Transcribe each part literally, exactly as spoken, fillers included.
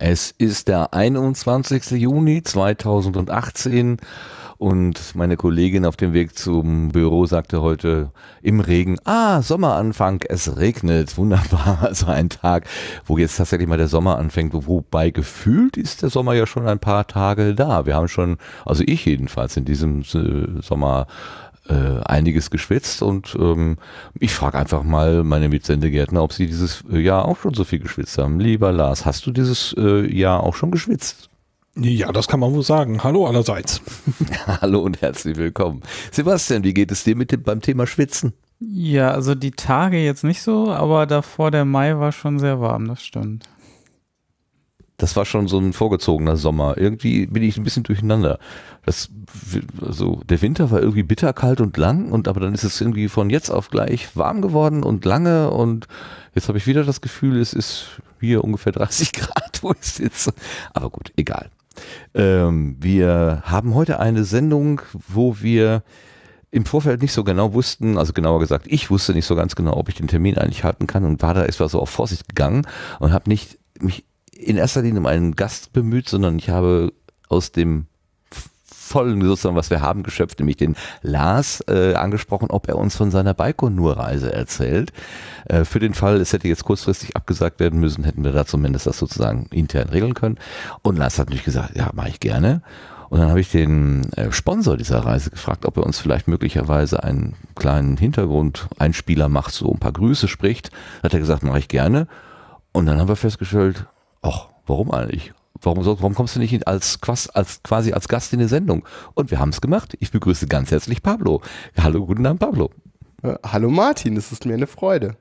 Es ist der einundzwanzigste Juni zweitausendachtzehn und meine Kollegin auf dem Weg zum Büro sagte heute im Regen, ah, Sommeranfang, es regnet, wunderbar, also ein Tag, wo jetzt tatsächlich mal der Sommer anfängt, wobei gefühlt ist der Sommer ja schon ein paar Tage da. Wir haben schon, also ich jedenfalls in diesem äh, Sommer Äh, einiges geschwitzt und ähm, ich frage einfach mal meine Mitsendegärtner, ob sie dieses Jahr auch schon so viel geschwitzt haben. Lieber Lars, hast du dieses äh, Jahr auch schon geschwitzt? Ja, das kann man wohl sagen. Hallo allerseits. Hallo und herzlich willkommen. Sebastian, wie geht es dir mit dem, beim Thema Schwitzen? Ja, also die Tage jetzt nicht so, aber davor der Mai war schon sehr warm, das stimmt. Das war schon so ein vorgezogener Sommer. Irgendwie bin ich ein bisschen durcheinander. Das, also der Winter war irgendwie bitterkalt und lang, und aber dann ist es irgendwie von jetzt auf gleich warm geworden und lange, und jetzt habe ich wieder das Gefühl, es ist hier ungefähr dreißig Grad, wo ich sitze. Aber gut, egal. Ähm, wir haben heute eine Sendung, wo wir im Vorfeld nicht so genau wussten, also genauer gesagt, ich wusste nicht so ganz genau, ob ich den Termin eigentlich halten kann, und war da etwa so auf Vorsicht gegangen und habe nicht mich in erster Linie um einen Gast bemüht, sondern ich habe aus dem vollen, sozusagen, was wir haben, geschöpft, nämlich den Lars äh, angesprochen, ob er uns von seiner Baikonur-Reise erzählt. Äh, für den Fall, es hätte jetzt kurzfristig abgesagt werden müssen, hätten wir da zumindest das sozusagen intern regeln können. Und Lars hat natürlich gesagt, ja, mache ich gerne. Und dann habe ich den äh, Sponsor dieser Reise gefragt, ob er uns vielleicht möglicherweise einen kleinen Hintergrundeinspieler macht, so ein paar Grüße spricht. Hat er gesagt, mache ich gerne. Und dann haben wir festgestellt, ach, warum eigentlich? Warum, soll, warum kommst du nicht als, als quasi als Gast in die Sendung? Und wir haben es gemacht. Ich begrüße ganz herzlich Pablo. Hallo, guten Abend, Pablo. Äh, hallo Martin, es ist mir eine Freude.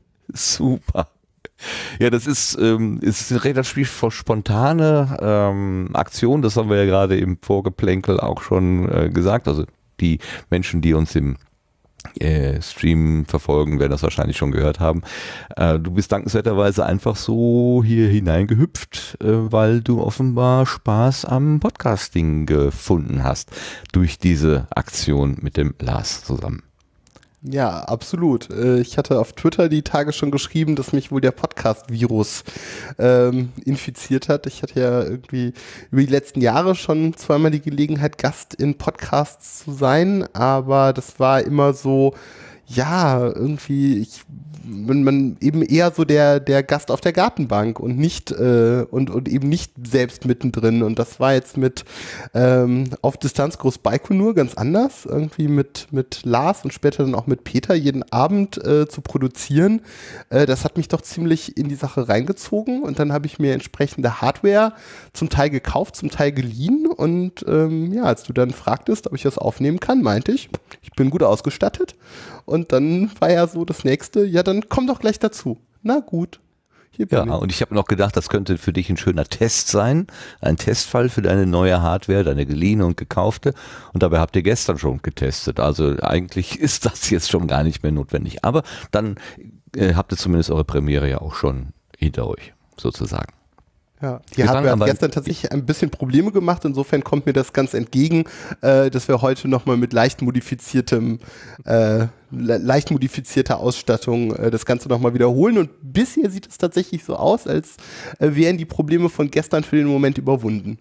Super. Ja, das ist, ähm, ist eine relativ spontane ähm, Aktion. Das haben wir ja gerade im Vorgeplänkel auch schon äh, gesagt. Also die Menschen, die uns im Äh, Stream verfolgen, werden das wahrscheinlich schon gehört haben. Äh, du bist dankenswerterweise einfach so hier hineingehüpft, äh, weil du offenbar Spaß am Podcasting gefunden hast durch diese Aktion mit dem Lars zusammen. Ja, absolut. Ich hatte auf Twitter die Tage schon geschrieben, dass mich wohl der Podcast-Virus ähm, infiziert hat. Ich hatte ja irgendwie über die letzten Jahre schon zweimal die Gelegenheit, Gast in Podcasts zu sein, aber das war immer so, ja, irgendwie, ich, man, man eben eher so der, der Gast auf der Gartenbank und nicht, äh, und, und eben nicht selbst mittendrin. Und das war jetzt mit ähm, auf Distanz Groß Baikonur ganz anders, irgendwie mit, mit Lars und später dann auch mit Peter jeden Abend äh, zu produzieren. Äh, das hat mich doch ziemlich in die Sache reingezogen, und dann habe ich mir entsprechende Hardware zum Teil gekauft, zum Teil geliehen, und ähm, ja, als du dann fragtest, ob ich das aufnehmen kann, meinte ich, ich bin gut ausgestattet. Und dann war ja so das nächste, ja, dann komm doch gleich dazu. Na gut, hier bin ja, ich. Und ich habe noch gedacht, das könnte für dich ein schöner Test sein, ein Testfall für deine neue Hardware, deine geliehene und gekaufte. Und dabei habt ihr gestern schon getestet. Also eigentlich ist das jetzt schon gar nicht mehr notwendig. Aber dann äh, habt ihr zumindest eure Premiere ja auch schon hinter euch, sozusagen. Ja, die Hardware hat gestern tatsächlich ein bisschen Probleme gemacht, insofern kommt mir das ganz entgegen, äh, dass wir heute nochmal mit leicht modifiziertem, äh, le leicht modifizierter Ausstattung äh, das Ganze nochmal wiederholen, und bisher sieht es tatsächlich so aus, als äh, wären die Probleme von gestern für den Moment überwunden.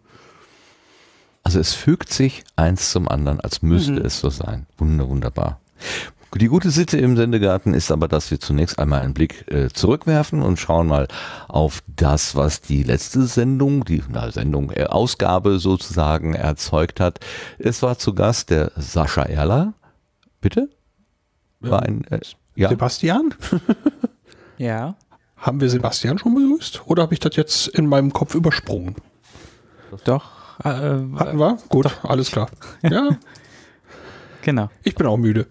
Also es fügt sich eins zum anderen, als müsste mhm. es so sein. Wunder, wunderbar. Die gute Sitte im Sendegarten ist aber, dass wir zunächst einmal einen Blick äh, zurückwerfen und schauen mal auf das, was die letzte Sendung, die na, Sendung, äh, Ausgabe sozusagen erzeugt hat. Es war zu Gast der Sascha Erler. Bitte? War ein, äh, ja. Sebastian? Ja. Haben wir Sebastian schon begrüßt? Oder habe ich das jetzt in meinem Kopf übersprungen? Doch. Äh, Hatten wir? Gut, doch. Alles klar. Ja. Genau. Ich bin auch müde.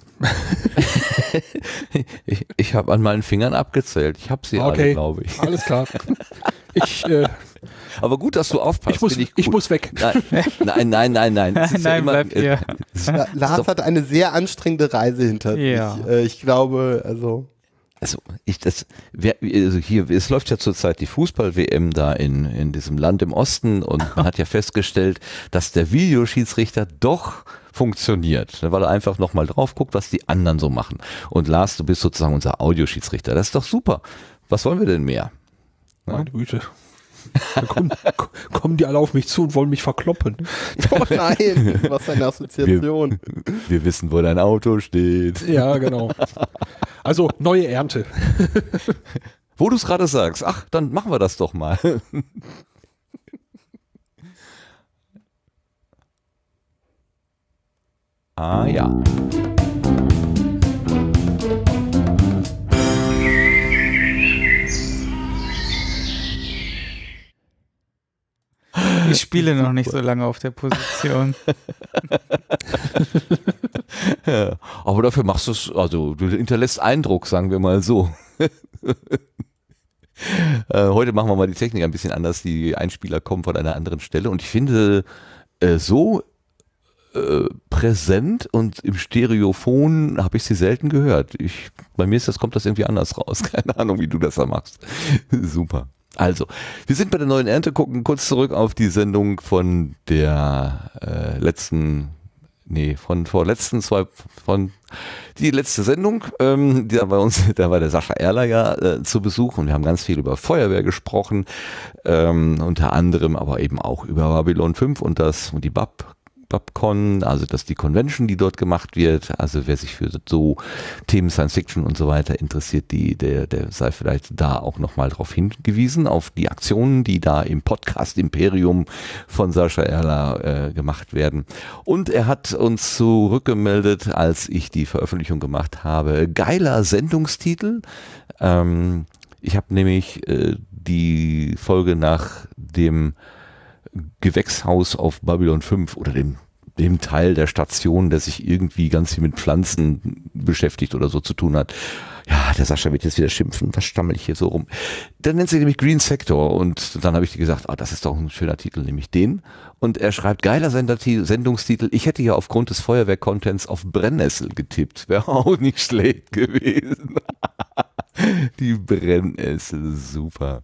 ich ich habe an meinen Fingern abgezählt. Ich habe sie okay. alle, glaube ich. Alles klar. Ich, äh, Aber gut, dass du aufpasst. Ich muss, ich ich muss weg. Nein, nein, nein, nein. nein, nein ja immer, bleib hier. Ja, Lars hat eine sehr anstrengende Reise hinter ja. sich. Äh, ich glaube, also... Also, ich, das, wer, also hier, es läuft ja zurzeit die Fußball-W M da in, in diesem Land im Osten, und man hat ja festgestellt, dass der Videoschiedsrichter doch funktioniert, weil er einfach nochmal drauf guckt, was die anderen so machen. Und Lars, du bist sozusagen unser Audioschiedsrichter. Das ist doch super. Was wollen wir denn mehr? Meine Güte. Dann kommen, kommen die alle auf mich zu und wollen mich verkloppen. Oh nein, was eine Assoziation. Wir, wir wissen, wo dein Auto steht. Ja, genau. Also neue Ernte. Wo du es gerade sagst, ach, dann machen wir das doch mal. Ah ja. Ich spiele noch nicht so lange auf der Position. Ja, aber dafür machst du es, also du hinterlässt Eindruck, sagen wir mal so. äh, heute machen wir mal die Technik ein bisschen anders. Die Einspieler kommen von einer anderen Stelle und ich finde äh, so äh, präsent und im Stereophon habe ich sie selten gehört. Ich, bei mir ist das, kommt das irgendwie anders raus. Keine Ahnung, wie du das da machst. Super. Also, wir sind bei der neuen Ernte, gucken kurz zurück auf die Sendung von der äh, letzten, nee, von vor letzten zwei, von die letzte Sendung, ähm, da war uns, da war der Sascha Erler ja äh, zu Besuch und wir haben ganz viel über Feuerwehr gesprochen, ähm, unter anderem aber eben auch über Babylon fünf und das und die B A P. BabCon, also dass die Convention, die dort gemacht wird, also wer sich für so Themen Science Fiction und so weiter interessiert, die, der, der sei vielleicht da auch nochmal drauf hingewiesen, auf die Aktionen, die da im Podcast Imperium von Sascha Erler äh, gemacht werden. Und er hat uns zurückgemeldet, als ich die Veröffentlichung gemacht habe, geiler Sendungstitel. Ähm, ich habe nämlich äh, die Folge nach dem Gewächshaus auf Babylon fünf oder dem, dem Teil der Station, der sich irgendwie ganz viel mit Pflanzen beschäftigt oder so zu tun hat. Ja, der Sascha wird jetzt wieder schimpfen, was stammel ich hier so rum? Der nennt sich nämlich Green Sector und dann habe ich dir gesagt, ah, das ist doch ein schöner Titel, nämlich den. Und er schreibt, geiler Sendertitel, Sendungstitel, ich hätte ja aufgrund des Feuerwehr-Contents auf Brennnessel getippt, wäre auch nicht schlecht gewesen. Die Brennnessel, super.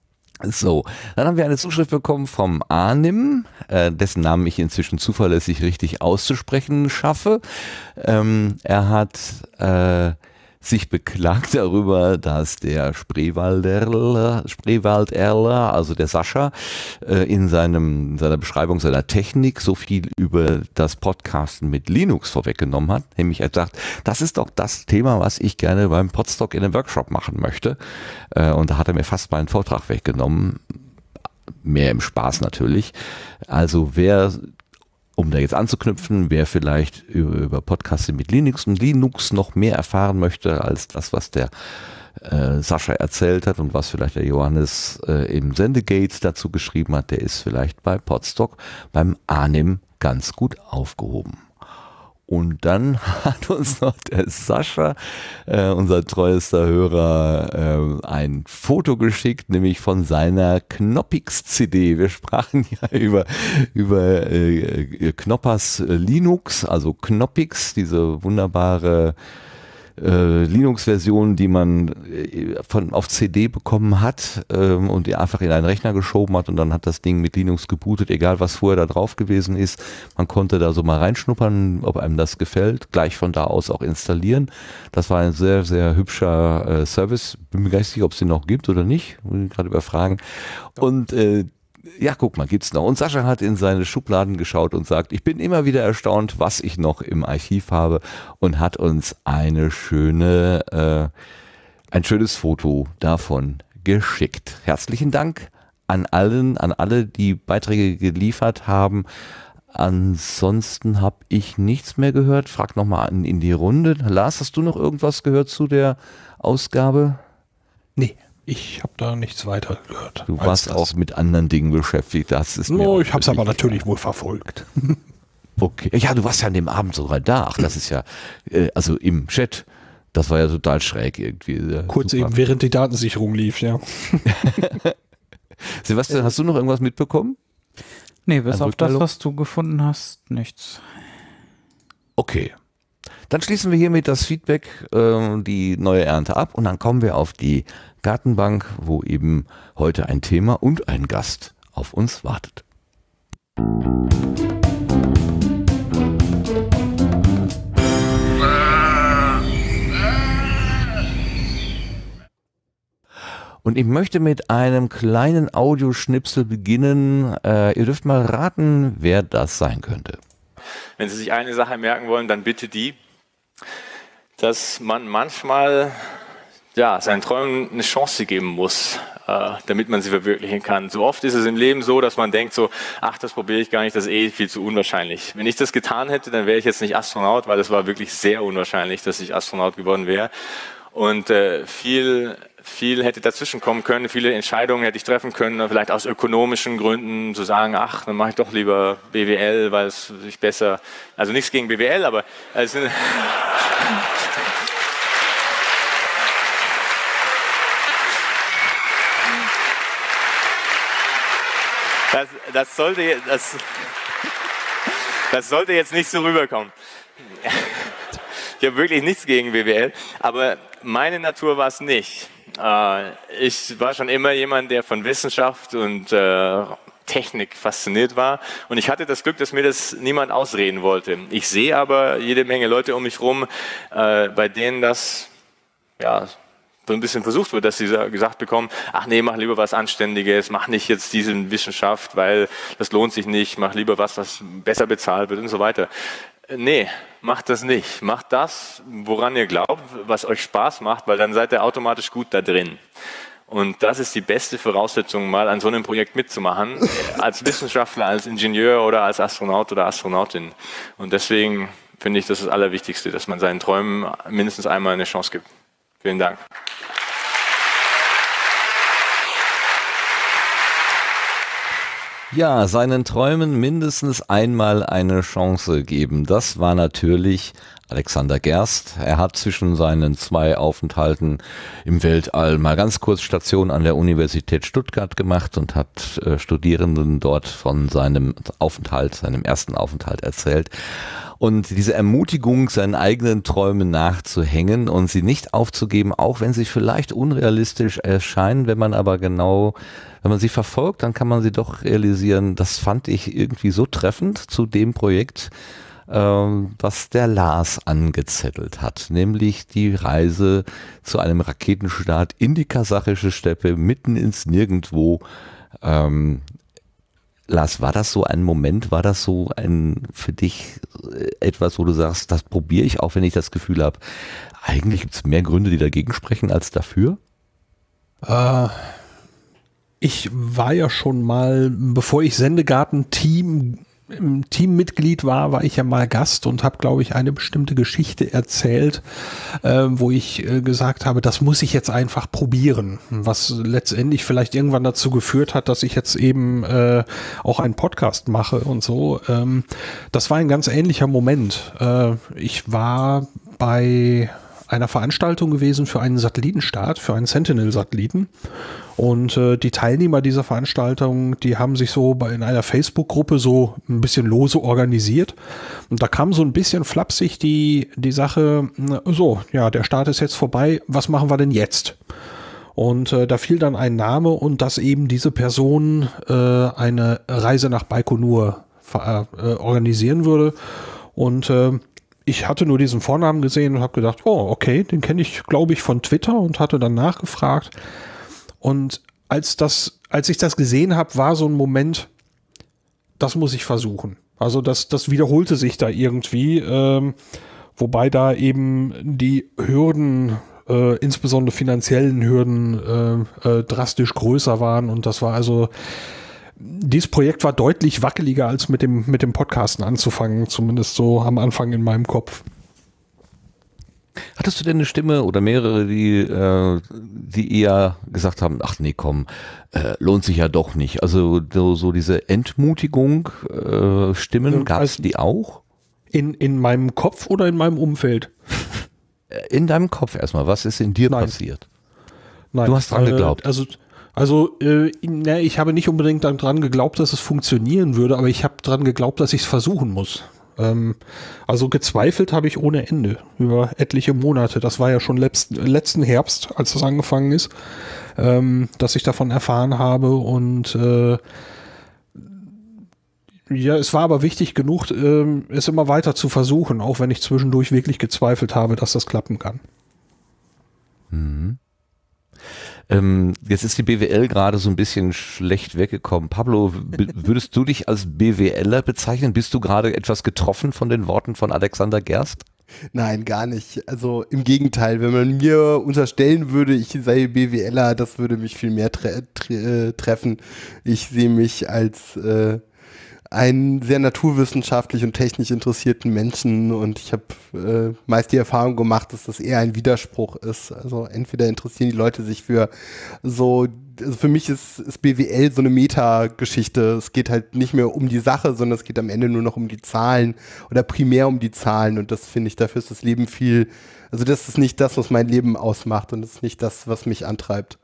So, dann haben wir eine Zuschrift bekommen vom Arnim, äh, dessen Namen ich inzwischen zuverlässig richtig auszusprechen schaffe. Ähm, er hat äh, sich beklagt darüber, dass der Spreewalderler, Spreewalderler, also der Sascha, äh, in seinem, in seiner Beschreibung seiner Technik so viel über das Podcasten mit Linux vorweggenommen hat. Nämlich er sagt, das ist doch das Thema, was ich gerne beim Podstock in einem Workshop machen möchte. Äh, und da hat er mir fast meinen Vortrag weggenommen. Mehr im Spaß natürlich. Also wer, um da jetzt anzuknüpfen, wer vielleicht über, über Podcasting mit Linux und Linux noch mehr erfahren möchte als das, was der äh, Sascha erzählt hat und was vielleicht der Johannes äh, im Sendegate dazu geschrieben hat, der ist vielleicht bei Podstock beim Arnim ganz gut aufgehoben. Und dann hat uns noch der Sascha, äh, unser treuester Hörer, äh, ein Foto geschickt, nämlich von seiner Knoppix-C D. Wir sprachen ja über, über äh, Knoppers Linux, also Knoppix, diese wunderbare äh, Linux-Version, die man äh, von, auf C D bekommen hat ähm, und die einfach in einen Rechner geschoben hat und dann hat das Ding mit Linux gebootet, egal was vorher da drauf gewesen ist. Man konnte da so mal reinschnuppern, ob einem das gefällt, gleich von da aus auch installieren. Das war ein sehr, sehr hübscher äh, Service. Bin mir gar nicht sicher, ob es den noch gibt oder nicht. Muss ich gerade überfragen. Und äh, ja, guck mal, gibt's noch. Und Sascha hat in seine Schubladen geschaut und sagt, ich bin immer wieder erstaunt, was ich noch im Archiv habe und hat uns eine schöne, äh, ein schönes Foto davon geschickt. Herzlichen Dank an allen, an alle, die Beiträge geliefert haben. Ansonsten habe ich nichts mehr gehört. Frag nochmal in, in die Runde. Lars, hast du noch irgendwas gehört zu der Ausgabe? Nee. Ich habe da nichts weiter gehört. Du warst das. auch mit anderen Dingen beschäftigt. Das ist no, mir ich habe es aber natürlich wohl verfolgt. Okay. Ja, du warst ja an dem Abend sogar da. Ach, das ist ja, äh, also im Chat, das war ja total schräg irgendwie. Ja, kurz super. eben, während die Datensicherung lief, ja. Sebastian, hast du noch irgendwas mitbekommen? Nee, bis An auf das, Rückmeldung? was du gefunden hast, nichts. Okay. Dann schließen wir hiermit das Feedback, äh, die neue Ernte ab und dann kommen wir auf die Gartenbank, wo eben heute ein Thema und ein Gast auf uns wartet. Und ich möchte mit einem kleinen Audioschnipsel beginnen. Äh, ihr dürft mal raten, wer das sein könnte. Wenn Sie sich eine Sache merken wollen, dann bitte die, dass man manchmal ja, seinen Träumen eine Chance geben muss, äh, damit man sie verwirklichen kann. So oft ist es im Leben so, dass man denkt so, ach, das probiere ich gar nicht, das ist eh viel zu unwahrscheinlich. Wenn ich das getan hätte, dann wäre ich jetzt nicht Astronaut, weil es war wirklich sehr unwahrscheinlich, dass ich Astronaut geworden wäre. Und äh, viel, viel hätte dazwischen kommen können, viele Entscheidungen hätte ich treffen können, vielleicht aus ökonomischen Gründen zu sagen, ach, dann mache ich doch lieber B W L, weil es sich besser, also nichts gegen B W L, aber es sind Das, das, sollte, das, das sollte jetzt nicht so rüberkommen. Ich habe wirklich nichts gegen B W L, aber meine Natur war es nicht. Ich war schon immer jemand, der von Wissenschaft und Technik fasziniert war, und ich hatte das Glück, dass mir das niemand ausreden wollte. Ich sehe aber jede Menge Leute um mich herum, bei denen das ja so ein bisschen versucht wird, dass sie gesagt bekommen, ach nee, mach lieber was Anständiges, mach nicht jetzt diese Wissenschaft, weil das lohnt sich nicht, mach lieber was, was besser bezahlt wird und so weiter. Nee, macht das nicht. Macht das, woran ihr glaubt, was euch Spaß macht, weil dann seid ihr automatisch gut da drin. Und das ist die beste Voraussetzung, mal an so einem Projekt mitzumachen, als Wissenschaftler, als Ingenieur oder als Astronaut oder Astronautin. Und deswegen finde ich, das ist das Allerwichtigste, dass man seinen Träumen mindestens einmal eine Chance gibt. Vielen Dank. Ja, seinen Träumen mindestens einmal eine Chance geben. Das war natürlich Alexander Gerst. Er hat zwischen seinen zwei Aufenthalten im Weltall mal ganz kurz Station an der Universität Stuttgart gemacht und hat äh, Studierenden dort von seinem Aufenthalt, seinem ersten Aufenthalt erzählt. Und diese Ermutigung, seinen eigenen Träumen nachzuhängen und sie nicht aufzugeben, auch wenn sie vielleicht unrealistisch erscheinen, wenn man aber genau, wenn man sie verfolgt, dann kann man sie doch realisieren. Das fand ich irgendwie so treffend zu dem Projekt, ähm, was der Lars angezettelt hat, nämlich die Reise zu einem Raketenstart in die kasachische Steppe, mitten ins Nirgendwo. Ähm, Lars, war das so ein Moment, war das so ein für dich etwas, wo du sagst, das probiere ich, auch wenn ich das Gefühl habe, eigentlich gibt es mehr Gründe, die dagegen sprechen, als dafür? Äh, ich war ja schon mal, bevor ich Sendegarten-Team im Teammitglied war, war ich ja mal Gast und habe, glaube ich, eine bestimmte Geschichte erzählt, äh, wo ich äh, gesagt habe, das muss ich jetzt einfach probieren, was letztendlich vielleicht irgendwann dazu geführt hat, dass ich jetzt eben äh, auch einen Podcast mache und so. Ähm, das war ein ganz ähnlicher Moment. Äh, ich war bei einer Veranstaltung gewesen für einen Satellitenstart, für einen Sentinel-Satelliten. Und äh, die Teilnehmer dieser Veranstaltung, die haben sich so bei, in einer Facebook-Gruppe so ein bisschen lose organisiert. Und da kam so ein bisschen flapsig die, die Sache, so, ja, der Start ist jetzt vorbei, was machen wir denn jetzt? Und äh, da fiel dann ein Name, und dass eben diese Person äh, eine Reise nach Baikonur äh, organisieren würde. Und äh, ich hatte nur diesen Vornamen gesehen und habe gedacht, oh, okay, den kenne ich, glaube ich, von Twitter, und hatte dann nachgefragt. Und als das, als ich das gesehen habe, war so ein Moment, das muss ich versuchen. Also das, das wiederholte sich da irgendwie, ähm, wobei da eben die Hürden, äh, insbesondere finanziellen Hürden, äh, äh, drastisch größer waren. Und das war also, dieses Projekt war deutlich wackeliger, als mit dem, mit dem Podcasten anzufangen, zumindest so am Anfang in meinem Kopf. Hattest du denn eine Stimme oder mehrere, die, äh, die eher gesagt haben, ach nee, komm, äh, lohnt sich ja doch nicht. Also so, so diese Entmutigung, äh, Stimmen, Ähm, gab es also die auch? In, in meinem Kopf oder in meinem Umfeld? In deinem Kopf erstmal, was ist in dir Nein. passiert? Nein, Du hast dran äh, geglaubt. Also, also äh, ne, ich habe nicht unbedingt daran geglaubt, dass es funktionieren würde, aber ich habe daran geglaubt, dass ich es versuchen muss. Ähm, also gezweifelt habe ich ohne Ende über etliche Monate. Das war ja schon letzten, letzten Herbst, als das angefangen ist, ähm, dass ich davon erfahren habe. Und äh, ja, es war aber wichtig genug, äh, es immer weiter zu versuchen, auch wenn ich zwischendurch wirklich gezweifelt habe, dass das klappen kann. Mhm. Ähm, jetzt ist die B W L gerade so ein bisschen schlecht weggekommen. Pablo, w- würdest du dich als BWLer bezeichnen? Bist du gerade etwas getroffen von den Worten von Alexander Gerst? Nein, gar nicht. Also im Gegenteil, wenn man mir unterstellen würde, ich sei BWLer, das würde mich viel mehr tre tre treffen. Ich sehe mich als äh, einen sehr naturwissenschaftlich und technisch interessierten Menschen und ich habe äh, meist die Erfahrung gemacht, dass das eher ein Widerspruch ist. Also entweder interessieren die Leute sich für so, also für mich ist, ist B W L so eine Meta-Geschichte. Es geht halt nicht mehr um die Sache, sondern es geht am Ende nur noch um die Zahlen oder primär um die Zahlen und das finde ich, dafür ist das Leben viel, also das ist nicht das, was mein Leben ausmacht und das ist nicht das, was mich antreibt.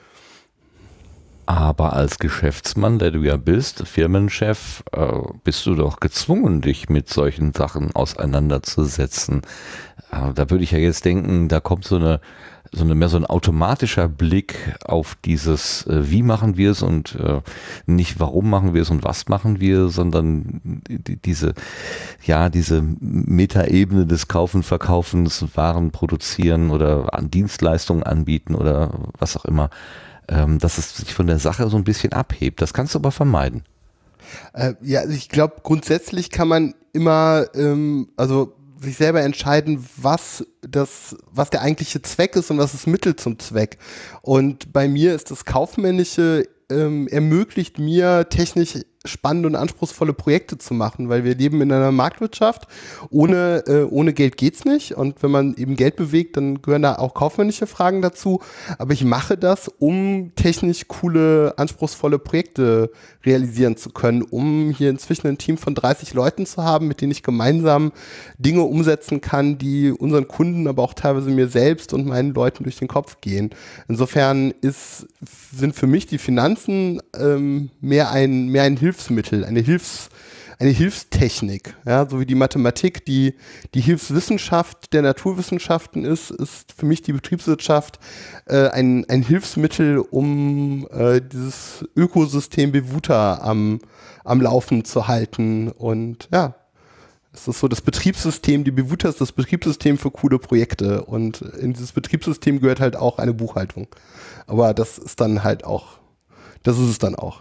Aber als Geschäftsmann, der du ja bist, Firmenchef, äh, bist du doch gezwungen, dich mit solchen Sachen auseinanderzusetzen. Äh, da würde ich ja jetzt denken, da kommt so eine, so eine mehr so ein automatischer Blick auf dieses, äh, wie machen wir es und äh, nicht warum machen wir es und was machen wir, sondern die, diese, ja, diese Metaebene des Kaufen, Verkaufens, Waren produzieren oder an Dienstleistungen anbieten oder was auch immer. Dass es sich von der Sache so ein bisschen abhebt. Das kannst du aber vermeiden. Äh, ja, also ich glaube, grundsätzlich kann man immer, ähm, also sich selber entscheiden, was das, was der eigentliche Zweck ist und was das Mittel zum Zweck. Und bei mir ist das Kaufmännische ähm, ermöglicht mir technisch spannende und anspruchsvolle Projekte zu machen, weil wir leben in einer Marktwirtschaft. Ohne, äh, ohne Geld geht's nicht. Und wenn man eben Geld bewegt, dann gehören da auch kaufmännische Fragen dazu. Aber ich mache das, um technisch coole, anspruchsvolle Projekte realisieren zu können, um hier inzwischen ein Team von dreißig Leuten zu haben, mit denen ich gemeinsam Dinge umsetzen kann, die unseren Kunden, aber auch teilweise mir selbst und meinen Leuten durch den Kopf gehen. Insofern ist, sind für mich die Finanzen ähm, mehr ein, mehr ein Hilfsmittel, eine Hilfs, eine Hilfstechnik, ja, so wie die Mathematik, die, die Hilfswissenschaft der Naturwissenschaften ist, ist für mich die Betriebswirtschaft äh, ein, ein Hilfsmittel, um äh, dieses Ökosystem Bevuta am, am Laufen zu halten. Und ja, es ist so das Betriebssystem, die Bevuta ist das Betriebssystem für coole Projekte. Und in dieses Betriebssystem gehört halt auch eine Buchhaltung. Aber das ist dann halt auch, das ist es dann auch.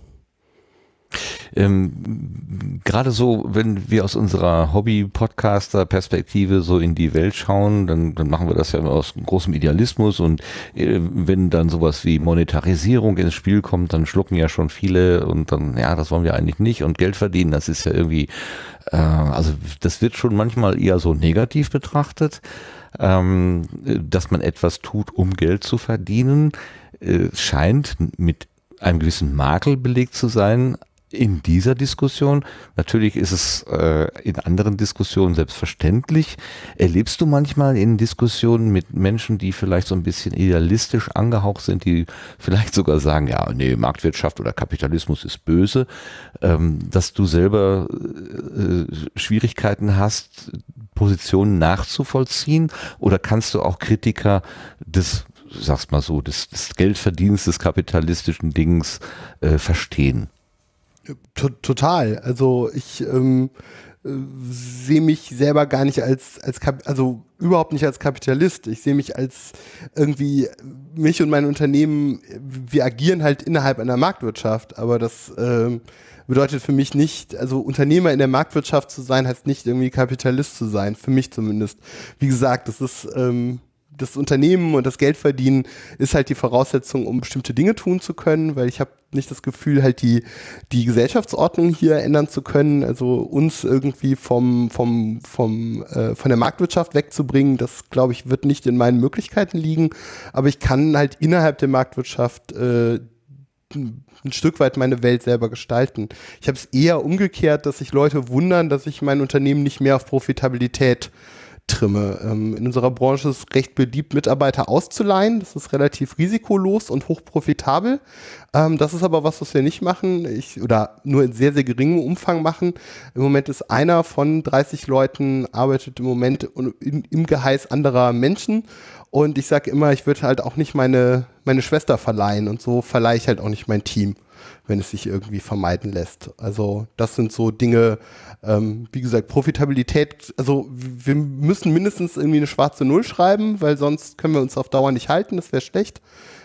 Ähm, gerade so, wenn wir aus unserer Hobby-Podcaster-Perspektive so in die Welt schauen, dann, dann machen wir das ja aus großem Idealismus und äh, wenn dann sowas wie Monetarisierung ins Spiel kommt, dann schlucken ja schon viele und dann, ja, das wollen wir eigentlich nicht und Geld verdienen, das ist ja irgendwie, äh, also das wird schon manchmal eher so negativ betrachtet, ähm, dass man etwas tut, um Geld zu verdienen, äh, scheint mit einem gewissen Makel belegt zu sein, in dieser Diskussion. Natürlich ist es äh, in anderen Diskussionen selbstverständlich. Erlebst du manchmal in Diskussionen mit Menschen, die vielleicht so ein bisschen idealistisch angehaucht sind, die vielleicht sogar sagen, ja, nee, Marktwirtschaft oder Kapitalismus ist böse, ähm, dass du selber äh, Schwierigkeiten hast, Positionen nachzuvollziehen? Oder kannst du auch Kritiker des, sag's mal so, des, des Geldverdienst des kapitalistischen Dings äh, verstehen? Total. Also ich ähm, äh, sehe mich selber gar nicht als, als Kap also überhaupt nicht als Kapitalist. Ich sehe mich als irgendwie, mich und mein Unternehmen, wir agieren halt innerhalb einer Marktwirtschaft, aber das ähm, bedeutet für mich nicht, also Unternehmer in der Marktwirtschaft zu sein, heißt nicht irgendwie Kapitalist zu sein, für mich zumindest. Wie gesagt, das ist ähm, das Unternehmen und das Geldverdienen ist halt die Voraussetzung, um bestimmte Dinge tun zu können, weil ich habe nicht das Gefühl, halt die, die Gesellschaftsordnung hier ändern zu können, also uns irgendwie vom, vom, vom, äh, von der Marktwirtschaft wegzubringen, das glaube ich, wird nicht in meinen Möglichkeiten liegen, aber ich kann halt innerhalb der Marktwirtschaft äh, ein Stück weit meine Welt selber gestalten. Ich habe es eher umgekehrt, dass sich Leute wundern, dass ich mein Unternehmen nicht mehr auf Profitabilität trimme. Ähm, in unserer Branche ist es recht beliebt, Mitarbeiter auszuleihen. Das ist relativ risikolos und hochprofitabel. Ähm, das ist aber was, was wir nicht machen ich, oder nur in sehr, sehr geringem Umfang machen. Im Moment ist einer von dreißig Leuten, arbeitet im Moment in, im Geheiß anderer Menschen. Und ich sage immer, ich würde halt auch nicht meine, meine Schwester verleihen. Und so verleihe ich halt auch nicht mein Team, wenn es sich irgendwie vermeiden lässt. Also das sind so Dinge, ähm, wie gesagt, Profitabilität, also wir müssen mindestens irgendwie eine schwarze Null schreiben, weil sonst können wir uns auf Dauer nicht halten, das wäre schlecht.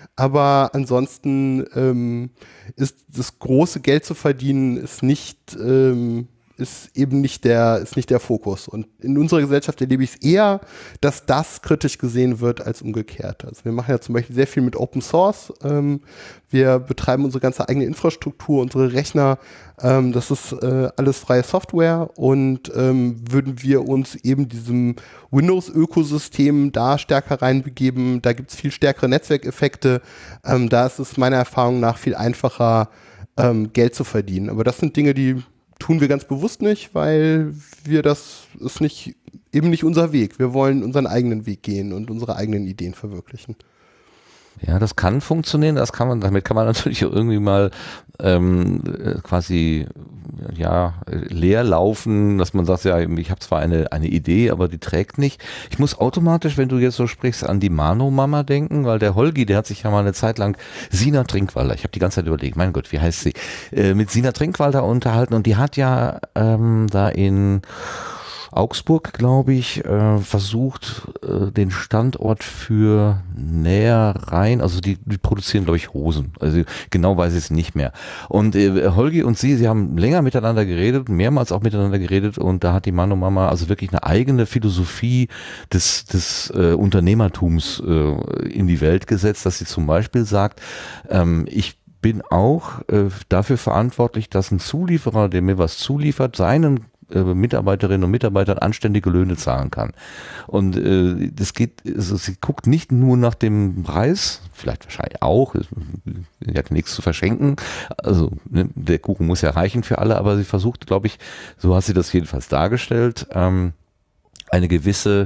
aber ansonsten ähm, ist das große Geld zu verdienen ist nicht ähm, ist eben nicht der, ist nicht der Fokus. Und in unserer Gesellschaft erlebe ich es eher, dass das kritisch gesehen wird als umgekehrt. Also wir machen ja zum Beispiel sehr viel mit Open Source. Ähm, wir betreiben unsere ganze eigene Infrastruktur, unsere Rechner. Ähm, das ist äh, alles freie Software. Und ähm, würden wir uns eben diesem Windows-Ökosystem da stärker reinbegeben, da gibt es viel stärkere Netzwerkeffekte. Ähm, da ist es meiner Erfahrung nach viel einfacher, ähm, Geld zu verdienen. Aber das sind Dinge, die tun wir ganz bewusst nicht, weil wir das ist nicht eben nicht unser Weg. Wir wollen unseren eigenen Weg gehen und unsere eigenen Ideen verwirklichen. Ja, das kann funktionieren, das kann man, damit kann man natürlich auch irgendwie mal ähm, quasi ja leer laufen, dass man sagt, ja, ich habe zwar eine eine Idee, aber die trägt nicht. Ich muss automatisch, wenn du jetzt so sprichst, an die Mano-Mama denken, weil der Holgi, der hat sich ja mal eine Zeit lang Sina Trinkwalder, ich habe die ganze Zeit überlegt, mein Gott, wie heißt sie, äh, mit Sina Trinkwalder unterhalten und die hat ja ähm, da in Augsburg, glaube ich, äh, versucht, äh, den Standort für näher rein, also die, die produzieren, glaube ich, Hosen. Also genau weiß ich es nicht mehr. Und äh, Holgi und sie, sie haben länger miteinander geredet, mehrmals auch miteinander geredet und da hat die Mann und Mama also wirklich eine eigene Philosophie des, des äh, Unternehmertums äh, in die Welt gesetzt, dass sie zum Beispiel sagt, ähm, ich bin auch äh, dafür verantwortlich, dass ein Zulieferer, der mir was zuliefert, seinen Mitarbeiterinnen und Mitarbeitern anständige Löhne zahlen kann. Und äh, das geht, also sie guckt nicht nur nach dem Preis, vielleicht wahrscheinlich auch, sie hat nichts zu verschenken, also ne, der Kuchen muss ja reichen für alle, aber sie versucht, glaube ich, so hat sie das jedenfalls dargestellt, ähm, eine gewisse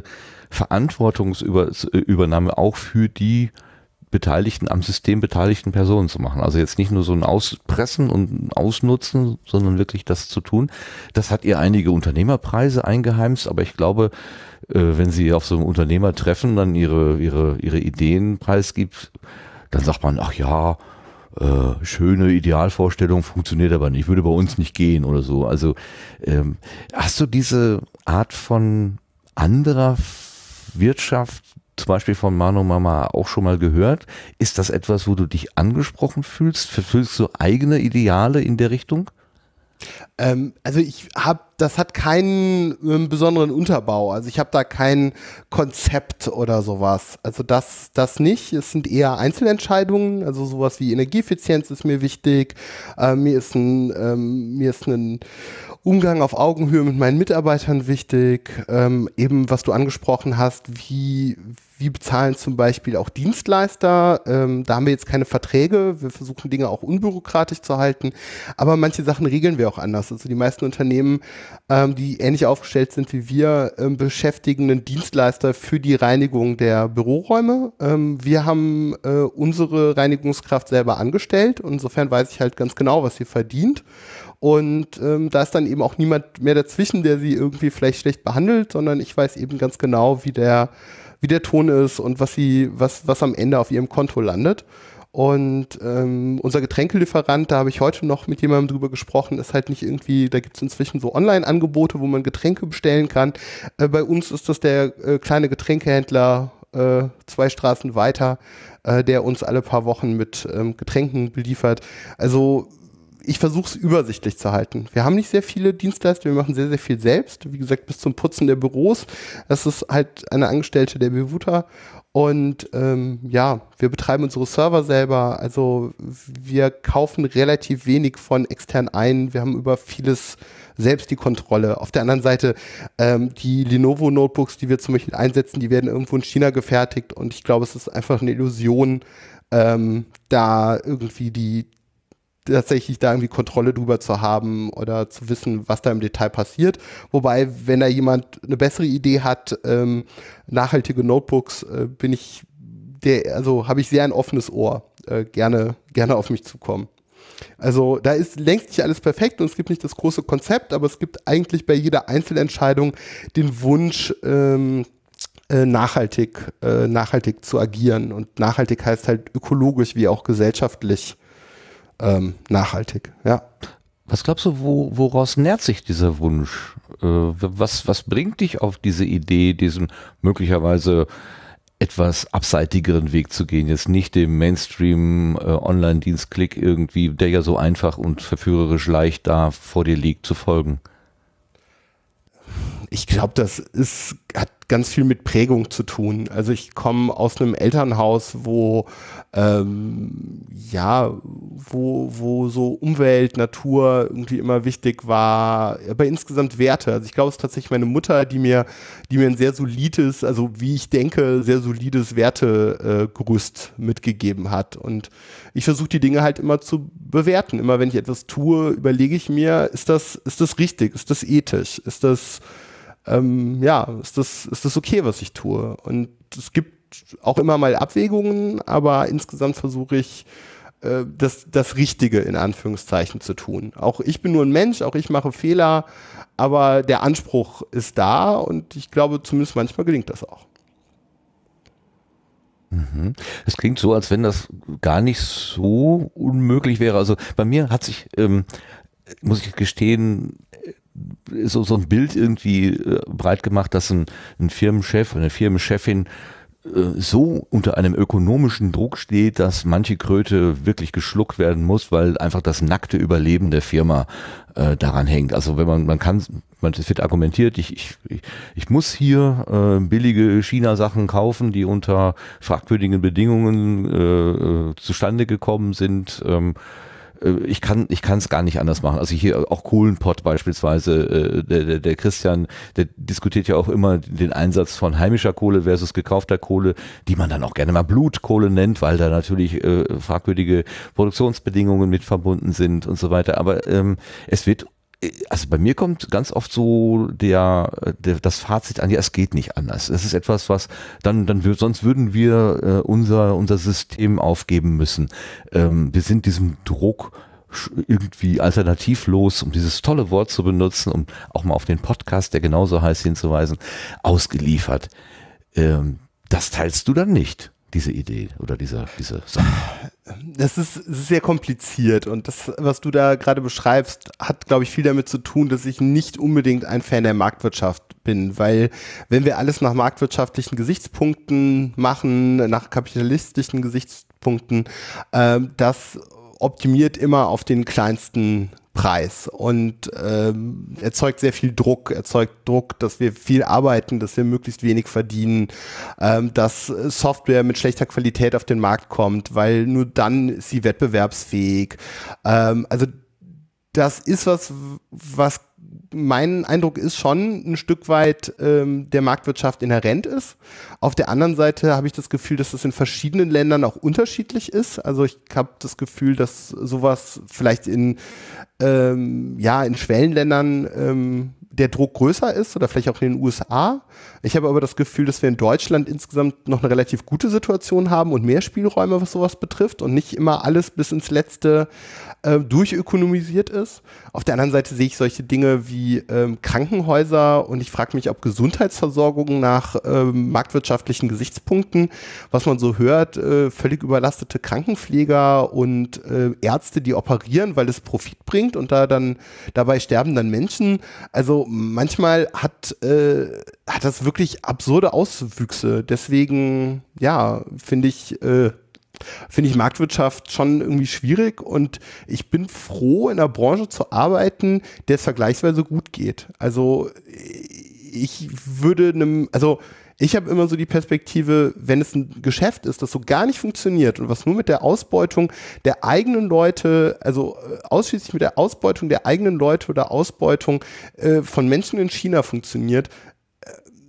Verantwortungsübernahme auch für die Beteiligten, am System beteiligten Personen zu machen. Also jetzt nicht nur so ein Auspressen und Ausnutzen, sondern wirklich das zu tun. Das hat ihr einige Unternehmerpreise eingeheimst, aber ich glaube, wenn sie auf so einem Unternehmertreffen dann ihre, ihre, ihre Ideen preisgibt, dann sagt man, ach ja, äh, schöne Idealvorstellung, funktioniert aber nicht, würde bei uns nicht gehen oder so. Also ähm, hast du diese Art von anderer Wirtschaft zum Beispiel von Mano Mama auch schon mal gehört? Ist das etwas, wo du dich angesprochen fühlst? Verfüllst du eigene Ideale in der Richtung? Ähm, also ich habe, das hat keinen ähm, besonderen Unterbau. Also ich habe da kein Konzept oder sowas. Also das, das nicht. Es sind eher Einzelentscheidungen. Also sowas wie Energieeffizienz ist mir wichtig. Äh, mir ist ein, ähm, mir ist ein Umgang auf Augenhöhe mit meinen Mitarbeitern wichtig. Ähm, eben, was du angesprochen hast, wie, wie bezahlen zum Beispiel auch Dienstleister. Ähm, da haben wir jetzt keine Verträge. Wir versuchen Dinge auch unbürokratisch zu halten. Aber manche Sachen regeln wir auch anders. Also die meisten Unternehmen, ähm, die ähnlich aufgestellt sind wie wir, ähm, beschäftigen einen Dienstleister für die Reinigung der Büroräume. Ähm, wir haben äh, unsere Reinigungskraft selber angestellt. Insofern weiß ich halt ganz genau, was sie verdient. Und ähm, da ist dann eben auch niemand mehr dazwischen, der sie irgendwie vielleicht schlecht behandelt, sondern ich weiß eben ganz genau, wie der, wie der Ton ist und was sie, was, was am Ende auf ihrem Konto landet. Und ähm, unser Getränkelieferant, da habe ich heute noch mit jemandem drüber gesprochen, ist halt nicht irgendwie, da gibt es inzwischen so Online-Angebote, wo man Getränke bestellen kann. Äh, bei uns ist das der äh, kleine Getränkehändler äh, zwei Straßen weiter, äh, der uns alle paar Wochen mit ähm, Getränken beliefert. Also ich versuche es übersichtlich zu halten. Wir haben nicht sehr viele Dienstleister, wir machen sehr, sehr viel selbst. Wie gesagt, bis zum Putzen der Büros. Das ist halt eine Angestellte der Bewuta. Und ähm, ja, wir betreiben unsere Server selber. Also wir kaufen relativ wenig von extern ein. Wir haben über vieles selbst die Kontrolle. Auf der anderen Seite, ähm, die Lenovo-Notebooks, die wir zum Beispiel einsetzen, die werden irgendwo in China gefertigt. Und ich glaube, es ist einfach eine Illusion, ähm, da irgendwie die tatsächlich da irgendwie Kontrolle drüber zu haben oder zu wissen, was da im Detail passiert. Wobei, wenn da jemand eine bessere Idee hat, ähm, nachhaltige Notebooks, äh, bin ich der, also habe ich sehr ein offenes Ohr, äh, gerne, gerne auf mich zukommen. Also da ist längst nicht alles perfekt und es gibt nicht das große Konzept, aber es gibt eigentlich bei jeder Einzelentscheidung den Wunsch, ähm, äh, nachhaltig, äh, nachhaltig zu agieren. Und nachhaltig heißt halt ökologisch wie auch gesellschaftlich Ähm, nachhaltig, ja. Was glaubst du, wo, woraus nährt sich dieser Wunsch? Äh, was, was bringt dich auf diese Idee, diesen möglicherweise etwas abseitigeren Weg zu gehen, jetzt nicht dem Mainstream äh, Online-Dienst-Klick irgendwie, der ja so einfach und verführerisch leicht da vor dir liegt, zu folgen? Ich glaube, das ist, hat ganz viel mit Prägung zu tun. Also ich komme aus einem Elternhaus, wo ähm, ja, wo, wo so Umwelt, Natur irgendwie immer wichtig war, aber insgesamt Werte. Also ich glaube, es ist tatsächlich meine Mutter, die mir, die mir ein sehr solides, also wie ich denke, sehr solides Wertegerüst äh, mitgegeben hat. Und ich versuche die Dinge halt immer zu bewerten. Immer wenn ich etwas tue, überlege ich mir, ist das, ist das richtig? Ist das ethisch? Ist das Ähm, ja, ist das, ist das okay, was ich tue? Und es gibt auch immer mal Abwägungen, aber insgesamt versuche ich, äh, das, das Richtige in Anführungszeichen zu tun. Auch ich bin nur ein Mensch, auch ich mache Fehler, aber der Anspruch ist da und ich glaube, zumindest manchmal gelingt das auch. Es klingt so, als wenn das gar nicht so unmöglich wäre. Also bei mir hat sich, ähm, muss ich gestehen, so, so ein Bild irgendwie äh, breit gemacht, dass ein, ein Firmenchef, eine Firmenchefin äh, so unter einem ökonomischen Druck steht, dass manche Kröte wirklich geschluckt werden muss, weil einfach das nackte Überleben der Firma äh, daran hängt. Also wenn man, man kann, man, es wird argumentiert, ich, ich, ich muss hier äh, billige China-Sachen kaufen, die unter fragwürdigen Bedingungen äh, zustande gekommen sind. Ähm, Ich kann ich kann es gar nicht anders machen. Also hier auch Kohlenpott beispielsweise, der, der, der Christian, der diskutiert ja auch immer den Einsatz von heimischer Kohle versus gekaufter Kohle, die man dann auch gerne mal Blutkohle nennt, weil da natürlich äh, fragwürdige Produktionsbedingungen mit verbunden sind und so weiter. Aber ähm, es wird, also bei mir kommt ganz oft so der, der das Fazit an, ja, es geht nicht anders. Es ist etwas, was dann, dann wir, sonst würden wir äh, unser, unser System aufgeben müssen. Ähm, wir sind diesem Druck irgendwie alternativlos, um dieses tolle Wort zu benutzen, um auch mal auf den Podcast, der genauso heißt, hinzuweisen, ausgeliefert. Ähm, das teilst du dann nicht, diese Idee oder diese, diese Sache? Das ist sehr kompliziert und das, was du da gerade beschreibst, hat, glaube ich, viel damit zu tun, dass ich nicht unbedingt ein Fan der Marktwirtschaft bin, weil wenn wir alles nach marktwirtschaftlichen Gesichtspunkten machen, nach kapitalistischen Gesichtspunkten, äh, das optimiert immer auf den kleinsten Preis und ähm, erzeugt sehr viel Druck, erzeugt Druck, dass wir viel arbeiten, dass wir möglichst wenig verdienen, ähm, dass Software mit schlechter Qualität auf den Markt kommt, weil nur dann ist sie wettbewerbsfähig. Ähm, also das ist was, was mein Eindruck ist schon ein Stück weit ähm, der Marktwirtschaft inhärent ist. Auf der anderen Seite habe ich das Gefühl, dass das in verschiedenen Ländern auch unterschiedlich ist. Also ich habe das Gefühl, dass sowas vielleicht in ähm, ja in Schwellenländern ähm, der Druck größer ist oder vielleicht auch in den U S A. Ich habe aber das Gefühl, dass wir in Deutschland insgesamt noch eine relativ gute Situation haben und mehr Spielräume, was sowas betrifft und nicht immer alles bis ins Letzte äh, durchökonomisiert ist. Auf der anderen Seite sehe ich solche Dinge wie ähm, Krankenhäuser und ich frage mich, ob Gesundheitsversorgung nach ähm, marktwirtschaftlichen Gesichtspunkten, was man so hört, äh, völlig überlastete Krankenpfleger und äh, Ärzte, die operieren, weil es Profit bringt und da dann dabei sterben dann Menschen. Also manchmal hat, äh, hat das wirklich absurde Auswüchse. Deswegen, ja, finde ich, äh, finde ich Marktwirtschaft schon irgendwie schwierig und ich bin froh, in einer Branche zu arbeiten, der es vergleichsweise gut geht. Also ich würde einem, also ich habe immer so die Perspektive, wenn es ein Geschäft ist, das so gar nicht funktioniert und was nur mit der Ausbeutung der eigenen Leute, also ausschließlich mit der Ausbeutung der eigenen Leute oder Ausbeutung äh, von Menschen in China funktioniert, äh,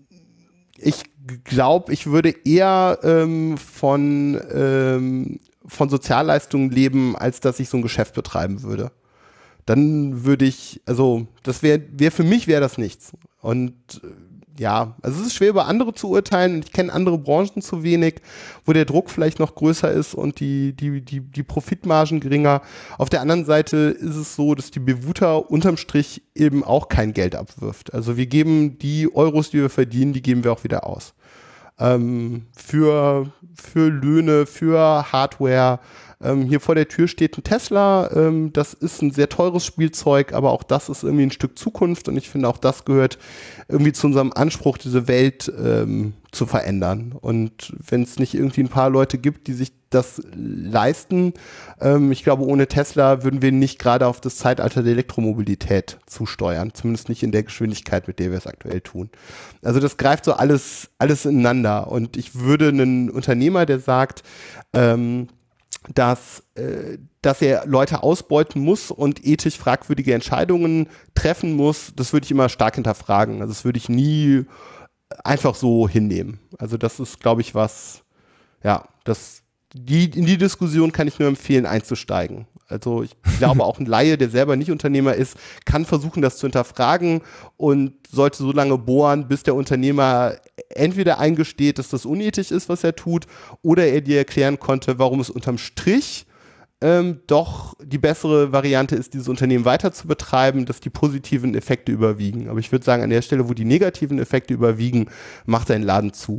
ich glaube, ich würde eher ähm, von, ähm, von Sozialleistungen leben, als dass ich so ein Geschäft betreiben würde. Dann würde ich, also das wäre, wär, für mich wäre das nichts. Und äh, ja, also es ist schwer über andere zu urteilen. Ich kenne andere Branchen zu wenig, wo der Druck vielleicht noch größer ist und die, die, die, die Profitmargen geringer. Auf der anderen Seite ist es so, dass die Bewuta unterm Strich eben auch kein Geld abwirft. Also wir geben die Euros, die wir verdienen, die geben wir auch wieder aus. Ähm, für, für Löhne, für Hardware. Ähm, hier vor der Tür steht ein Tesla, ähm, das ist ein sehr teures Spielzeug, aber auch das ist irgendwie ein Stück Zukunft und ich finde auch das gehört irgendwie zu unserem Anspruch, diese Welt ähm, zu verändern. Und wenn es nicht irgendwie ein paar Leute gibt, die sich das leisten, ähm, ich glaube, ohne Tesla würden wir nicht gerade auf das Zeitalter der Elektromobilität zusteuern, zumindest nicht in der Geschwindigkeit, mit der wir es aktuell tun. Also das greift so alles, alles ineinander. Und ich würde einen Unternehmer, der sagt, ähm, dass, äh, dass er Leute ausbeuten muss und ethisch fragwürdige Entscheidungen treffen muss, das würde ich immer stark hinterfragen. Also das würde ich nie einfach so hinnehmen. Also das ist, glaube ich, was, ja, das, die, in die Diskussion kann ich nur empfehlen, einzusteigen. Also ich glaube, auch ein Laie, der selber nicht Unternehmer ist, kann versuchen, das zu hinterfragen und sollte so lange bohren, bis der Unternehmer entweder eingesteht, dass das unethisch ist, was er tut, oder er dir erklären konnte, warum es unterm Strich ähm, doch die bessere Variante ist, dieses Unternehmen weiter zu betreiben, dass die positiven Effekte überwiegen. Aber ich würde sagen, an der Stelle, wo die negativen Effekte überwiegen, macht er den Laden zu.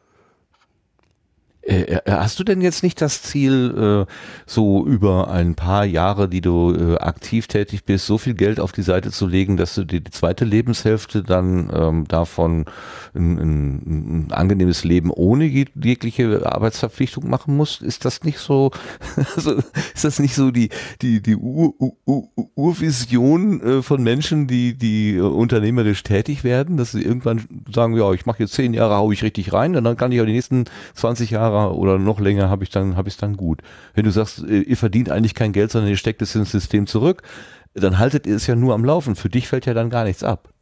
Äh, hast du denn jetzt nicht das Ziel, äh, so über ein paar Jahre, die du äh, aktiv tätig bist, so viel Geld auf die Seite zu legen, dass du die, die zweite Lebenshälfte dann ähm, davon ein, ein, ein angenehmes Leben ohne jeg jegliche Arbeitsverpflichtung machen musst? Ist das nicht so, also ist das nicht so die, die, die Ur, Ur, Urvision äh, von Menschen, die, die äh, unternehmerisch tätig werden, dass sie irgendwann sagen, ja, ich mache jetzt zehn Jahre, hau ich richtig rein und dann kann ich auch die nächsten zwanzig Jahre oder noch länger habe ich dann habe ich es dann gut. Wenn du sagst, ihr verdient eigentlich kein Geld, sondern ihr steckt es ins System zurück, dann haltet ihr es ja nur am Laufen. Für dich fällt ja dann gar nichts ab.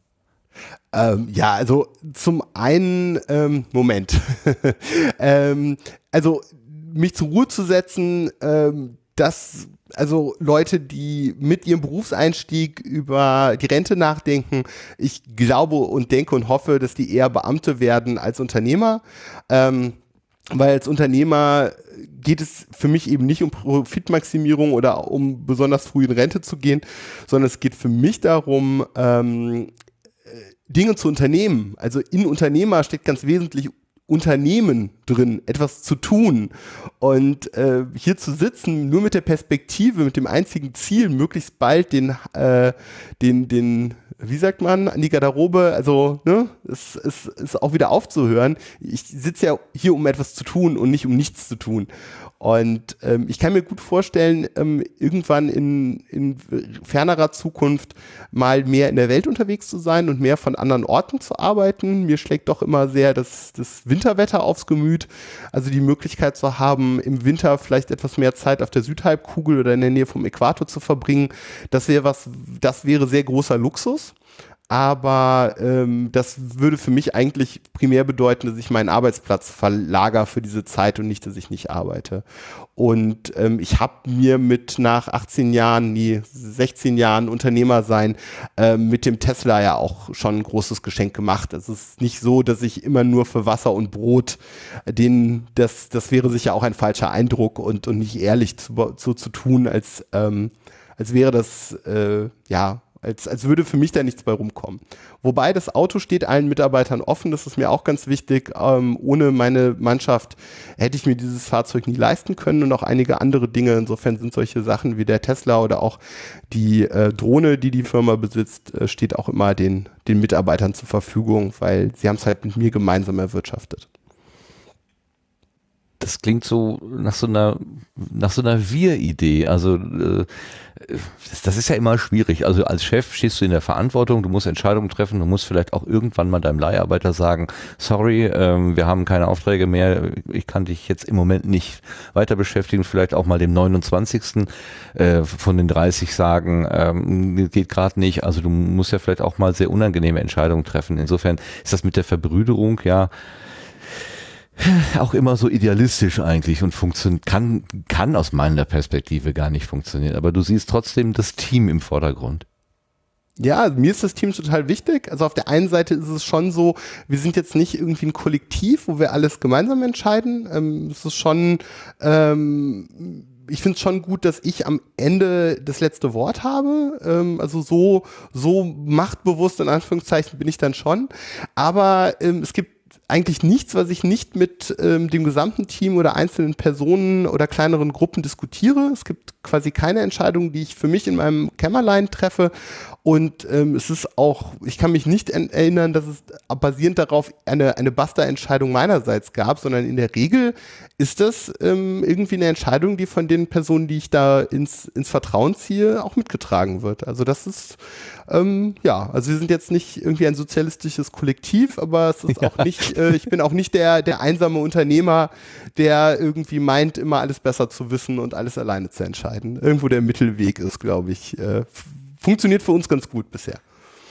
Ähm, ja, also zum einen, ähm, Moment, ähm, also mich zur Ruhe zu setzen, ähm, das also Leute, die mit ihrem Berufseinstieg über die Rente nachdenken, ich glaube und denke und hoffe, dass die eher Beamte werden als Unternehmer. Ähm, Weil als Unternehmer geht es für mich eben nicht um Profitmaximierung oder um besonders früh in Rente zu gehen, sondern es geht für mich darum, ähm, Dinge zu unternehmen. Also in Unternehmer steckt ganz wesentlich Unternehmen drin, etwas zu tun. Und äh, hier zu sitzen, nur mit der Perspektive, mit dem einzigen Ziel, möglichst bald den, äh, den, den, wie sagt man, an die Garderobe, also ne, es, es ist auch wieder aufzuhören. Ich sitze ja hier, um etwas zu tun und nicht um nichts zu tun. Und ähm, ich kann mir gut vorstellen, ähm, irgendwann in, in fernerer Zukunft mal mehr in der Welt unterwegs zu sein und mehr von anderen Orten zu arbeiten. Mir schlägt doch immer sehr das, das Winterwetter aufs Gemüt. Also die Möglichkeit zu haben, im Winter vielleicht etwas mehr Zeit auf der Südhalbkugel oder in der Nähe vom Äquator zu verbringen. Das wäre was, das wäre sehr großer Luxus. Aber ähm, das würde für mich eigentlich primär bedeuten, dass ich meinen Arbeitsplatz verlagere für diese Zeit und nicht, dass ich nicht arbeite. Und ähm, ich habe mir mit nach achtzehn Jahren, nee, sechzehn Jahren Unternehmer sein, äh, mit dem Tesla ja auch schon ein großes Geschenk gemacht. Es ist nicht so, dass ich immer nur für Wasser und Brot, den, das, das wäre sicher auch ein falscher Eindruck und, und nicht ehrlich zu, so zu tun, als, ähm, als wäre das, äh, ja, Als, als würde für mich da nichts bei rumkommen. Wobei das Auto steht allen Mitarbeitern offen, das ist mir auch ganz wichtig. Ähm, ohne meine Mannschaft hätte ich mir dieses Fahrzeug nie leisten können und auch einige andere Dinge. Insofern sind solche Sachen wie der Tesla oder auch die äh, Drohne, die die Firma besitzt, äh, steht auch immer den, den Mitarbeitern zur Verfügung, weil sie haben es halt mit mir gemeinsam erwirtschaftet. Das klingt so nach so einer nach so einer Wir-Idee. Also äh, das, das ist ja immer schwierig. Also als Chef stehst du in der Verantwortung, du musst Entscheidungen treffen, du musst vielleicht auch irgendwann mal deinem Leiharbeiter sagen, sorry, ähm, wir haben keine Aufträge mehr, ich kann dich jetzt im Moment nicht weiter beschäftigen, vielleicht auch mal dem neunundzwanzigsten Äh, von den dreißig sagen, ähm, geht gerade nicht. Also du musst ja vielleicht auch mal sehr unangenehme Entscheidungen treffen. Insofern ist das mit der Verbrüderung ja auch immer so idealistisch eigentlich und funktioniert, kann, kann aus meiner Perspektive gar nicht funktionieren. Aber du siehst trotzdem das Team im Vordergrund. Ja, mir ist das Team total wichtig. Also auf der einen Seite ist es schon so, wir sind jetzt nicht irgendwie ein Kollektiv, wo wir alles gemeinsam entscheiden. Ähm, es ist schon, ähm, ich finde es schon gut, dass ich am Ende das letzte Wort habe. Ähm, also so, so machtbewusst in Anführungszeichen bin ich dann schon. Aber ähm, es gibt eigentlich nichts, was ich nicht mit ähm, dem gesamten Team oder einzelnen Personen oder kleineren Gruppen diskutiere. Es gibt quasi keine Entscheidung, die ich für mich in meinem Kämmerlein treffe. Und ähm, es ist auch, ich kann mich nicht erinnern, dass es basierend darauf eine, eine Basta-Entscheidung meinerseits gab, sondern in der Regel ist das ähm, irgendwie eine Entscheidung, die von den Personen, die ich da ins, ins Vertrauen ziehe, auch mitgetragen wird. Also das ist, ähm, ja, also wir sind jetzt nicht irgendwie ein sozialistisches Kollektiv, aber es ist ja. auch nicht, äh, ich bin auch nicht der, der einsame Unternehmer, der irgendwie meint, immer alles besser zu wissen und alles alleine zu entscheiden. Irgendwo der Mittelweg ist, glaube ich, äh, funktioniert für uns ganz gut bisher.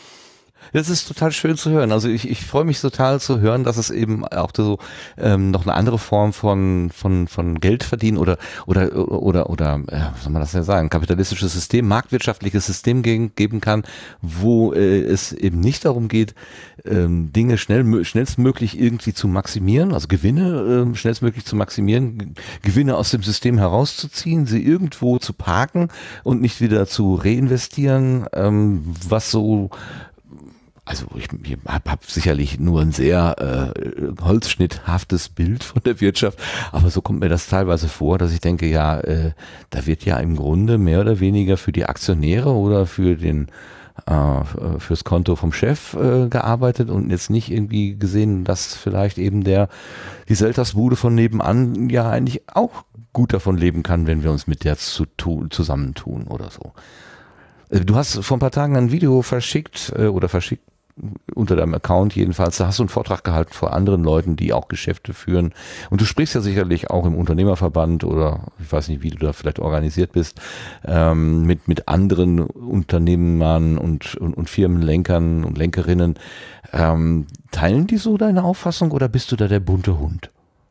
Das ist total schön zu hören. Also ich, ich freue mich total zu hören, dass es eben auch so ähm, noch eine andere Form von von von Geld verdienen oder oder oder oder äh, was soll man das ja sagen, kapitalistisches System, marktwirtschaftliches System geben, geben kann, wo äh, es eben nicht darum geht, ähm, Dinge schnell schnellstmöglich irgendwie zu maximieren, also Gewinne äh, schnellstmöglich zu maximieren, Gewinne aus dem System herauszuziehen, sie irgendwo zu parken und nicht wieder zu reinvestieren, ähm, was so Also ich, ich habe hab sicherlich nur ein sehr äh, holzschnitthaftes Bild von der Wirtschaft, aber so kommt mir das teilweise vor, dass ich denke, ja, äh, da wird ja im Grunde mehr oder weniger für die Aktionäre oder für den äh, fürs Konto vom Chef äh, gearbeitet und jetzt nicht irgendwie gesehen, dass vielleicht eben der die Seltersbude von nebenan ja eigentlich auch gut davon leben kann, wenn wir uns mit der zu tun, zusammentun oder so. Du hast vor ein paar Tagen ein Video verschickt äh, oder verschickt unter deinem Account jedenfalls, da hast du einen Vortrag gehalten vor anderen Leuten, die auch Geschäfte führen. Und du sprichst ja sicherlich auch im Unternehmerverband oder ich weiß nicht, wie du da vielleicht organisiert bist, ähm, mit mit anderen Unternehmern und, und, und Firmenlenkern und Lenkerinnen. Ähm, teilen die so deine Auffassung oder bist du da der bunte Hund?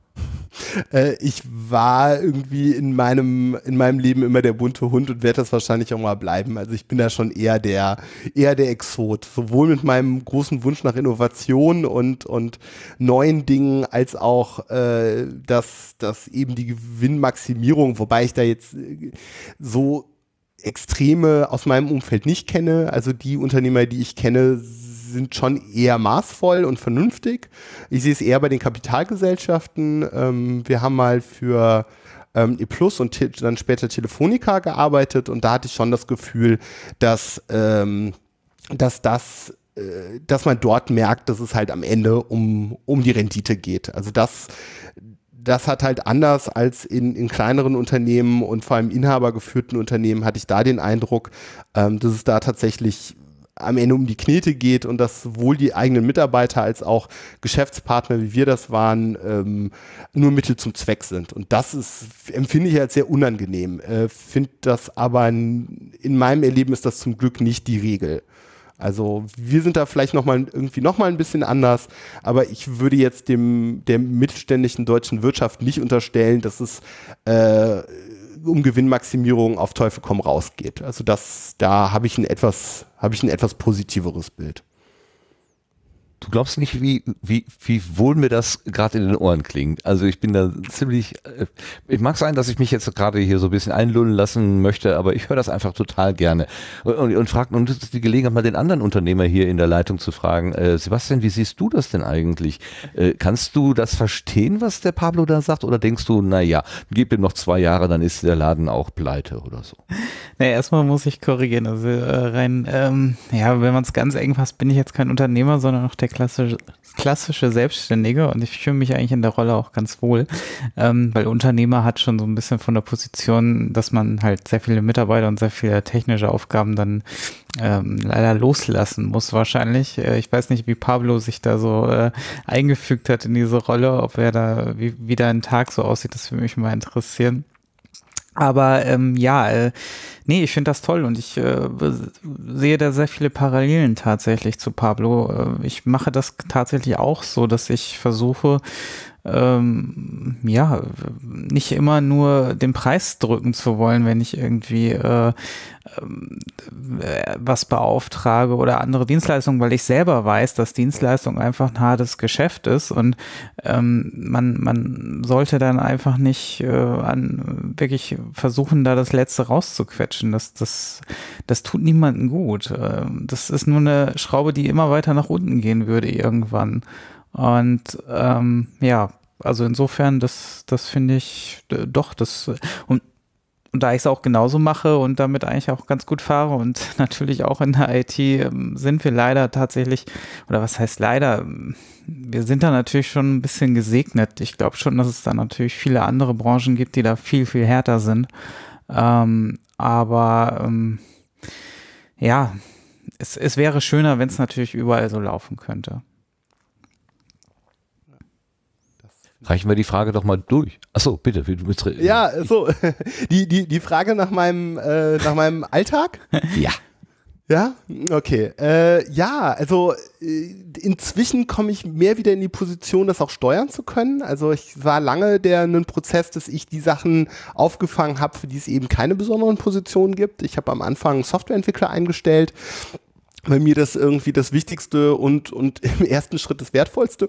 Äh, ich war irgendwie in meinem, in meinem Leben immer der bunte Hund und werde das wahrscheinlich auch mal bleiben. Also ich bin da schon eher der, eher der Exot. Sowohl mit meinem großen Wunsch nach Innovation und, und neuen Dingen, als auch, äh, dass, dass eben die Gewinnmaximierung, wobei ich da jetzt so Extreme aus meinem Umfeld nicht kenne. Also die Unternehmer, die ich kenne, sind schon eher maßvoll und vernünftig. Ich sehe es eher bei den Kapitalgesellschaften. Ähm, wir haben mal für ähm, E Plus und te- dann später Telefonica gearbeitet und da hatte ich schon das Gefühl, dass, ähm, dass das äh, dass man dort merkt, dass es halt am Ende um, um die Rendite geht. Also das Das hat halt anders als in, in kleineren Unternehmen und vor allem inhabergeführten Unternehmen hatte ich da den Eindruck, ähm, dass es da tatsächlich am Ende um die Knete geht und dass sowohl die eigenen Mitarbeiter als auch Geschäftspartner, wie wir das waren, ähm, nur Mittel zum Zweck sind. Und das ist, empfinde ich als sehr unangenehm. Äh, finde das aber, in, in meinem Erleben ist das zum Glück nicht die Regel. Also wir sind da vielleicht noch mal irgendwie noch mal ein bisschen anders, aber ich würde jetzt dem der mittelständischen deutschen Wirtschaft nicht unterstellen, dass es äh, um Gewinnmaximierung auf Teufel komm raus geht. Also das, da habe ich ein etwas, habe ich ein etwas positiveres Bild. Du glaubst nicht, wie, wie, wie wohl mir das gerade in den Ohren klingt. Also ich bin da ziemlich, äh, ich mag sein, dass ich mich jetzt gerade hier so ein bisschen einlullen lassen möchte, aber ich höre das einfach total gerne. Und, und, und frag, und das ist die Gelegenheit, mal den anderen Unternehmer hier in der Leitung zu fragen, äh, Sebastian, wie siehst du das denn eigentlich? Äh, kannst du das verstehen, was der Pablo da sagt? Oder denkst du, naja, gib ihm noch zwei Jahre, dann ist der Laden auch pleite oder so? Nee, erstmal muss ich korrigieren. Also äh, rein, ähm, ja, wenn man es ganz eng fasst, bin ich jetzt kein Unternehmer, sondern noch der klassische, klassische Selbstständige und ich fühle mich eigentlich in der Rolle auch ganz wohl, ähm, weil Unternehmer hat schon so ein bisschen von der Position, dass man halt sehr viele Mitarbeiter und sehr viele technische Aufgaben dann ähm, leider loslassen muss wahrscheinlich. Äh, ich weiß nicht, wie Pablo sich da so äh, eingefügt hat in diese Rolle, ob er da, wie, wie da ein Tag so aussieht, das würde mich mal interessieren. Aber ähm, ja, äh, nee, ich finde das toll und ich äh, sehe da sehr viele Parallelen tatsächlich zu Pablo. Äh, ich mache das tatsächlich auch so, dass ich versuche, ähm, ja, nicht immer nur den Preis drücken zu wollen, wenn ich irgendwie äh, äh, was beauftrage oder andere Dienstleistungen, weil ich selber weiß, dass Dienstleistung einfach ein hartes Geschäft ist und ähm, man, man sollte dann einfach nicht äh, an, wirklich versuchen, da das Letzte rauszuquetschen. Das, das, das tut niemandem gut. Das ist nur eine Schraube, die immer weiter nach unten gehen würde irgendwann. Und ähm, ja, also insofern, das, das finde ich äh, doch, das und, und da ich es auch genauso mache und damit eigentlich auch ganz gut fahre und natürlich auch in der I T ähm, sind wir leider tatsächlich, oder was heißt leider, wir sind da natürlich schon ein bisschen gesegnet. Ich glaube schon, dass es da natürlich viele andere Branchen gibt, die da viel, viel härter sind. Ähm, aber ähm, ja, es, es wäre schöner, wenn es natürlich überall so laufen könnte. Reichen wir die Frage doch mal durch. Achso, bitte. Du bist ja, so. Die, die, die Frage nach meinem, äh, nach meinem Alltag? Ja. Ja, okay. Äh, ja, also äh, inzwischen komme ich mehr wieder in die Position, das auch steuern zu können. Also ich war lange der ein Prozess, dass ich die Sachen aufgefangen habe, für die es eben keine besonderen Positionen gibt. Ich habe am Anfang Softwareentwickler eingestellt, weil mir das irgendwie das Wichtigste und, und im ersten Schritt das Wertvollste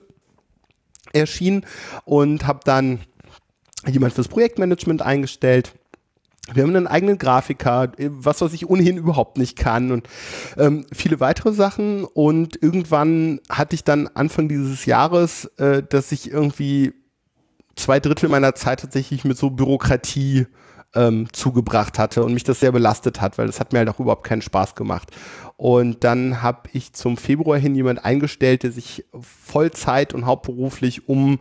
erschien, und habe dann jemand fürs Projektmanagement eingestellt. Wir haben einen eigenen Grafiker, was, was ich ohnehin überhaupt nicht kann, und ähm, viele weitere Sachen. Und irgendwann hatte ich dann Anfang dieses Jahres, äh, dass ich irgendwie zwei Drittel meiner Zeit tatsächlich mit so Bürokratie ähm, zugebracht hatte und mich das sehr belastet hat, weil das hat mir halt auch überhaupt keinen Spaß gemacht. Und dann habe ich zum Februar hin jemand eingestellt, der sich Vollzeit und hauptberuflich um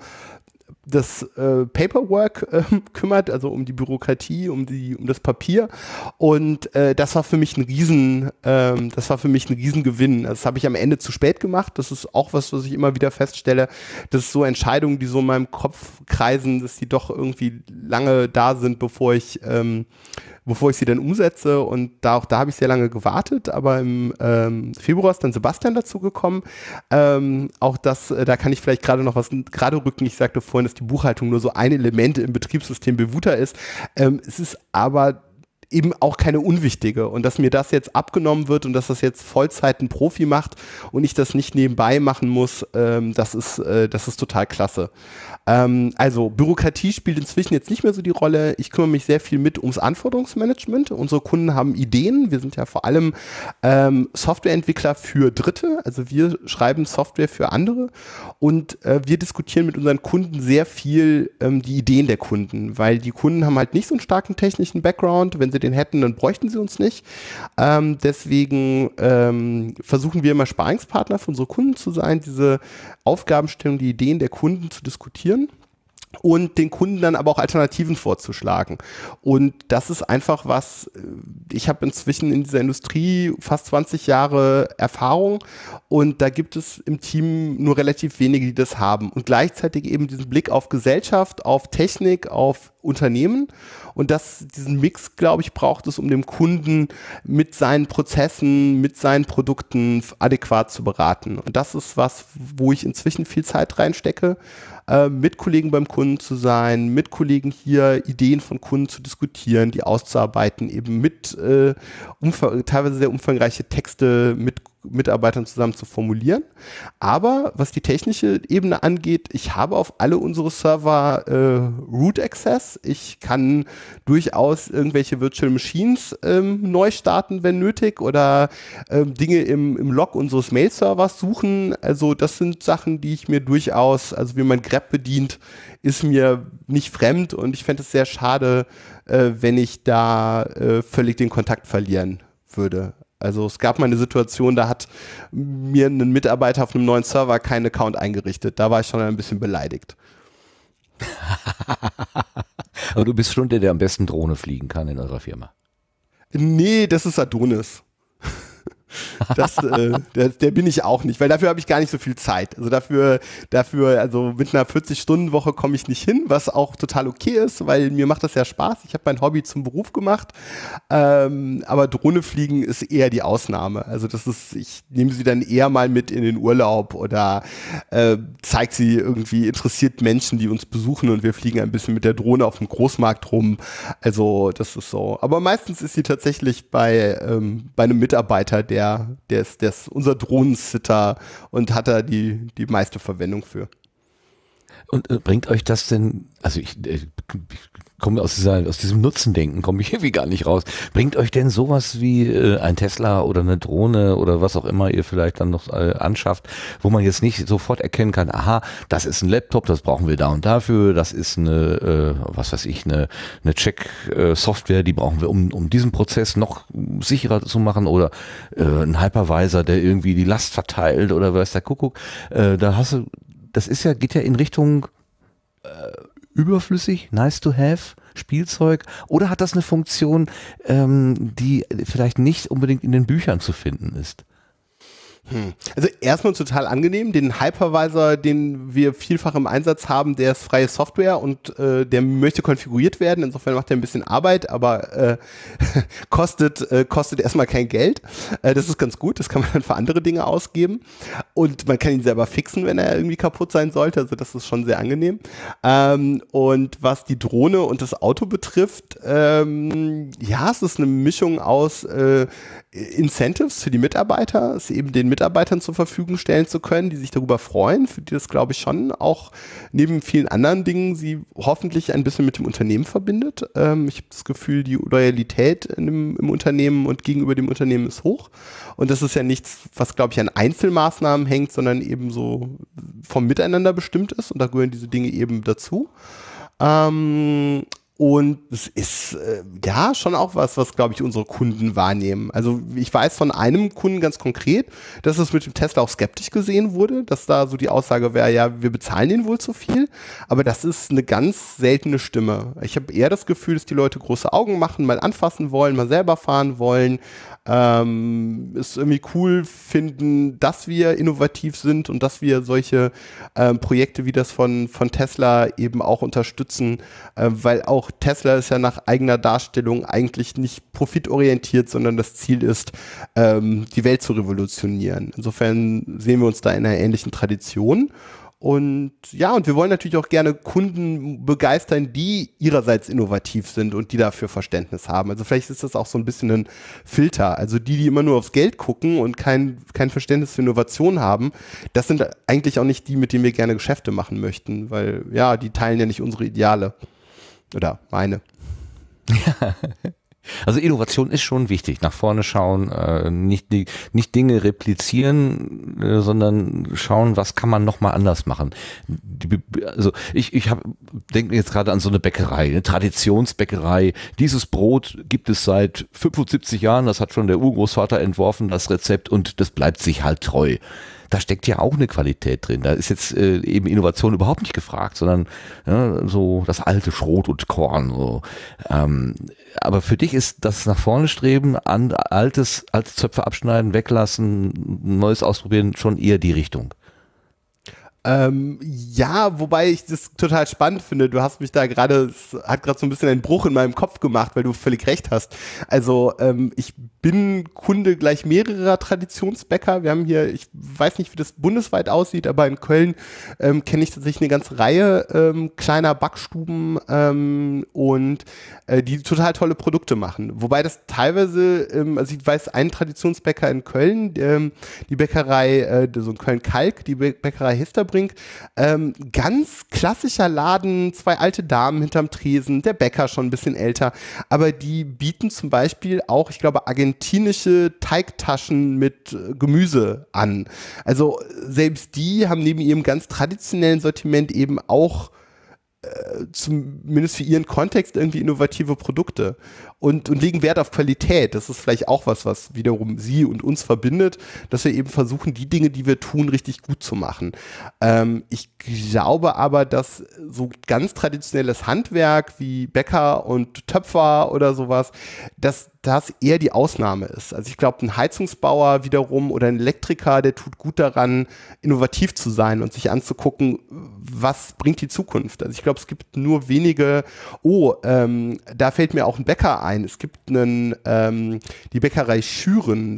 das äh, Paperwork äh, kümmert, also um die Bürokratie, um die, um das Papier. Und äh, das war für mich ein Riesen, ähm, das war für mich ein Riesengewinn. Das habe ich am Ende zu spät gemacht. Das ist auch was, was ich immer wieder feststelle, dass so Entscheidungen, die so in meinem Kopf kreisen, dass die doch irgendwie lange da sind, bevor ich ähm, bevor ich sie dann umsetze, und da auch da habe ich sehr lange gewartet, aber im ähm, Februar ist dann Sebastian dazu gekommen. Ähm, auch das, äh, da kann ich vielleicht gerade noch was gerade rücken. Ich sagte vorhin, dass die Buchhaltung nur so ein Element im Betriebssystem Bevuta ist. Ähm, es ist aber eben auch keine unwichtige, und dass mir das jetzt abgenommen wird und dass das jetzt Vollzeit ein Profi macht und ich das nicht nebenbei machen muss, ähm, das ist, äh, das ist total klasse. Ähm, also Bürokratie spielt inzwischen jetzt nicht mehr so die Rolle. Ich kümmere mich sehr viel mit ums Anforderungsmanagement. Unsere Kunden haben Ideen. Wir sind ja vor allem ähm, Softwareentwickler für Dritte, also wir schreiben Software für andere, und äh, wir diskutieren mit unseren Kunden sehr viel ähm, die Ideen der Kunden, weil die Kunden haben halt nicht so einen starken technischen Background. Wenn sie den hätten, dann bräuchten sie uns nicht. Ähm, deswegen ähm, versuchen wir immer Sparingspartner für unsere Kunden zu sein, diese Aufgabenstellung, die Ideen der Kunden zu diskutieren und den Kunden dann aber auch Alternativen vorzuschlagen. Und das ist einfach was, ich habe inzwischen in dieser Industrie fast zwanzig Jahre Erfahrung, und da gibt es im Team nur relativ wenige, die das haben. Und gleichzeitig eben diesen Blick auf Gesellschaft, auf Technik, auf Unternehmen. Und das, diesen Mix, glaube ich, braucht es, um dem Kunden mit seinen Prozessen, mit seinen Produkten adäquat zu beraten. Und das ist was, wo ich inzwischen viel Zeit reinstecke, äh, mit Kollegen beim Kunden zu sein, mit Kollegen hier Ideen von Kunden zu diskutieren, die auszuarbeiten, eben mit äh, teilweise sehr umfangreiche Texte mit Mitarbeitern zusammen zu formulieren. Aber was die technische Ebene angeht, ich habe auf alle unsere Server äh, Root Access. Ich kann durchaus irgendwelche Virtual Machines ähm, neu starten, wenn nötig, oder ähm, Dinge im, im Log unseres Mail-Servers suchen. Also das sind Sachen, die ich mir durchaus, also wie man grep bedient, ist mir nicht fremd, und ich fände es sehr schade, äh, wenn ich da äh, völlig den Kontakt verlieren würde. Also es gab mal eine Situation, da hat mir ein Mitarbeiter auf einem neuen Server keinen Account eingerichtet. Da war ich schon ein bisschen beleidigt. Aber du bist schon der, der am besten Drohne fliegen kann in eurer Firma. Nee, das ist Adonis. Das, äh, der, der bin ich auch nicht, weil dafür habe ich gar nicht so viel Zeit. Also dafür, dafür, also mit einer vierzig-Stunden-Woche komme ich nicht hin, was auch total okay ist, weil mir macht das ja Spaß. Ich habe mein Hobby zum Beruf gemacht, ähm, aber Drohne fliegen ist eher die Ausnahme. Also das ist, ich nehme sie dann eher mal mit in den Urlaub oder äh, zeige sie irgendwie, interessiert Menschen, die uns besuchen, und wir fliegen ein bisschen mit der Drohne auf dem Großmarkt rum. Also das ist so. Aber meistens ist sie tatsächlich bei, ähm, bei einem Mitarbeiter, der Der, der, ist, der ist unser Drohnensitter und hat da die, die meiste Verwendung für. Und äh, bringt euch das denn, also ich, äh, ich komme aus, dieser, aus diesem Nutzendenken, komme ich irgendwie gar nicht raus. Bringt euch denn sowas wie äh, ein Tesla oder eine Drohne oder was auch immer ihr vielleicht dann noch äh, anschafft, wo man jetzt nicht sofort erkennen kann, aha, das ist ein Laptop, das brauchen wir da und dafür, das ist eine, äh, was weiß ich, eine, eine Check-Software, die brauchen wir, um, um diesen Prozess noch sicherer zu machen, oder äh, ein Hypervisor, der irgendwie die Last verteilt oder weiß der Kuckuck. Äh, da hast du, das ist ja, geht ja in Richtung äh, überflüssig, nice to have, Spielzeug, oder hat das eine Funktion, ähm, die vielleicht nicht unbedingt in den Büchern zu finden ist? Hm. Also erstmal total angenehm, den Hypervisor, den wir vielfach im Einsatz haben, der ist freie Software und äh, der möchte konfiguriert werden, insofern macht er ein bisschen Arbeit, aber äh, kostet, äh, kostet erstmal kein Geld. Äh, das ist ganz gut, das kann man dann für andere Dinge ausgeben und man kann ihn selber fixen, wenn er irgendwie kaputt sein sollte, also das ist schon sehr angenehm. Ähm, und was die Drohne und das Auto betrifft, ähm, ja, es ist eine Mischung aus äh, Incentives für die Mitarbeiter, es eben den Mitarbeitern zur Verfügung stellen zu können, die sich darüber freuen, für die das, glaube ich, schon auch neben vielen anderen Dingen sie hoffentlich ein bisschen mit dem Unternehmen verbindet. Ähm, ich habe das Gefühl, die Loyalität in dem, im Unternehmen und gegenüber dem Unternehmen ist hoch. Und das ist ja nichts, was, glaube ich, an Einzelmaßnahmen hängt, sondern eben so vom Miteinander bestimmt ist. Und da gehören diese Dinge eben dazu. Ähm, Und es ist äh, ja schon auch was, was, glaube ich, unsere Kunden wahrnehmen. Also ich weiß von einem Kunden ganz konkret, dass es mit dem Tesla auch skeptisch gesehen wurde, dass da so die Aussage wäre, ja, wir bezahlen den wohl zu viel. Aber das ist eine ganz seltene Stimme. Ich habe eher das Gefühl, dass die Leute große Augen machen, mal anfassen wollen, mal selber fahren wollen. Ähm, es irgendwie cool finden, dass wir innovativ sind und dass wir solche ähm, Projekte wie das von, von Tesla eben auch unterstützen, äh, weil auch Tesla ist ja nach eigener Darstellung eigentlich nicht profitorientiert, sondern das Ziel ist, ähm, die Welt zu revolutionieren. Insofern sehen wir uns da in einer ähnlichen Tradition. Und ja, und wir wollen natürlich auch gerne Kunden begeistern, die ihrerseits innovativ sind und die dafür Verständnis haben. Also vielleicht ist das auch so ein bisschen ein Filter. Also die, die immer nur aufs Geld gucken und kein, kein Verständnis für Innovation haben, das sind eigentlich auch nicht die, mit denen wir gerne Geschäfte machen möchten, weil ja, die teilen ja nicht unsere Ideale. Oder meine. Ja. Also Innovation ist schon wichtig, nach vorne schauen, äh, nicht, die, nicht Dinge replizieren, äh, sondern schauen, was kann man nochmal anders machen. Die, also ich, ich denke jetzt gerade an so eine Bäckerei, eine Traditionsbäckerei. Dieses Brot gibt es seit fünfundsiebzig Jahren, das hat schon der Urgroßvater entworfen, das Rezept, und das bleibt sich halt treu. Da steckt ja auch eine Qualität drin. Da ist jetzt äh, eben Innovation überhaupt nicht gefragt, sondern ja, so das alte Schrot und Korn. So. Ähm, aber für dich ist das nach vorne streben, an altes, alte Zöpfe abschneiden, weglassen, Neues ausprobieren, schon eher die Richtung. Ähm, ja, wobei ich das total spannend finde. Du hast mich da gerade, es hat gerade so ein bisschen einen Bruch in meinem Kopf gemacht, weil du völlig recht hast. Also ähm, ich bin Kunde gleich mehrerer Traditionsbäcker. Wir haben hier, ich weiß nicht, wie das bundesweit aussieht, aber in Köln ähm, kenne ich tatsächlich eine ganze Reihe ähm, kleiner Backstuben ähm, und äh, die total tolle Produkte machen. Wobei das teilweise, ähm, also ich weiß, einen Traditionsbäcker in Köln, ähm, die Bäckerei, äh, so in Köln-Kalk, die Bäckerei Histerbrink, Ähm, ganz klassischer Laden, zwei alte Damen hinterm Tresen, der Bäcker schon ein bisschen älter, aber die bieten zum Beispiel auch, ich glaube, argentinische Teigtaschen mit äh, Gemüse an. Also selbst die haben neben ihrem ganz traditionellen Sortiment eben auch äh, zumindest für ihren Kontext irgendwie innovative Produkte und, und legen Wert auf Qualität. Das ist vielleicht auch was, was wiederum sie und uns verbindet, dass wir eben versuchen, die Dinge, die wir tun, richtig gut zu machen. Ähm, ich glaube aber, dass so ganz traditionelles Handwerk wie Bäcker und Töpfer oder sowas, dass das eher die Ausnahme ist. Also ich glaube, ein Heizungsbauer wiederum oder ein Elektriker, der tut gut daran, innovativ zu sein und sich anzugucken, was bringt die Zukunft. Also ich glaube, es gibt nur wenige, oh, ähm, da fällt mir auch ein Bäcker ein. Es gibt einen, ähm, die Bäckerei Schüren,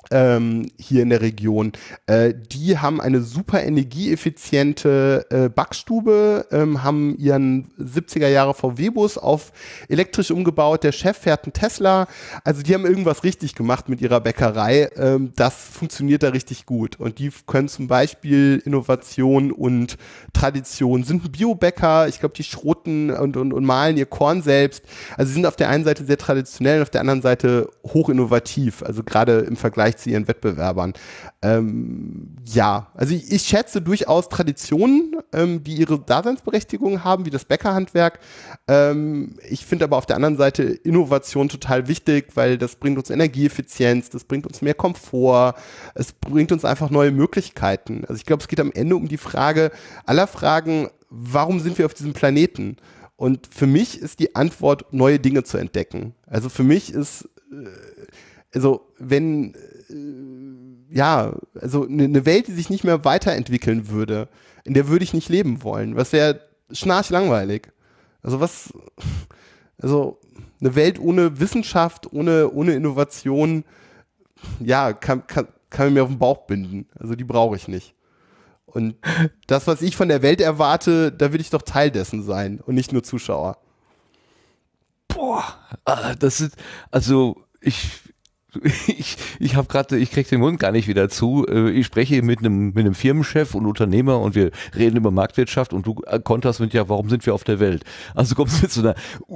Ähm, hier in der Region. Äh, die haben eine super energieeffiziente äh, Backstube, ähm, haben ihren siebziger Jahre V W-Bus auf elektrisch umgebaut. Der Chef fährt einen Tesla. Also die haben irgendwas richtig gemacht mit ihrer Bäckerei. Ähm, das funktioniert da richtig gut. Und die können zum Beispiel Innovation und Tradition, sind ein Biobäcker. Ich glaube, die schroten und, und, und mahlen ihr Korn selbst. Also sie sind auf der einen Seite sehr traditionell und auf der anderen Seite hoch innovativ. Also gerade im Vergleich zu ihren Wettbewerbern. Ähm, ja, also ich, ich schätze durchaus Traditionen, ähm, die ihre Daseinsberechtigung haben, wie das Bäckerhandwerk. Ähm, ich finde aber auf der anderen Seite Innovation total wichtig, weil das bringt uns Energieeffizienz, das bringt uns mehr Komfort, es bringt uns einfach neue Möglichkeiten. Also ich glaube, es geht am Ende um die Frage aller Fragen, warum sind wir auf diesem Planeten? Und für mich ist die Antwort, neue Dinge zu entdecken. Also für mich ist, äh, also wenn ja, also eine Welt, die sich nicht mehr weiterentwickeln würde, in der würde ich nicht leben wollen. Was wäre schnarchlangweilig. Also was, also eine Welt ohne Wissenschaft, ohne, ohne Innovation, ja, kann, kann, kann mir auf den Bauch binden. Also die brauche ich nicht. Und das, was ich von der Welt erwarte, da will ich doch Teil dessen sein und nicht nur Zuschauer. Boah, das ist, also ich Ich, ich habe gerade, ich kriege den Mund gar nicht wieder zu. Ich spreche mit einem mit einem Firmenchef und Unternehmer und wir reden über Marktwirtschaft und du konterst mit, ja, warum sind wir auf der Welt? Also kommst du mit so einer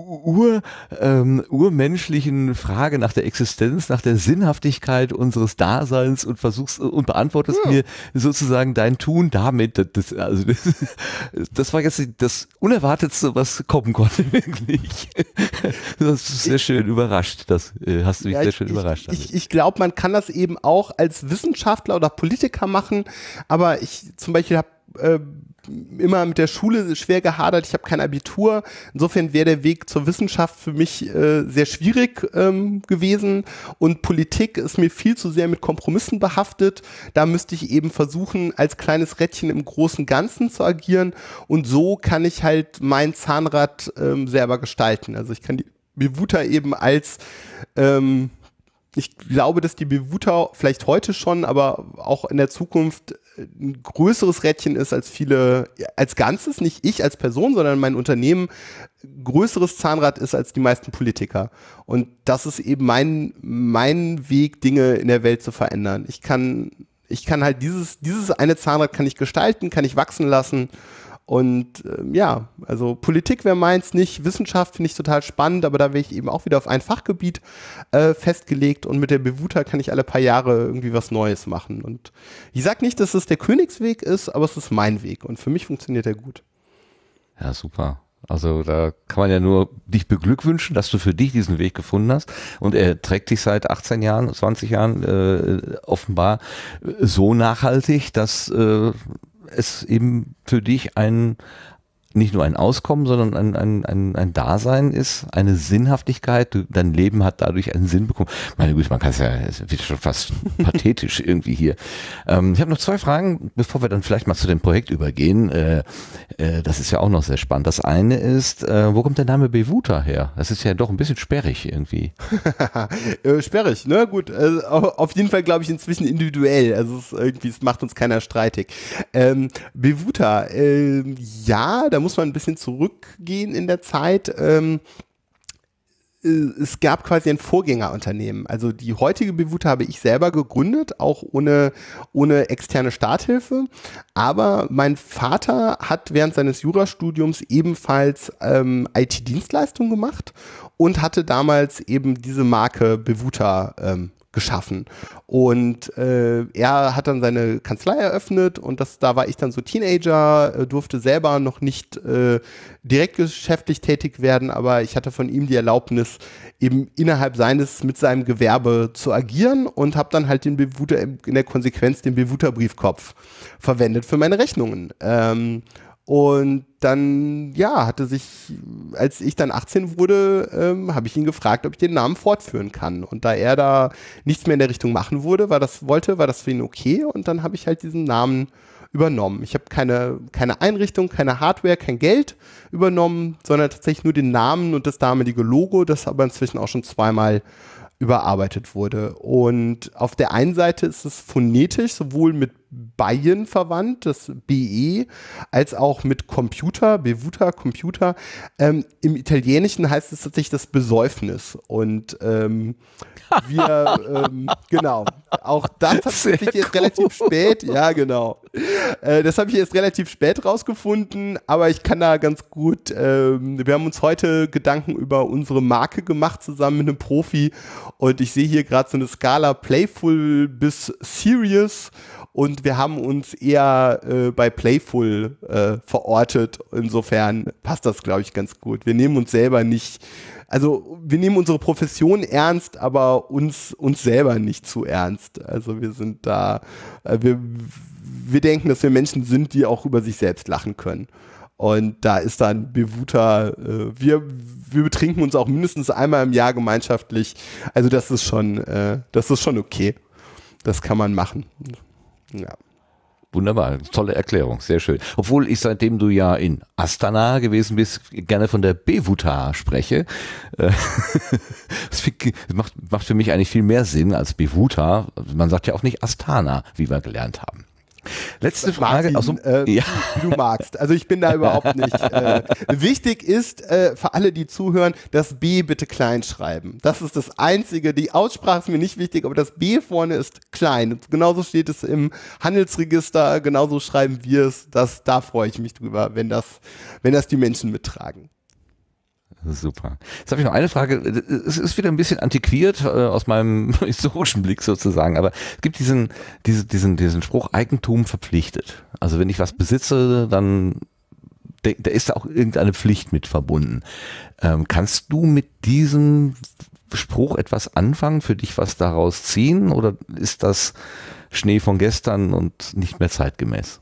ur, ähm, urmenschlichen Frage nach der Existenz, nach der Sinnhaftigkeit unseres Daseins und versuchst und beantwortest ja. mir sozusagen dein Tun damit. Das, das, also das, das war jetzt das Unerwartetste, was kommen konnte, wirklich. Das ist sehr schön überrascht. Das äh, hast du mich ja, sehr schön ich, überrascht. Ich, ich glaube, man kann das eben auch als Wissenschaftler oder Politiker machen, aber ich zum Beispiel habe äh, immer mit der Schule schwer gehadert, ich habe kein Abitur, insofern wäre der Weg zur Wissenschaft für mich äh, sehr schwierig ähm, gewesen und Politik ist mir viel zu sehr mit Kompromissen behaftet, da müsste ich eben versuchen, als kleines Rädchen im großen Ganzen zu agieren und so kann ich halt mein Zahnrad ähm, selber gestalten, also ich kann die Bewuta eben als ähm, ich glaube, dass die Bewuta vielleicht heute schon, aber auch in der Zukunft ein größeres Rädchen ist als viele, als Ganzes, nicht ich als Person, sondern mein Unternehmen größeres Zahnrad ist als die meisten Politiker. Und das ist eben mein, mein Weg, Dinge in der Welt zu verändern. Ich kann, ich kann halt dieses, dieses eine Zahnrad kann ich gestalten, kann ich wachsen lassen. Und äh, ja, also Politik wäre meins nicht, Wissenschaft finde ich total spannend, aber da wäre ich eben auch wieder auf ein Fachgebiet äh, festgelegt und mit der Bewuta kann ich alle paar Jahre irgendwie was Neues machen. Und ich sage nicht, dass es der Königsweg ist, aber es ist mein Weg und für mich funktioniert er gut. Ja, super. Also da kann man ja nur dich beglückwünschen, dass du für dich diesen Weg gefunden hast und er trägt dich seit achtzehn Jahren, zwanzig Jahren äh, offenbar so nachhaltig, dass äh, es eben für dich ein, nicht nur ein Auskommen, sondern ein, ein, ein, ein Dasein ist, eine Sinnhaftigkeit, du, dein Leben hat dadurch einen Sinn bekommen. Meine Güte, man kann es ja, es wird schon fast pathetisch irgendwie hier. Ähm, ich habe noch zwei Fragen, bevor wir dann vielleicht mal zu dem Projekt übergehen. Äh, äh, das ist ja auch noch sehr spannend. Das eine ist, äh, wo kommt der Name Bewuta her? Das ist ja doch ein bisschen sperrig irgendwie. äh, sperrig, ne? Gut, also auf jeden Fall glaube ich inzwischen individuell. Also es, irgendwie, es macht uns keiner streitig. Ähm, Bewuta, äh, ja, da muss man ein bisschen zurückgehen in der Zeit. Ähm, es gab quasi ein Vorgängerunternehmen. Also die heutige Bewuta habe ich selber gegründet, auch ohne, ohne externe Starthilfe. Aber mein Vater hat während seines Jurastudiums ebenfalls ähm, I T-Dienstleistungen gemacht und hatte damals eben diese Marke Bewuta ähm, geschaffen. Und äh, er hat dann seine Kanzlei eröffnet und das, da war ich dann so Teenager, äh, durfte selber noch nicht äh, direkt geschäftlich tätig werden, aber ich hatte von ihm die Erlaubnis, eben innerhalb seines, mit seinem Gewerbe zu agieren und habe dann halt den Bewuta, in der Konsequenz den Bewuta-Briefkopf verwendet für meine Rechnungen. Ähm, Und dann, ja, hatte sich, als ich dann achtzehn wurde, ähm, habe ich ihn gefragt, ob ich den Namen fortführen kann. Und da er da nichts mehr in der Richtung machen wurde, war das, wollte, war das für ihn okay. Und dann habe ich halt diesen Namen übernommen. Ich habe keine, keine Einrichtung, keine Hardware, kein Geld übernommen, sondern tatsächlich nur den Namen und das damalige Logo, das aber inzwischen auch schon zweimal überarbeitet wurde. Und auf der einen Seite ist es phonetisch sowohl mit Beien verwandt, das B E, als auch mit Computer, Bevuta, Computer. Ähm, Im Italienischen heißt es tatsächlich das Besäufnis. Und ähm, wir, ähm, genau, auch das habe ich jetzt cool. relativ spät, ja genau, äh, das habe ich jetzt relativ spät rausgefunden, aber ich kann da ganz gut, ähm, wir haben uns heute Gedanken über unsere Marke gemacht, zusammen mit einem Profi, und ich sehe hier gerade so eine Skala Playful bis Serious, und wir haben uns eher äh, bei Playful äh, verortet. Insofern passt das, glaube ich, ganz gut. Wir nehmen uns selber nicht, also wir nehmen unsere Profession ernst, aber uns, uns selber nicht zu ernst. Also wir sind da, äh, wir, wir denken, dass wir Menschen sind, die auch über sich selbst lachen können. Und da ist dann Bevuta, äh, wir, wir betrinken uns auch mindestens einmal im Jahr gemeinschaftlich. Also das ist schon, äh, das ist schon okay. Das kann man machen. Ja. Wunderbar, tolle Erklärung, sehr schön. Obwohl ich, seitdem du ja in Astana gewesen bist, gerne von der Bevuta spreche. Das macht, macht für mich eigentlich viel mehr Sinn als Bevuta. Man sagt ja auch nicht Astana, wie wir gelernt haben. Letzte Frage. Martin, so, äh, ja. Wie du magst. Also ich bin da überhaupt nicht. Äh, wichtig ist äh, für alle, die zuhören, das B bitte klein schreiben. Das ist das Einzige. Die Aussprache ist mir nicht wichtig, aber das B vorne ist klein. Und genauso steht es im Handelsregister, genauso schreiben wir es. Das, da freue ich mich drüber, wenn das, wenn das die Menschen mittragen. Super. Jetzt habe ich noch eine Frage. Es ist wieder ein bisschen antiquiert äh, aus meinem historischen Blick sozusagen, aber es gibt diesen, diese, diesen, diesen Spruch, Eigentum verpflichtet. Also wenn ich was besitze, dann da ist da auch irgendeine Pflicht mit verbunden. Ähm, kannst du mit diesem Spruch etwas anfangen, für dich was daraus ziehen, oder ist das Schnee von gestern und nicht mehr zeitgemäß?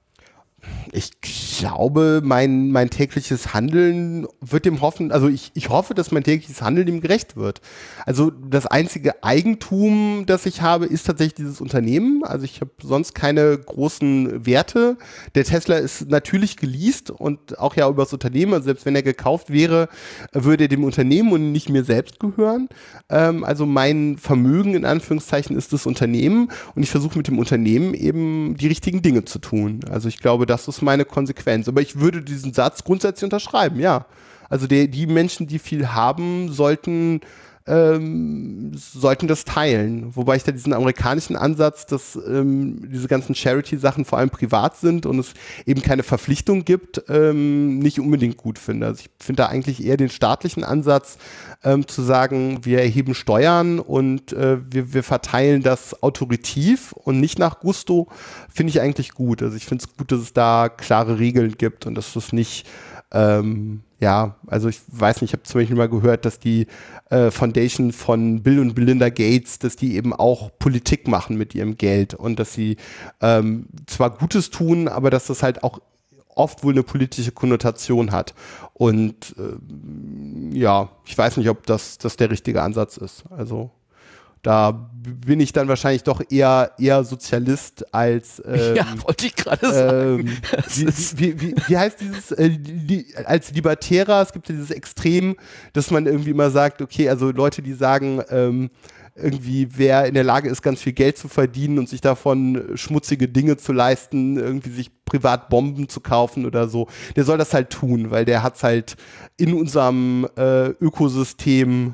Ich glaube, mein, mein tägliches Handeln wird dem hoffen, also ich, ich hoffe, dass mein tägliches Handeln dem gerecht wird. Also das einzige Eigentum, das ich habe, ist tatsächlich dieses Unternehmen. Also ich habe sonst keine großen Werte. Der Tesla ist natürlich geleast und auch ja über das Unternehmen. Also selbst wenn er gekauft wäre, würde er dem Unternehmen und nicht mir selbst gehören. Ähm, also mein Vermögen in Anführungszeichen ist das Unternehmen, und ich versuche mit dem Unternehmen eben die richtigen Dinge zu tun. Also ich glaube, das ist meine Konsequenz. Aber ich würde diesen Satz grundsätzlich unterschreiben, ja. Also der, die Menschen, die viel haben, sollten, ähm, sollten das teilen. Wobei ich da diesen amerikanischen Ansatz, dass ähm, diese ganzen Charity-Sachen vor allem privat sind und es eben keine Verpflichtung gibt, ähm, nicht unbedingt gut finde. Also ich finde da eigentlich eher den staatlichen Ansatz, ähm, zu sagen, wir erheben Steuern und äh, wir, wir verteilen das autoritativ und nicht nach Gusto, finde ich eigentlich gut. Also ich finde es gut, dass es da klare Regeln gibt und dass das nicht Ähm, ja, also ich weiß nicht, ich habe zum Beispiel mal gehört, dass die äh, Foundation von Bill und Melinda Gates, dass die eben auch Politik machen mit ihrem Geld und dass sie ähm, zwar Gutes tun, aber dass das halt auch oft wohl eine politische Konnotation hat. Und äh, ja, ich weiß nicht, ob das, das der richtige Ansatz ist. Also da bin ich dann wahrscheinlich doch eher, eher Sozialist als ähm, ja, wollte ich gerade sagen. Ähm, wie, wie, wie, wie heißt dieses, äh, li, als Libertärer, es gibt ja dieses Extrem, dass man irgendwie immer sagt, okay, also Leute, die sagen, ähm, irgendwie wer in der Lage ist, ganz viel Geld zu verdienen und sich davon schmutzige Dinge zu leisten, irgendwie sich privat Bomben zu kaufen oder so, der soll das halt tun, weil der hat es halt in unserem äh, Ökosystem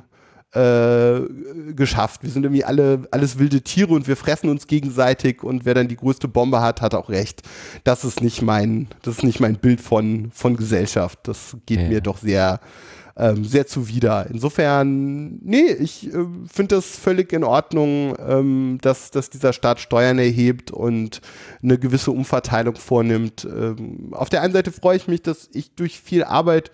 Äh, geschafft. Wir sind irgendwie alle alles wilde Tiere und wir fressen uns gegenseitig, und wer dann die größte Bombe hat, hat auch recht. Das ist nicht mein, das ist nicht mein Bild von, von Gesellschaft. Das geht ja. mir doch sehr, ähm, sehr zuwider. Insofern, nee, ich äh, finde das völlig in Ordnung, ähm, dass, dass dieser Staat Steuern erhebt und eine gewisse Umverteilung vornimmt. Ähm, auf der einen Seite freue ich mich, dass ich durch viel Arbeit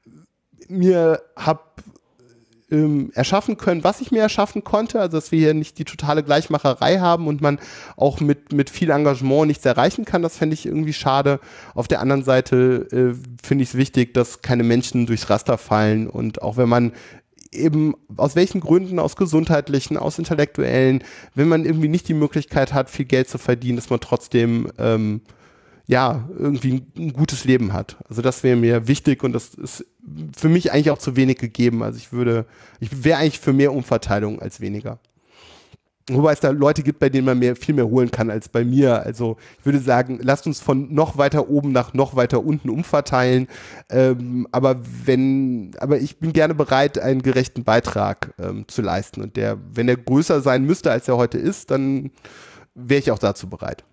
mir habe erschaffen können, was ich mir erschaffen konnte, also dass wir hier nicht die totale Gleichmacherei haben und man auch mit, mit viel Engagement nichts erreichen kann, das fände ich irgendwie schade. Auf der anderen Seite äh, finde ich es wichtig, dass keine Menschen durchs Raster fallen, und auch wenn man eben aus welchen Gründen, aus gesundheitlichen, aus intellektuellen, wenn man irgendwie nicht die Möglichkeit hat, viel Geld zu verdienen, dass man trotzdem ähm, ja, irgendwie ein gutes Leben hat. Also das wäre mir wichtig und das ist für mich eigentlich auch zu wenig gegeben. Also ich würde, ich wäre eigentlich für mehr Umverteilung als weniger. Wobei es da Leute gibt, bei denen man mehr, viel mehr holen kann als bei mir. Also ich würde sagen, lasst uns von noch weiter oben nach noch weiter unten umverteilen. Ähm, aber wenn, aber ich bin gerne bereit, einen gerechten Beitrag ähm, zu leisten. Und der, wenn er größer sein müsste, als er heute ist, dann wäre ich auch dazu bereit.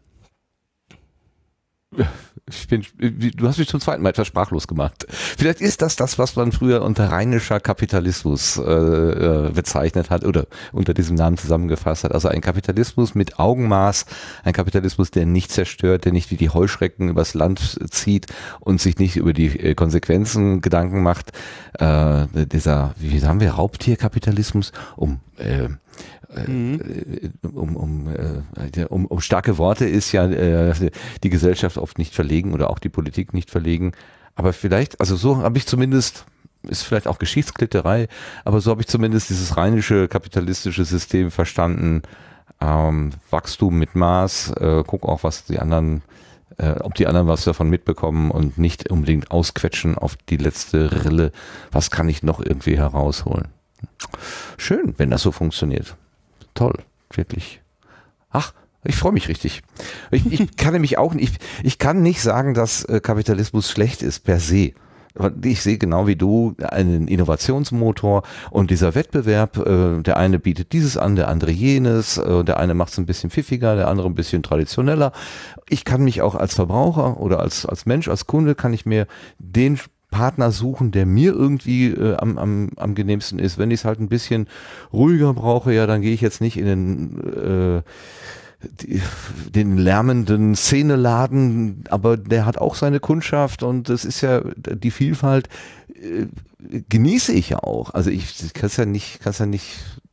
Ich bin, du hast mich zum zweiten Mal etwas sprachlos gemacht. Vielleicht ist das das, was man früher unter rheinischer Kapitalismus äh, bezeichnet hat oder unter diesem Namen zusammengefasst hat. Also ein Kapitalismus mit Augenmaß, ein Kapitalismus, der nicht zerstört, der nicht wie die Heuschrecken übers Land zieht und sich nicht über die äh, Konsequenzen Gedanken macht. Äh, dieser, wie sagen wir, Raubtierkapitalismus, um äh, Mhm. Um, um, um, um starke Worte ist ja äh, die Gesellschaft oft nicht verlegen oder auch die Politik nicht verlegen. Aber vielleicht, also so habe ich zumindest, ist vielleicht auch Geschichtsklitterei, aber so habe ich zumindest dieses rheinische kapitalistische System verstanden. Ähm, Wachstum mit Maß, äh, guck auch, was die anderen, äh, ob die anderen was davon mitbekommen und nicht unbedingt ausquetschen auf die letzte Rille. Was kann ich noch irgendwie herausholen? Schön, wenn das so funktioniert. Toll, wirklich. Ach, ich freue mich richtig. Ich, ich kann nämlich auch nicht, ich, ich kann nicht sagen, dass äh, Kapitalismus schlecht ist per se. Ich sehe genau wie du einen Innovationsmotor und dieser Wettbewerb, äh, der eine bietet dieses an, der andere jenes, äh, der eine macht es ein bisschen pfiffiger, der andere ein bisschen traditioneller. Ich kann mich auch als Verbraucher oder als, als Mensch, als Kunde, kann ich mir den Partner suchen, der mir irgendwie äh, am, am, am genehmsten ist. Wenn ich es halt ein bisschen ruhiger brauche, ja, dann gehe ich jetzt nicht in den, äh, die, den lärmenden Szeneladen, aber der hat auch seine Kundschaft und das ist ja die Vielfalt, äh, genieße ich ja auch. Also ich, ich kann es ja nicht, kann es ja nicht,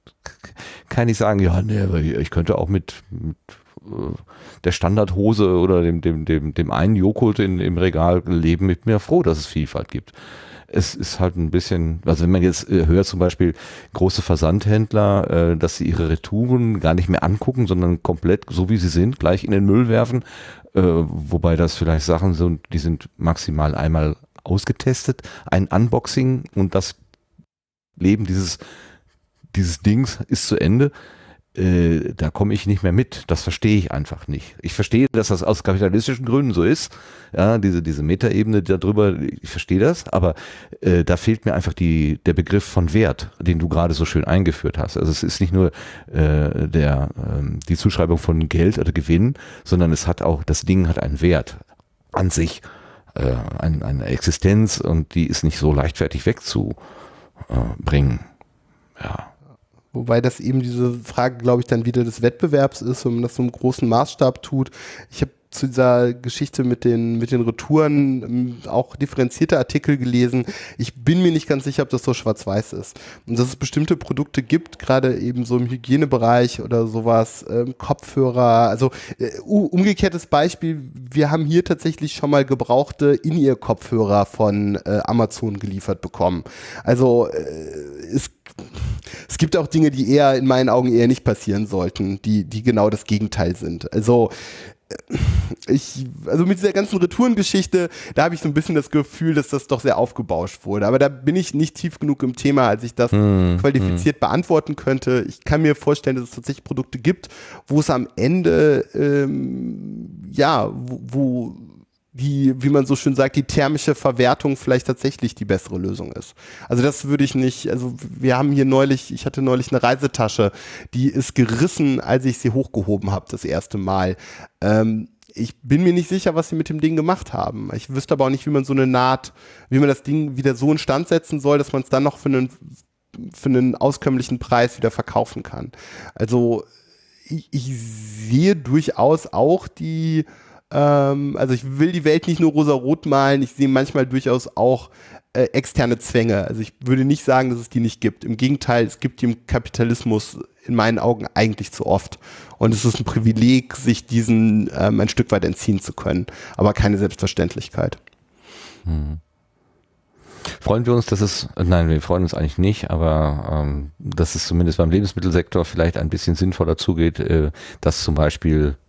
kann nicht sagen, ja, nee, aber ich könnte auch mit, mit der Standardhose oder dem, dem, dem, dem einen Joghurt in, im Regal leben. Ich bin ja froh, dass es Vielfalt gibt. Es ist halt ein bisschen, also wenn man jetzt äh, hört zum Beispiel große Versandhändler, äh, dass sie ihre Retouren gar nicht mehr angucken, sondern komplett so wie sie sind, gleich in den Müll werfen, äh, wobei das vielleicht Sachen sind, die sind maximal einmal ausgetestet, ein Unboxing und das Leben dieses, dieses Dings ist zu Ende. Äh, da komme ich nicht mehr mit. Das verstehe ich einfach nicht. Ich verstehe, dass das aus kapitalistischen Gründen so ist. Ja, diese, diese Metaebene darüber, ich verstehe das, aber äh, da fehlt mir einfach die, der Begriff von Wert, den du gerade so schön eingeführt hast. Also es ist nicht nur äh, der, äh, die Zuschreibung von Geld oder Gewinn, sondern es hat auch, das Ding hat einen Wert an sich, äh, ein, eine Existenz und die ist nicht so leichtfertig wegzubringen. Ja. Wobei das eben diese Frage, glaube ich, dann wieder des Wettbewerbs ist, wenn man das so im großen Maßstab tut. Ich habe zu dieser Geschichte mit den, mit den Retouren auch differenzierte Artikel gelesen. Ich bin mir nicht ganz sicher, ob das so schwarz-weiß ist. Und dass es bestimmte Produkte gibt, gerade eben so im Hygienebereich oder sowas, ähm, Kopfhörer, also äh, umgekehrtes Beispiel, wir haben hier tatsächlich schon mal gebrauchte In-Ear-Kopfhörer von äh, Amazon geliefert bekommen. Also äh, es Es gibt auch Dinge, die eher in meinen Augen eher nicht passieren sollten, die, die genau das Gegenteil sind. Also ich, also mit dieser ganzen Retourengeschichte, da habe ich so ein bisschen das Gefühl, dass das doch sehr aufgebauscht wurde. Aber da bin ich nicht tief genug im Thema, als ich das hm, qualifiziert hm. beantworten könnte. Ich kann mir vorstellen, dass es tatsächlich Produkte gibt, wo es am Ende, ähm, ja, wo, wo die, wie man so schön sagt, die thermische Verwertung vielleicht tatsächlich die bessere Lösung ist. Also das würde ich nicht, also wir haben hier neulich, ich hatte neulich eine Reisetasche, die ist gerissen, als ich sie hochgehoben habe das erste Mal. Ähm, ich bin mir nicht sicher, was sie mit dem Ding gemacht haben. Ich wüsste aber auch nicht, wie man so eine Naht, wie man das Ding wieder so instand setzen soll, dass man es dann noch für einen, für einen auskömmlichen Preis wieder verkaufen kann. Also ich, ich sehe durchaus auch die also ich will die Welt nicht nur rosa-rot malen, ich sehe manchmal durchaus auch äh, externe Zwänge. Also ich würde nicht sagen, dass es die nicht gibt. Im Gegenteil, es gibt die im Kapitalismus in meinen Augen eigentlich zu oft. Und es ist ein Privileg, sich diesen ähm, ein Stück weit entziehen zu können, aber keine Selbstverständlichkeit. Hm. Freuen wir uns, dass es, nein, wir freuen uns eigentlich nicht, aber ähm, dass es zumindest beim Lebensmittelsektor vielleicht ein bisschen sinnvoller zugeht, äh, dass zum Beispiel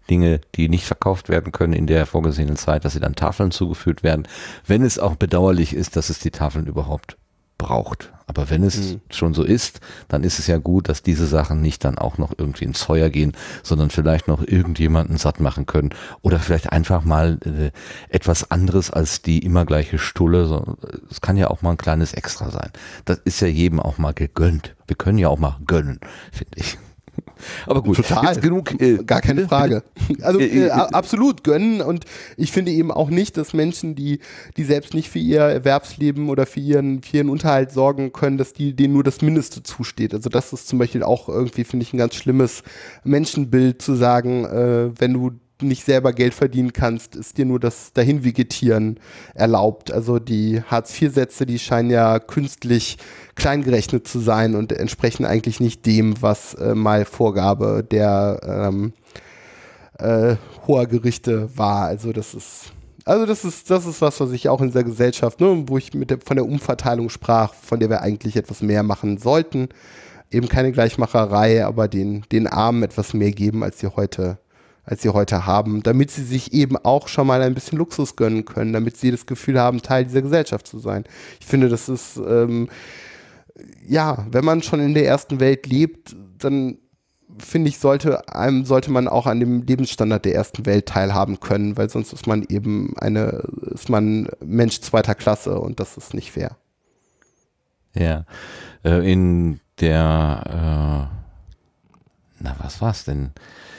Dinge, die nicht verkauft werden können in der vorgesehenen Zeit, dass sie dann Tafeln zugeführt werden, wenn es auch bedauerlich ist, dass es die Tafeln überhaupt braucht. Aber wenn es mhm. schon so ist, dann ist es ja gut, dass diese Sachen nicht dann auch noch irgendwie ins Feuer gehen, sondern vielleicht noch irgendjemanden satt machen können oder vielleicht einfach mal äh, etwas anderes als die immer gleiche Stulle. So, es kann ja auch mal ein kleines Extra sein. Das ist ja jedem auch mal gegönnt. Wir können ja auch mal gönnen, finde ich. Aber gut, total. Jetzt genug, äh, gar keine Frage. Also äh, absolut gönnen, und ich finde eben auch nicht, dass Menschen, die, die selbst nicht für ihr Erwerbsleben oder für ihren, für ihren Unterhalt sorgen können, dass die denen nur das Mindeste zusteht. Also das ist zum Beispiel auch irgendwie, finde ich, ein ganz schlimmes Menschenbild zu sagen, äh, wenn du nicht selber Geld verdienen kannst, ist dir nur das Dahinvegetieren erlaubt. Also die Hartz vier Sätze, die scheinen ja künstlich kleingerechnet zu sein und entsprechen eigentlich nicht dem, was äh, mal Vorgabe der ähm, äh, hoher Gerichte war. Also das ist, also das ist, das ist was, was ich auch in dieser Gesellschaft, ne, wo ich mit der, von der Umverteilung sprach, von der wir eigentlich etwas mehr machen sollten. Eben keine Gleichmacherei, aber den, den Armen etwas mehr geben, als sie heute als sie heute haben, damit sie sich eben auch schon mal ein bisschen Luxus gönnen können, damit sie das Gefühl haben, Teil dieser Gesellschaft zu sein. Ich finde, das ist, ähm, ja, wenn man schon in der ersten Welt lebt, dann finde ich, sollte einem, sollte man auch an dem Lebensstandard der ersten Welt teilhaben können, weil sonst ist man eben eine, ist man Mensch zweiter Klasse, und das ist nicht fair. Ja, äh, in der, äh, na, was war's denn?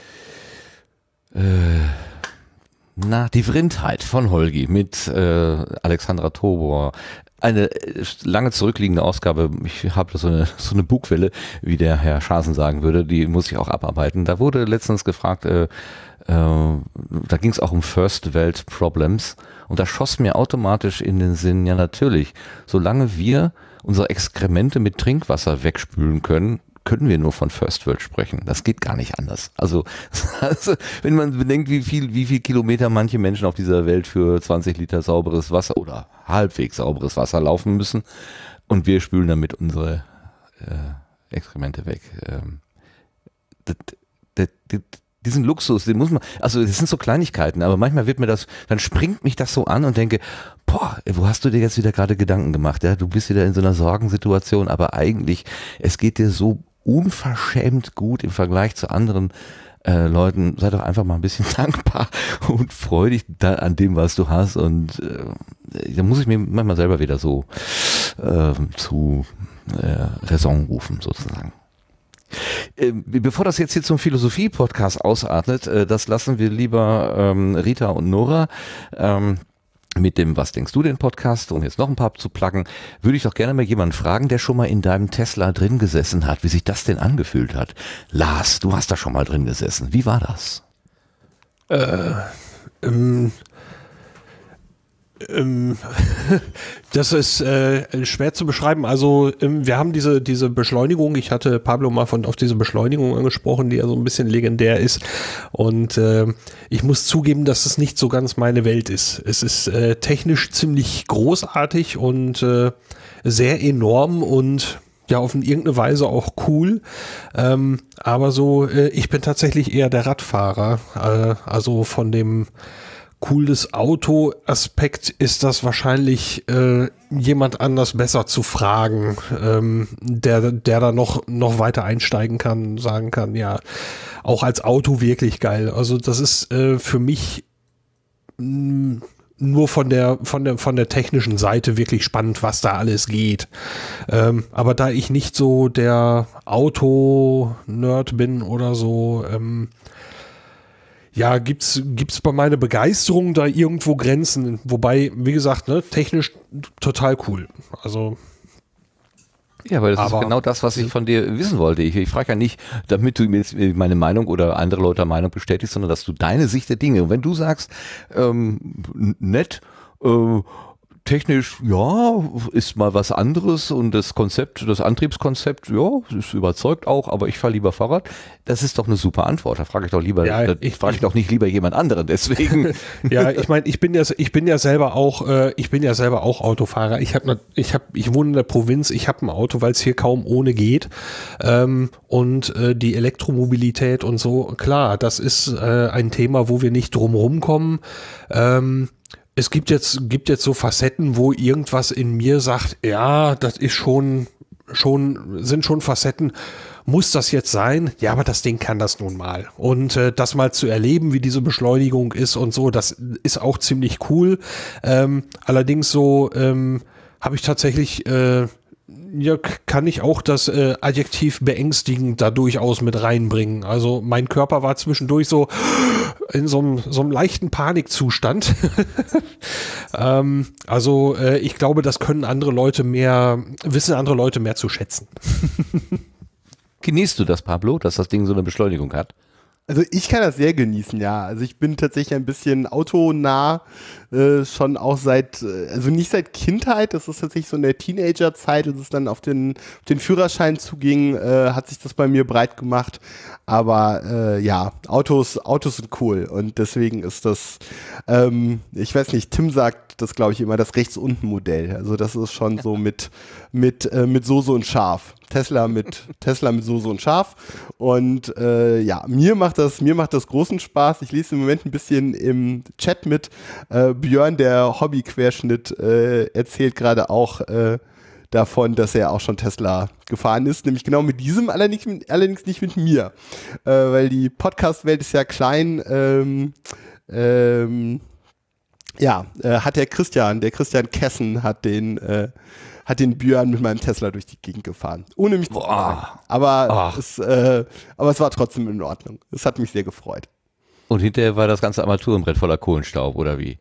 Äh, na, die Vrindheit von Holgi mit äh, Alexandra Tobor. Eine lange zurückliegende Ausgabe. Ich habe so eine, so eine Bugwelle, wie der Herr Schasen sagen würde, die muss ich auch abarbeiten. Da wurde letztens gefragt, äh, äh, da ging es auch um First World Problems, und da schoss mir automatisch in den Sinn, ja natürlich, solange wir unsere Exkremente mit Trinkwasser wegspülen können, können wir nur von First World sprechen. Das geht gar nicht anders. Also, also wenn man bedenkt, wie viel, wie viel Kilometer manche Menschen auf dieser Welt für zwanzig Liter sauberes Wasser oder halbwegs sauberes Wasser laufen müssen, und wir spülen damit unsere äh, Exkremente weg. Ähm, das, das, das, diesen Luxus, den muss man, also das sind so Kleinigkeiten, aber manchmal wird mir das, dann springt mich das so an und denke, boah, wo hast du dir jetzt wieder gerade Gedanken gemacht? Ja, du bist wieder in so einer Sorgensituation, aber eigentlich, es geht dir so unverschämt gut im Vergleich zu anderen äh, Leuten. Sei doch einfach mal ein bisschen dankbar und freu dich da an dem, was du hast, und äh, da muss ich mir manchmal selber wieder so äh, zu äh, Raison rufen, sozusagen. Äh, bevor das jetzt hier zum Philosophie-Podcast ausartet, äh, das lassen wir lieber ähm, Rita und Nora ähm, mit dem Was denkst du den Podcast, um jetzt noch ein paar zu pluggen, würde ich doch gerne mal jemanden fragen, der schon mal in deinem Tesla drin gesessen hat, wie sich das denn angefühlt hat. Lars, du hast da schon mal drin gesessen. Wie war das? Äh, ähm, ähm, das ist äh, schwer zu beschreiben. Also ähm, wir haben diese, diese Beschleunigung, ich hatte Pablo mal von auf diese Beschleunigung angesprochen, die ja so ein bisschen legendär ist, und äh, ich muss zugeben, dass es nicht so ganz meine Welt ist. Es ist äh, technisch ziemlich großartig und äh, sehr enorm und ja, auf irgendeine Weise auch cool, ähm, aber so, äh, ich bin tatsächlich eher der Radfahrer, äh, also von dem cooles Auto-Aspekt ist das wahrscheinlich äh, jemand anders besser zu fragen, ähm, der, der da noch, noch weiter einsteigen kann, sagen kann, ja, auch als Auto wirklich geil. Also das ist äh, für mich mh, nur von der, von der, von der technischen Seite wirklich spannend, was da alles geht. Ähm, aber da ich nicht so der Auto-Nerd bin oder so, ähm, ja, gibt's, gibt's bei meiner Begeisterung da irgendwo Grenzen? Wobei, wie gesagt, ne, technisch total cool. Also. Ja, aber das aber, ist genau das, was ich von dir wissen wollte. Ich, ich frage ja nicht, damit du mir jetzt meine Meinung oder andere Leute Meinung bestätigst, sondern dass du deine Sicht der Dinge. Und wenn du sagst, ähm, nett, äh, technisch, ja, ist mal was anderes und das Konzept, das Antriebskonzept, ja, ist überzeugt auch, aber ich fahre lieber Fahrrad. Das ist doch eine super Antwort. Da frage ich doch lieber, Ja, da ich- frage ich doch nicht lieber jemand anderen. Deswegen, Ja, ich meine, ich bin ja, ich bin ja selber auch, äh, ich bin ja selber auch Autofahrer. Ich habe, ich habe, ich wohne in der Provinz. Ich habe ein Auto, weil es hier kaum ohne geht. Ähm, und äh, die Elektromobilität und so, klar, das ist äh, ein Thema, wo wir nicht drum rumkommen. Ähm, es gibt jetzt, gibt jetzt so Facetten, wo irgendwas in mir sagt, ja, das ist schon, schon, sind schon Facetten. Muss das jetzt sein? Ja, aber das Ding kann das nun mal. Und äh, das mal zu erleben, wie diese Beschleunigung ist und so, das ist auch ziemlich cool. Ähm, allerdings so ähm, habe ich tatsächlich, äh, ja, k- kann ich auch das äh, Adjektiv beängstigend da durchaus mit reinbringen. Also mein Körper war zwischendurch so in so einem, so einem leichten Panikzustand. ähm, also äh, ich glaube, das können andere Leute mehr, wissen andere Leute mehr zu schätzen. genießt du das, Pablo, dass das Ding so eine Beschleunigung hat? Also ich kann das sehr genießen, ja. Also ich bin tatsächlich ein bisschen autonah, äh, schon auch seit, äh, also nicht seit Kindheit, das ist tatsächlich so in der Teenagerzeit, als es dann auf den, auf den Führerschein zuging, äh, hat sich das bei mir breit gemacht. Aber äh, ja, Autos, Autos sind cool und deswegen ist das, ähm, ich weiß nicht, Tim sagt das, glaube ich, immer das Rechts-unten-Modell. Also das ist schon so mit, mit, äh, mit Soße und Schaf. Tesla mit Tesla mit Soße und Schaf. Und äh, ja, mir macht das, mir macht das großen Spaß. Ich lese im Moment ein bisschen im Chat mit. Äh, Björn, der Hobby-Querschnitt, äh, erzählt gerade auch äh, davon, dass er auch schon Tesla gefahren ist. Nämlich genau mit diesem, allerdings, allerdings nicht mit mir. Äh, weil die Podcast-Welt ist ja klein. Ähm, ähm, ja, äh, hat der Christian, der Christian Kessen hat den äh, hat den Björn mit meinem Tesla durch die Gegend gefahren. Ohne mich zu fragen. Aber es, äh, aber es war trotzdem in Ordnung. Es hat mich sehr gefreut. Und hinterher war das ganze Armaturenbrett voller Kohlenstaub, oder wie?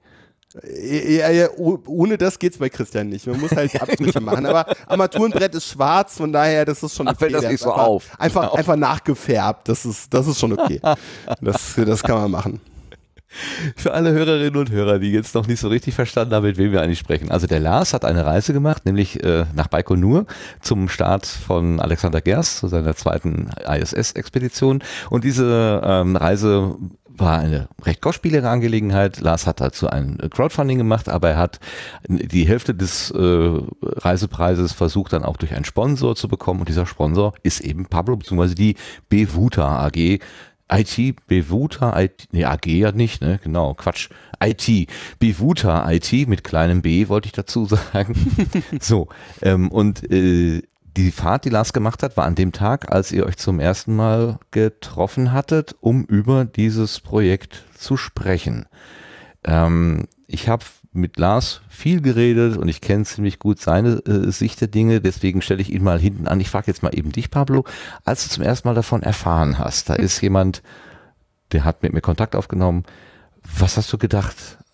Ja, ja, oh, ohne das geht's bei Christian nicht. Man muss halt Abstriche machen. Aber Armaturenbrett ist schwarz, von daher, das ist schon Ach, fällt das Der nicht ist so einfach, auf. Einfach, Genau. einfach nachgefärbt. Das ist, das ist schon okay. Das, das kann man machen. Für alle Hörerinnen und Hörer, die jetzt noch nicht so richtig verstanden haben, mit wem wir eigentlich sprechen. Also der Lars hat eine Reise gemacht, nämlich äh, nach Baikonur zum Start von Alexander Gerst zu seiner zweiten I S S-Expedition. Und diese ähm, Reise war eine recht kostspielige Angelegenheit. Lars hat dazu ein Crowdfunding gemacht, aber er hat die Hälfte des äh, Reisepreises versucht dann auch durch einen Sponsor zu bekommen. Und dieser Sponsor ist eben Pablo, beziehungsweise die Bevuta A G. I T, Bevuta, I T, nee, A G ja nicht, ne, genau, Quatsch, I T, Bevuta I T mit kleinem B, wollte ich dazu sagen. So, ähm, und äh, die Fahrt, die Lars gemacht hat, war an dem Tag, als ihr euch zum ersten Mal getroffen hattet, um über dieses Projekt zu sprechen. Ähm, ich habe mit Lars viel geredet und ich kenne ziemlich gut seine äh, Sicht der Dinge, deswegen stelle ich ihn mal hinten an. Ich frage jetzt mal eben dich, Pablo, als du zum ersten Mal davon erfahren hast, da ist jemand, der hat mit mir Kontakt aufgenommen. Was hast du gedacht,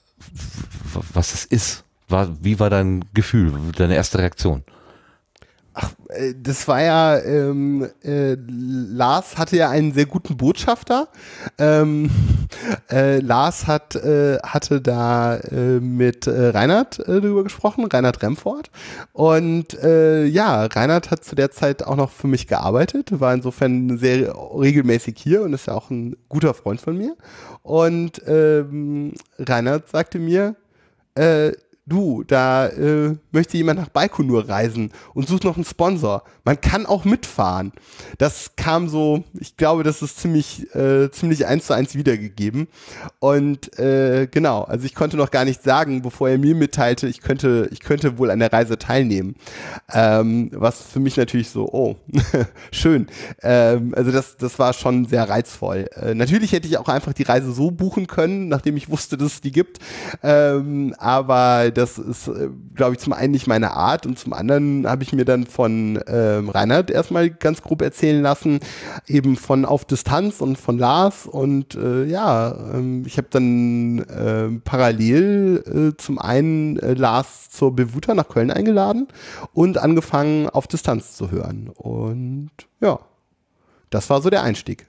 w- w- was das ist? War, wie war dein Gefühl, deine erste Reaktion? Ach, äh, das war ja, ähm, äh, Lars hatte ja einen sehr guten Botschafter. Ähm, äh, Lars hat, äh, hatte da äh, mit äh, Reinhard äh, drüber gesprochen, Reinhard Remford. Und äh, ja, Reinhard hat zu der Zeit auch noch für mich gearbeitet, war insofern sehr regelmäßig hier und ist ja auch ein guter Freund von mir. Und ähm, Reinhard sagte mir, äh, du, da äh, möchte jemand nach Baikonur reisen und sucht noch einen Sponsor. Man kann auch mitfahren. Das kam so, ich glaube, das ist ziemlich, äh, ziemlich eins zu eins wiedergegeben. Und äh, genau, also ich konnte noch gar nicht sagen, bevor er mir mitteilte, ich könnte, ich könnte wohl an der Reise teilnehmen. Ähm, was für mich natürlich so, oh, schön. Ähm, also das, das war schon sehr reizvoll. Äh, natürlich hätte ich auch einfach die Reise so buchen können, nachdem ich wusste, dass es die gibt. Ähm, aber das ist, äh, glaube ich, zum einen nicht meine Art und zum anderen habe ich mir dann von ähm, Reinhard erstmal ganz grob erzählen lassen, eben von Auf Distanz und von Lars und äh, ja, ähm, ich habe dann äh, parallel äh, zum einen äh, Lars zur Bevuta nach Köln eingeladen und angefangen Auf Distanz zu hören und ja, das war so der Einstieg.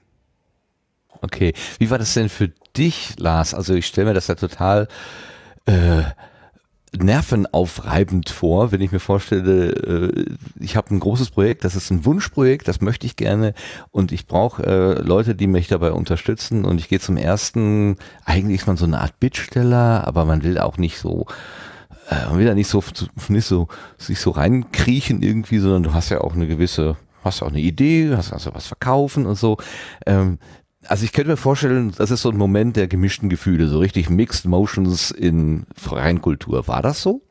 Okay, wie war das denn für dich, Lars? Also ich stelle mir das ja total äh, nervenaufreibend vor, wenn ich mir vorstelle, äh, ich habe ein großes Projekt, das ist ein Wunschprojekt, das möchte ich gerne und ich brauche äh, Leute, die mich dabei unterstützen und ich gehe zum ersten, eigentlich ist man so eine Art Bittsteller, aber man will auch nicht so, äh, man will ja nicht so, nicht so, sich so reinkriechen irgendwie, sondern du hast ja auch eine gewisse, hast ja auch eine Idee, hast also was verkaufen und so. Ähm, Also ich könnte mir vorstellen, das ist so ein Moment der gemischten Gefühle, so richtig Mixed Motions in Reinkultur. War das so?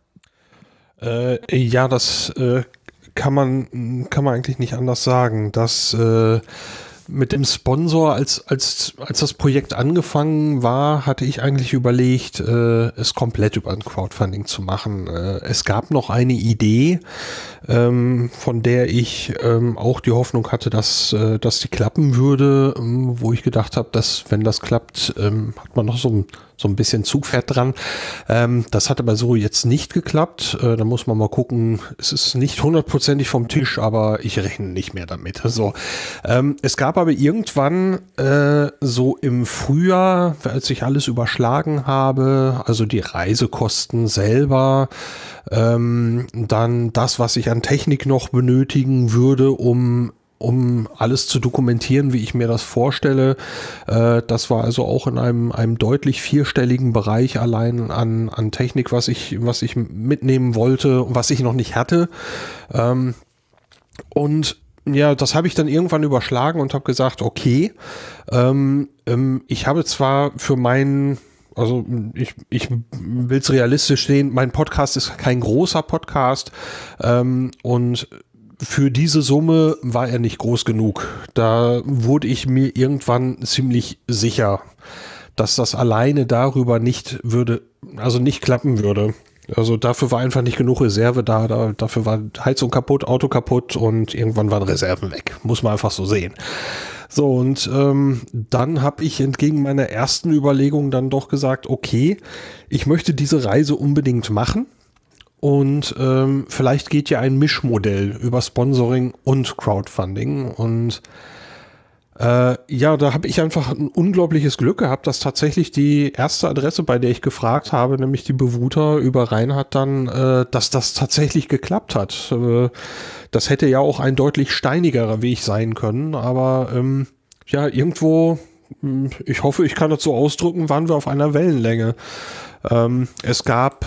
Äh, ja, das äh, kann man kann man eigentlich nicht anders sagen. Das äh, mit dem Sponsor, als als als das Projekt angefangen war, hatte ich eigentlich überlegt, äh, es komplett über ein Crowdfunding zu machen. Äh, es gab noch eine Idee, ähm, von der ich ähm, auch die Hoffnung hatte, dass äh, dass die klappen würde, ähm, wo ich gedacht habe, dass wenn das klappt, ähm, hat man noch so ein so ein bisschen Zugpferd dran. Ähm, das hat aber so jetzt nicht geklappt. Äh, da muss man mal gucken. Es ist nicht hundertprozentig vom Tisch, aber ich rechne nicht mehr damit. So, ähm, es gab aber irgendwann äh, so im Frühjahr, als ich alles überschlagen habe, also die Reisekosten selber, ähm, dann das, was ich an Technik noch benötigen würde, um um alles zu dokumentieren, wie ich mir das vorstelle. Äh, das war also auch in einem, einem deutlich vierstelligen Bereich allein an, an Technik, was ich, was ich mitnehmen wollte und was ich noch nicht hatte. Ähm, und ja, das habe ich dann irgendwann überschlagen und habe gesagt, okay, ähm, ähm, ich habe zwar für meinen Also ich, ich will es realistisch sehen, mein Podcast ist kein großer Podcast ähm, und für diese Summe war er nicht groß genug. Da wurde ich mir irgendwann ziemlich sicher, dass das alleine darüber nicht würde, also nicht klappen würde. Also dafür war einfach nicht genug Reserve da, da dafür war Heizung kaputt, Auto kaputt und irgendwann waren Reserven weg. Muss man einfach so sehen. So, und ähm, dann habe ich entgegen meiner ersten Überlegung dann doch gesagt, okay, ich möchte diese Reise unbedingt machen. Und ähm, vielleicht geht ja ein Mischmodell über Sponsoring und Crowdfunding. Und äh, ja, da habe ich einfach ein unglaubliches Glück gehabt, dass tatsächlich die erste Adresse, bei der ich gefragt habe, nämlich die Bewuter über Reinhard dann, äh, dass das tatsächlich geklappt hat. Äh, das hätte ja auch ein deutlich steinigerer Weg sein können. Aber ähm, ja, irgendwo, ich hoffe, ich kann das so ausdrücken, waren wir auf einer Wellenlänge. Ähm, es gab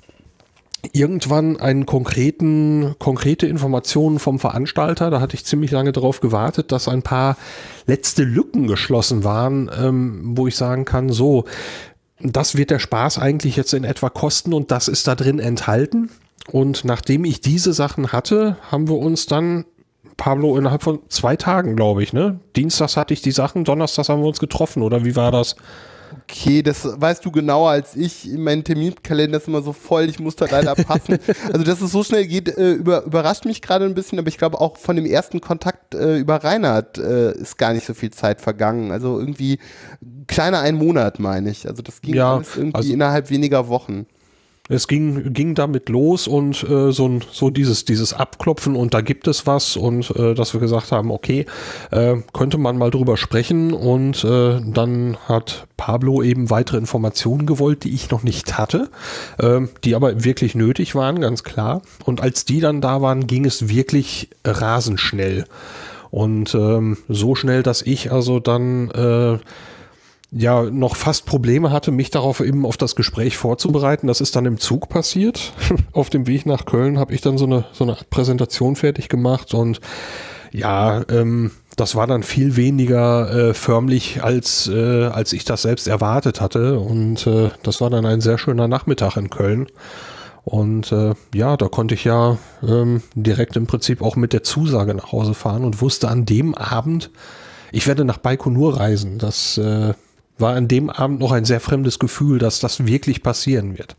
irgendwann einen konkreten, konkrete Informationen vom Veranstalter, da hatte ich ziemlich lange darauf gewartet, dass ein paar letzte Lücken geschlossen waren, ähm, wo ich sagen kann, so, das wird der Spaß eigentlich jetzt in etwa kosten und das ist da drin enthalten. Und nachdem ich diese Sachen hatte, haben wir uns dann, Pablo, innerhalb von zwei Tagen, glaube ich, ne? Dienstags hatte ich die Sachen, Donnerstags haben wir uns getroffen, oder wie war das? Okay, das weißt du genauer als ich. Mein Terminkalender ist immer so voll, ich muss da leider passen. Also, dass es so schnell geht, äh, über, überrascht mich gerade ein bisschen, aber ich glaube auch von dem ersten Kontakt äh, über Reinhard äh, ist gar nicht so viel Zeit vergangen. Also irgendwie kleiner ein Monat, meine ich. Also das ging ja, alles irgendwie also innerhalb weniger Wochen. Es ging, ging damit los und äh, so, ein, so dieses, dieses Abklopfen und da gibt es was und äh, dass wir gesagt haben, okay, äh, könnte man mal drüber sprechen und äh, dann hat Pablo eben weitere Informationen gewollt, die ich noch nicht hatte, äh, die aber wirklich nötig waren, ganz klar. Und als die dann da waren, ging es wirklich rasend schnell und ähm, so schnell, dass ich also dann äh, ja noch fast Probleme hatte, mich darauf eben auf das Gespräch vorzubereiten. Das ist dann im Zug passiert. Auf dem Weg nach Köln habe ich dann so eine so eine Präsentation fertig gemacht und ja, ähm, das war dann viel weniger äh, förmlich, als äh, als ich das selbst erwartet hatte und äh, das war dann ein sehr schöner Nachmittag in Köln. Und äh, ja, da konnte ich ja ähm, direkt im Prinzip auch mit der Zusage nach Hause fahren und wusste an dem Abend, ich werde nach Baikonur reisen. Das äh, war an dem Abend noch ein sehr fremdes Gefühl, dass das wirklich passieren wird.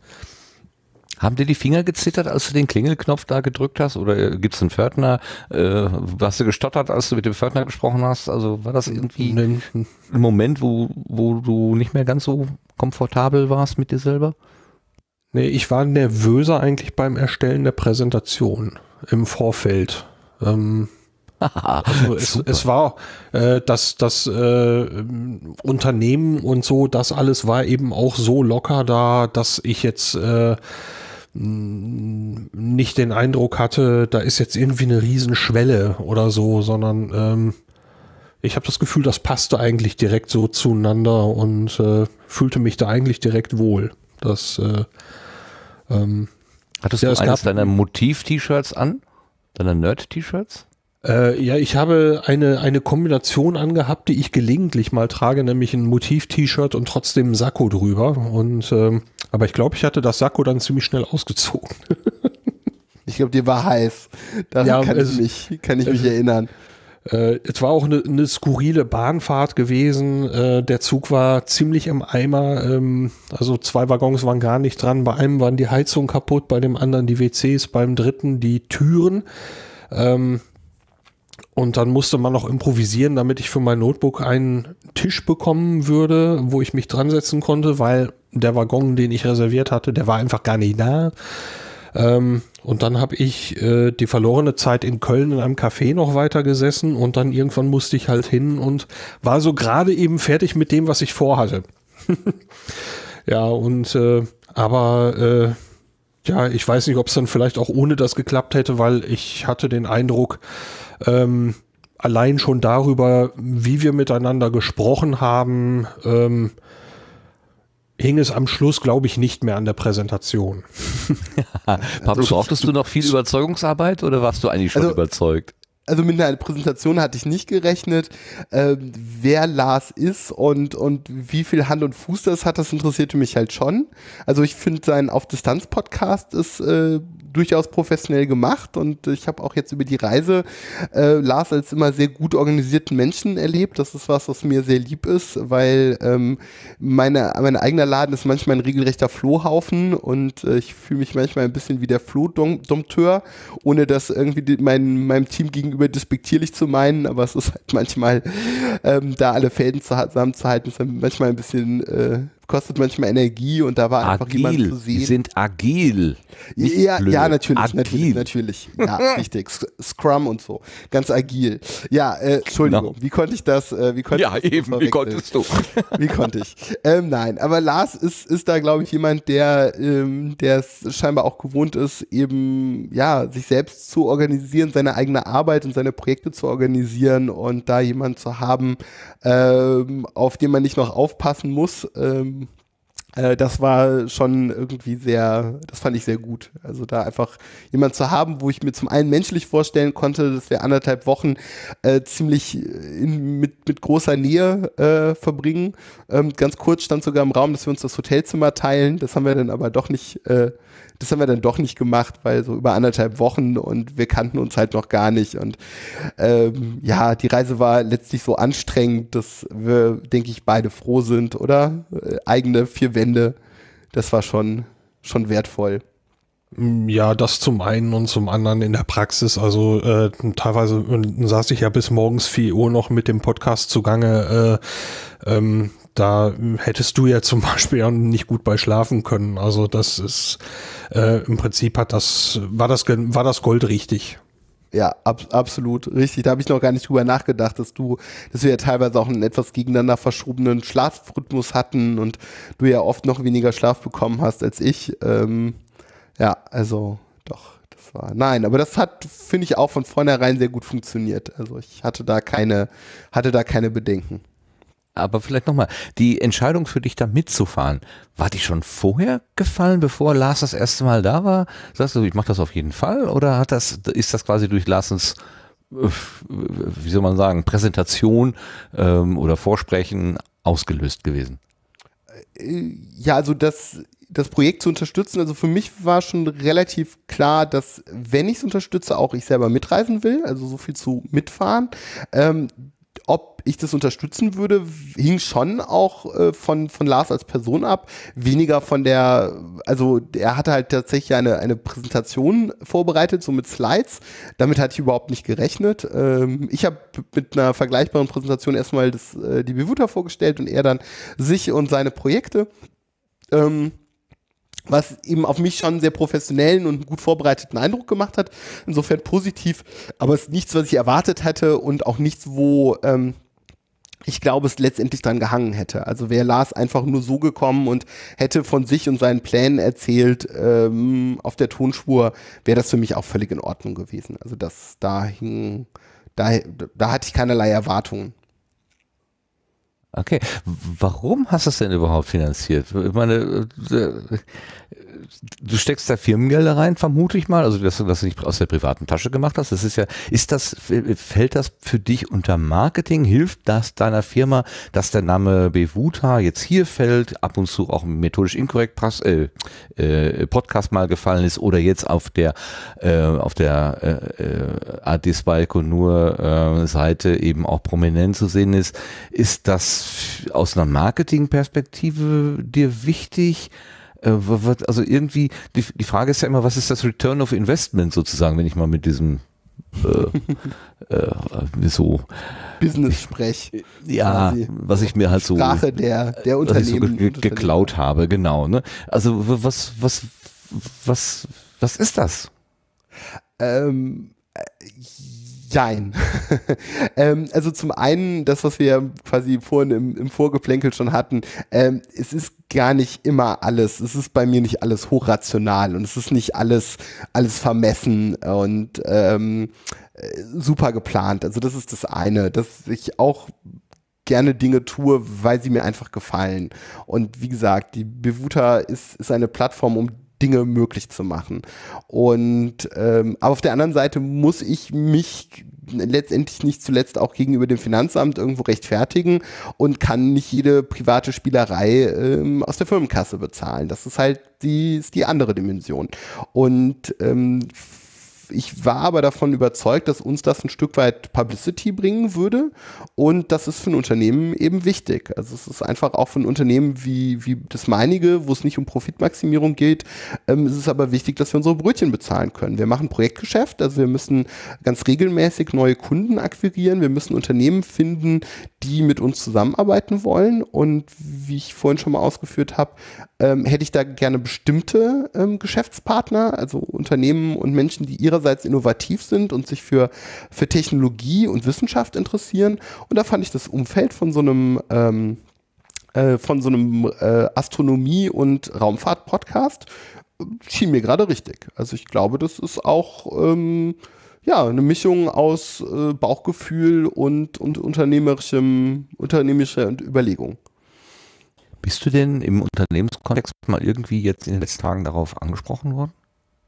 Haben dir die Finger gezittert, als du den Klingelknopf da gedrückt hast? Oder gibt es einen Pförtner? Äh, hast du gestottert, als du mit dem Pförtner gesprochen hast? Also war das irgendwie Nee. ein Moment, wo, wo du nicht mehr ganz so komfortabel warst mit dir selber? Nee, ich war nervöser eigentlich beim Erstellen der Präsentation im Vorfeld. Ähm, Also es, es war äh, das, das äh, Unternehmen und so, das alles war eben auch so locker da, dass ich jetzt äh, nicht den Eindruck hatte, da ist jetzt irgendwie eine Riesenschwelle oder so, sondern ähm, ich habe das Gefühl, das passte eigentlich direkt so zueinander und äh, fühlte mich da eigentlich direkt wohl. Das, äh, ähm, Hattest ja, du es eines gab- deiner Motiv-T-Shirts an? Deiner Nerd-T-Shirts? Äh, ja, ich habe eine, eine Kombination angehabt, die ich gelegentlich mal trage, nämlich ein Motiv-T-Shirt und trotzdem ein Sakko drüber. Und ähm, aber ich glaube, ich hatte das Sakko dann ziemlich schnell ausgezogen. Ich glaube, dir war heiß. Daran Ja, kann, es- ich mich, kann ich mich erinnern. Äh, es war auch eine, eine skurrile Bahnfahrt gewesen. Äh, der Zug war ziemlich im Eimer. Ähm, also zwei Waggons waren gar nicht dran. Bei einem waren die Heizungen kaputt, bei dem anderen die W Cs, beim dritten die Türen. Ähm, und dann musste man noch improvisieren, damit ich für mein Notebook einen Tisch bekommen würde, wo ich mich dran setzen konnte, weil der Waggon, den ich reserviert hatte, der war einfach gar nicht da. Ähm, und dann habe ich äh, die verlorene Zeit in Köln in einem Café noch weiter gesessen und dann irgendwann musste ich halt hin und war so gerade eben fertig mit dem, was ich vorhatte. Ja, und äh, aber äh, ja, ich weiß nicht, ob es dann vielleicht auch ohne das geklappt hätte, weil ich hatte den Eindruck, ähm, allein schon darüber, wie wir miteinander gesprochen haben, ähm, hing es am Schluss, glaube ich, nicht mehr an der Präsentation. Pablo, brauchtest du noch viel Überzeugungsarbeit oder warst du eigentlich schon Also- überzeugt? Also mit einer Präsentation hatte ich nicht gerechnet. Ähm, wer Lars ist und, und wie viel Hand und Fuß das hat, das interessierte mich halt schon. Also ich finde, sein Auf-Distanz-Podcast ist äh, durchaus professionell gemacht und ich habe auch jetzt über die Reise äh, Lars als immer sehr gut organisierten Menschen erlebt. Das ist was, was mir sehr lieb ist, weil ähm, meine, mein eigener Laden ist manchmal ein regelrechter Flohhaufen und äh, ich fühle mich manchmal ein bisschen wie der Flohdompteur, ohne das irgendwie die, mein, meinem Team gegenüber despektierlich zu meinen, aber es ist halt manchmal, ähm, da alle Fäden zusammenzuhalten, ist dann manchmal ein bisschen, äh, kostet manchmal Energie und da war einfach jemand Agil, zu die sehen. sind agil. Nicht Ja, blöd. ja, natürlich, agil. natürlich, natürlich. Ja, richtig. Sc- Scrum und so. Ganz agil. Ja, äh, Entschuldigung, Genau. wie konnte ich das, äh, wie konnte Ja, ich das eben, wie verwechseln? konntest du? Wie konnte ich? Ähm, nein, aber Lars ist, ist da, glaube ich, jemand, der, ähm, der es scheinbar auch gewohnt ist, eben, ja, sich selbst zu organisieren, seine eigene Arbeit und seine Projekte zu organisieren und da jemand zu haben, ähm, auf den man nicht noch aufpassen muss, ähm, äh, das war schon irgendwie sehr, das fand ich sehr gut. Also da einfach jemand zu haben, wo ich mir zum einen menschlich vorstellen konnte, dass wir anderthalb Wochen äh, ziemlich in, mit, mit großer Nähe äh, verbringen. Ähm, ganz kurz stand sogar im Raum, dass wir uns das Hotelzimmer teilen. Das haben wir dann aber doch nicht, äh, das haben wir dann doch nicht gemacht, weil so über anderthalb Wochen und wir kannten uns halt noch gar nicht. Und ähm, ja, die Reise war letztlich so anstrengend, dass wir, denke ich, beide froh sind, oder? Äh, eigene vier Wände, das war schon, schon wertvoll. Ja, das zum einen und zum anderen in der Praxis. Also äh, teilweise äh, saß ich ja bis morgens vier Uhr noch mit dem Podcast zugange. Äh, ähm, da hättest du ja zum Beispiel ja nicht gut bei schlafen können. Also das ist äh, im Prinzip hat das war das war das Gold richtig. Ja, ab, absolut richtig. Da habe ich noch gar nicht drüber nachgedacht, dass du, dass wir ja teilweise auch einen etwas gegeneinander verschobenen Schlafrhythmus hatten und du ja oft noch weniger Schlaf bekommen hast als ich. Ähm, ja, also doch, das war, nein, aber das hat, finde ich, auch von vornherein sehr gut funktioniert. Also ich hatte da keine, hatte da keine Bedenken. Aber vielleicht nochmal, die Entscheidung für dich da mitzufahren, war die schon vorher gefallen, bevor Lars das erste Mal da war? Sagst du, ich mache das auf jeden Fall? Oder hat das, ist das quasi durch Larsens, äh, wie soll man sagen, Präsentation ähm, oder Vorsprechen ausgelöst gewesen? Ja, also das, das Projekt zu unterstützen, also für mich war schon relativ klar, dass wenn ich es unterstütze, auch ich selber mitreisen will, also so viel zu mitfahren. Ähm, ob ich das unterstützen würde, hing schon auch äh, von, von Lars als Person ab. Weniger von der, also er hatte halt tatsächlich eine, eine Präsentation vorbereitet, so mit Slides. Damit hatte ich überhaupt nicht gerechnet. Ähm, ich habe mit einer vergleichbaren Präsentation erstmal das, äh, die Bevuta vorgestellt und er dann sich und seine Projekte. Ähm, was eben auf mich schon einen sehr professionellen und gut vorbereiteten Eindruck gemacht hat. Insofern positiv, aber es ist nichts, was ich erwartet hätte und auch nichts, wo ähm, ich glaube, es letztendlich dran gehangen hätte. Also wäre Lars einfach nur so gekommen und hätte von sich und seinen Plänen erzählt ähm, auf der Tonspur, wäre das für mich auch völlig in Ordnung gewesen. Also das, da hing, da, da hatte ich keinerlei Erwartungen. Okay, warum hast du es denn überhaupt finanziert? Ich meine, du steckst da Firmengelder rein, vermute ich mal, also dass du das nicht aus der privaten Tasche gemacht hast. Das ist ja, ist das, fällt das für dich unter Marketing? Hilft das deiner Firma, dass der Name Bevuta jetzt hier fällt, ab und zu auch methodisch inkorrekt äh, äh, Podcast mal gefallen ist oder jetzt auf der äh, auf der äh, Adis Baikonur äh, Seite eben auch prominent zu sehen ist? Ist das aus einer Marketingperspektive dir wichtig? Also irgendwie, die, die Frage ist ja immer, was ist das Return of Investment sozusagen, wenn ich mal mit diesem äh, äh, so Business-Sprech. Ja, quasi. Was ich mir halt so Sprache der, der Unternehmen so ge ge geklaut habe, genau. Ne? Also was, was, was, was ist das? Ähm, Jein. ähm, also zum einen, das, was wir quasi vorhin im, im Vorgeplänkel schon hatten, ähm, es ist gar nicht immer alles, es ist bei mir nicht alles hochrational und es ist nicht alles, alles vermessen und ähm, super geplant. Also das ist das eine, dass ich auch gerne Dinge tue, weil sie mir einfach gefallen. Und wie gesagt, die Bevuta ist, ist eine Plattform, um Dinge möglich zu machen. Und ähm, aber auf der anderen Seite muss ich mich letztendlich nicht zuletzt auch gegenüber dem Finanzamt irgendwo rechtfertigen und kann nicht jede private Spielerei ähm, aus der Firmenkasse bezahlen. Das ist halt die, ist die andere Dimension. Und ähm, ich war aber davon überzeugt, dass uns das ein Stück weit Publicity bringen würde und das ist für ein Unternehmen eben wichtig. Also es ist einfach auch für ein Unternehmen wie, wie das meinige, wo es nicht um Profitmaximierung geht, ähm, es ist aber wichtig, dass wir unsere Brötchen bezahlen können. Wir machen Projektgeschäft, also wir müssen ganz regelmäßig neue Kunden akquirieren, wir müssen Unternehmen finden, die mit uns zusammenarbeiten wollen und wie ich vorhin schon mal ausgeführt habe, ähm, hätte ich da gerne bestimmte ähm, Geschäftspartner, also Unternehmen und Menschen, die ihrerseits innovativ sind und sich für, für Technologie und Wissenschaft interessieren. Und da fand ich das Umfeld von so einem ähm, äh, von so einem äh, Astronomie- und Raumfahrt-Podcast äh, schien mir gerade richtig. Also ich glaube, das ist auch ähm, ja, eine Mischung aus äh, Bauchgefühl und, und unternehmerischem, unternehmerischer Überlegung. Bist du denn im Unternehmenskontext mal irgendwie jetzt in den letzten Tagen darauf angesprochen worden?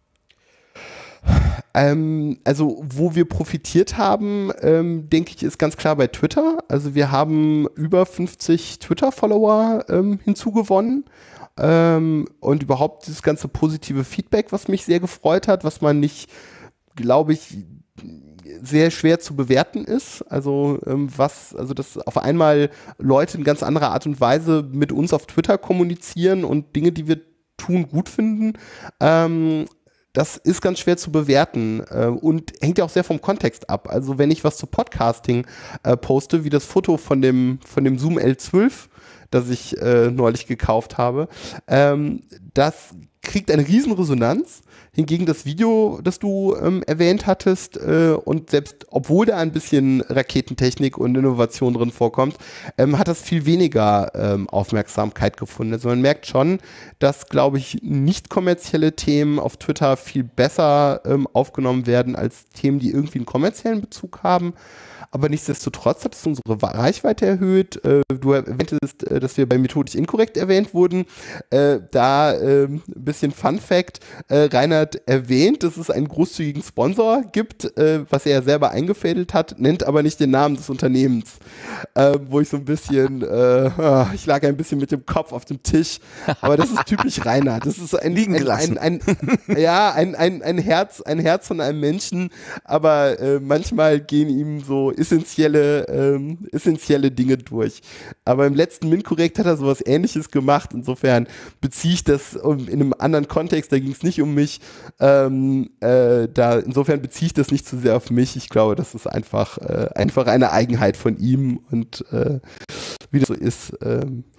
Ähm, also wo wir profitiert haben, ähm, denke ich, ist ganz klar bei Twitter. Also wir haben über fünfzig Twitter-Follower ähm, hinzugewonnen. Ähm, und überhaupt dieses ganze positive Feedback, was mich sehr gefreut hat, was man nicht, glaube ich, sehr schwer zu bewerten ist. Also ähm, was, also dass auf einmal Leute in ganz anderer Art und Weise mit uns auf Twitter kommunizieren und Dinge, die wir tun, gut finden. Ähm, das ist ganz schwer zu bewerten äh, und hängt ja auch sehr vom Kontext ab. Also wenn ich was zu Podcasting äh, poste, wie das Foto von dem, von dem Zoom L zwölf, das ich äh, neulich gekauft habe, ähm, das kriegt eine riesen Resonanz. Hingegen das Video, das du ähm, erwähnt hattest, äh, und selbst obwohl da ein bisschen Raketentechnik und Innovation drin vorkommt, ähm, hat das viel weniger ähm, Aufmerksamkeit gefunden. Also man merkt schon, dass, glaube ich, nicht kommerzielle Themen auf Twitter viel besser ähm, aufgenommen werden als Themen, die irgendwie einen kommerziellen Bezug haben. Aber nichtsdestotrotz hat es unsere Reichweite erhöht. Äh, du erwähntest, äh, dass wir bei Methodisch Inkorrekt erwähnt wurden. Äh, da äh, ein bisschen Fun Fact. Äh, Reinhard erwähnt, dass es einen großzügigen Sponsor gibt, äh, was er selber eingefädelt hat, nennt aber nicht den Namen des Unternehmens. Äh, wo ich so ein bisschen, äh, ich lag ein bisschen mit dem Kopf auf dem Tisch. Aber das ist typisch Reinhard. Das ist ein, Liegen ein, ein, ein, ein, ja, ein, ein, ein, Herz, ein Herz von einem Menschen. Aber äh, manchmal gehen ihm so essentielle, ähm, essentielle Dinge durch. Aber im letzten MINT-Korrekt hat er sowas Ähnliches gemacht. Insofern beziehe ich das um, in einem anderen Kontext, da ging es nicht um mich. Ähm, äh, da, insofern beziehe ich das nicht zu sehr auf mich. Ich glaube, das ist einfach, äh, einfach eine Eigenheit von ihm und äh, wie das so ist, ähm, ja,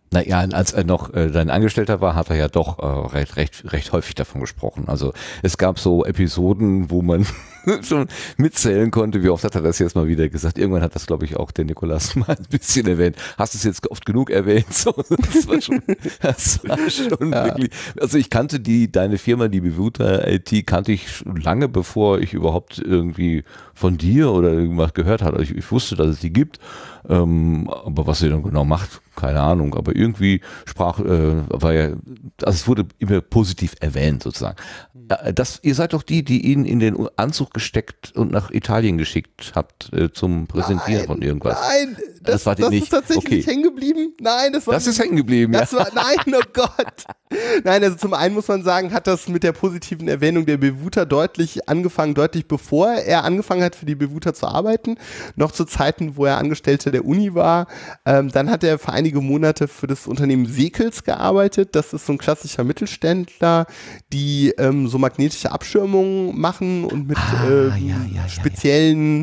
Naja, als er noch äh, dein Angestellter war, hat er ja doch äh, recht, recht, recht häufig davon gesprochen. Also es gab so Episoden, wo man schon mitzählen konnte, wie oft hat er das jetzt mal wieder gesagt. Irgendwann hat das, glaube ich, auch der Nikolas mal ein bisschen erwähnt. Hast du es jetzt oft genug erwähnt? So, das war schon, das war schon ja. wirklich. Also ich kannte die, deine Firma, die Bevuta I T, kannte ich schon lange, bevor ich überhaupt irgendwie von dir oder irgendwas gehört hatte. Ich, ich wusste, dass es die gibt. Ähm, aber was ihr dann genau macht, keine Ahnung. Aber irgendwie sprach, äh, war ja, also es wurde immer positiv erwähnt sozusagen. Äh, das, ihr seid doch die, die ihn in den Anzug gesteckt und nach Italien geschickt habt äh, zum Präsentieren nein, von irgendwas. Nein, das, das, war das nicht. ist tatsächlich okay. hängen geblieben. Nein, das war Das ist hängen geblieben. Das ja. war, nein, oh Gott. Nein, also zum einen muss man sagen, hat das mit der positiven Erwähnung der Bevuta deutlich angefangen, deutlich bevor er angefangen hat, für die Bevuta zu arbeiten, noch zu Zeiten, wo er Angestellter der Uni war. Ähm, dann hat er für einige Monate für das Unternehmen Sekels gearbeitet. Das ist so ein klassischer Mittelständler, die ähm, so magnetische Abschirmungen machen und mit ah, ähm, ja, ja, ja, speziellen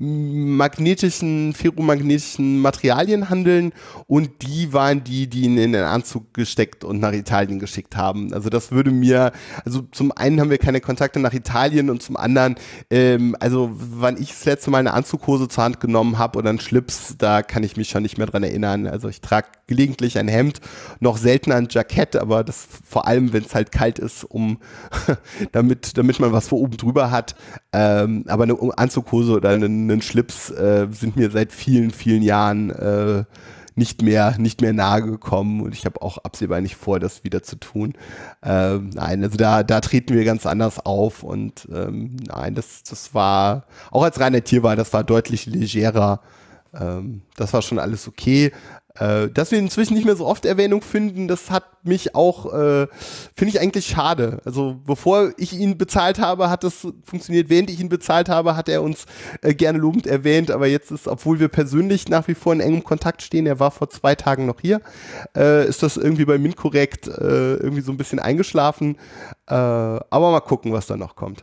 magnetischen, ferromagnetischen Materialien handeln, und die waren die, die ihn in den Anzug gesteckt und nach Italien geschickt haben. Also das würde mir, also zum einen haben wir keine Kontakte nach Italien und zum anderen, ähm, also wann ich das letzte Mal eine Anzughose zur Hand genommen habe oder einen Schlips, da kann ich mich schon nicht mehr dran erinnern. Also ich trage gelegentlich ein Hemd, noch seltener ein Jackett, aber das vor allem, wenn es halt kalt ist, um damit, damit man was vor oben drüber hat. Ähm, aber eine Anzughose oder einen, einen Schlips äh, sind mir seit vielen, vielen Jahren äh, nicht mehr, nicht mehr nahe gekommen, und ich habe auch absehbar nicht vor, das wieder zu tun. Ähm, nein, also da, da treten wir ganz anders auf, und ähm, nein, das, das war, auch als reiner Tierwahl, das war deutlich legerer. Ähm, das war schon alles okay. Äh, dass wir inzwischen nicht mehr so oft Erwähnung finden, das hat mich auch, äh, finde ich eigentlich schade. Also bevor ich ihn bezahlt habe, hat das funktioniert. Während ich ihn bezahlt habe, hat er uns äh, gerne lobend erwähnt, aber jetzt ist, obwohl wir persönlich nach wie vor in engem Kontakt stehen, er war vor zwei Tagen noch hier, äh, ist das irgendwie bei MINT-Korrekt äh, irgendwie so ein bisschen eingeschlafen. Äh, aber mal gucken, was da noch kommt.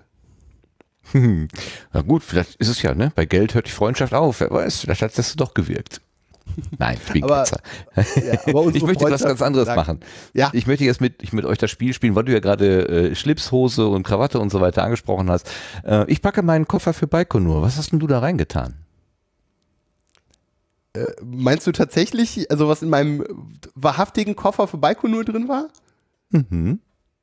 Hm. Na gut, vielleicht ist es ja, ne? Bei Geld hört die Freundschaft auf. Wer weiß, vielleicht hat das doch gewirkt. Nein, ich bin aber, ja, aber ich möchte was ganz anderes sagt, machen. Ja. Ich möchte jetzt mit, ich mit euch das Spiel spielen, weil du ja gerade äh, Schlips, Hose und Krawatte und so weiter angesprochen hast. Äh, ich packe meinen Koffer für Baikonur. Was hast denn du da reingetan? Äh, meinst du tatsächlich, also was in meinem wahrhaftigen Koffer für Baikonur drin war? Mhm.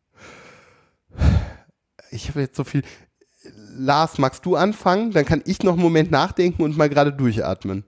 Ich habe jetzt so viel. Lars, magst du anfangen? Dann kann ich noch einen Moment nachdenken und mal gerade durchatmen.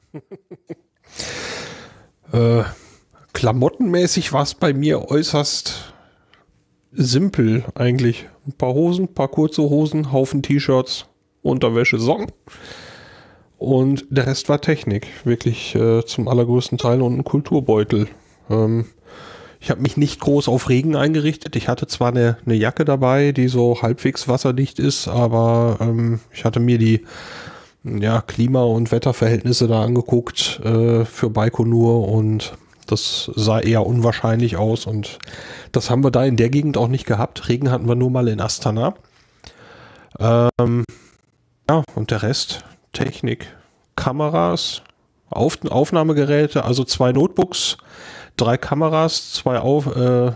Äh, klamottenmäßig war es bei mir äußerst simpel eigentlich. Ein paar Hosen, ein paar kurze Hosen, Haufen T-Shirts, Unterwäsche, Socken. Und der Rest war Technik. Wirklich äh, zum allergrößten Teil, und ein Kulturbeutel. Ähm, ich habe mich nicht groß auf Regen eingerichtet. Ich hatte zwar eine, eine Jacke dabei, die so halbwegs wasserdicht ist, aber ähm, ich hatte mir die ja, Klima- und Wetterverhältnisse da angeguckt äh, für Baikonur, und das sah eher unwahrscheinlich aus, und das haben wir da in der Gegend auch nicht gehabt. Regen hatten wir nur mal in Astana. Ähm, ja, und der Rest, Technik, Kameras, Auf Aufnahmegeräte, also zwei Notebooks, drei Kameras, zwei auf, äh,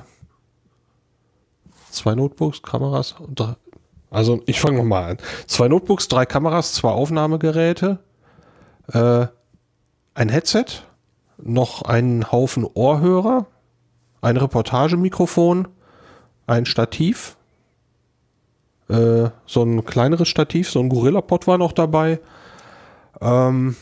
zwei Notebooks, Kameras und drei. Also ich fange nochmal an. Zwei Notebooks, drei Kameras, zwei Aufnahmegeräte, äh, ein Headset, noch einen Haufen Ohrhörer, ein Reportagemikrofon, ein Stativ, äh, so ein kleineres Stativ, so ein Gorilla-Pod war noch dabei. Ähm,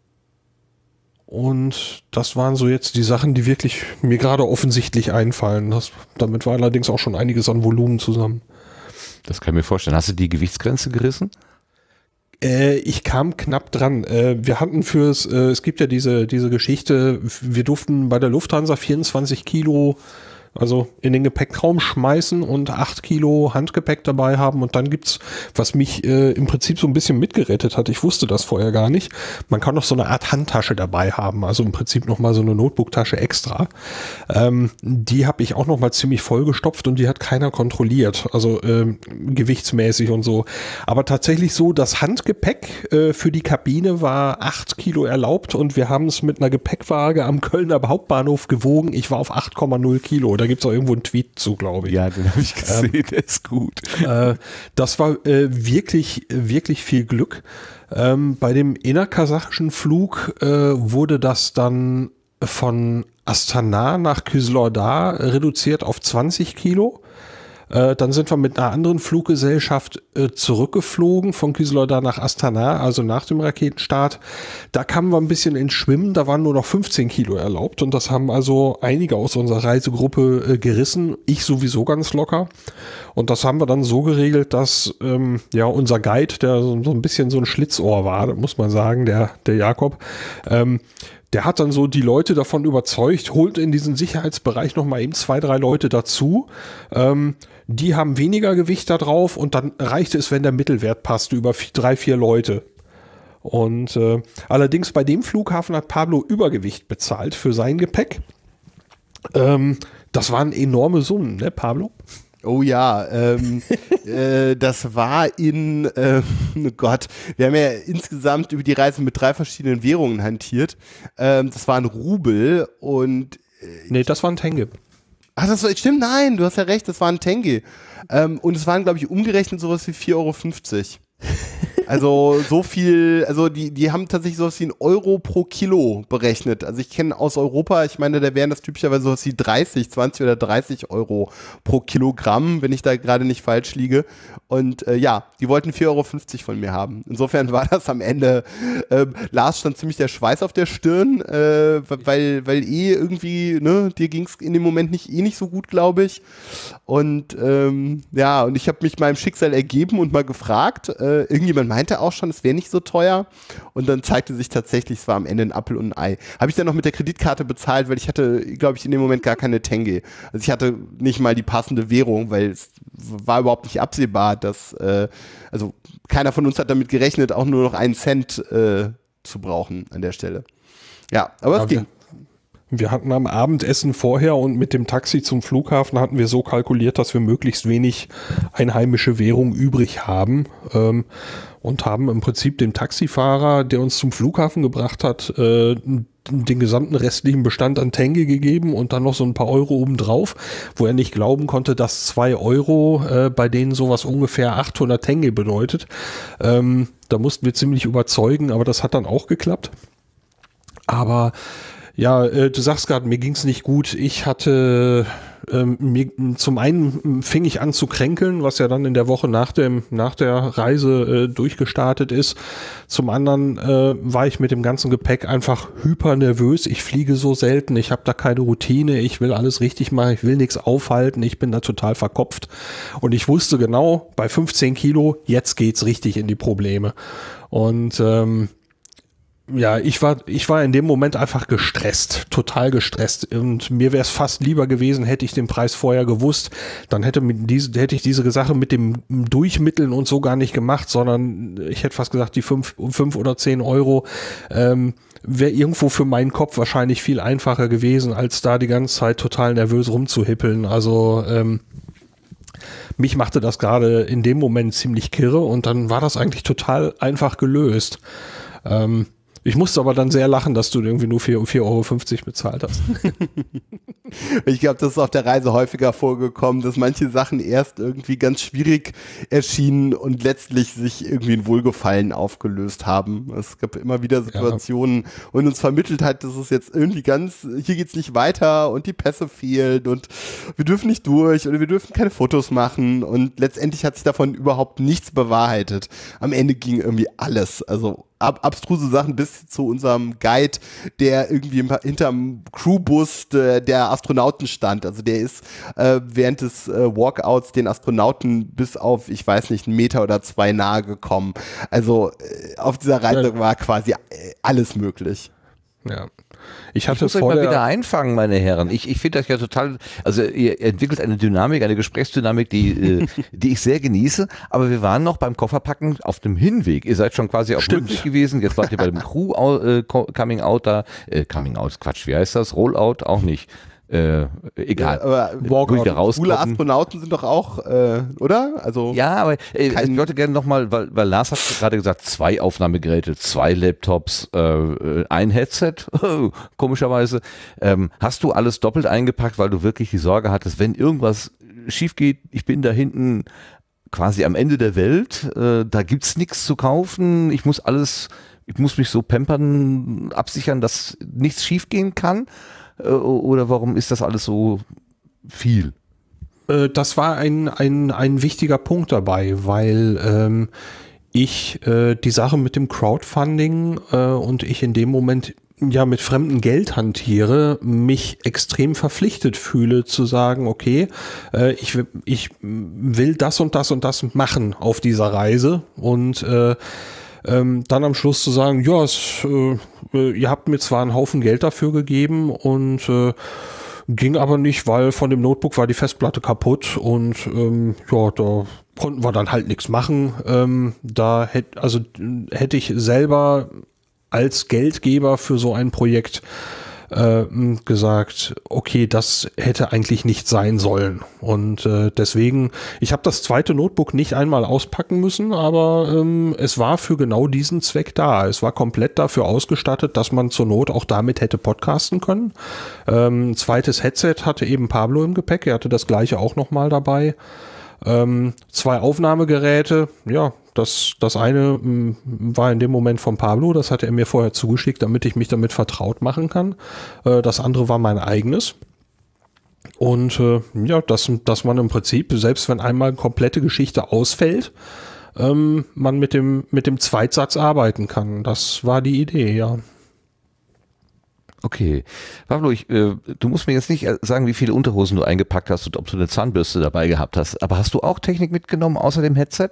und das waren so jetzt die Sachen, die wirklich mir gerade offensichtlich einfallen. Das, damit war allerdings auch schon einiges an Volumen zusammen. Das kann ich mir vorstellen. Hast du die Gewichtsgrenze gerissen? Äh, ich kam knapp dran. Äh, wir hatten fürs, äh, es gibt ja diese, diese Geschichte, wir durften bei der Lufthansa vierundzwanzig Kilo Also in den Gepäckraum schmeißen und acht Kilo Handgepäck dabei haben. Und dann gibt's, was mich äh, im Prinzip so ein bisschen mitgerettet hat, ich wusste das vorher gar nicht, man kann noch so eine Art Handtasche dabei haben. Also im Prinzip nochmal so eine Notebook-Tasche extra. Ähm, die habe ich auch nochmal ziemlich vollgestopft und die hat keiner kontrolliert. Also ähm, gewichtsmäßig und so. Aber tatsächlich so, das Handgepäck äh, für die Kabine war acht Kilo erlaubt und wir haben es mit einer Gepäckwaage am Kölner Hauptbahnhof gewogen. Ich war auf acht Komma null Kilo. Da gibt es auch irgendwo einen Tweet zu, glaube ich. Ja, den habe ich gesehen, ähm, der ist gut. Äh, das war äh, wirklich, wirklich viel Glück. Ähm, bei dem innerkasachischen Flug äh, wurde das dann von Astana nach Kızıldağ reduziert auf zwanzig Kilo. Äh, dann sind wir mit einer anderen Fluggesellschaft äh, zurückgeflogen von Kızıldağ nach Astana, also nach dem Raketenstart. Da kamen wir ein bisschen ins Schwimmen, da waren nur noch fünfzehn Kilo erlaubt und das haben also einige aus unserer Reisegruppe äh, gerissen, ich sowieso ganz locker. Und das haben wir dann so geregelt, dass ähm, ja unser Guide, der so, so ein bisschen so ein Schlitzohr war, muss man sagen, der, der Jakob, ähm, der hat dann so die Leute davon überzeugt, holt in diesen Sicherheitsbereich nochmal eben zwei, drei Leute dazu. Ähm, die haben weniger Gewicht da drauf und dann reicht es, wenn der Mittelwert passt, über vier, drei, vier Leute. Und äh, allerdings bei dem Flughafen hat Pablo Übergewicht bezahlt für sein Gepäck. Ähm, das waren enorme Summen, ne, Pablo? Oh ja, ähm, äh, das war in, äh, oh Gott, wir haben ja insgesamt über die Reise mit drei verschiedenen Währungen hantiert. Ähm, das war ein Rubel und... Äh, nee, das war ein Tenge. Ach, das war, stimmt, nein, du hast ja recht, das war ein Tenge. Ähm, und es waren, glaube ich, umgerechnet sowas wie vier Euro fünfzig. Also so viel, also die, die haben tatsächlich sowas wie ein Euro pro Kilo berechnet. Also ich kenne aus Europa, ich meine, da wären das typischerweise sowas wie dreißig, zwanzig oder dreißig Euro pro Kilogramm, wenn ich da gerade nicht falsch liege. Und äh, ja, die wollten vier Euro fünfzig von mir haben. Insofern war das am Ende, äh, Lars stand ziemlich der Schweiß auf der Stirn, äh, weil, weil eh irgendwie, ne, dir ging es in dem Moment nicht eh nicht so gut, glaube ich. Und ähm, ja, und ich habe mich meinem Schicksal ergeben und mal gefragt, äh, irgendjemand meinte auch schon, es wäre nicht so teuer und dann zeigte sich tatsächlich, es war am Ende ein Apfel und ein Ei. Habe ich dann noch mit der Kreditkarte bezahlt, weil ich hatte, glaube ich, in dem Moment gar keine Tenge. Also ich hatte nicht mal die passende Währung, weil es war überhaupt nicht absehbar, dass, äh, also keiner von uns hat damit gerechnet, auch nur noch einen Cent äh, zu brauchen an der Stelle. Ja, aber es ging. Wir hatten am Abendessen vorher und mit dem Taxi zum Flughafen hatten wir so kalkuliert, dass wir möglichst wenig einheimische Währung übrig haben ähm, und haben im Prinzip dem Taxifahrer, der uns zum Flughafen gebracht hat, äh, den gesamten restlichen Bestand an Tenge gegeben und dann noch so ein paar Euro obendrauf, wo er nicht glauben konnte, dass zwei Euro äh, bei denen sowas ungefähr achthundert Tenge bedeutet. Ähm, da mussten wir ziemlich überzeugen, aber das hat dann auch geklappt. Aber ja, äh, du sagst gerade, mir ging's nicht gut. Ich hatte, ähm, mir, zum einen fing ich an zu kränkeln, was ja dann in der Woche nach dem nach der Reise äh, durchgestartet ist. Zum anderen äh, war ich mit dem ganzen Gepäck einfach hyper nervös. Ich fliege so selten, ich habe da keine Routine, ich will alles richtig machen, ich will nichts aufhalten, ich bin da total verkopft. Und ich wusste genau, bei fünfzehn Kilo, jetzt geht's richtig in die Probleme. Und ähm, ja, ich war, ich war in dem Moment einfach gestresst, total gestresst. Und mir wäre es fast lieber gewesen, hätte ich den Preis vorher gewusst, dann hätte, mit diese, hätte ich diese Sache mit dem Durchmitteln und so gar nicht gemacht, sondern ich hätte fast gesagt, die fünf, fünf oder zehn Euro ähm, wäre irgendwo für meinen Kopf wahrscheinlich viel einfacher gewesen, als da die ganze Zeit total nervös rumzuhippeln. Also ähm, mich machte das gerade in dem Moment ziemlich kirre und dann war das eigentlich total einfach gelöst. Ähm, Ich musste aber dann sehr lachen, dass du irgendwie nur vier Euro fünfzig bezahlt hast. Ich glaube, das ist auf der Reise häufiger vorgekommen, dass manche Sachen erst irgendwie ganz schwierig erschienen und letztlich sich irgendwie in Wohlgefallen aufgelöst haben. Es gab immer wieder Situationen ja. und uns vermittelt hat, dass es jetzt irgendwie ganz, hier geht's nicht weiter und die Pässe fehlen und wir dürfen nicht durch oder wir dürfen keine Fotos machen und letztendlich hat sich davon überhaupt nichts bewahrheitet. Am Ende ging irgendwie alles, also Ab, abstruse Sachen bis zu unserem Guide, der irgendwie hinterm Crewbus der, der Astronauten stand. Also der ist äh, während des äh, Walkouts den Astronauten bis auf, ich weiß nicht, einen Meter oder zwei nahe gekommen. Also äh, auf dieser Reise ja. war quasi alles möglich. Ja. Ich Ich hatte muss euch vor mal der, wieder einfangen, meine Herren. Ich, ich finde das ja total, also ihr entwickelt eine Dynamik, eine Gesprächsdynamik, die, äh, die ich sehr genieße, aber wir waren noch beim Kofferpacken auf dem Hinweg. Ihr seid schon quasi auf dem Rückweg gewesen, jetzt wart ihr bei dem Crew äh, Coming Out da, äh, Coming Out, Quatsch, wie heißt das? Rollout auch nicht. Äh, egal. Ja, aber Wo ich da rauskommen. coole Astronauten sind doch auch, äh, oder? Also Ja, aber äh, kein- ich wollte gerne nochmal, weil, weil Lars hat gerade gesagt, zwei Aufnahmegeräte, zwei Laptops, äh, ein Headset, komischerweise. Ähm, hast du alles doppelt eingepackt, weil du wirklich die Sorge hattest, wenn irgendwas schief geht, ich bin da hinten quasi am Ende der Welt, äh, da gibt's nichts zu kaufen, ich muss alles, ich muss mich so pampern, absichern, dass nichts schief gehen kann? Äh, oder warum ist das alles so viel? Äh, das war ein, ein, ein wichtiger Punkt dabei, weil ähm, ich äh, die Sache mit dem Crowdfunding äh, und ich in dem Moment ja mit fremdem Geld hantiere, mich extrem verpflichtet fühle zu sagen, okay, äh, ich, w- ich will das und das und das machen auf dieser Reise und äh, ähm, dann am Schluss zu sagen, ja, es, äh, äh, ihr habt mir zwar einen Haufen Geld dafür gegeben und äh, ging aber nicht, weil von dem Notebook war die Festplatte kaputt und ähm, ja, da konnten wir dann halt nichts machen. Ähm, da hätte, also äh, hätte ich selber als Geldgeber für so ein Projekt äh, gesagt, okay, das hätte eigentlich nicht sein sollen. Und äh, deswegen, ich habe das zweite Notebook nicht einmal auspacken müssen, aber ähm, es war für genau diesen Zweck da. Es war komplett dafür ausgestattet, dass man zur Not auch damit hätte podcasten können. Ähm, ein zweites Headset hatte eben Pablo im Gepäck, er hatte das gleiche auch nochmal dabei. Ähm, zwei Aufnahmegeräte, ja, das, das eine mh, war in dem Moment von Pablo, das hatte er mir vorher zugeschickt, damit ich mich damit vertraut machen kann. Äh, das andere war mein eigenes. Und äh, ja, dass, dass man im Prinzip, selbst wenn einmal eine komplette Geschichte ausfällt, ähm, man mit dem, mit dem Zweitsatz arbeiten kann. Das war die Idee, ja. Okay. Pablo, ich, äh, du musst mir jetzt nicht sagen, wie viele Unterhosen du eingepackt hast und ob du eine Zahnbürste dabei gehabt hast, aber hast du auch Technik mitgenommen außer dem Headset?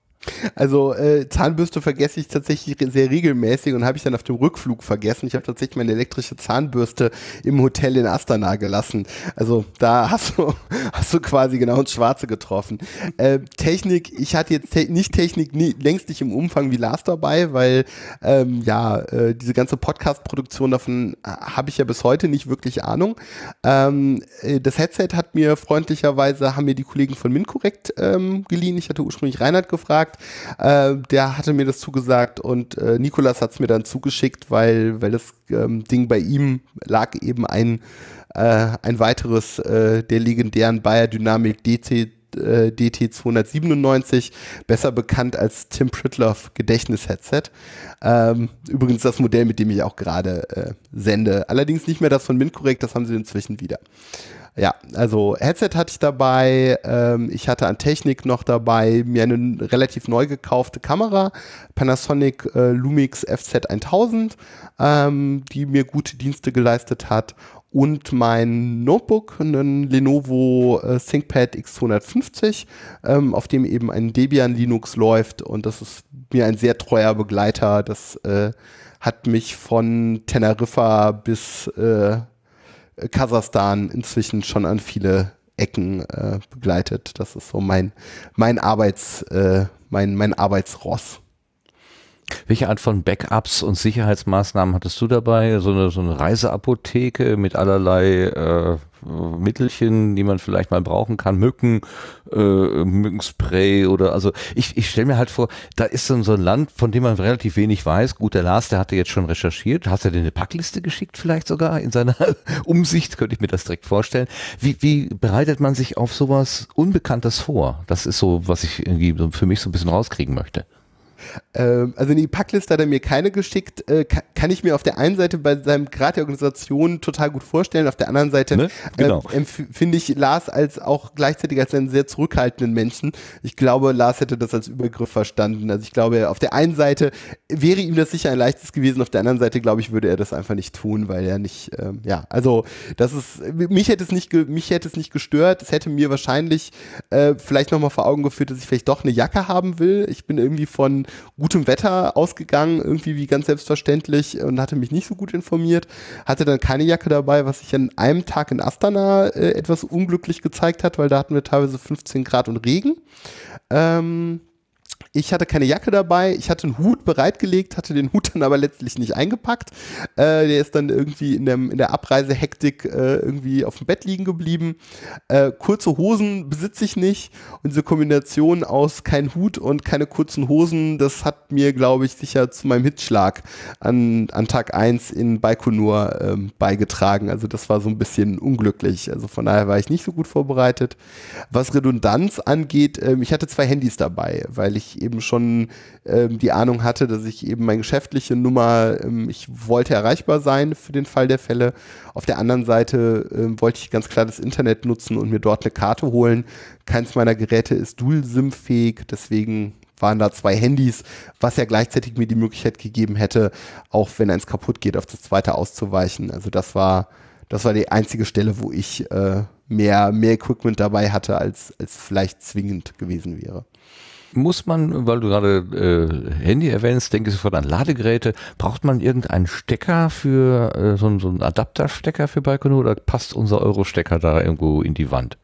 Also äh, Zahnbürste vergesse ich tatsächlich sehr regelmäßig und habe ich dann auf dem Rückflug vergessen. Ich habe tatsächlich meine elektrische Zahnbürste im Hotel in Astana gelassen. Also da hast du, hast du quasi genau ins Schwarze getroffen. Äh, Technik, ich hatte jetzt te nicht Technik nie, längst nicht im Umfang wie Lars dabei, weil ähm, ja, äh, diese ganze Podcast-Produktion davon äh, habe ich ja bis heute nicht wirklich Ahnung. Ähm, äh, das Headset hat mir freundlicherweise, haben mir die Kollegen von MinCorrect ähm, geliehen. Ich hatte ursprünglich Reinhard gefragt. Äh, der hatte mir das zugesagt und äh, Nikolas hat es mir dann zugeschickt, weil, weil das ähm, Ding bei ihm lag eben ein, äh, ein weiteres äh, der legendären Bayer Dynamic D T, äh, D T zweihundertsiebenundneunzig, besser bekannt als Tim Pritloff Gedächtnis-Headset. Ähm, übrigens das Modell, mit dem ich auch gerade äh, sende. Allerdings nicht mehr das von MinCorrect, das haben sie inzwischen wieder. Ja, also Headset hatte ich dabei, ähm, ich hatte an Technik noch dabei, mir eine relativ neu gekaufte Kamera, Panasonic äh, Lumix F Z tausend, ähm, die mir gute Dienste geleistet hat und mein Notebook, einen Lenovo äh, ThinkPad X zweihundertfünfzig, ähm, auf dem eben ein Debian Linux läuft und das ist mir ein sehr treuer Begleiter, das äh, hat mich von Teneriffa bis äh, Kasachstan inzwischen schon an viele Ecken äh, begleitet. Das ist so mein, mein Arbeits, äh, mein, mein Arbeitsross. Welche Art von Backups und Sicherheitsmaßnahmen hattest du dabei? So eine, so eine Reiseapotheke mit allerlei äh, Mittelchen, die man vielleicht mal brauchen kann, Mücken, äh, Mückenspray oder also ich, ich stelle mir halt vor, da ist so, so ein Land, von dem man relativ wenig weiß. Gut, der Lars, der hatte jetzt schon recherchiert. Hast du dir eine Packliste geschickt vielleicht sogar in seiner Umsicht? Könnte ich mir das direkt vorstellen. Wie, wie bereitet man sich auf sowas Unbekanntes vor? Das ist so, was ich irgendwie so für mich so ein bisschen rauskriegen möchte. Ähm, also in die Packliste hat er mir keine geschickt, äh, kann, kann ich mir auf der einen Seite bei seinem Grad der Organisation total gut vorstellen, auf der anderen Seite Ne? Genau. äh, empfinde ich Lars als auch gleichzeitig als einen sehr zurückhaltenden Menschen. Ich glaube, Lars hätte das als Übergriff verstanden. Also ich glaube, auf der einen Seite wäre ihm das sicher ein leichtes gewesen, auf der anderen Seite, glaube ich, würde er das einfach nicht tun, weil er nicht, ähm, ja, also das ist, mich hätte es nicht, ge- mich hätte es nicht gestört, es hätte mir wahrscheinlich äh, vielleicht nochmal vor Augen geführt, dass ich vielleicht doch eine Jacke haben will. Ich bin irgendwie von gutem Wetter ausgegangen, irgendwie wie ganz selbstverständlich und hatte mich nicht so gut informiert. Hatte dann keine Jacke dabei, was sich an einem Tag in Astana äh, etwas unglücklich gezeigt hat, weil da hatten wir teilweise fünfzehn Grad und Regen. Ähm, Ich hatte keine Jacke dabei, ich hatte einen Hut bereitgelegt, hatte den Hut dann aber letztlich nicht eingepackt. Äh, der ist dann irgendwie in, dem, in der Abreisehektik äh, irgendwie auf dem Bett liegen geblieben. Äh, kurze Hosen besitze ich nicht und diese Kombination aus kein Hut und keine kurzen Hosen, das hat mir, glaube ich, sicher zu meinem Hitzschlag an, an Tag eins in Baikonur ähm, beigetragen. Also das war so ein bisschen unglücklich. Also von daher war ich nicht so gut vorbereitet. Was Redundanz angeht, ähm, ich hatte zwei Handys dabei, weil ich eben schon ähm, die Ahnung hatte, dass ich eben meine geschäftliche Nummer, ähm, ich wollte erreichbar sein für den Fall der Fälle. Auf der anderen Seite ähm, wollte ich ganz klar das Internet nutzen und mir dort eine Karte holen. Keins meiner Geräte ist Dual-SIM-fähig, deswegen waren da zwei Handys, was ja gleichzeitig mir die Möglichkeit gegeben hätte, auch wenn eins kaputt geht, auf das zweite auszuweichen. Also das war, das war die einzige Stelle, wo ich äh, mehr, mehr Equipment dabei hatte, als, als vielleicht zwingend gewesen wäre. Muss man, weil du gerade äh, Handy erwähnst, denke ich sofort an Ladegeräte, braucht man irgendeinen Stecker für, äh, so, so einen Adapterstecker für Baikonur oder passt unser Euro-Stecker da irgendwo in die Wand?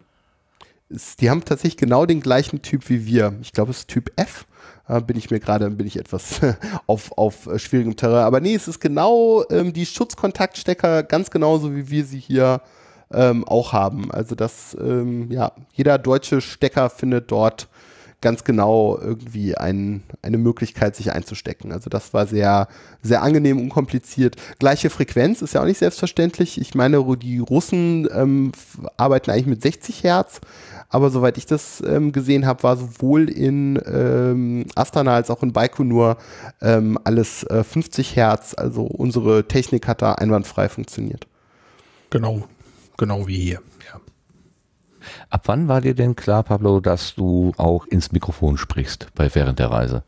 Die haben tatsächlich genau den gleichen Typ wie wir. Ich glaube, es ist Typ F. Äh, bin ich mir gerade, bin ich etwas auf, auf äh, schwierigem Terrain. Aber nee, es ist genau ähm, die Schutzkontaktstecker, ganz genauso wie wir sie hier ähm, auch haben. Also das, ähm, ja, jeder deutsche Stecker findet dort ganz genau irgendwie ein, eine Möglichkeit, sich einzustecken. Also das war sehr, sehr angenehm, unkompliziert. Gleiche Frequenz ist ja auch nicht selbstverständlich. Ich meine, die Russen ähm, arbeiten eigentlich mit sechzig Hertz, aber soweit ich das ähm, gesehen habe, war sowohl in ähm, Astana als auch in Baikonur ähm, alles äh, fünfzig Hertz. Also unsere Technik hat da einwandfrei funktioniert. Genau, genau wie hier. Ja. Ab wann war dir denn klar, Pablo, dass du auch ins Mikrofon sprichst bei während der Reise?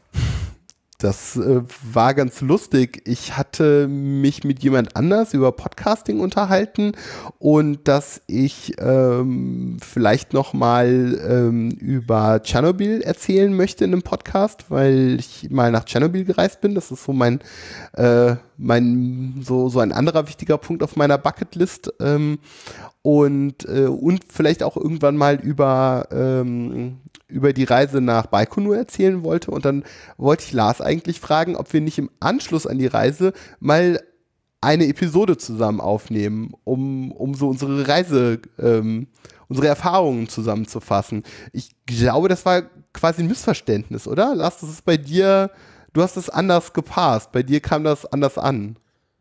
Das äh, war ganz lustig. Ich hatte mich mit jemand anders über Podcasting unterhalten und dass ich ähm, vielleicht noch mal ähm, über Tschernobyl erzählen möchte in einem Podcast, weil ich mal nach Tschernobyl gereist bin. Das ist so mein, äh, mein so, so ein anderer wichtiger Punkt auf meiner Bucketlist. Ähm, und, äh, und vielleicht auch irgendwann mal über ähm, über die Reise nach Baikonur erzählen wollte und dann wollte ich Lars eigentlich fragen, ob wir nicht im Anschluss an die Reise mal eine Episode zusammen aufnehmen, um, um so unsere Reise, ähm, unsere Erfahrungen zusammenzufassen. Ich glaube, das war quasi ein Missverständnis, oder? Lars, das ist bei dir, du hast es anders gepasst, bei dir kam das anders an.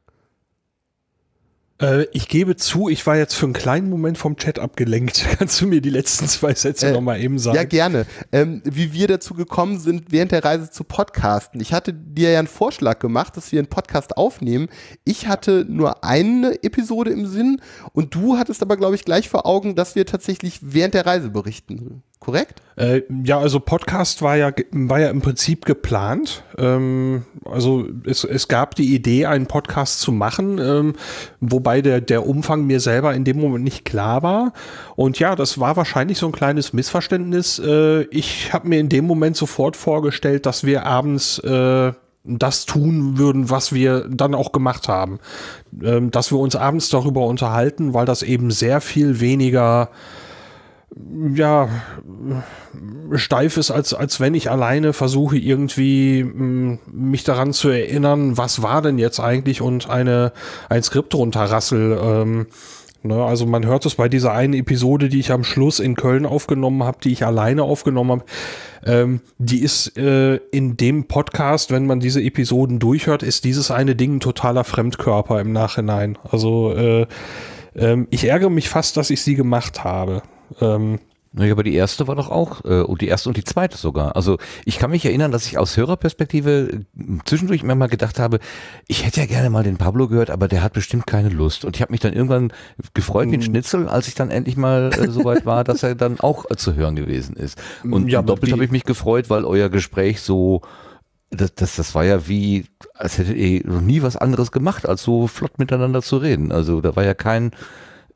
Ich gebe zu, ich war jetzt für einen kleinen Moment vom Chat abgelenkt. Kannst du mir die letzten zwei Sätze äh, nochmal eben sagen? Ja, gerne. Ähm, wie wir dazu gekommen sind, während der Reise zu podcasten. Ich hatte dir ja einen Vorschlag gemacht, dass wir einen Podcast aufnehmen. Ich hatte nur eine Episode im Sinn und du hattest aber, glaube ich, gleich vor Augen, dass wir tatsächlich während der Reise berichten. Korrekt? Äh, ja, also Podcast war ja, war ja im Prinzip geplant. Ähm, also es, es gab die Idee, einen Podcast zu machen, ähm, wobei der, der Umfang mir selber in dem Moment nicht klar war. Und ja, das war wahrscheinlich so ein kleines Missverständnis. Äh, ich habe mir in dem Moment sofort vorgestellt, dass wir abends äh, das tun würden, was wir dann auch gemacht haben. Ähm, dass wir uns abends darüber unterhalten, weil das eben sehr viel weniger ja, steif ist, als, als wenn ich alleine versuche, irgendwie m, mich daran zu erinnern, was war denn jetzt eigentlich und eine, ein Skript runterrassel. Ähm, ne, also man hört es bei dieser einen Episode, die ich am Schluss in Köln aufgenommen habe, die ich alleine aufgenommen habe. Ähm, die ist äh, in dem Podcast, wenn man diese Episoden durchhört, ist dieses eine Ding ein totaler Fremdkörper im Nachhinein. Also äh, äh, ich ärgere mich fast, dass ich sie gemacht habe. Ähm, Ja, aber die erste war doch auch, äh, und die erste und die zweite sogar. Also ich kann mich erinnern, dass ich aus Hörerperspektive zwischendurch immer mal gedacht habe, ich hätte ja gerne mal den Pablo gehört, aber der hat bestimmt keine Lust. Und ich habe mich dann irgendwann gefreut wie ein Schnitzel, als ich dann endlich mal äh, so weit war, dass er dann auch äh, zu hören gewesen ist. Und ja, doppelt habe ich mich gefreut, weil euer Gespräch so, das, das, das war ja wie, als hättet ihr noch nie was anderes gemacht, als so flott miteinander zu reden. Also da war ja kein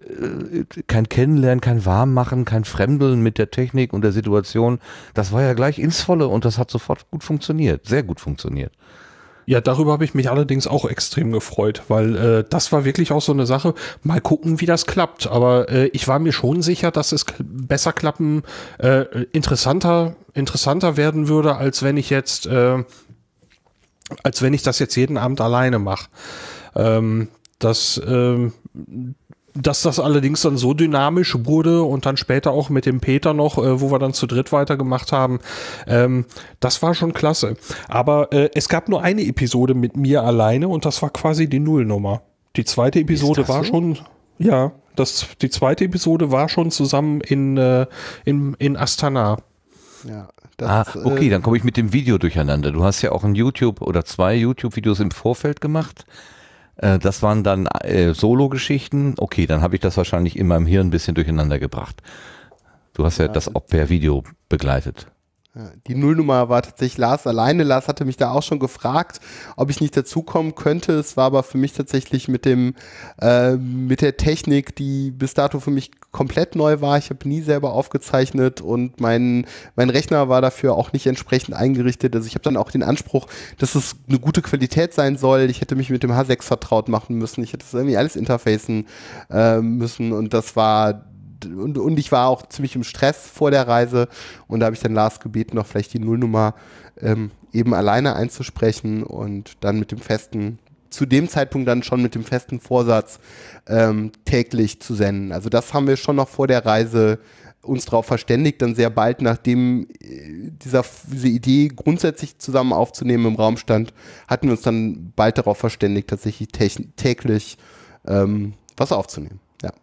kein Kennenlernen, kein Warmmachen, kein Fremdeln mit der Technik und der Situation. Das war ja gleich ins Volle und das hat sofort gut funktioniert, sehr gut funktioniert. Ja, darüber habe ich mich allerdings auch extrem gefreut, weil äh, das war wirklich auch so eine Sache, mal gucken, wie das klappt. Aber äh, ich war mir schon sicher, dass es besser klappen, äh, interessanter, interessanter werden würde, als wenn ich jetzt, äh, als wenn ich das jetzt jeden Abend alleine mache. Ähm, das, äh, Dass das allerdings dann so dynamisch wurde und dann später auch mit dem Peter noch, äh, wo wir dann zu dritt weitergemacht haben, ähm, das war schon klasse. Aber äh, es gab nur eine Episode mit mir alleine und das war quasi die Nullnummer. Die zweite Episode war so? schon, ja, das, die zweite Episode war schon zusammen in, äh, in, in Astana. Ja. Ah, Das, okay, äh, dann komme ich mit dem Video durcheinander. Du hast ja auch ein YouTube oder zwei YouTube-Videos im Vorfeld gemacht. Das waren dann äh, Solo-Geschichten. Okay, dann habe ich das wahrscheinlich in meinem Hirn ein bisschen durcheinander gebracht. Du hast ja, ja das auch per Video begleitet. Ja, die Nullnummer war tatsächlich Lars alleine. Lars hatte mich da auch schon gefragt, ob ich nicht dazukommen könnte. Es war aber für mich tatsächlich mit dem äh, mit der Technik, die bis dato für mich komplett neu war. Ich habe nie selber aufgezeichnet und mein, mein Rechner war dafür auch nicht entsprechend eingerichtet. Also ich habe dann auch den Anspruch, dass es eine gute Qualität sein soll. Ich hätte mich mit dem H sechs vertraut machen müssen. Ich hätte das irgendwie alles interfacen äh, müssen und das war Und, und ich war auch ziemlich im Stress vor der Reise und da habe ich dann Lars gebeten, noch vielleicht die Nullnummer ähm, eben alleine einzusprechen und dann mit dem festen, zu dem Zeitpunkt dann schon mit dem festen Vorsatz ähm, täglich zu senden. Also das haben wir schon noch vor der Reise uns darauf verständigt, dann sehr bald, nachdem dieser, diese Idee grundsätzlich zusammen aufzunehmen im Raum stand, hatten wir uns dann bald darauf verständigt, tatsächlich täglich ähm, was aufzunehmen.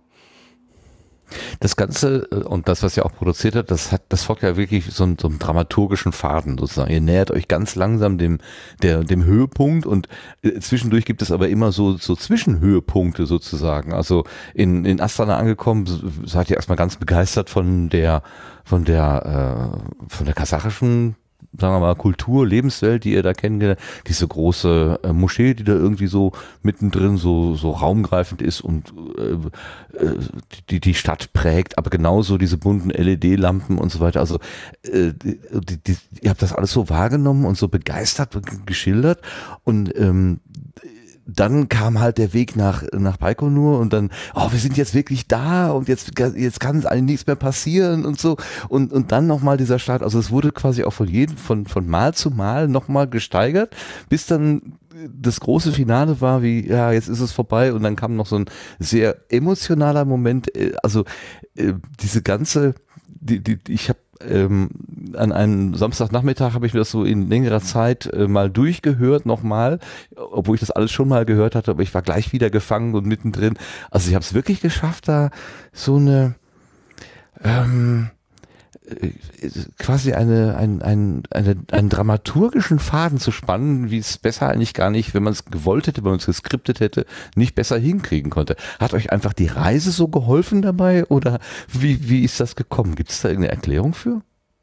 Das Ganze und das, was ihr auch produziert habt, das hat, das folgt ja wirklich so, einen, so einem dramaturgischen Faden sozusagen. Ihr nähert euch ganz langsam dem, der, dem Höhepunkt und äh, zwischendurch gibt es aber immer so, so Zwischenhöhepunkte sozusagen. Also in, in Astana angekommen, seid ihr erstmal ganz begeistert von der, von der, äh, von der kasachischen, sagen wir mal, Kultur, Lebenswelt, die ihr da kennengelernt, diese große äh, Moschee, die da irgendwie so mittendrin so, so raumgreifend ist und äh, äh, die, die Stadt prägt, aber genauso diese bunten L E D-Lampen und so weiter. Also äh, die, die, ihr habt das alles so wahrgenommen und so begeistert geschildert und ähm, dann kam halt der Weg nach, nach Baikonur und dann, oh, wir sind jetzt wirklich da und jetzt, jetzt kann eigentlich nichts mehr passieren und so. Und, und dann nochmal dieser Start. Also es wurde quasi auch von jedem, von, von Mal zu Mal nochmal gesteigert, bis dann das große Finale war, wie, ja, jetzt ist es vorbei und dann kam noch so ein sehr emotionaler Moment. Also diese ganze, die, die, ich habe Ähm, an einem Samstagnachmittag habe ich mir das so in längerer Zeit äh, mal durchgehört nochmal, obwohl ich das alles schon mal gehört hatte, aber ich war gleich wieder gefangen und mittendrin. Also ich habe es wirklich geschafft, da so eine ähm, äh, quasi eine, ein, ein, eine, einen dramaturgischen Faden zu spannen, wie es besser eigentlich gar nicht, wenn man es gewollt hätte, wenn man es geskriptet hätte, nicht besser hinkriegen konnte. Hat euch einfach die Reise so geholfen dabei oder wie, wie ist das gekommen? Gibt es da irgendeine Erklärung für?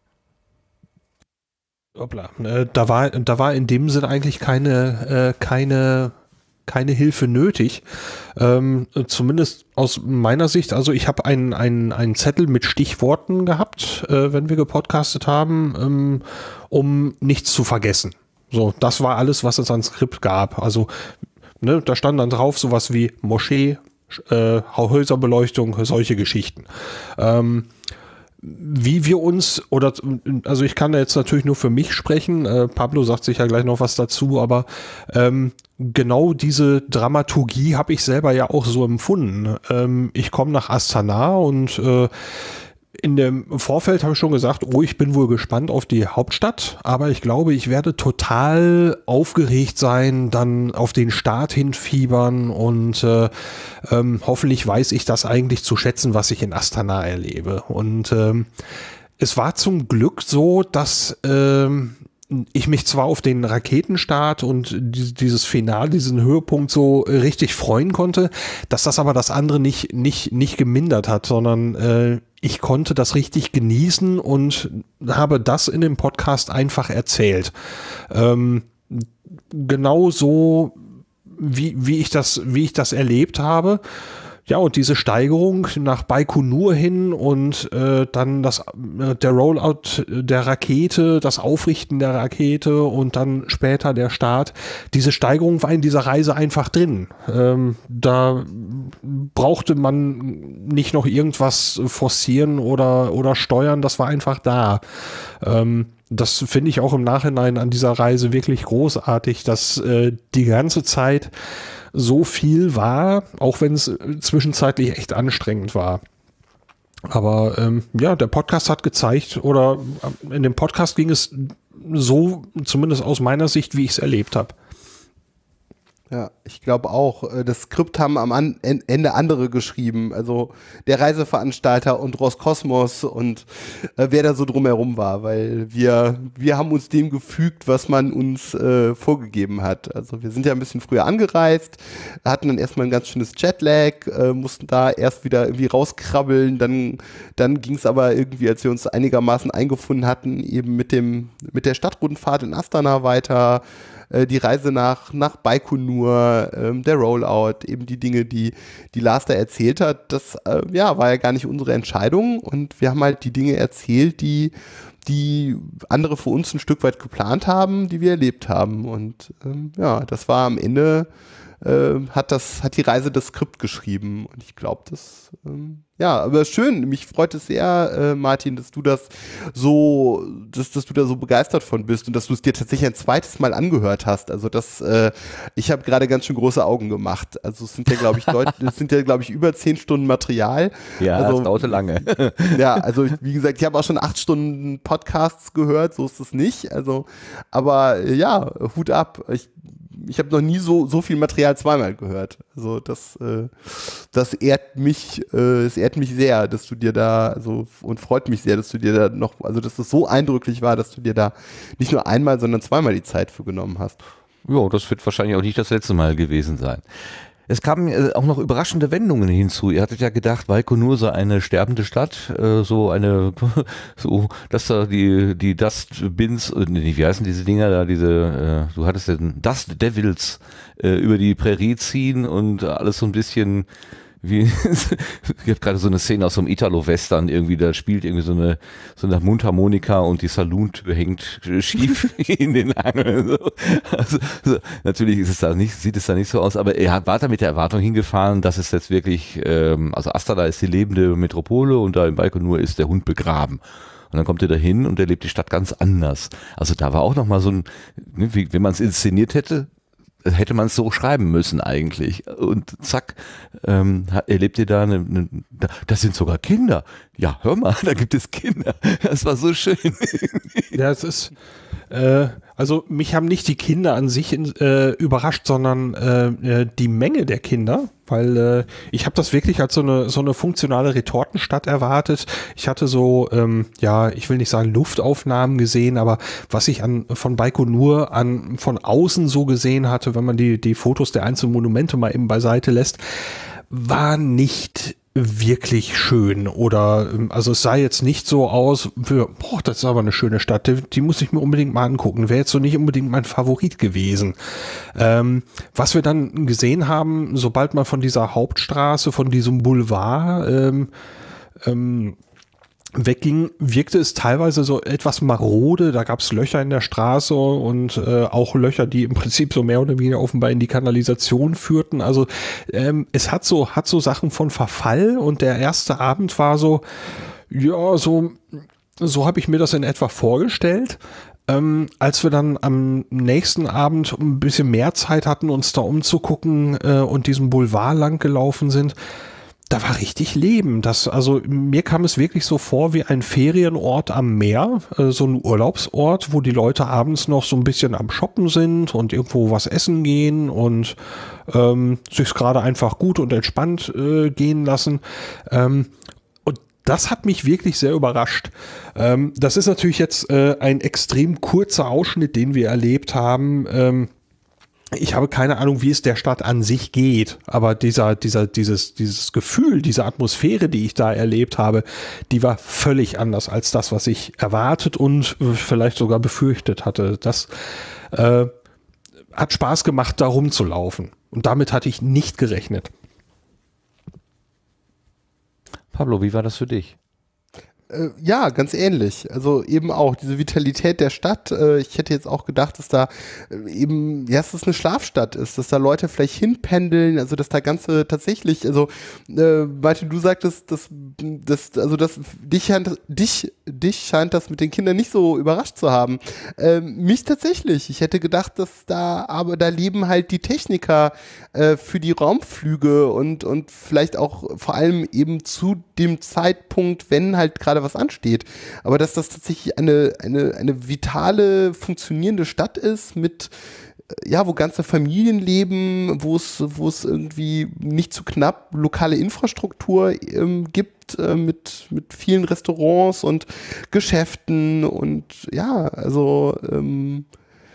Hoppla. Äh, da war, da war in dem Sinn eigentlich keine, äh, keine, keine Hilfe nötig. Ähm, zumindest aus meiner Sicht. Also ich habe einen, einen, einen Zettel mit Stichworten gehabt, äh, wenn wir gepodcastet haben, ähm, um nichts zu vergessen. So, das war alles, was es an Skript gab. Also, ne, da stand dann drauf sowas wie Moschee, äh, Häuserbeleuchtung, solche Geschichten. Ähm, Wie wir uns, oder also ich kann da jetzt natürlich nur für mich sprechen, äh, Pablo sagt sicher gleich noch was dazu, aber ähm, genau diese Dramaturgie habe ich selber ja auch so empfunden. Ähm, ich komme nach Astana und äh, in dem Vorfeld habe ich schon gesagt, oh, ich bin wohl gespannt auf die Hauptstadt, aber ich glaube, ich werde total aufgeregt sein, dann auf den Start hinfiebern und äh, ähm, hoffentlich weiß ich das eigentlich zu schätzen, was ich in Astana erlebe. Und ähm, es war zum Glück so, dass ähm, ich mich zwar auf den Raketenstart und dieses Finale, diesen Höhepunkt so richtig freuen konnte, dass das aber das andere nicht, nicht, nicht gemindert hat, sondern äh, ich konnte das richtig genießen und habe das in dem Podcast einfach erzählt. Ähm, genau so, wie, wie ich das, wie ich das erlebt habe. Ja, und diese Steigerung nach Baikonur hin und äh, dann das, äh, der Rollout der Rakete, das Aufrichten der Rakete und dann später der Start, diese Steigerung war in dieser Reise einfach drin. Ähm, da brauchte man nicht noch irgendwas forcieren oder, oder steuern, das war einfach da. Ähm, das finde ich auch im Nachhinein an dieser Reise wirklich großartig, dass äh, die ganze Zeit so viel war, auch wenn es zwischenzeitlich echt anstrengend war. Aber ähm, ja, der Podcast hat gezeigt, oder in dem Podcast ging es so, zumindest aus meiner Sicht, wie ich es erlebt habe. Ja, ich glaube auch, das Skript haben am An- Ende andere geschrieben, also der Reiseveranstalter und Roskosmos und äh, wer da so drumherum war, weil wir wir haben uns dem gefügt, was man uns äh, vorgegeben hat. Also wir sind ja ein bisschen früher angereist, hatten dann erstmal ein ganz schönes Jetlag, äh, mussten da erst wieder irgendwie rauskrabbeln, dann dann ging es aber irgendwie, als wir uns einigermaßen eingefunden hatten, eben mit dem mit der Stadtrundfahrt in Astana weiter, die Reise nach, nach Baikonur, ähm, der Rollout, eben die Dinge, die, die Lars da erzählt hat, das äh, ja, war ja gar nicht unsere Entscheidung und wir haben halt die Dinge erzählt, die, die andere für uns ein Stück weit geplant haben, die wir erlebt haben und ähm, ja, das war am Ende, äh, hat das, hat die Reise das Skript geschrieben und ich glaube, das ähm, ja, aber schön, mich freut es sehr, äh, Martin, dass du das so, dass, dass du da so begeistert von bist und dass du es dir tatsächlich ein zweites Mal angehört hast. Also das, äh, ich habe gerade ganz schön große Augen gemacht. Also es sind ja, glaube ich, deut- es sind ja, glaube ich, über zehn Stunden Material. Ja, also, das dauerte lange. Ja, also ich, wie gesagt, ich habe auch schon acht Stunden Podcasts gehört, so ist es nicht. Also, aber äh, ja, Hut ab. Ich Ich habe noch nie so so viel Material zweimal gehört. Also das äh, das ehrt mich, äh, es ehrt mich sehr, dass du dir da, also und freut mich sehr, dass du dir da noch, also dass das so eindrücklich war, dass du dir da nicht nur einmal, sondern zweimal die Zeit für genommen hast. Ja, das wird wahrscheinlich auch nicht das letzte Mal gewesen sein. Es kamen äh, auch noch überraschende Wendungen hinzu. Ihr hattet ja gedacht, Baikonur sei eine sterbende Stadt, äh, so eine, so, dass da die, die Dust Bins, äh, nee, wie heißen diese Dinger da, diese, äh, du hattest den Dust Devils äh, über die Prärie ziehen und alles so ein bisschen wie, ich habe gerade so eine Szene aus so einem Italo-Western irgendwie, da spielt irgendwie so eine, so eine Mundharmonika und die Saloon-Tür hängt schief in den Angeln. Also, also, natürlich ist es da nicht, sieht es da nicht so aus, aber er hat, war da mit der Erwartung hingefahren, dass es jetzt wirklich, ähm, also Astana ist die lebende Metropole und da in Baikonur ist der Hund begraben. Und dann kommt er da hin und erlebt die Stadt ganz anders. Also da war auch nochmal so ein, wie, wenn man es inszeniert hätte, hätte man es so schreiben müssen eigentlich. Und zack, ähm, erlebt ihr da eine, eine, das sind sogar Kinder. Ja, hör mal, da gibt es Kinder. Das war so schön. Ja, es ist, äh, also mich haben nicht die Kinder an sich äh, überrascht, sondern äh, die Menge der Kinder, weil äh, ich habe das wirklich als so eine so eine funktionale Retortenstadt erwartet. Ich hatte so, ähm, ja, ich will nicht sagen Luftaufnahmen gesehen, aber was ich an von Baikonur an von außen so gesehen hatte, wenn man die die Fotos der einzelnen Monumente mal eben beiseite lässt, war nicht wirklich schön oder also es sah jetzt nicht so aus, für, boah, das ist aber eine schöne Stadt, die, die muss ich mir unbedingt mal angucken, wäre jetzt so nicht unbedingt mein Favorit gewesen. Ähm, was wir dann gesehen haben, sobald man von dieser Hauptstraße, von diesem Boulevard ähm, ähm, wegging, wirkte es teilweise so etwas marode, da gab es Löcher in der Straße und äh, auch Löcher, die im Prinzip so mehr oder weniger offenbar in die Kanalisation führten. Also ähm, es hat so, hat so Sachen von Verfall und der erste Abend war so, ja, so, so habe ich mir das in etwa vorgestellt. Ähm, als wir dann am nächsten Abend ein bisschen mehr Zeit hatten, uns da umzugucken äh, und diesen Boulevard lang gelaufen sind, da war richtig Leben. Das, also mir kam es wirklich so vor wie ein Ferienort am Meer, äh, so ein Urlaubsort, wo die Leute abends noch so ein bisschen am Shoppen sind und irgendwo was essen gehen und ähm, sich gerade einfach gut und entspannt äh, gehen lassen. Ähm, und das hat mich wirklich sehr überrascht. Ähm, das ist natürlich jetzt äh, ein extrem kurzer Ausschnitt, den wir erlebt haben. Ähm, Ich habe keine Ahnung, wie es der Stadt an sich geht, aber dieser, dieser, dieses, dieses Gefühl, diese Atmosphäre, die ich da erlebt habe, die war völlig anders als das, was ich erwartet und vielleicht sogar befürchtet hatte. Das äh, hat Spaß gemacht, da rumzulaufen. Und damit hatte ich nicht gerechnet. Pablo, wie war das für dich? Äh, ja, ganz ähnlich. Also eben auch diese Vitalität der Stadt. Äh, ich hätte jetzt auch gedacht, dass da äh, eben, ja, dass es eine Schlafstadt ist, dass da Leute vielleicht hinpendeln, also dass da ganze tatsächlich, also äh, Martin, du sagtest, dass, dass also dass dich, dich, dich scheint das mit den Kindern nicht so überrascht zu haben. Äh, mich tatsächlich. Ich hätte gedacht, dass da, aber da leben halt die Techniker äh, für die Raumflüge und, und vielleicht auch vor allem eben zu dem Zeitpunkt, wenn halt gerade was ansteht. Aber dass das tatsächlich eine, eine, eine vitale, funktionierende Stadt ist mit, ja, wo ganze Familien leben, wo es, wo es irgendwie nicht zu knapp lokale Infrastruktur ähm, gibt, äh, mit, mit vielen Restaurants und Geschäften und ja, also ähm,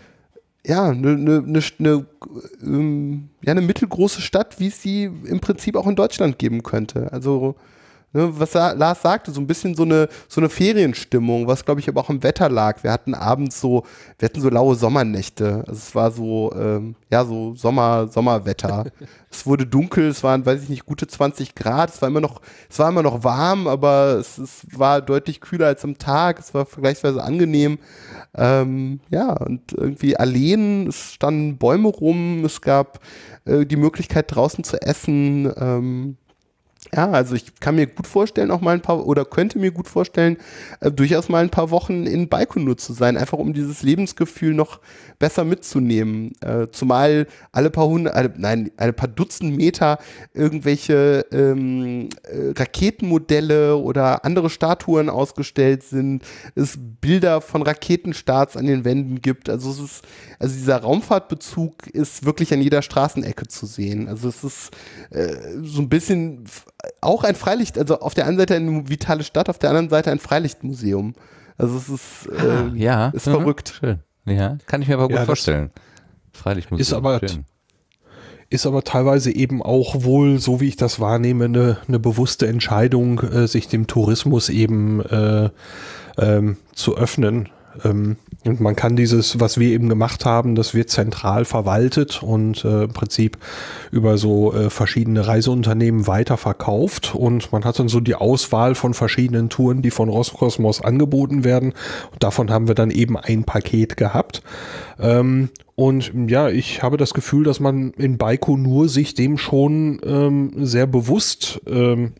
ja, eine ne, ne, ne, ähm, ja, eine mittelgroße Stadt, wie es sie im Prinzip auch in Deutschland geben könnte. Also ne, was Lars sagte, so ein bisschen so eine, so eine Ferienstimmung, was glaube ich aber auch im Wetter lag. Wir hatten abends so, wir hatten so laue Sommernächte. Also es war so, ähm, ja, so Sommer, Sommerwetter. Es wurde dunkel, es waren, weiß ich nicht, gute zwanzig Grad. Es war immer noch, es war immer noch warm, aber es, es war deutlich kühler als am Tag. Es war vergleichsweise angenehm. Ähm, ja, und irgendwie Alleen, es standen Bäume rum, es gab äh, die Möglichkeit draußen zu essen. Ähm, Ja, also ich kann mir gut vorstellen, auch mal ein paar, oder könnte mir gut vorstellen, äh, durchaus mal ein paar Wochen in Baikonur zu sein, einfach um dieses Lebensgefühl noch besser mitzunehmen. Äh, zumal alle paar hundert, äh, nein, alle paar Dutzend Meter irgendwelche ähm, äh, Raketenmodelle oder andere Statuen ausgestellt sind, es Bilder von Raketenstarts an den Wänden gibt. Also es ist, also dieser Raumfahrtbezug ist wirklich an jeder Straßenecke zu sehen. Also es ist äh, so ein bisschen auch ein Freilicht, also auf der einen Seite eine vitale Stadt, auf der anderen Seite ein Freilichtmuseum. Also es ist, äh, ah, ja. ist mhm. verrückt. Schön. Ja, kann ich mir aber gut ja, vorstellen. Freilichtmuseum. Ist aber, schön. ist aber teilweise eben auch wohl, so wie ich das wahrnehme, eine, eine bewusste Entscheidung, äh, sich dem Tourismus eben äh, ähm, zu öffnen. Ähm, und man kann dieses, was wir eben gemacht haben, das wird zentral verwaltet und äh, im Prinzip über so äh, verschiedene Reiseunternehmen weiterverkauft, und man hat dann so die Auswahl von verschiedenen Touren, die von Roskosmos angeboten werden, und davon haben wir dann eben ein Paket gehabt. Ähm, und ja, ich habe das Gefühl, dass man in Baikonur sich dem schon ähm, sehr bewusst ähm,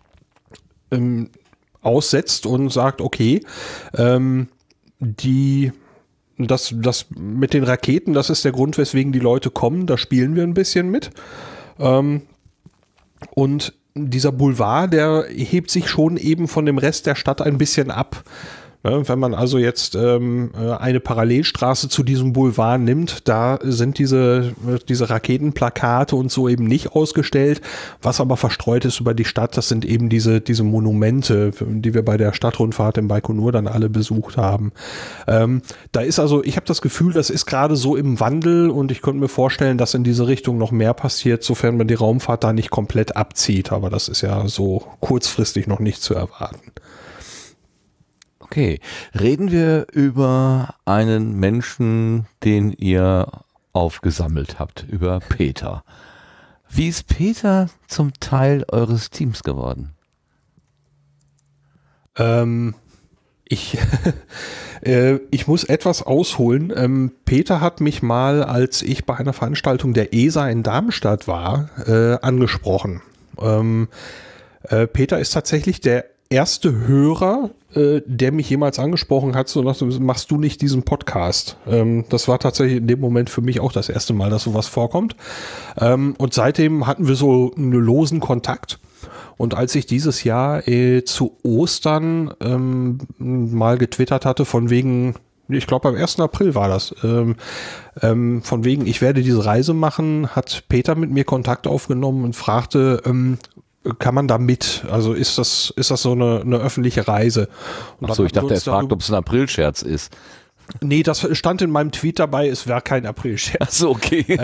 ähm, aussetzt und sagt, okay, ähm, die, das, das mit den Raketen, das ist der Grund, weswegen die Leute kommen, da spielen wir ein bisschen mit. Ähm, und dieser Boulevard, der hebt sich schon eben von dem Rest der Stadt ein bisschen ab. Ne, wenn man also jetzt ähm, eine Parallelstraße zu diesem Boulevard nimmt, da sind diese, diese Raketenplakate und so eben nicht ausgestellt. Was aber verstreut ist über die Stadt, das sind eben diese, diese Monumente, die wir bei der Stadtrundfahrt in Baikonur dann alle besucht haben. Ähm, da ist also, ich habe das Gefühl, das ist gerade so im Wandel, und ich könnte mir vorstellen, dass in diese Richtung noch mehr passiert, sofern man die Raumfahrt da nicht komplett abzieht. Aber das ist ja so kurzfristig noch nicht zu erwarten. Okay, reden wir über einen Menschen, den ihr aufgesammelt habt, über Peter. Wie ist Peter zum Teil eures Teams geworden? Ähm, ich, äh, ich muss etwas ausholen. Ähm, Peter hat mich mal, als ich bei einer Veranstaltung der E S A in Darmstadt war, äh, angesprochen. Ähm, äh, Peter ist tatsächlich der erste Hörer, äh, der mich jemals angesprochen hat, so nach, machst du nicht diesen Podcast? Ähm, das war tatsächlich in dem Moment für mich auch das erste Mal, dass sowas vorkommt. Ähm, und seitdem hatten wir so einen losen Kontakt. Und als ich dieses Jahr äh, zu Ostern ähm, mal getwittert hatte, von wegen, ich glaube am ersten April war das, ähm, ähm, von wegen, ich werde diese Reise machen, hat Peter mit mir Kontakt aufgenommen und fragte, ähm, kann man da mit? Also ist das, ist das so eine, eine öffentliche Reise? Und Achso, ich dachte, er fragt, ob es ein Aprilscherz ist. Nee, das stand in meinem Tweet dabei, es wäre kein Aprilscherz. Achso, okay.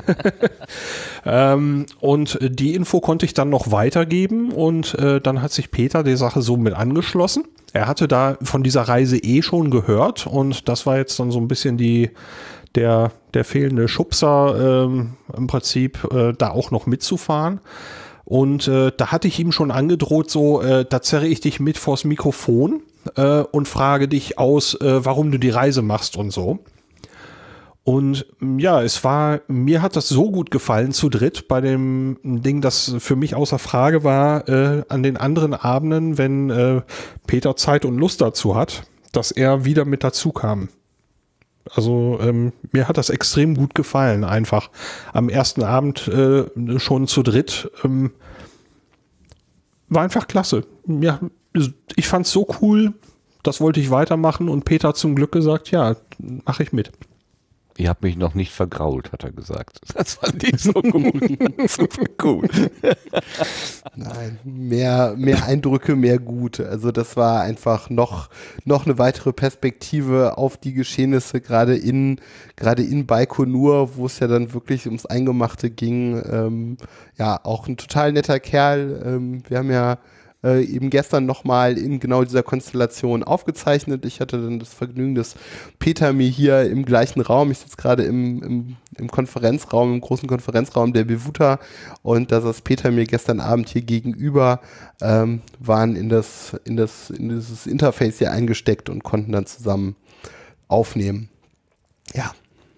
ähm, und die Info konnte ich dann noch weitergeben, und äh, dann hat sich Peter der Sache so mit angeschlossen. Er hatte da von dieser Reise eh schon gehört, und das war jetzt dann so ein bisschen die, der, der fehlende Schubser ähm, im Prinzip, äh, da auch noch mitzufahren. Und äh, da hatte ich ihm schon angedroht, so, äh, da zerre ich dich mit vors Mikrofon äh, und frage dich aus, äh, warum du die Reise machst und so. Und ja, es war, mir hat das so gut gefallen zu dritt bei dem Ding, das für mich außer Frage war, äh, an den anderen Abenden, wenn äh, Peter Zeit und Lust dazu hat, dass er wieder mit dazu kam. Also ähm, mir hat das extrem gut gefallen, einfach am ersten Abend äh, schon zu dritt. Ähm, war einfach klasse. Ja, ich fand's so cool, das wollte ich weitermachen und Peter hat zum Glück gesagt, ja, mache ich mit. Ihr habt mich noch nicht vergrault, hat er gesagt. Das fand ich so gut. Super cool. Nein, mehr, mehr Eindrücke, mehr gut. Also das war einfach noch, noch eine weitere Perspektive auf die Geschehnisse, gerade in, gerade in Baikonur, wo es ja dann wirklich ums Eingemachte ging. Ähm, ja, auch ein total netter Kerl. Ähm, wir haben ja Äh, eben gestern nochmal in genau dieser Konstellation aufgezeichnet. Ich hatte dann das Vergnügen, dass Peter mir hier im gleichen Raum, ich sitze gerade im, im, im Konferenzraum, im großen Konferenzraum der Bewuta, und da saß Peter mir gestern Abend hier gegenüber, ähm, waren in das, in das, in dieses Interface hier eingesteckt und konnten dann zusammen aufnehmen. Ja.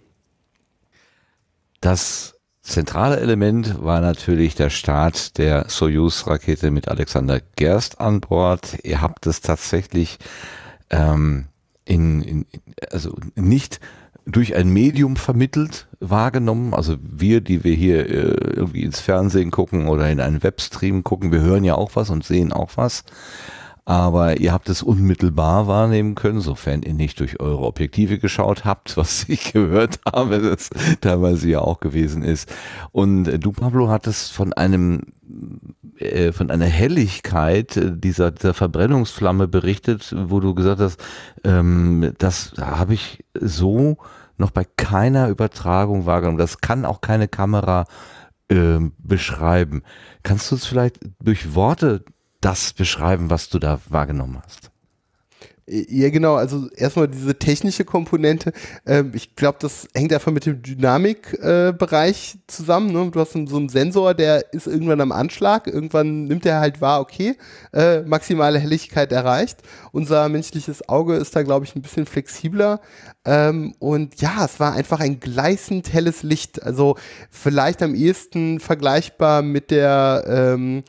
Das zentrale Element war natürlich der Start der Soyuz-Rakete mit Alexander Gerst an Bord. Ihr habt es tatsächlich ähm, in, in, also nicht durch ein Medium vermittelt wahrgenommen. Also wir, die wir hier äh, irgendwie ins Fernsehen gucken oder in einen Webstream gucken, wir hören ja auch was und sehen auch was. Aber ihr habt es unmittelbar wahrnehmen können, sofern ihr nicht durch eure Objektive geschaut habt, was ich gehört habe, das teilweise ja auch gewesen ist. Und du, Pablo, hattest von einem, äh, von einer Helligkeit dieser, dieser Verbrennungsflamme berichtet, wo du gesagt hast, ähm, das habe ich so noch bei keiner Übertragung wahrgenommen. Das kann auch keine Kamera äh, beschreiben. Kannst du es vielleicht durch Worte das beschreiben, was du da wahrgenommen hast? Ja, genau, also erstmal diese technische Komponente, ähm, ich glaube, das hängt einfach mit dem Dynamikbereich äh, zusammen, ne? Du hast so einen Sensor, der ist irgendwann am Anschlag, irgendwann nimmt er halt wahr, okay, äh, maximale Helligkeit erreicht. Unser menschliches Auge ist da, glaube ich, ein bisschen flexibler, ähm, und ja, es war einfach ein gleißend helles Licht, also vielleicht am ehesten vergleichbar mit der ähm,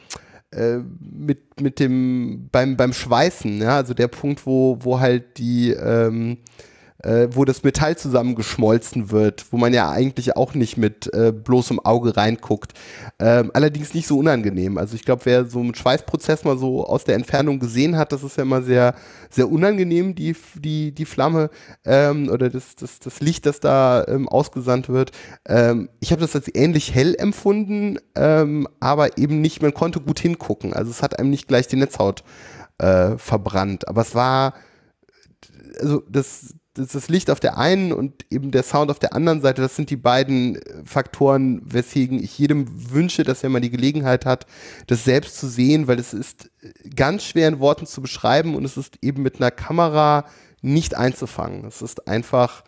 mit, mit dem, beim, beim Schweißen, ja, also der Punkt, wo, wo halt die, ähm, äh, wo das Metall zusammengeschmolzen wird, wo man ja eigentlich auch nicht mit äh, bloßem Auge reinguckt. Ähm, allerdings nicht so unangenehm. Also ich glaube, wer so einen Schweißprozess mal so aus der Entfernung gesehen hat, das ist ja immer sehr, sehr unangenehm, die, die, die Flamme ähm, oder das, das, das Licht, das da ähm, ausgesandt wird. Ähm, ich habe das als ähnlich hell empfunden, ähm, aber eben nicht, man konnte gut hingucken. Also es hat einem nicht gleich die Netzhaut äh, verbrannt. Aber es war, also das Das, das Licht auf der einen und eben der Sound auf der anderen Seite, das sind die beiden Faktoren, weswegen ich jedem wünsche, dass er mal die Gelegenheit hat, das selbst zu sehen, weil es ist ganz schwer in Worten zu beschreiben und es ist eben mit einer Kamera nicht einzufangen. Es ist einfach,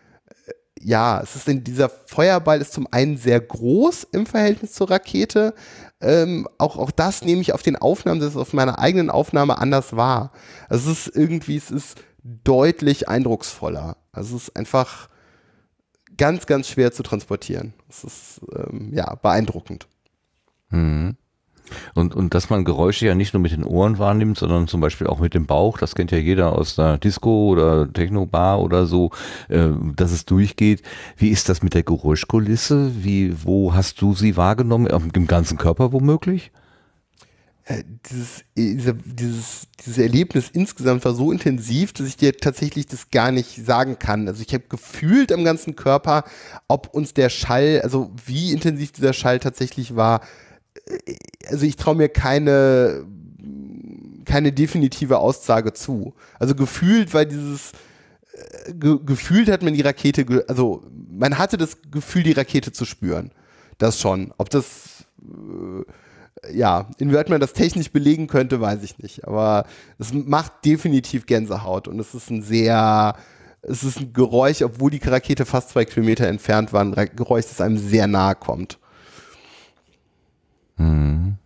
ja, es ist in dieser Feuerball ist zum einen sehr groß im Verhältnis zur Rakete. Ähm, auch, auch das nehme ich auf den Aufnahmen, das ist auf meiner eigenen Aufnahme anders wahr. Also es ist irgendwie, es ist deutlich eindrucksvoller. Also es ist einfach ganz, ganz schwer zu transportieren. Es ist ähm, ja beeindruckend. Mhm. Und, und dass man Geräusche ja nicht nur mit den Ohren wahrnimmt, sondern zum Beispiel auch mit dem Bauch, das kennt ja jeder aus der Disco oder Techno-Bar oder so, äh, dass es durchgeht. Wie ist das mit der Geräuschkulisse? Wie, wo hast du sie wahrgenommen? Im ganzen Körper womöglich? Dieses, diese, dieses, dieses Erlebnis insgesamt war so intensiv, dass ich dir tatsächlich das gar nicht sagen kann. Also ich habe gefühlt am ganzen Körper, ob uns der Schall, also wie intensiv dieser Schall tatsächlich war. Also ich traue mir keine, keine definitive Aussage zu. Also gefühlt war dieses, ge, gefühlt hat man die Rakete, ge, also man hatte das Gefühl, die Rakete zu spüren. Das schon. Ob das äh, ja, inwieweit man das technisch belegen könnte, weiß ich nicht. Aber es macht definitiv Gänsehaut und es ist ein sehr, es ist ein Geräusch, obwohl die Rakete fast zwei Kilometer entfernt war, ein Geräusch, das einem sehr nahe kommt. Hm.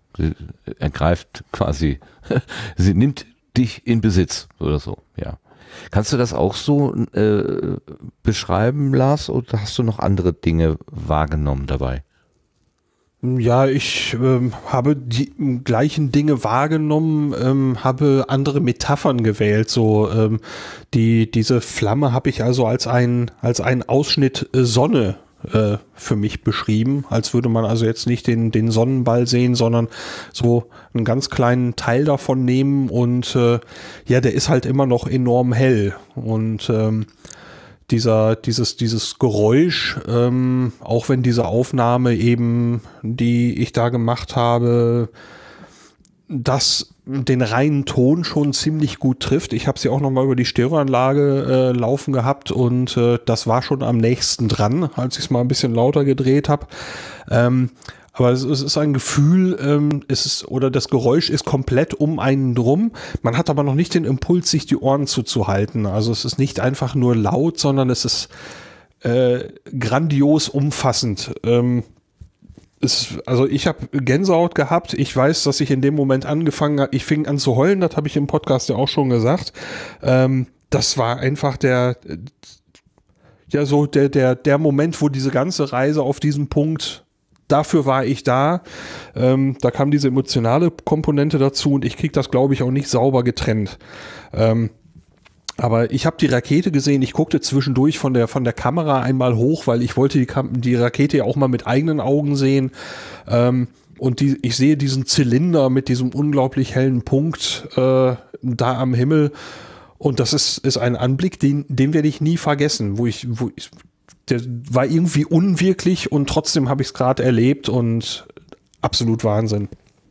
Sie ergreift quasi, sie nimmt dich in Besitz oder so, ja. Kannst du das auch so äh, beschreiben, Lars, oder hast du noch andere Dinge wahrgenommen dabei? Ja, ich ähm, habe die gleichen Dinge wahrgenommen, ähm, habe andere Metaphern gewählt. So ähm, die diese Flamme habe ich also als ein als einen Ausschnitt äh, Sonne äh, für mich beschrieben, als würde man also jetzt nicht den den Sonnenball sehen, sondern so einen ganz kleinen Teil davon nehmen und äh, ja, der ist halt immer noch enorm hell und ähm, Dieser, dieses, dieses Geräusch, ähm, auch wenn diese Aufnahme eben, die ich da gemacht habe, das den reinen Ton schon ziemlich gut trifft. Ich habe sie auch nochmal über die Stereoanlage äh, laufen gehabt und äh, das war schon am nächsten dran, als ich es mal ein bisschen lauter gedreht habe. Ähm, Aber es, es ist ein Gefühl, ähm, es ist, oder das Geräusch ist komplett um einen drum. Man hat aber noch nicht den Impuls, sich die Ohren zuzuhalten. Also es ist nicht einfach nur laut, sondern es ist äh, grandios umfassend. Ähm, es, also ich habe Gänsehaut gehabt. Ich weiß, dass ich in dem Moment angefangen habe, ich fing an zu heulen, das habe ich im Podcast ja auch schon gesagt. Ähm, das war einfach der, ja so der, der, der Moment, wo diese ganze Reise auf diesen Punkt, dafür war ich da. Ähm, da kam diese emotionale Komponente dazu und ich kriege das, glaube ich, auch nicht sauber getrennt. Ähm, aber ich habe die Rakete gesehen. Ich guckte zwischendurch von der, von der Kamera einmal hoch, weil ich wollte die, Kam- die Rakete ja auch mal mit eigenen Augen sehen. Ähm, und die, ich sehe diesen Zylinder mit diesem unglaublich hellen Punkt äh, da am Himmel. Und das ist, ist ein Anblick, den, den werde ich nie vergessen, wo ich, wo ich der war irgendwie unwirklich und trotzdem habe ich es gerade erlebt und absolut Wahnsinn.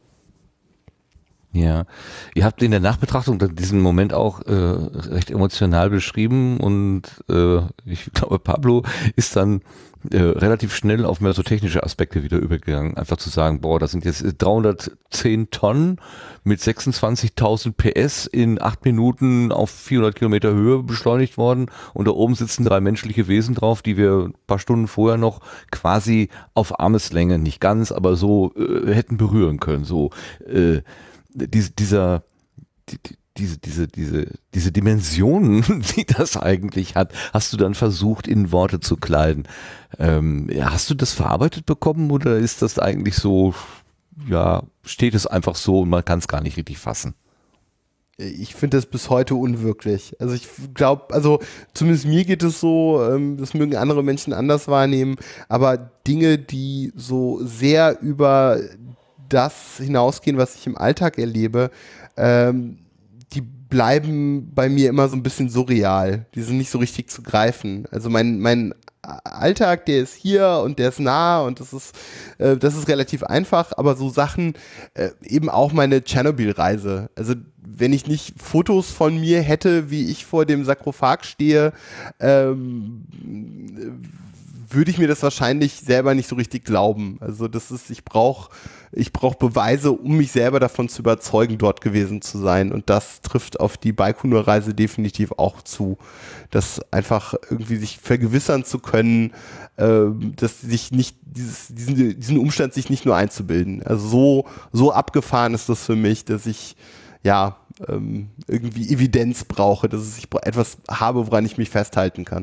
Ja, ihr habt in der Nachbetrachtung diesen Moment auch äh, recht emotional beschrieben und äh, ich glaube, Pablo ist dann äh, relativ schnell auf mehr so technische Aspekte wieder übergegangen. Einfach zu sagen, boah, das sind jetzt dreihundertzehn Tonnen mit sechsundzwanzigtausend P S in acht Minuten auf vierhundert Kilometer Höhe beschleunigt worden und da oben sitzen drei menschliche Wesen drauf, die wir ein paar Stunden vorher noch quasi auf Armeslänge, nicht ganz, aber so äh, hätten berühren können. So äh, diese, dieser die, die, diese, diese, diese, diese Dimensionen, die das eigentlich hat, hast du dann versucht, in Worte zu kleiden. Ähm, hast du das verarbeitet bekommen oder ist das eigentlich so, ja, steht es einfach so und man kann es gar nicht richtig fassen? Ich finde das bis heute unwirklich. Also ich glaube, also zumindest mir geht es so, ähm, das mögen andere Menschen anders wahrnehmen, aber Dinge, die so sehr über das hinausgehen, was ich im Alltag erlebe, ähm, die bleiben bei mir immer so ein bisschen surreal. Die sind nicht so richtig zu greifen. Also mein, mein Alltag, der ist hier und der ist nah und das ist, äh, das ist relativ einfach, aber so Sachen, äh, eben auch meine Tschernobyl-Reise. Also wenn ich nicht Fotos von mir hätte, wie ich vor dem Sarkophag stehe, ähm, würde ich mir das wahrscheinlich selber nicht so richtig glauben. Also das ist, ich brauche ich brauche Beweise, um mich selber davon zu überzeugen, dort gewesen zu sein. Und das trifft auf die Baikonur-Reise definitiv auch zu. Das einfach irgendwie sich vergewissern zu können, äh, dass sich nicht dieses, diesen, diesen Umstand sich nicht nur einzubilden. Also so, so abgefahren ist das für mich, dass ich ja ähm, irgendwie Evidenz brauche, dass ich etwas habe, woran ich mich festhalten kann.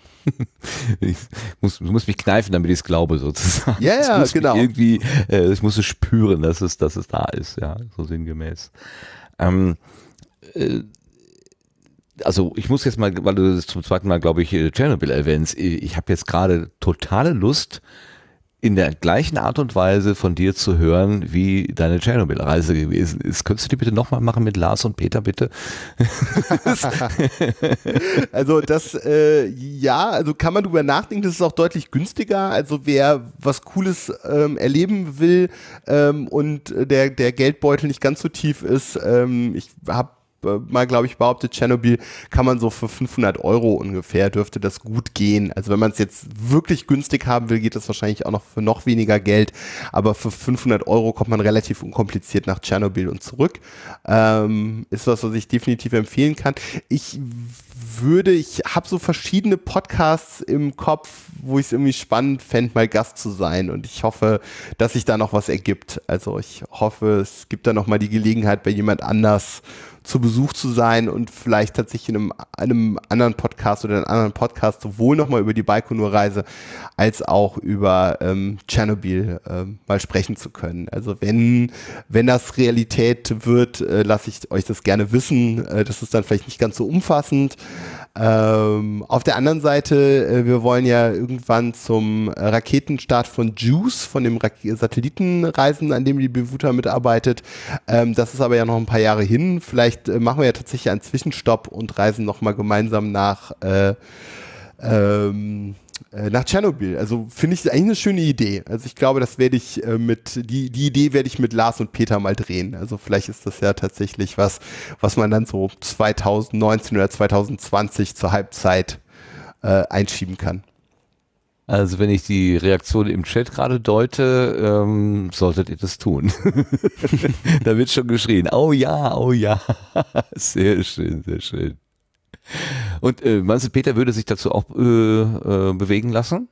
Ich muss, ich muss mich kneifen, damit ich es glaube, sozusagen. Ja, ja, genau. Irgendwie, äh, ich muss es spüren, dass es, dass es da ist, ja, so sinngemäß. Ähm, äh, also ich muss jetzt mal, weil du das zum zweiten Mal, glaube ich, Tschernobyl erwähnst, ich habe jetzt gerade totale Lust, in der gleichen Art und Weise von dir zu hören, wie deine Tschernobyl-Reise gewesen ist. Könntest du die bitte nochmal machen mit Lars und Peter, bitte? Also das, äh, ja, also kann man drüber nachdenken, das ist auch deutlich günstiger. Also wer was Cooles ähm, erleben will ähm, und der, der Geldbeutel nicht ganz so tief ist, ähm, ich habe habe äh, mal, glaube ich, behauptet, Tschernobyl kann man so für fünfhundert Euro ungefähr, dürfte das gut gehen. Also wenn man es jetzt wirklich günstig haben will, geht das wahrscheinlich auch noch für noch weniger Geld, aber für fünfhundert Euro kommt man relativ unkompliziert nach Tschernobyl und zurück. Ähm, ist was, was ich definitiv empfehlen kann. Ich würde, ich habe so verschiedene Podcasts im Kopf, wo ich es irgendwie spannend fände, mal Gast zu sein, und ich hoffe, dass sich da noch was ergibt. Also ich hoffe, es gibt da noch mal die Gelegenheit, bei jemand anders zu Besuch zu sein und vielleicht tatsächlich in einem, einem anderen Podcast oder in einem anderen Podcast sowohl noch mal über die Baikonur-Reise als auch über ähm, Tschernobyl ähm, mal sprechen zu können. Also wenn, wenn das Realität wird, äh, lasse ich euch das gerne wissen. Äh, das ist dann vielleicht nicht ganz so umfassend. Ähm, auf der anderen Seite, äh, wir wollen ja irgendwann zum Raketenstart von JUICE, von dem Rak- Satellitenreisen, an dem die Bewuta mitarbeitet. Ähm, das ist aber ja noch ein paar Jahre hin. Vielleicht äh, machen wir ja tatsächlich einen Zwischenstopp und reisen nochmal gemeinsam nach äh, ähm, äh, nach Tschernobyl. Also finde ich eigentlich eine schöne Idee. Also ich glaube, das werde ich äh, mit, die, die Idee werde ich mit Lars und Peter mal drehen. Also vielleicht ist das ja tatsächlich was, was man dann so zwanzig neunzehn oder zwanzig zwanzig zur Halbzeit äh, einschieben kann. Also wenn ich die Reaktion im Chat gerade deute, ähm, solltet ihr das tun. Da wird schon geschrien, oh ja, oh ja. Sehr schön, sehr schön. Und äh, meinst du, Peter würde sich dazu auch äh, äh, bewegen lassen?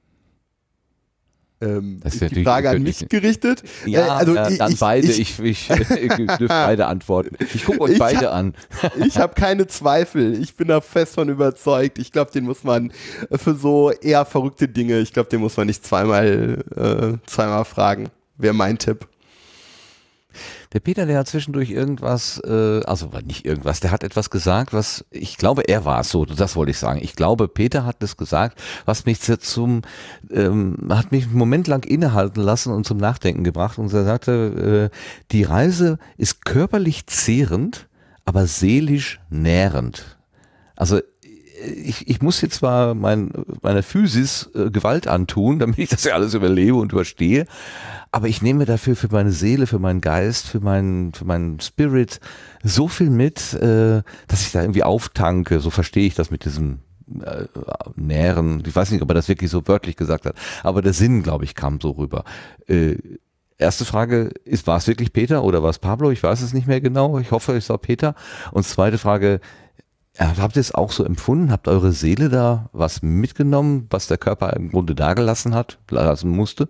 Ähm, Das ist ist die Frage an mich gerichtet? Ja, äh, also äh, ich, an ich, beide. Ich, Ich, ich, ich dürfte beide antworten. Ich gucke euch Ich beide hab- an. ich habe keine Zweifel. Ich bin da fest von überzeugt. Ich glaube, den muss man für so eher verrückte Dinge, ich glaube, den muss man nicht zweimal, äh, zweimal fragen. Wäre mein Tipp. Der Peter, der hat zwischendurch irgendwas, äh, also nicht irgendwas, der hat etwas gesagt, was, ich glaube, er war es so, das wollte ich sagen. Ich glaube, Peter hat das gesagt, was mich zum, ähm, hat mich einen Moment lang innehalten lassen und zum Nachdenken gebracht. Und er sagte, äh, die Reise ist körperlich zehrend, aber seelisch nährend. Also ich, ich muss jetzt zwar mein, meiner Physis äh, Gewalt antun, damit ich das ja alles überlebe und überstehe, aber ich nehme dafür für meine Seele, für meinen Geist, für meinen, für meinen Spirit so viel mit, äh, dass ich da irgendwie auftanke. So verstehe ich das mit diesem äh, Nähren. Ich weiß nicht, ob er das wirklich so wörtlich gesagt hat, aber der Sinn, glaube ich, kam so rüber. Äh, Erste Frage ist, war es wirklich Peter oder war es Pablo? Ich weiß es nicht mehr genau. Ich hoffe, es war Peter. Und zweite Frage, habt ihr es auch so empfunden? Habt eure Seele da was mitgenommen, was der Körper im Grunde dagelassen hat, lassen musste?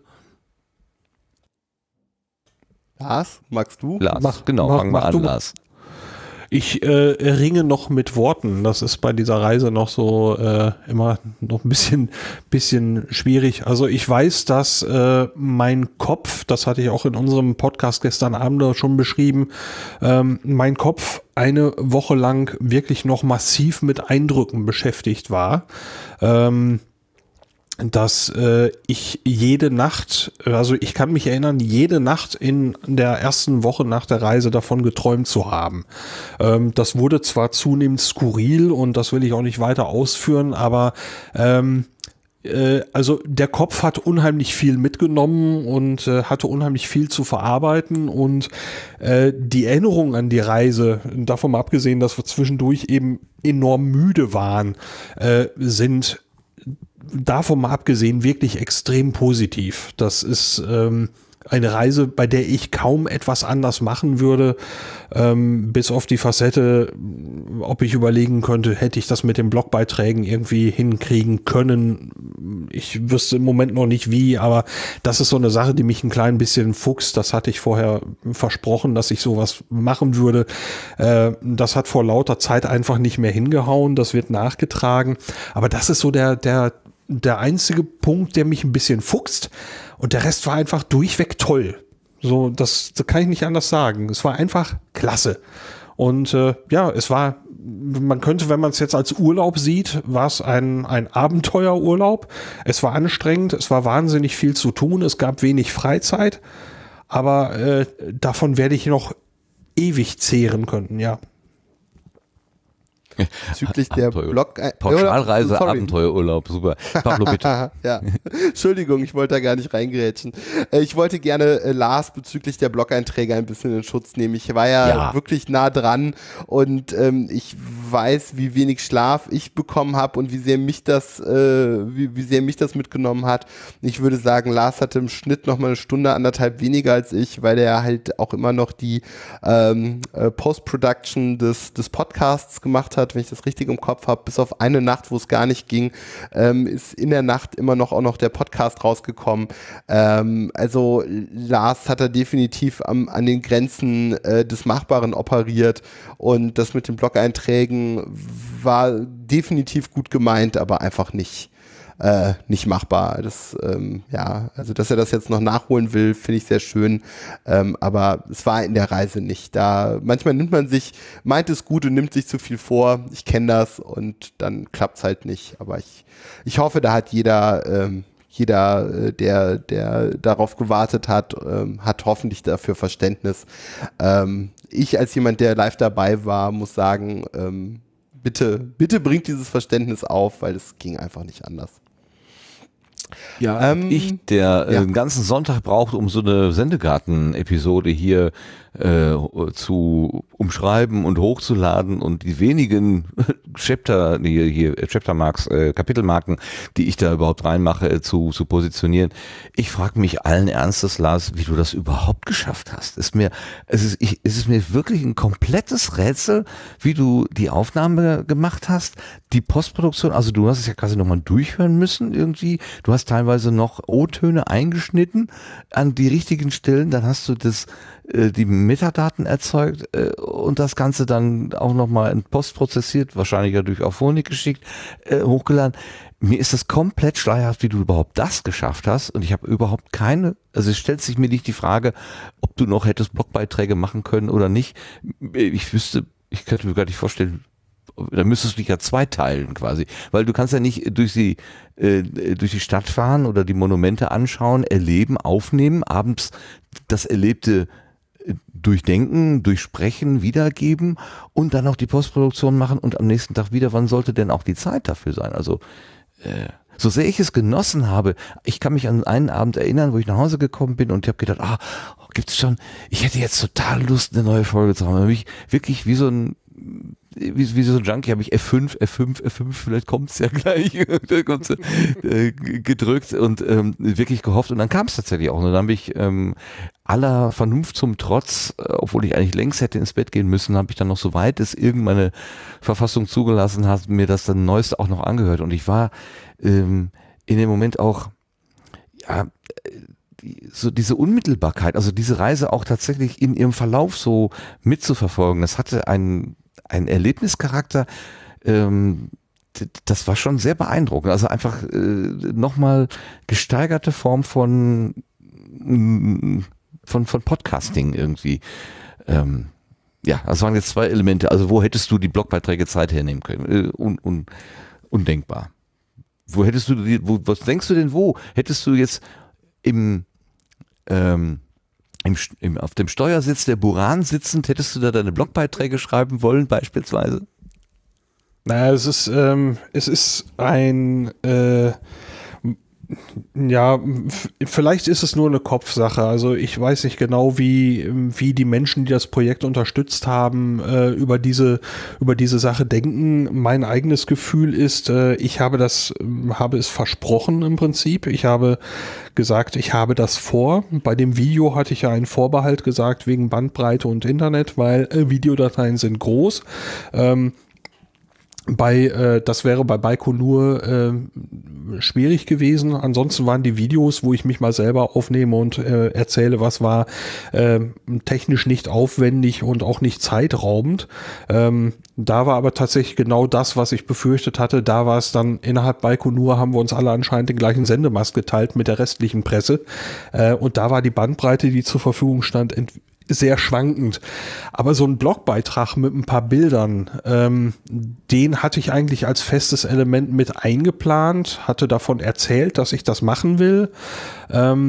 Lars, magst du? Lars, Mach- genau, mach- fangen wir mach an, du. Lars. Ich äh, ringe noch mit Worten. Das ist bei dieser Reise noch so äh, immer noch ein bisschen, bisschen schwierig. Also ich weiß, dass äh, mein Kopf, das hatte ich auch in unserem Podcast gestern Abend schon beschrieben, ähm, mein Kopf eine Woche lang wirklich noch massiv mit Eindrücken beschäftigt war. Ähm, dass äh, ich jede Nacht, also ich kann mich erinnern, jede Nacht in der ersten Woche nach der Reise davon geträumt zu haben. Ähm, das wurde zwar zunehmend skurril und das will ich auch nicht weiter ausführen, aber ähm, äh, also der Kopf hat unheimlich viel mitgenommen und äh, hatte unheimlich viel zu verarbeiten und äh, die Erinnerung an die Reise, davon mal abgesehen, dass wir zwischendurch eben enorm müde waren, äh, sind davon mal abgesehen wirklich extrem positiv. Das ist ähm, eine Reise, bei der ich kaum etwas anders machen würde, ähm, bis auf die Facette, ob ich überlegen könnte, hätte ich das mit den Blogbeiträgen irgendwie hinkriegen können. Ich wüsste im Moment noch nicht wie, aber das ist so eine Sache, die mich ein klein bisschen fuchst. Das hatte ich vorher versprochen, dass ich sowas machen würde. Äh, das hat vor lauter Zeit einfach nicht mehr hingehauen. Das wird nachgetragen. Aber das ist so der, der der einzige Punkt, der mich ein bisschen fuchst, und der Rest war einfach durchweg toll. So, das, das kann ich nicht anders sagen. Es war einfach klasse. Und äh, ja, es war, man könnte, wenn man es jetzt als Urlaub sieht, war es ein, ein Abenteuerurlaub. Es war anstrengend, es war wahnsinnig viel zu tun, es gab wenig Freizeit, aber äh, davon werde ich noch ewig zehren können, ja. bezüglich der Blog... Pauschalreise, oh, Abenteuerurlaub, super. Pablo, bitte. Ja, Entschuldigung, ich wollte da gar nicht reingrätschen. Ich wollte gerne äh, Lars bezüglich der Blog-Einträge ein bisschen in Schutz nehmen. Ich war ja, ja. wirklich nah dran und ähm, ich weiß, wie wenig Schlaf ich bekommen habe und wie sehr mich das, äh, wie, wie sehr mich das mitgenommen hat. Ich würde sagen, Lars hatte im Schnitt noch mal eine Stunde, anderthalb weniger als ich, weil er halt auch immer noch die ähm, äh, Post-Production des, des Podcasts gemacht hat, wenn ich das richtig im Kopf habe. Bis auf eine Nacht, wo es gar nicht ging, ähm, ist in der Nacht immer noch auch noch der Podcast rausgekommen. Ähm, also Lars hat da definitiv am, an den Grenzen äh, des Machbaren operiert und das mit den Blog-Einträgen war definitiv gut gemeint, aber einfach nicht Äh, nicht machbar. Das, ähm, ja, also dass er das jetzt noch nachholen will, finde ich sehr schön. Ähm, aber es war in der Reise nicht da. Manchmal nimmt man sich, meint es gut und nimmt sich zu viel vor. Ich kenne das und dann klappt es halt nicht. Aber ich, ich hoffe, da hat jeder, ähm, jeder, äh, der, der darauf gewartet hat, ähm, hat hoffentlich dafür Verständnis. Ähm, ich als jemand, der live dabei war, muss sagen, ähm, bitte, bitte bringt dieses Verständnis auf, weil es ging einfach nicht anders. Ja, ähm, ich, der ja. äh, einen ganzen Sonntag braucht, um so eine Sendegarten-Episode hier äh, zu umschreiben und hochzuladen und die wenigen Chapter, hier, hier Chaptermarks, äh, Kapitelmarken, die ich da überhaupt reinmache, äh, zu, zu positionieren. Ich frage mich allen Ernstes, Lars, wie du das überhaupt geschafft hast. Ist mir, es ist, ich, es ist mir wirklich ein komplettes Rätsel, wie du die Aufnahme gemacht hast, die Postproduktion, also du hast es ja quasi nochmal durchhören müssen irgendwie. Du hast teilweise noch O-Töne eingeschnitten an die richtigen Stellen, dann hast du das die Metadaten erzeugt äh, und das Ganze dann auch nochmal in Post prozessiert, wahrscheinlich ja durch Auphonic geschickt, äh, hochgeladen. Mir ist das komplett schleierhaft, wie du überhaupt das geschafft hast und ich habe überhaupt keine, also es stellt sich mir nicht die Frage, ob du noch hättest Blogbeiträge machen können oder nicht. Ich wüsste, ich könnte mir gar nicht vorstellen, da müsstest du dich ja zweiteilen quasi, weil du kannst ja nicht durch die äh, durch die Stadt fahren oder die Monumente anschauen, erleben, aufnehmen, abends das Erlebte durchdenken, durchsprechen, wiedergeben und dann auch die Postproduktion machen und am nächsten Tag wieder. Wann sollte denn auch die Zeit dafür sein? Also äh, so sehr ich es genossen habe, ich kann mich an einen Abend erinnern, wo ich nach Hause gekommen bin und ich habe gedacht, ah, oh, gibt's schon, ich hätte jetzt total Lust, eine neue Folge zu haben. Da habe ich wirklich wie so ein Wie, wie so ein Junkie habe ich F fünf, F fünf, F fünf, vielleicht kommt's ja gleich, äh, gedrückt und ähm, wirklich gehofft und dann kam es tatsächlich auch. Und dann habe ich ähm, aller Vernunft zum Trotz, äh, obwohl ich eigentlich längst hätte ins Bett gehen müssen, habe ich dann noch, soweit es irgendeine Verfassung zugelassen hat, mir das dann Neueste auch noch angehört. Und ich war ähm, in dem Moment auch, ja, so diese Unmittelbarkeit, also diese Reise auch tatsächlich in ihrem Verlauf so mitzuverfolgen, das hatte einen, einen Erlebnischarakter, ähm, das war schon sehr beeindruckend. Also einfach äh, nochmal gesteigerte Form von, von, von Podcasting irgendwie. Ähm, ja, das waren jetzt zwei Elemente. Also wo hättest du die Blogbeiträge Zeit hernehmen können? Äh, un, un, undenkbar. Wo hättest du, die, wo, was denkst du denn wo? Hättest du jetzt im Ähm, im, im, auf dem Steuersitz der Buran sitzend, hättest du da deine Blogbeiträge schreiben wollen beispielsweise? Naja, es ist, ähm, es ist ein, äh, ja, vielleicht ist es nur eine Kopfsache. Also ich weiß nicht genau, wie, wie die Menschen, die das Projekt unterstützt haben, äh, über diese, über diese Sache denken. Mein eigenes Gefühl ist, äh, ich habe das, habe es versprochen im Prinzip. Ich habe gesagt, ich habe das vor. Bei dem Video hatte ich ja einen Vorbehalt gesagt wegen Bandbreite und Internet, weil äh, Videodateien sind groß. Ähm, Bei, äh, das wäre bei Baikonur äh, schwierig gewesen. Ansonsten waren die Videos, wo ich mich mal selber aufnehme und äh, erzähle, was war, äh, technisch nicht aufwendig und auch nicht zeitraubend. Ähm, da war aber tatsächlich genau das, was ich befürchtet hatte. Da war es dann innerhalb Baikonur, haben wir uns alle anscheinend den gleichen Sendemast geteilt mit der restlichen Presse. Äh, und da war die Bandbreite, die zur Verfügung stand, ent- sehr schwankend. Aber so ein Blogbeitrag mit ein paar Bildern, ähm, den hatte ich eigentlich als festes Element mit eingeplant, hatte davon erzählt, dass ich das machen will. Ähm,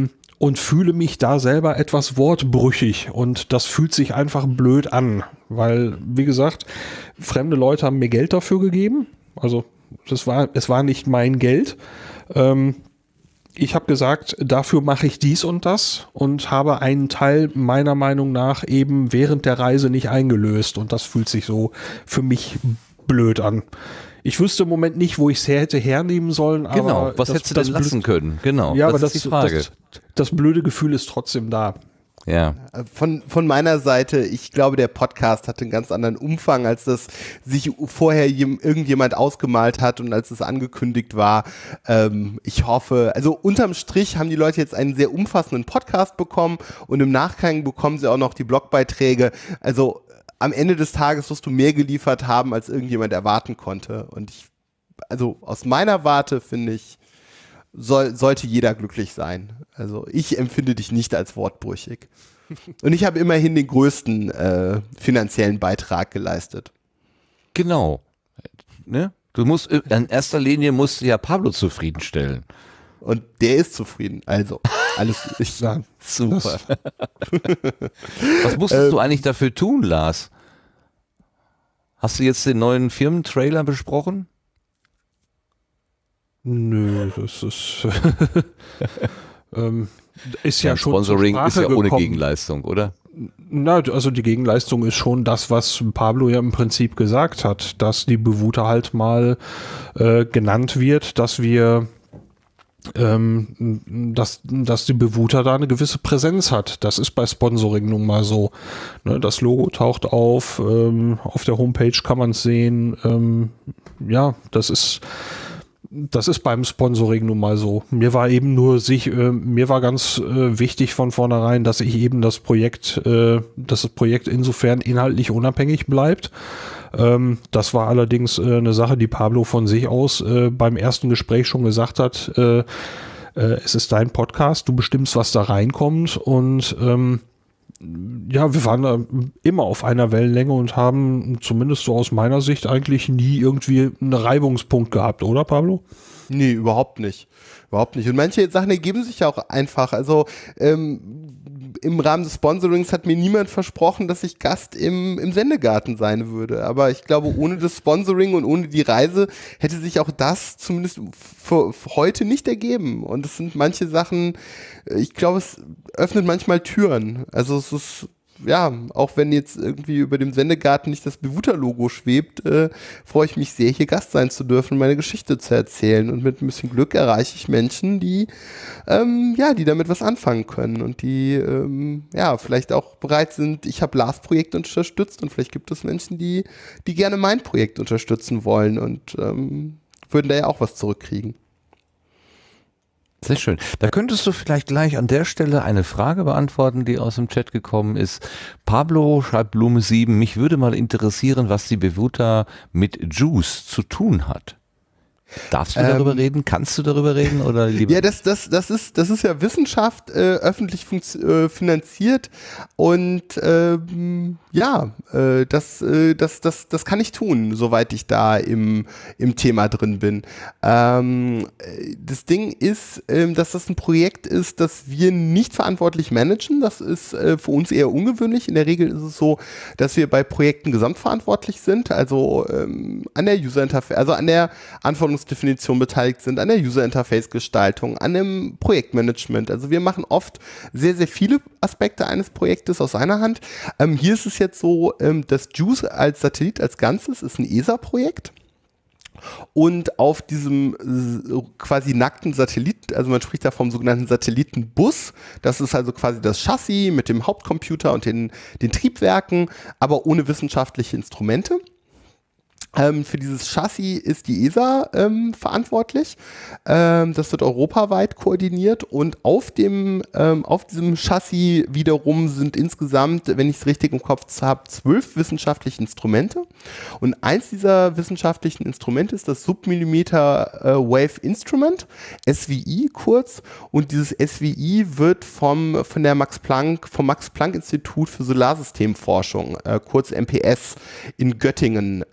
und fühle mich da selber etwas wortbrüchig und das fühlt sich einfach blöd an, weil, wie gesagt, fremde Leute haben mir Geld dafür gegeben, also das war, es war nicht mein Geld. Ähm, ich habe gesagt, dafür mache ich dies und das und habe einen Teil meiner Meinung nach eben während der Reise nicht eingelöst und das fühlt sich so für mich blöd an. Ich wüsste im Moment nicht, wo ich es her hätte hernehmen sollen. Aber genau, was das, hättest du denn lassen können? Genau, ja, das aber ist das, die Frage. Das, das blöde Gefühl ist trotzdem da. Ja. Von, von meiner Seite, ich glaube, der Podcast hat einen ganz anderen Umfang, als das sich vorher jem, irgendjemand ausgemalt hat und als es angekündigt war. Ähm, ich hoffe, also unterm Strich haben die Leute jetzt einen sehr umfassenden Podcast bekommen und im Nachgang bekommen sie auch noch die Blogbeiträge. Also am Ende des Tages wirst du mehr geliefert haben, als irgendjemand erwarten konnte. Und ich, also aus meiner Warte finde ich, soll, sollte jeder glücklich sein. Also ich empfinde dich nicht als wortbrüchig. Und ich habe immerhin den größten äh, finanziellen Beitrag geleistet. Genau. Ne? Du musst, in erster Linie musst du ja Pablo zufriedenstellen. Und der ist zufrieden. Also, alles ich Ja, super. Was musstest Ähm, du eigentlich dafür tun, Lars? Hast du jetzt den neuen Firmentrailer besprochen? Nö, das ist, ähm, ist ja, Ja, schon Sponsoring zur ist ja Sprache ohne gekommen. Gegenleistung, oder? Na, also die Gegenleistung ist schon das, was Pablo ja im Prinzip gesagt hat, dass die Bewuter halt mal äh, genannt wird, dass wir ähm, dass, dass die Bewuter da eine gewisse Präsenz hat. Das ist bei Sponsoring nun mal so. Ne, das Logo taucht auf, ähm, auf der Homepage kann man es sehen. Ähm, ja, das ist Das ist beim Sponsoring nun mal so. Mir war eben nur sich, äh, mir war ganz äh, wichtig von vornherein, dass ich eben das Projekt, äh, dass das Projekt insofern inhaltlich unabhängig bleibt. Ähm, das war allerdings äh, eine Sache, die Pablo von sich aus äh, beim ersten Gespräch schon gesagt hat. Äh, äh, es ist dein Podcast, du bestimmst, was da reinkommt und ähm, ja, wir waren da immer auf einer Wellenlänge und haben zumindest so aus meiner Sicht eigentlich nie irgendwie einen Reibungspunkt gehabt, oder Pablo? Nee, überhaupt nicht. Überhaupt nicht. Und manche Sachen ergeben sich ja auch einfach. Also ähm, im Rahmen des Sponsorings hat mir niemand versprochen, dass ich Gast im, im Sendegarten sein würde. Aber ich glaube, ohne das Sponsoring und ohne die Reise hätte sich auch das zumindest für, für heute nicht ergeben. Und es sind manche Sachen, ich glaube, es öffnet manchmal Türen. Also es ist, ja, auch wenn jetzt irgendwie über dem Sendegarten nicht das Bewuter-Logo schwebt, äh, freue ich mich sehr, hier Gast sein zu dürfen und meine Geschichte zu erzählen. Und mit ein bisschen Glück erreiche ich Menschen, die, ähm, ja, die damit was anfangen können und die, ähm, ja, vielleicht auch bereit sind. Ich habe Lars Projekt unterstützt und vielleicht gibt es Menschen, die, die gerne mein Projekt unterstützen wollen und ähm, würden da ja auch was zurückkriegen. Sehr schön. Da könntest du vielleicht gleich an der Stelle eine Frage beantworten, die aus dem Chat gekommen ist. Pablo schreibt Blume sieben, mich würde mal interessieren, was die Bewuter mit Juice zu tun hat. Darfst du Ähm, darüber reden? Kannst du darüber reden? Oder lieber? Ja, das, das, das, ist, das ist ja Wissenschaft, äh, öffentlich äh, finanziert und ähm, ja, äh, das, äh, das, das, das kann ich tun, soweit ich da im, im Thema drin bin. Ähm, das Ding ist, ähm, dass das ein Projekt ist, das wir nicht verantwortlich managen. Das ist äh, für uns eher ungewöhnlich. In der Regel ist es so, dass wir bei Projekten gesamtverantwortlich sind, also ähm, an der User Interface, also an der Anforderungs Definition beteiligt sind, an der User-Interface-Gestaltung, an dem Projektmanagement. Also wir machen oft sehr, sehr viele Aspekte eines Projektes aus einer Hand. Ähm, hier ist es jetzt so, ähm, das Juice als Satellit als Ganzes ist ein E S A-Projekt. Und auf diesem äh, quasi nackten Satelliten, also man spricht da vom sogenannten Satellitenbus, das ist also quasi das Chassis mit dem Hauptcomputer und den, den Triebwerken, aber ohne wissenschaftliche Instrumente. Ähm, für dieses Chassis ist die E S A ähm, verantwortlich. Ähm, das wird europaweit koordiniert und auf dem ähm, auf diesem Chassis wiederum sind insgesamt, wenn ich es richtig im Kopf habe, zwölf wissenschaftliche Instrumente. Und eins dieser wissenschaftlichen Instrumente ist das Submillimeter äh, Wave Instrument, S W I kurz. Und dieses S W I wird vom von der Max Planck vom Max Planck Institut für Solarsystemforschung, äh, kurz M P S, in Göttingen ähm,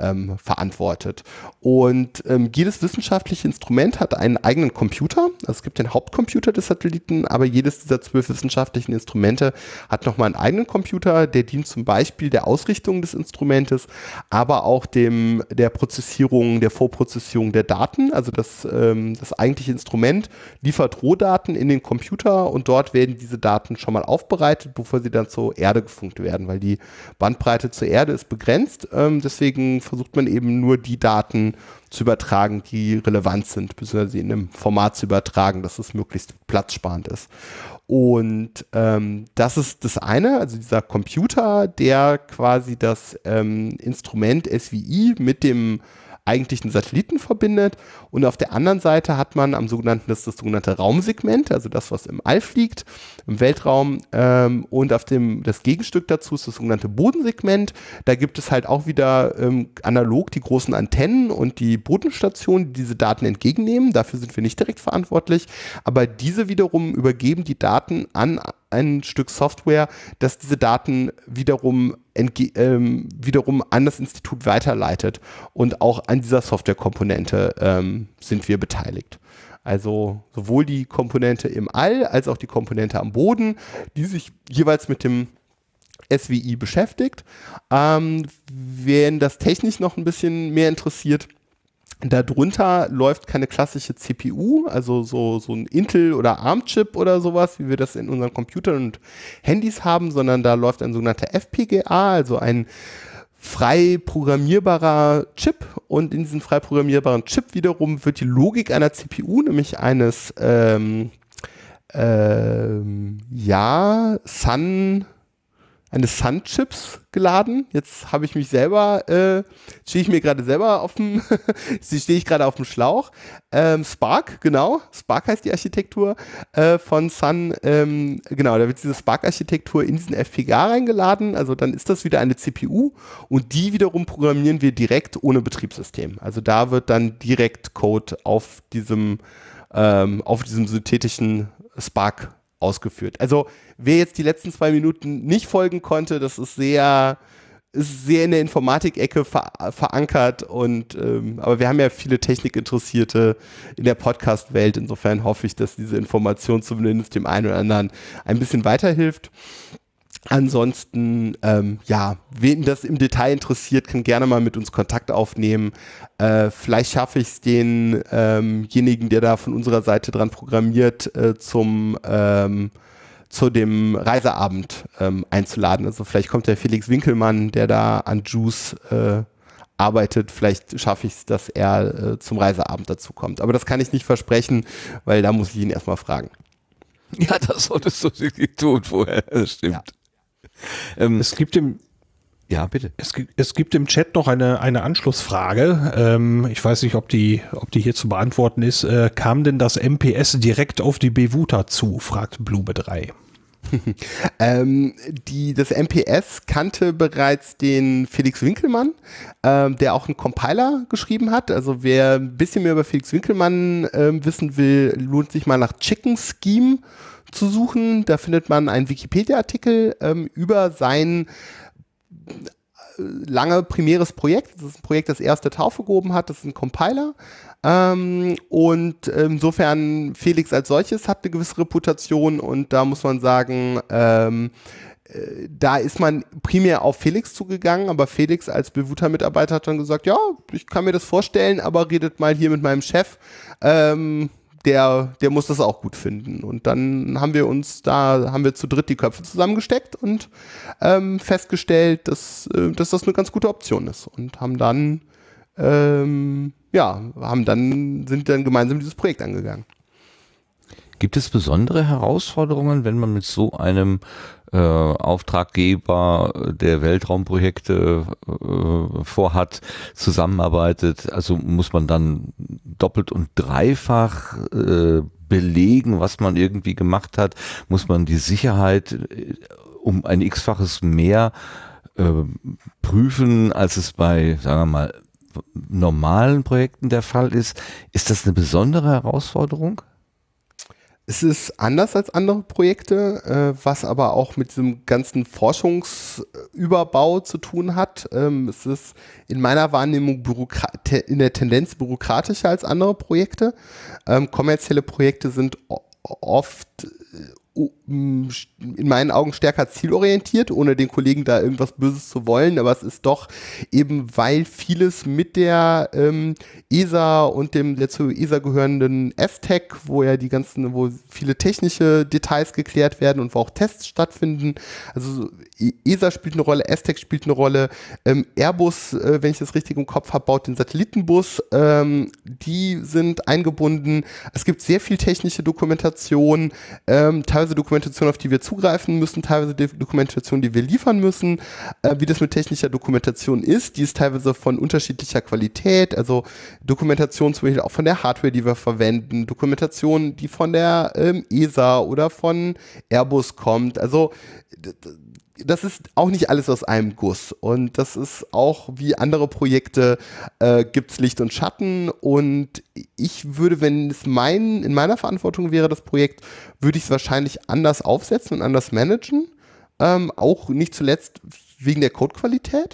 verantwortet. Und ähm, jedes wissenschaftliche Instrument hat einen eigenen Computer. Also es gibt den Hauptcomputer des Satelliten, aber jedes dieser zwölf wissenschaftlichen Instrumente hat nochmal einen eigenen Computer, der dient zum Beispiel der Ausrichtung des Instrumentes, aber auch dem der Prozessierung, der Vorprozessierung der Daten. Also das, ähm, das eigentliche Instrument liefert Rohdaten in den Computer und dort werden diese Daten schon mal aufbereitet, bevor sie dann zur Erde gefunkt werden, weil die Bandbreite zur Erde ist begrenzt. Ähm, deswegen versucht man eben nur die Daten zu übertragen, die relevant sind, beziehungsweise in einem Format zu übertragen, dass es möglichst platzsparend ist. Und ähm, das ist das eine, also dieser Computer, der quasi das ähm, Instrument S V I mit dem eigentlichen Satelliten verbindet, und auf der anderen Seite hat man am sogenannten, das ist das sogenannte Raumsegment, also das, was im All fliegt, im Weltraum, ähm, und auf dem, das Gegenstück dazu ist das sogenannte Bodensegment. Da gibt es halt auch wieder ähm, analog die großen Antennen und die Bodenstationen, die diese Daten entgegennehmen. Dafür sind wir nicht direkt verantwortlich, aber diese wiederum übergeben die Daten an ein Stück Software, das diese Daten wiederum, entge- ähm, wiederum an das Institut weiterleitet, und auch an dieser Softwarekomponente ähm, sind wir beteiligt. Also sowohl die Komponente im All als auch die Komponente am Boden, die sich jeweils mit dem S V I beschäftigt. Ähm, wenn das technisch noch ein bisschen mehr interessiert, darunter läuft keine klassische C P U, also so, so ein Intel- oder ARM-Chip oder sowas, wie wir das in unseren Computern und Handys haben, sondern da läuft ein sogenannter F P G A, also ein frei programmierbarer Chip, und in diesem frei programmierbaren Chip wiederum wird die Logik einer C P U, nämlich eines ähm, ähm, ja, Sun eines Sun-Chips geladen. Jetzt habe ich mich selber, äh, stehe ich mir gerade selber auf dem, stehe ich gerade auf dem Schlauch. Ähm, Spark, genau, Spark heißt die Architektur äh, von Sun. Ähm, genau, da wird diese Spark-Architektur in diesen F P G A reingeladen. Also dann ist das wieder eine C P U, und die wiederum programmieren wir direkt ohne Betriebssystem. Also da wird dann direkt Code auf diesem, ähm, auf diesem synthetischen Spark ausgeführt. Also wer jetzt die letzten zwei Minuten nicht folgen konnte, das ist sehr, ist sehr in der Informatik-Ecke ver verankert, und ähm, aber wir haben ja viele Technikinteressierte in der Podcast-Welt. Insofern hoffe ich, dass diese Information zumindest dem einen oder anderen ein bisschen weiterhilft. Ansonsten, ähm, ja, wen das im Detail interessiert, kann gerne mal mit uns Kontakt aufnehmen. Äh, vielleicht schaffe ich es denjenigen, ähm der da von unserer Seite dran programmiert, äh, zum ähm, zu dem Reiseabend ähm, einzuladen. Also vielleicht kommt der Felix Winkelmann, der da an Juice äh, arbeitet. Vielleicht schaffe ich es, dass er äh, zum Reiseabend dazu kommt. Aber das kann ich nicht versprechen, weil da muss ich ihn erstmal fragen. Ja, das solltest du wirklich tun vorher, das stimmt. Ja. Ähm, Es gibt im ja, bitte. Es gibt, es gibt im Chat noch eine, eine Anschlussfrage. Ähm, ich weiß nicht, ob die, ob die hier zu beantworten ist. Äh, kam denn das M P S direkt auf die Bewuta zu? Fragt Blume drei. ähm, die, das M P S kannte bereits den Felix Winkelmann, ähm, der auch einen Compiler geschrieben hat. Also wer ein bisschen mehr über Felix Winkelmann ähm, wissen will, lohnt sich mal nach Chicken Scheme zu suchen. Da findet man einen Wikipedia-Artikel ähm, über sein lange primäres Projekt. Das ist ein Projekt, das erste Taufe gehoben hat. Das ist ein Compiler. Ähm, und insofern Felix als solches hat eine gewisse Reputation, und da muss man sagen, ähm, äh, da ist man primär auf Felix zugegangen, aber Felix als Bewuta-Mitarbeiter hat dann gesagt, ja, ich kann mir das vorstellen, aber redet mal hier mit meinem Chef. Ähm, Der, der muss das auch gut finden. Und dann haben wir uns da, haben wir zu dritt die Köpfe zusammengesteckt und ähm, festgestellt, dass, äh, dass das eine ganz gute Option ist. Und haben dann, ähm, ja, haben dann, sind dann gemeinsam dieses Projekt angegangen. Gibt es besondere Herausforderungen, wenn man mit so einem äh, Auftraggeber, der Weltraumprojekte äh, vorhat, zusammenarbeitet? Also muss man dann doppelt und dreifach äh, belegen, was man irgendwie gemacht hat? Muss man die Sicherheit äh, um ein x-faches mehr äh, prüfen, als es bei, sagen wir mal, normalen Projekten der Fall ist? Ist das eine besondere Herausforderung? Es ist anders als andere Projekte, äh, was aber auch mit diesem ganzen Forschungsüberbau zu tun hat. Ähm, es ist in meiner Wahrnehmung bürokrat- in der Tendenz bürokratischer als andere Projekte. Ähm, kommerzielle Projekte sind o- oft äh, in meinen Augen stärker zielorientiert, ohne den Kollegen da irgendwas Böses zu wollen, aber es ist doch eben, weil vieles mit der ähm, E S A und dem der zur E S A gehörenden S T E C, wo ja die ganzen, wo viele technische Details geklärt werden und wo auch Tests stattfinden. Also E S A spielt eine Rolle, S T E C spielt eine Rolle, ähm, Airbus, äh, wenn ich das richtig im Kopf habe, baut den Satellitenbus, ähm, die sind eingebunden. Es gibt sehr viel technische Dokumentation, ähm, teilweise Dokumentation, auf die wir zugreifen müssen, teilweise Dokumentation, die wir liefern müssen. Äh, wie das mit technischer Dokumentation ist, die ist teilweise von unterschiedlicher Qualität, also Dokumentation zum Beispiel auch von der Hardware, die wir verwenden, Dokumentation, die von der ähm, E S A oder von Airbus kommt. Also das ist auch nicht alles aus einem Guss und das ist auch wie andere Projekte, äh, gibt es Licht und Schatten und ich würde, wenn es mein, in meiner Verantwortung wäre, das Projekt, würde ich es wahrscheinlich anders aufsetzen und anders managen, ähm, auch nicht zuletzt wegen der Codequalität.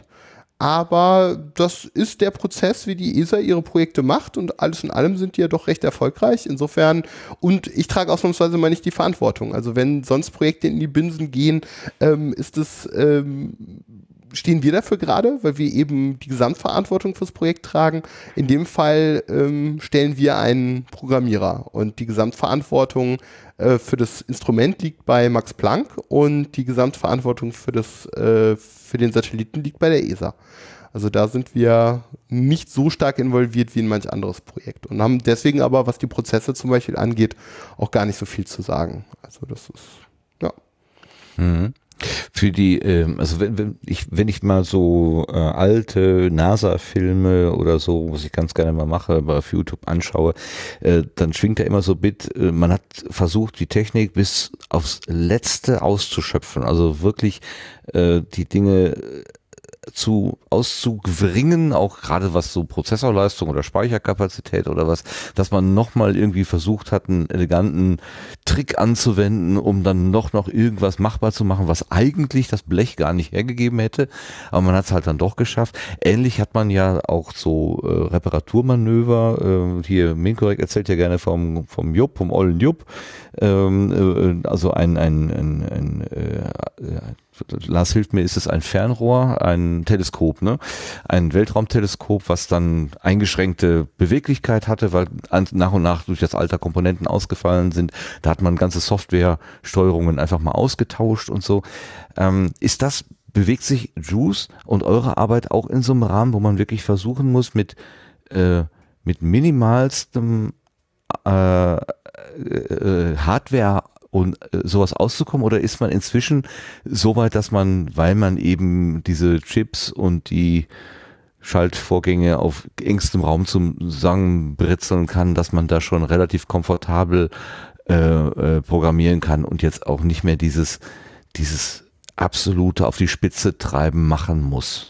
Aber das ist der Prozess, wie die E S A ihre Projekte macht und alles in allem sind die ja doch recht erfolgreich. Insofern, und ich trage ausnahmsweise mal nicht die Verantwortung. Also wenn sonst Projekte in die Binsen gehen, ähm, ist es, ähm, stehen wir dafür gerade, weil wir eben die Gesamtverantwortung fürs Projekt tragen. In dem Fall ähm, stellen wir einen Programmierer und die Gesamtverantwortung äh, für das Instrument liegt bei Max Planck und die Gesamtverantwortung für, das, äh, für den Satelliten liegt bei der E S A. Also da sind wir nicht so stark involviert wie in manch anderes Projekt und haben deswegen aber, was die Prozesse zum Beispiel angeht, auch gar nicht so viel zu sagen. Also das ist, ja. Mhm. Für die, ähm, also wenn, wenn ich, wenn ich mal so äh, alte NASA-Filme oder so, was ich ganz gerne mal mache, aber auf YouTube anschaue, äh, dann schwingt da immer so mit, äh, man hat versucht, die Technik bis aufs Letzte auszuschöpfen, also wirklich äh, die Dinge zu auszubringen, auch gerade was so Prozessorleistung oder Speicherkapazität oder was, dass man nochmal irgendwie versucht hat, einen eleganten Trick anzuwenden, um dann noch noch irgendwas machbar zu machen, was eigentlich das Blech gar nicht hergegeben hätte, aber man hat es halt dann doch geschafft. Ähnlich hat man ja auch so äh, Reparaturmanöver, äh, hier Minkorrekt erzählt ja gerne vom, vom Jupp, vom ollen Jupp, ähm, äh, also ein, ein, ein, ein äh, Lars hilft mir, ist es ein Fernrohr, ein Teleskop, ne? Ein Weltraumteleskop, was dann eingeschränkte Beweglichkeit hatte, weil nach und nach durch das Alter Komponenten ausgefallen sind. Da hat man ganze Softwaresteuerungen einfach mal ausgetauscht und so. Ähm, ist das, bewegt sich JUICE und eure Arbeit auch in so einem Rahmen, wo man wirklich versuchen muss, mit, äh, mit minimalstem äh, äh, Hardware und äh, sowas auszukommen, oder ist man inzwischen so weit, dass man, weil man eben diese Chips und die Schaltvorgänge auf engstem Raum zusammenbritzeln kann, dass man da schon relativ komfortabel äh, äh, programmieren kann und jetzt auch nicht mehr dieses, dieses absolute auf die Spitze treiben machen muss?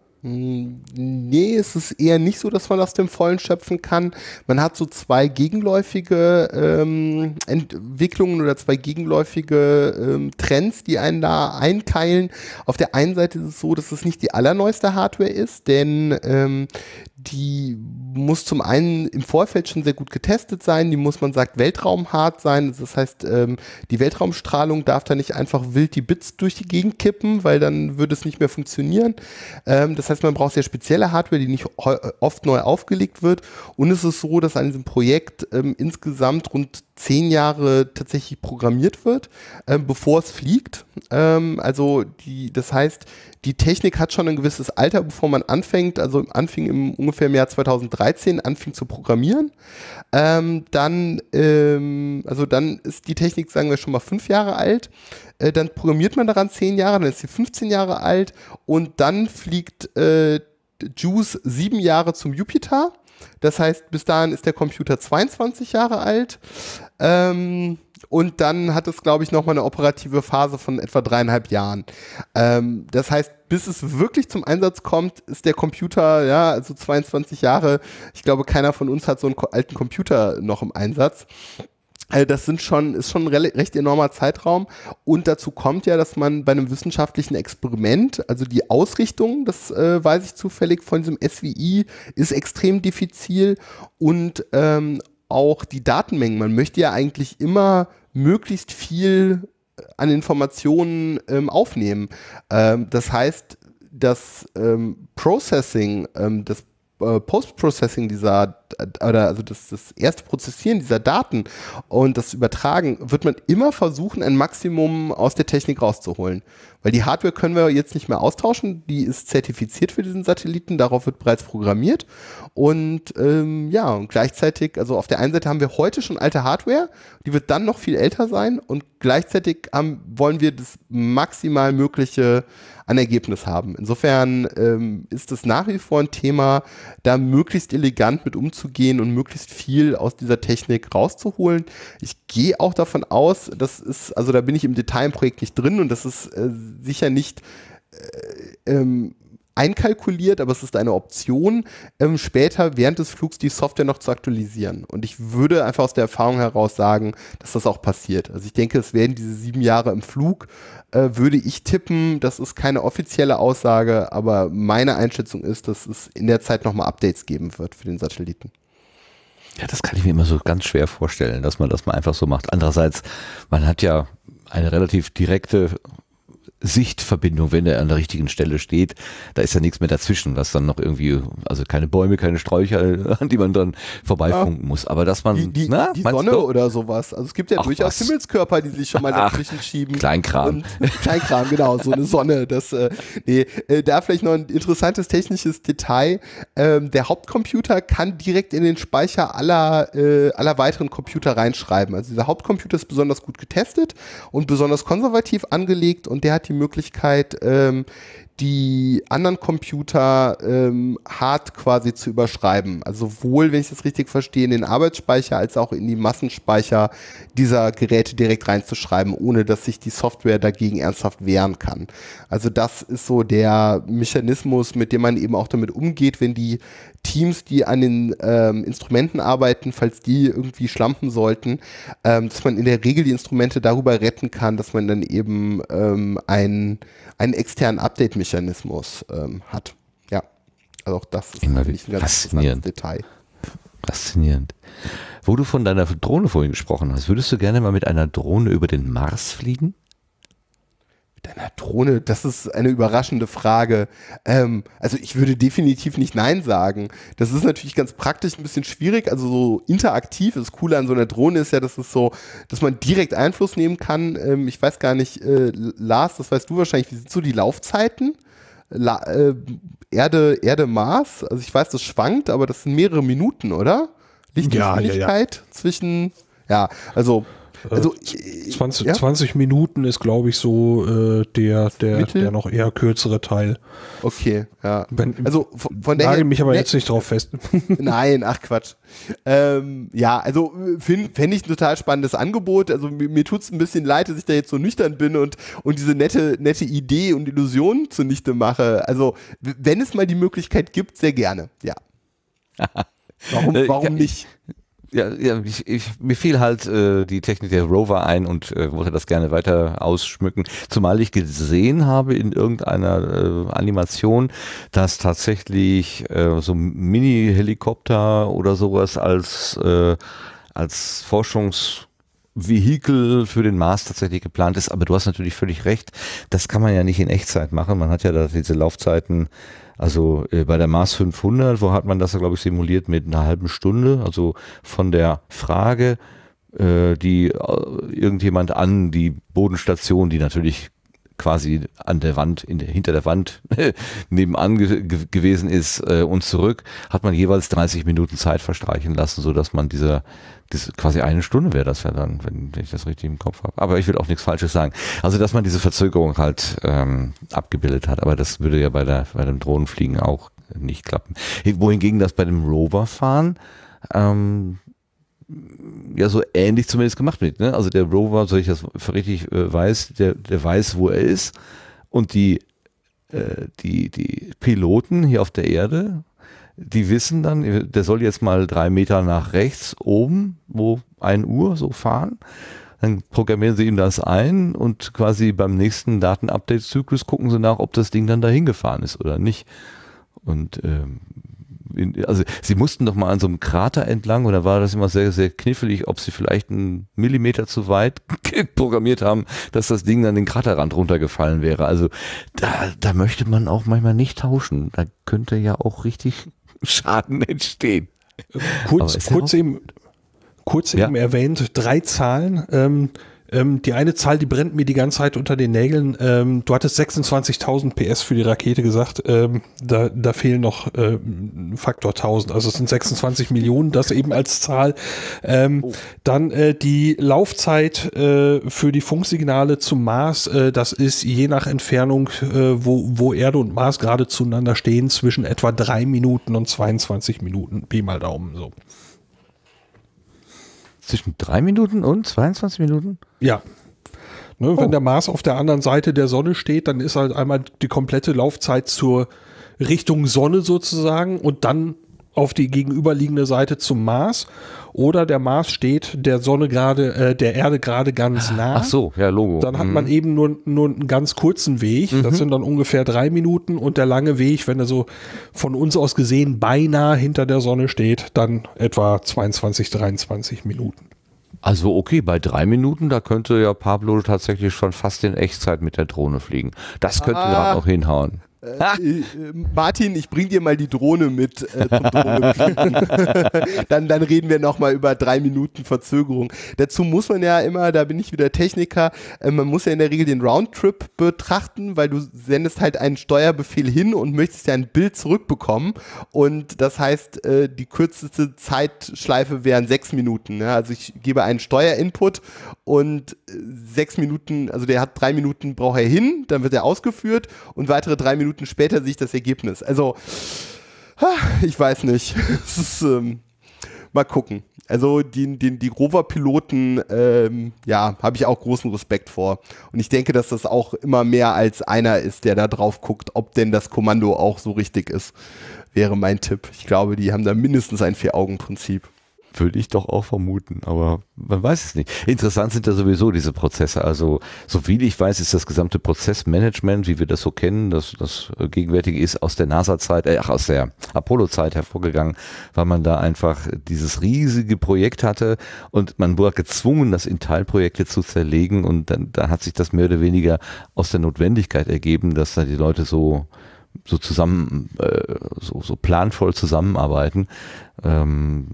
Nee, es ist eher nicht so, dass man aus dem Vollen schöpfen kann. Man hat so zwei gegenläufige ähm, Entwicklungen oder zwei gegenläufige ähm, Trends, die einen da einkeilen. Auf der einen Seite ist es so, dass es nicht die allerneueste Hardware ist, denn ähm, die muss zum einen im Vorfeld schon sehr gut getestet sein, die muss, man sagt, weltraumhart sein. Das heißt, ähm, die Weltraumstrahlung darf da nicht einfach wild die Bits durch die Gegend kippen, weil dann würde es nicht mehr funktionieren. Ähm, das heißt, man braucht sehr spezielle Hardware, die nicht oft neu aufgelegt wird. Und es ist so, dass an diesem Projekt ähm, insgesamt rund zehn Jahre tatsächlich programmiert wird, ähm, bevor es fliegt. Ähm, also die, das heißt, die Technik hat schon ein gewisses Alter, bevor man anfängt, also anfing im ungefähr im Jahr zweitausenddreizehn, anfing zu programmieren. Ähm, dann, ähm, also dann ist die Technik, sagen wir, schon mal fünf Jahre alt. Äh, dann programmiert man daran zehn Jahre, dann ist sie fünfzehn Jahre alt und dann fliegt äh, JUICE sieben Jahre zum Jupiter. Das heißt, bis dahin ist der Computer zweiundzwanzig Jahre alt. Ähm, und dann hat es, glaube ich, nochmal eine operative Phase von etwa dreieinhalb Jahren. Ähm, das heißt, bis es wirklich zum Einsatz kommt, ist der Computer, ja, also zweiundzwanzig Jahre. Ich glaube, keiner von uns hat so einen alten Computer noch im Einsatz. Also das sind schon, ist schon ein recht enormer Zeitraum und dazu kommt ja, dass man bei einem wissenschaftlichen Experiment, also die Ausrichtung, das äh, weiß ich zufällig von diesem S W I, ist extrem diffizil und ähm, auch die Datenmengen. Man möchte ja eigentlich immer möglichst viel an Informationen ähm, aufnehmen. Ähm, das heißt, das ähm, Processing, ähm, das Post-Processing dieser, oder also das, das erste Prozessieren dieser Daten und das Übertragen, wird man immer versuchen, ein Maximum aus der Technik rauszuholen. Weil die Hardware können wir jetzt nicht mehr austauschen, die ist zertifiziert für diesen Satelliten, darauf wird bereits programmiert. Und ähm, ja, und gleichzeitig, also auf der einen Seite haben wir heute schon alte Hardware, die wird dann noch viel älter sein und gleichzeitig haben, wollen wir das maximal Mögliche an Ergebnis haben. Insofern ähm, ist es nach wie vor ein Thema, da möglichst elegant mit umzugehen und möglichst viel aus dieser Technik rauszuholen. Ich gehe auch davon aus, das ist, also da bin ich im Detail im Projekt nicht drin und das ist äh, sicher nicht äh, ähm, einkalkuliert, aber es ist eine Option, ähm, später während des Flugs die Software noch zu aktualisieren. Und ich würde einfach aus der Erfahrung heraus sagen, dass das auch passiert. Also ich denke, es werden diese sieben Jahre im Flug, äh, würde ich tippen, das ist keine offizielle Aussage, aber meine Einschätzung ist, dass es in der Zeit nochmal Updates geben wird für den Satelliten. Ja, das kann ich mir immer so ganz schwer vorstellen, dass man das mal einfach so macht. Andererseits, man hat ja eine relativ direkte Sichtverbindung, wenn er an der richtigen Stelle steht, da ist ja nichts mehr dazwischen, was dann noch irgendwie, also keine Bäume, keine Sträucher, an die man dann vorbeifunken ja. muss. Aber dass man, die, die, na, die Sonne du? oder sowas. Also es gibt ja Ach, durchaus was? Himmelskörper, die sich schon mal dazwischen Ach, schieben. Kleinkram. Und, Kleinkram, genau, so eine Sonne. Das, äh, nee, äh, da vielleicht noch ein interessantes technisches Detail. Ähm, der Hauptcomputer kann direkt in den Speicher aller, äh, aller weiteren Computer reinschreiben. Also dieser Hauptcomputer ist besonders gut getestet und besonders konservativ angelegt und der hat die Möglichkeit, ähm, die anderen Computer ähm, hart quasi zu überschreiben. Also sowohl, wenn ich das richtig verstehe, in den Arbeitsspeicher als auch in die Massenspeicher dieser Geräte direkt reinzuschreiben, ohne dass sich die Software dagegen ernsthaft wehren kann. Also das ist so der Mechanismus, mit dem man eben auch damit umgeht, wenn die Teams, die an den ähm, Instrumenten arbeiten, falls die irgendwie schlampen sollten, ähm, dass man in der Regel die Instrumente darüber retten kann, dass man dann eben ähm, einen, einen externen Update-Mechanismus ähm, hat. Ja, also auch das ist natürlich ein ganz interessantes Detail. Faszinierend. Wo du von deiner Drohne vorhin gesprochen hast, würdest du gerne mal mit einer Drohne über den Mars fliegen? Mit einer Drohne, das ist eine überraschende Frage. Ähm, also ich würde definitiv nicht Nein sagen. Das ist natürlich ganz praktisch ein bisschen schwierig, also so interaktiv. Das Coole an so einer Drohne ist ja, dass es so, dass man direkt Einfluss nehmen kann. Ähm, ich weiß gar nicht, äh, Lars, das weißt du wahrscheinlich, wie sind so die Laufzeiten? La äh, Erde, Erde, Mars? Also ich weiß, das schwankt, aber das sind mehrere Minuten, oder? Lichtgeschwindigkeit ja, ja, ja. zwischen, ja, also Also, zwanzig, ja? zwanzig Minuten ist, glaube ich, so äh, der, der, der noch eher kürzere Teil. Okay, ja. Wenn, also von, von der nagel mich aber ne, jetzt nicht drauf fest. Nein, ach Quatsch. Ähm, ja, also fände ich ein total spannendes Angebot. Also mir, mir tut es ein bisschen leid, dass ich da jetzt so nüchtern bin und, und diese nette, nette Idee und Illusion zunichte mache. Also wenn es mal die Möglichkeit gibt, sehr gerne, ja. Warum, warum nicht? Ja, ja ich, ich, mir fiel halt äh, die Technik der Rover ein und äh, wollte das gerne weiter ausschmücken, zumal ich gesehen habe in irgendeiner äh, Animation, dass tatsächlich äh, so Mini-Helikopter oder sowas als, äh, als Forschungsvehikel für den Mars tatsächlich geplant ist, aber du hast natürlich völlig recht, das kann man ja nicht in Echtzeit machen, man hat ja da diese Laufzeiten. Also äh, bei der Mars fünfhundert, wo hat man das, glaube ich, simuliert mit einer halben Stunde, also von der Frage, äh, die äh, irgendjemand an die Bodenstation, die natürlich quasi an der Wand, in der, hinter der Wand nebenan ge ge gewesen ist äh, und zurück, hat man jeweils dreißig Minuten Zeit verstreichen lassen, sodass man dieser, das quasi eine Stunde wäre das ja dann, wenn, wenn ich das richtig im Kopf habe. Aber ich will auch nichts Falsches sagen. Also, dass man diese Verzögerung halt ähm, abgebildet hat, aber das würde ja bei, der, bei dem Drohnenfliegen auch nicht klappen. Wohingegen das bei dem Roverfahren ähm, ja so ähnlich zumindest gemacht wird. Ne? Also der Rover, so ich das richtig äh, weiß, der, der weiß, wo er ist und die, äh, die, die Piloten hier auf der Erde, die wissen dann, der soll jetzt mal drei Meter nach rechts oben, wo ein Uhr so fahren. Dann programmieren sie ihm das ein und quasi beim nächsten Datenupdate-Zyklus gucken sie nach, ob das Ding dann dahin gefahren ist oder nicht. Und ähm, in, also sie mussten doch mal an so einem Krater entlang und da war das immer sehr, sehr knifflig, ob sie vielleicht einen Millimeter zu weit programmiert haben, dass das Ding dann den Kraterrand runtergefallen wäre. Also da, da möchte man auch manchmal nicht tauschen. Da könnte ja auch richtig Schaden entstehen. Kurz, kurz eben, kurz Ja. eben erwähnt, drei Zahlen. Ähm, ähm, die eine Zahl, die brennt mir die ganze Zeit unter den Nägeln. Ähm, du hattest sechsundzwanzigtausend P S für die Rakete gesagt. Ähm, da, da fehlen noch äh, Faktor tausend. Also es sind sechsundzwanzig Millionen, das eben als Zahl. Ähm, Oh. Dann äh, die Laufzeit äh, für die Funksignale zum Mars. Äh, das ist je nach Entfernung, äh, wo, wo Erde und Mars gerade zueinander stehen, zwischen etwa drei Minuten und zweiundzwanzig Minuten. Pi mal Daumen so. Zwischen drei Minuten und zweiundzwanzig Minuten? Ja. Ne, wenn Oh. der Mars auf der anderen Seite der Sonne steht, dann ist halt einmal die komplette Laufzeit zur Richtung Sonne sozusagen und dann auf die gegenüberliegende Seite zum Mars. Oder der Mars steht der Sonne gerade, äh, der Erde gerade ganz nah. Ach so, ja, Logo. Dann hat Mhm. man eben nur, nur einen ganz kurzen Weg. Das sind dann ungefähr drei Minuten und der lange Weg, wenn er so von uns aus gesehen beinahe hinter der Sonne steht, dann etwa zweiundzwanzig, dreiundzwanzig Minuten. Also okay, bei drei Minuten, da könnte ja Pablo tatsächlich schon fast in Echtzeit mit der Drohne fliegen. Das könnte Ah. gerade noch hinhauen. Äh, äh, Martin, ich bring dir mal die Drohne mit. Äh, zum Drohne fliegen. dann, dann reden wir nochmal über drei Minuten Verzögerung. Dazu muss man ja immer, da bin ich wieder Techniker, äh, man muss ja in der Regel den Roundtrip betrachten, weil du sendest halt einen Steuerbefehl hin und möchtest ja ein Bild zurückbekommen. Und das heißt, äh, die kürzeste Zeitschleife wären sechs Minuten. Ne? Also ich gebe einen Steuerinput und äh, sechs Minuten, also der hat drei Minuten, braucht er hin, dann wird er ausgeführt und weitere drei Minuten später sehe ich das Ergebnis. Also, ha, ich weiß nicht. Es ist, ähm, mal gucken. Also die, die, die Rover-Piloten, ähm, ja, habe ich auch großen Respekt vor. Und ich denke, dass das auch immer mehr als einer ist, der da drauf guckt, ob denn das Kommando auch so richtig ist, wäre mein Tipp. Ich glaube, die haben da mindestens ein Vier-Augen-Prinzip. Würde ich doch auch vermuten, aber man weiß es nicht. Interessant sind ja sowieso diese Prozesse. Also, so viel ich weiß, ist das gesamte Prozessmanagement, wie wir das so kennen, das, das gegenwärtig ist aus der NASA-Zeit, äh, ach, aus der Apollo-Zeit hervorgegangen, weil man da einfach dieses riesige Projekt hatte und man wurde gezwungen, das in Teilprojekte zu zerlegen und dann, dann hat sich das mehr oder weniger aus der Notwendigkeit ergeben, dass da die Leute so so zusammen, äh, so, so planvoll zusammenarbeiten. Ähm,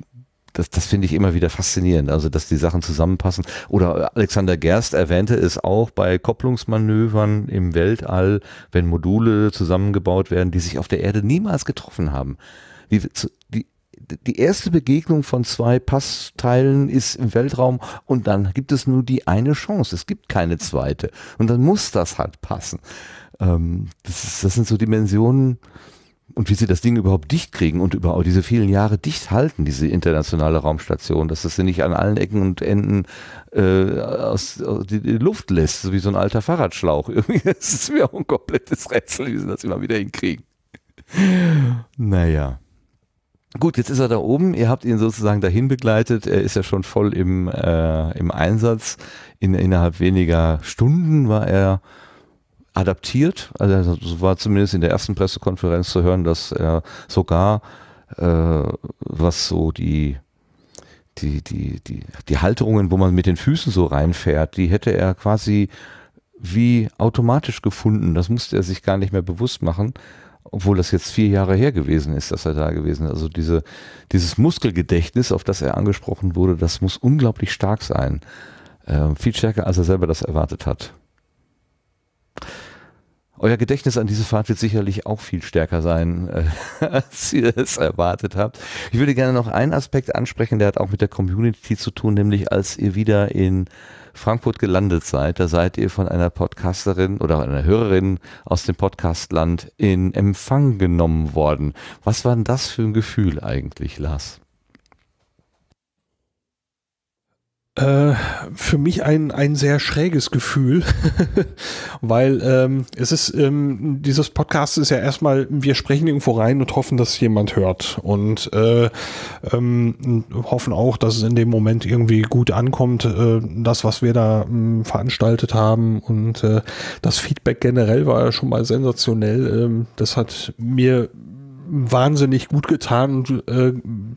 Das, das finde ich immer wieder faszinierend, also dass die Sachen zusammenpassen. Oder Alexander Gerst erwähnte es auch bei Kopplungsmanövern im Weltall, wenn Module zusammengebaut werden, die sich auf der Erde niemals getroffen haben. Die, die, die erste Begegnung von zwei Passteilen ist im Weltraum und dann gibt es nur die eine Chance. Es gibt keine zweite. Und dann muss das halt passen. Ähm, das, ist, das sind so Dimensionen. Und wie sie das Ding überhaupt dicht kriegen und über diese vielen Jahre dicht halten, diese internationale Raumstation, dass das sie nicht an allen Ecken und Enden äh, aus, aus die, die Luft lässt, so wie so ein alter Fahrradschlauch. Irgendwie das ist mir auch ein komplettes Rätsel, wie sie das immer wieder hinkriegen. Naja. Gut, jetzt ist er da oben, ihr habt ihn sozusagen dahin begleitet, er ist ja schon voll im, äh, im Einsatz. In, innerhalb weniger Stunden war er adaptiert, also so war zumindest in der ersten Pressekonferenz zu hören, dass er sogar, äh, was so die, die, die, die, die Halterungen, wo man mit den Füßen so reinfährt, die hätte er quasi wie automatisch gefunden. Das musste er sich gar nicht mehr bewusst machen, obwohl das jetzt vier Jahre her gewesen ist, dass er da gewesen ist. Also diese, dieses Muskelgedächtnis, auf das er angesprochen wurde, das muss unglaublich stark sein. Äh, viel stärker, als er selber das erwartet hat. Euer Gedächtnis an diese Fahrt wird sicherlich auch viel stärker sein, äh, als ihr es erwartet habt. Ich würde gerne noch einen Aspekt ansprechen, der hat auch mit der Community zu tun, nämlich als ihr wieder in Frankfurt gelandet seid, da seid ihr von einer Podcasterin oder einer Hörerin aus dem Podcastland in Empfang genommen worden. Was war denn das für ein Gefühl eigentlich, Lars? Äh, für mich ein, ein sehr schräges Gefühl, weil ähm, es ist, ähm, dieses Podcast ist ja erstmal, wir sprechen irgendwo rein und hoffen, dass jemand hört und äh, ähm, hoffen auch, dass es in dem Moment irgendwie gut ankommt, äh, das, was wir da ähm, veranstaltet haben und äh, das Feedback generell war ja schon mal sensationell. Ähm, das hat mir wahnsinnig gut getan und äh,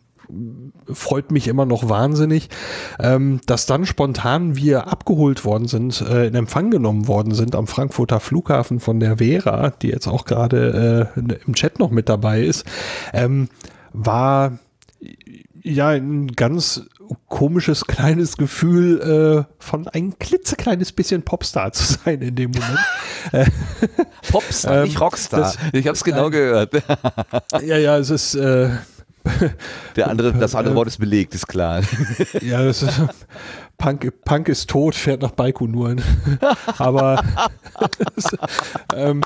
freut mich immer noch wahnsinnig, ähm, dass dann spontan wir abgeholt worden sind, äh, in Empfang genommen worden sind am Frankfurter Flughafen von der Vera, die jetzt auch gerade äh, im Chat noch mit dabei ist, ähm, war ja ein ganz komisches kleines Gefühl, äh, von ein klitzekleines bisschen Popstar zu sein in dem Moment. Popstar, ähm, nicht Rockstar. Das, ich habe es genau äh, gehört. Ja, ja, es ist äh, Der andere, das andere Wort ist belegt, ist klar. Ja, das ist, Punk, Punk ist tot, fährt nach Baikonur. Aber das, ähm,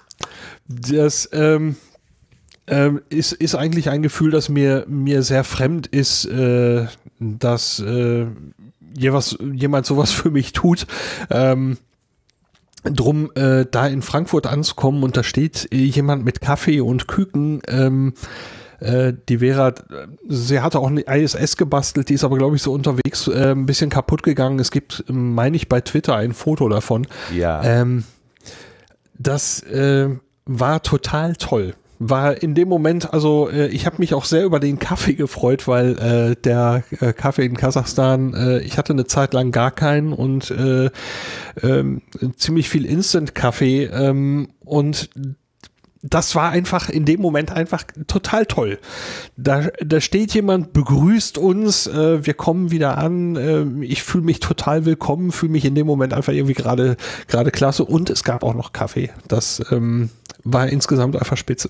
das ähm, ähm, ist, ist eigentlich ein Gefühl, das mir, mir sehr fremd ist, äh, dass äh, jeweils, jemand sowas für mich tut. Ähm, drum, äh, da in Frankfurt anzukommen und da steht jemand mit Kaffee und Küken, ähm, die Vera, sie hatte auch eine I S S gebastelt, die ist aber, glaube ich, so unterwegs äh, ein bisschen kaputt gegangen. Es gibt, meine ich, bei Twitter ein Foto davon. Ja. Ähm, das äh, war total toll. War in dem Moment, also äh, ich habe mich auch sehr über den Kaffee gefreut, weil äh, der äh, Kaffee in Kasachstan, äh, ich hatte eine Zeit lang gar keinen und äh, äh, ziemlich viel Instant-Kaffee ähm, und das war einfach in dem Moment einfach total toll. Da, da steht jemand, begrüßt uns, äh, wir kommen wieder an, äh, ich fühle mich total willkommen, fühle mich in dem Moment einfach irgendwie gerade gerade klasse und es gab auch noch Kaffee. Das ähm, war insgesamt einfach spitze.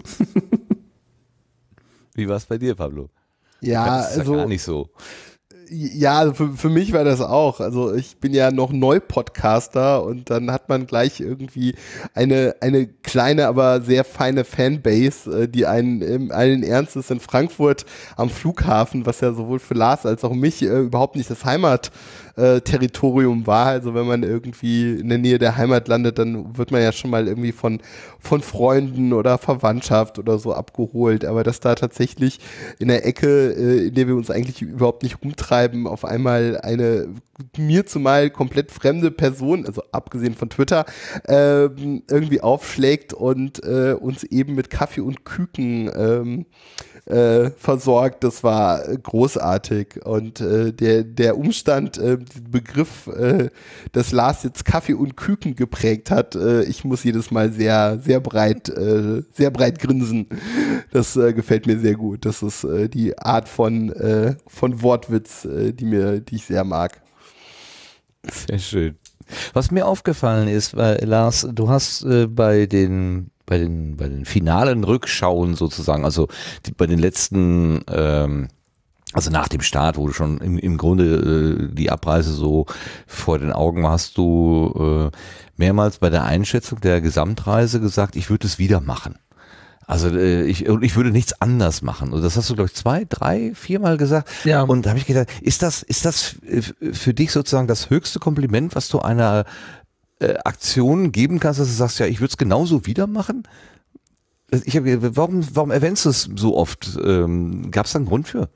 Wie war es bei dir, Pablo? Ja, das ist also ja gar nicht so. Ja, also für, für mich war das auch. Also ich bin ja noch Neu-Podcaster und dann hat man gleich irgendwie eine, eine kleine, aber sehr feine Fanbase, die einen im allen Ernstes in Frankfurt am Flughafen, was ja sowohl für Lars als auch mich äh, überhaupt nicht das Heimatterritorium war. Also wenn man irgendwie in der Nähe der Heimat landet, dann wird man ja schon mal irgendwie von, von Freunden oder Verwandtschaft oder so abgeholt. Aber dass da tatsächlich in der Ecke, äh, in der wir uns eigentlich überhaupt nicht rumtreiben, auf einmal eine mir zumal komplett fremde Person, also abgesehen von Twitter, äh, irgendwie aufschlägt und äh, uns eben mit Kaffee und Küken ähm, äh, versorgt, das war großartig. Und äh, der, der Umstand, äh, den Begriff, äh, dass Lars jetzt Kaffee und Küken geprägt hat, äh, ich muss jedes Mal sehr, sehr breit, äh, sehr breit grinsen. Das äh, gefällt mir sehr gut. Das ist äh, die Art von, äh, von Wortwitz, äh, die mir, die ich sehr mag. Sehr schön. Was mir aufgefallen ist, weil Lars, du hast äh, bei den bei den bei den finalen Rückschauen sozusagen, also die, bei den letzten, ähm, also nach dem Start, wo du schon im, im Grunde äh, die Abreise so vor den Augen hast, du äh, mehrmals bei der Einschätzung der Gesamtreise gesagt, ich würde es wieder machen. Also äh, ich, ich würde nichts anders machen. Und das hast du, glaube ich, zwei, drei, viermal gesagt. Ja. Und da habe ich gedacht, ist das, ist das für dich sozusagen das höchste Kompliment, was du einer äh, Aktion geben kannst, dass du sagst, ja, ich würde es genauso wieder machen? Ich hab, warum, warum erwähnst du es so oft? Ähm, Gab es da einen Grund für?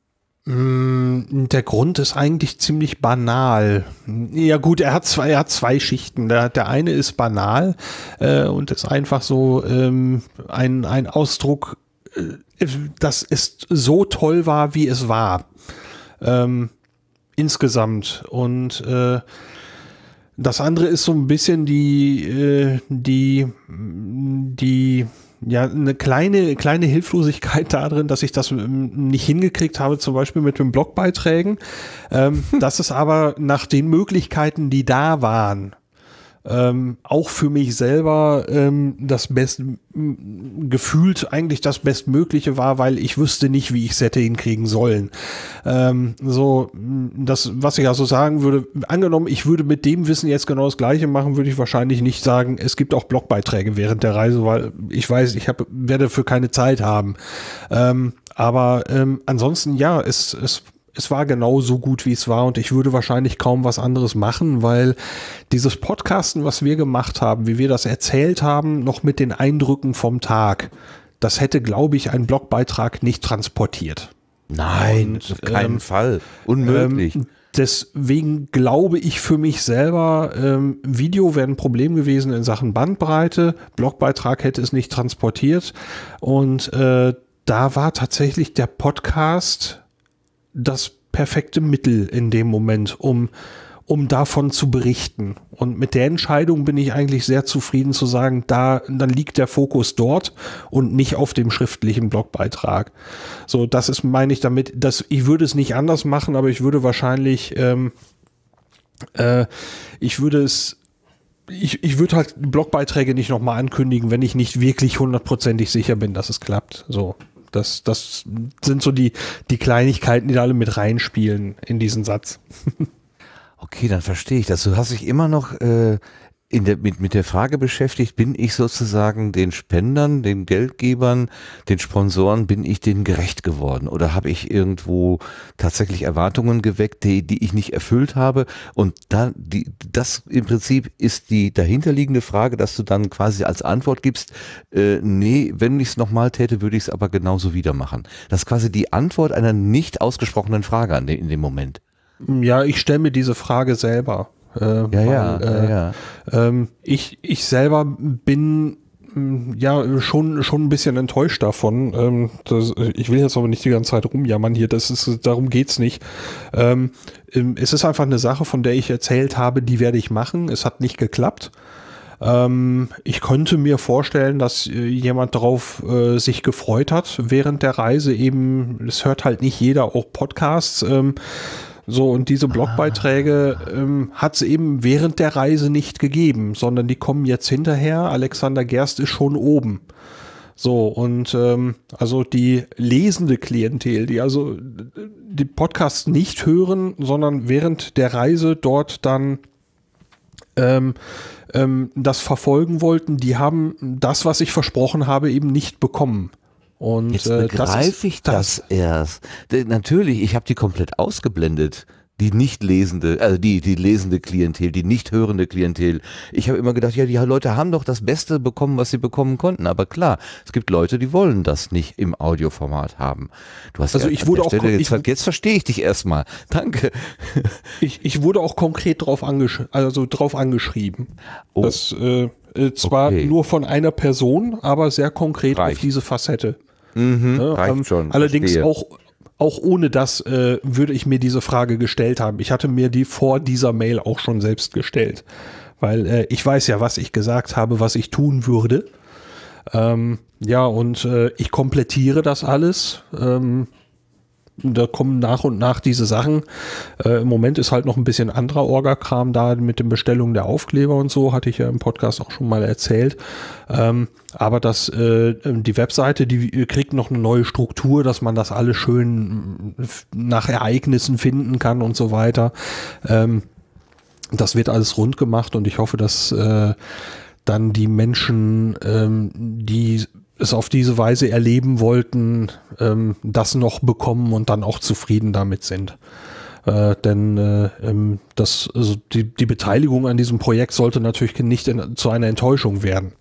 Der Grund ist eigentlich ziemlich banal. Ja gut, er hat zwei, er hat zwei Schichten. Der, der eine ist banal äh, und ist einfach so ähm, ein, ein Ausdruck, äh, dass es so toll war, wie es war. Ähm, insgesamt. Und äh, das andere ist so ein bisschen die, äh, die, die ja, eine kleine, kleine Hilflosigkeit darin, dass ich das nicht hingekriegt habe, zum Beispiel mit den Blogbeiträgen. Ähm, das ist aber nach den Möglichkeiten, die da waren, ähm, auch für mich selber ähm, das Best, gefühlt eigentlich das Bestmögliche war, weil ich wüsste nicht, wie ich es hätte hinkriegen sollen. Ähm, so, das, was ich also sagen würde, angenommen, ich würde mit dem Wissen jetzt genau das Gleiche machen, würde ich wahrscheinlich nicht sagen, es gibt auch Blogbeiträge während der Reise, weil ich weiß, ich hab, werde für keine Zeit haben. Ähm, aber ähm, ansonsten, ja, es, es es war genau so gut, wie es war und ich würde wahrscheinlich kaum was anderes machen, weil dieses Podcasten, was wir gemacht haben, wie wir das erzählt haben, noch mit den Eindrücken vom Tag, das hätte, glaube ich, ein Blogbeitrag nicht transportiert. Nein, Und, auf keinen ähm, Fall. Unmöglich. Ähm, deswegen glaube ich für mich selber, ähm, Video wäre ein Problem gewesen in Sachen Bandbreite, Blogbeitrag hätte es nicht transportiert und äh, da war tatsächlich der Podcast das perfekte Mittel in dem Moment, um um davon zu berichten. Und mit der Entscheidung bin ich eigentlich sehr zufrieden zu sagen, da, dann liegt der Fokus dort und nicht auf dem schriftlichen Blogbeitrag. So, das ist, meine ich damit, dass ich würde es nicht anders machen, aber ich würde wahrscheinlich, ähm, äh, ich würde es, ich, ich würde halt Blogbeiträge nicht nochmal ankündigen, wenn ich nicht wirklich hundertprozentig sicher bin, dass es klappt. So. Das, das sind so die, die Kleinigkeiten, die da alle mit reinspielen in diesen Satz. Okay, dann verstehe ich das. Du hast dich immer noch äh, in der, mit, mit der Frage beschäftigt, bin ich sozusagen den Spendern, den Geldgebern, den Sponsoren, bin ich denen gerecht geworden? Oder habe ich irgendwo tatsächlich Erwartungen geweckt, die, die ich nicht erfüllt habe? Und da, die, das im Prinzip ist die dahinterliegende Frage, dass du dann quasi als Antwort gibst, äh, nee, wenn ich es nochmal täte, würde ich es aber genauso wieder machen. Das ist quasi die Antwort einer nicht ausgesprochenen Frage an de, in dem Moment. Ja, ich stelle mir diese Frage selber. Äh, ja, weil, ja, äh, ja. Ähm, ich, ich selber bin mh, ja schon, schon ein bisschen enttäuscht davon. Ähm, das, ich will jetzt aber nicht die ganze Zeit rumjammern hier, das ist, darum geht's nicht. Ähm, es ist einfach eine Sache, von der ich erzählt habe, die werde ich machen. Es hat nicht geklappt. Ähm, ich könnte mir vorstellen, dass äh, jemand darauf äh, sich gefreut hat während der Reise. Eben, es hört halt nicht jeder auch Podcasts. Ähm, So, und diese Blogbeiträge ähm, hat es eben während der Reise nicht gegeben, sondern die kommen jetzt hinterher. Alexander Gerst ist schon oben. So, und ähm, also die lesende Klientel, die also die Podcasts nicht hören, sondern während der Reise dort dann ähm, ähm, das verfolgen wollten, die haben das, was ich versprochen habe, eben nicht bekommen. Und, Jetzt äh, begreife ich das, das erst. D- Natürlich, ich habe die komplett ausgeblendet. Die nicht lesende, also die, die lesende Klientel, die nicht hörende Klientel. Ich habe immer gedacht, ja, die Leute haben doch das Beste bekommen, was sie bekommen konnten. Aber klar, es gibt Leute, die wollen das nicht im Audioformat haben. Du hast also ja ich wurde auch, Stelle, ich, jetzt, jetzt verstehe ich dich erstmal. Danke. Ich, ich wurde auch konkret drauf, angesch also drauf angeschrieben. Oh. Das äh, zwar Okay. nur von einer Person, aber sehr konkret Reicht. auf diese Facette. Mhm, Ja, reicht ähm, schon. Allerdings verstehe. auch, auch ohne das äh, würde ich mir diese Frage gestellt haben. Ich hatte mir die vor dieser Mail auch schon selbst gestellt. Weil äh, ich weiß ja, was ich gesagt habe, was ich tun würde. Ähm, ja, und äh, ich komplettiere das alles. Ähm, da kommen nach und nach diese Sachen. Äh, im Moment ist halt noch ein bisschen anderer Orga-Kram da mit den Bestellungen der Aufkleber und so, hatte ich ja im Podcast auch schon mal erzählt. Ähm, aber das, äh, die Webseite, die kriegt noch eine neue Struktur, dass man das alles schön nach Ereignissen finden kann und so weiter. Ähm, das wird alles rund gemacht und ich hoffe, dass äh, dann die Menschen, ähm, die es auf diese Weise erleben wollten, ähm, das noch bekommen und dann auch zufrieden damit sind. Äh, denn äh, ähm, das, also die, die Beteiligung an diesem Projekt sollte natürlich nicht in, zu einer Enttäuschung werden.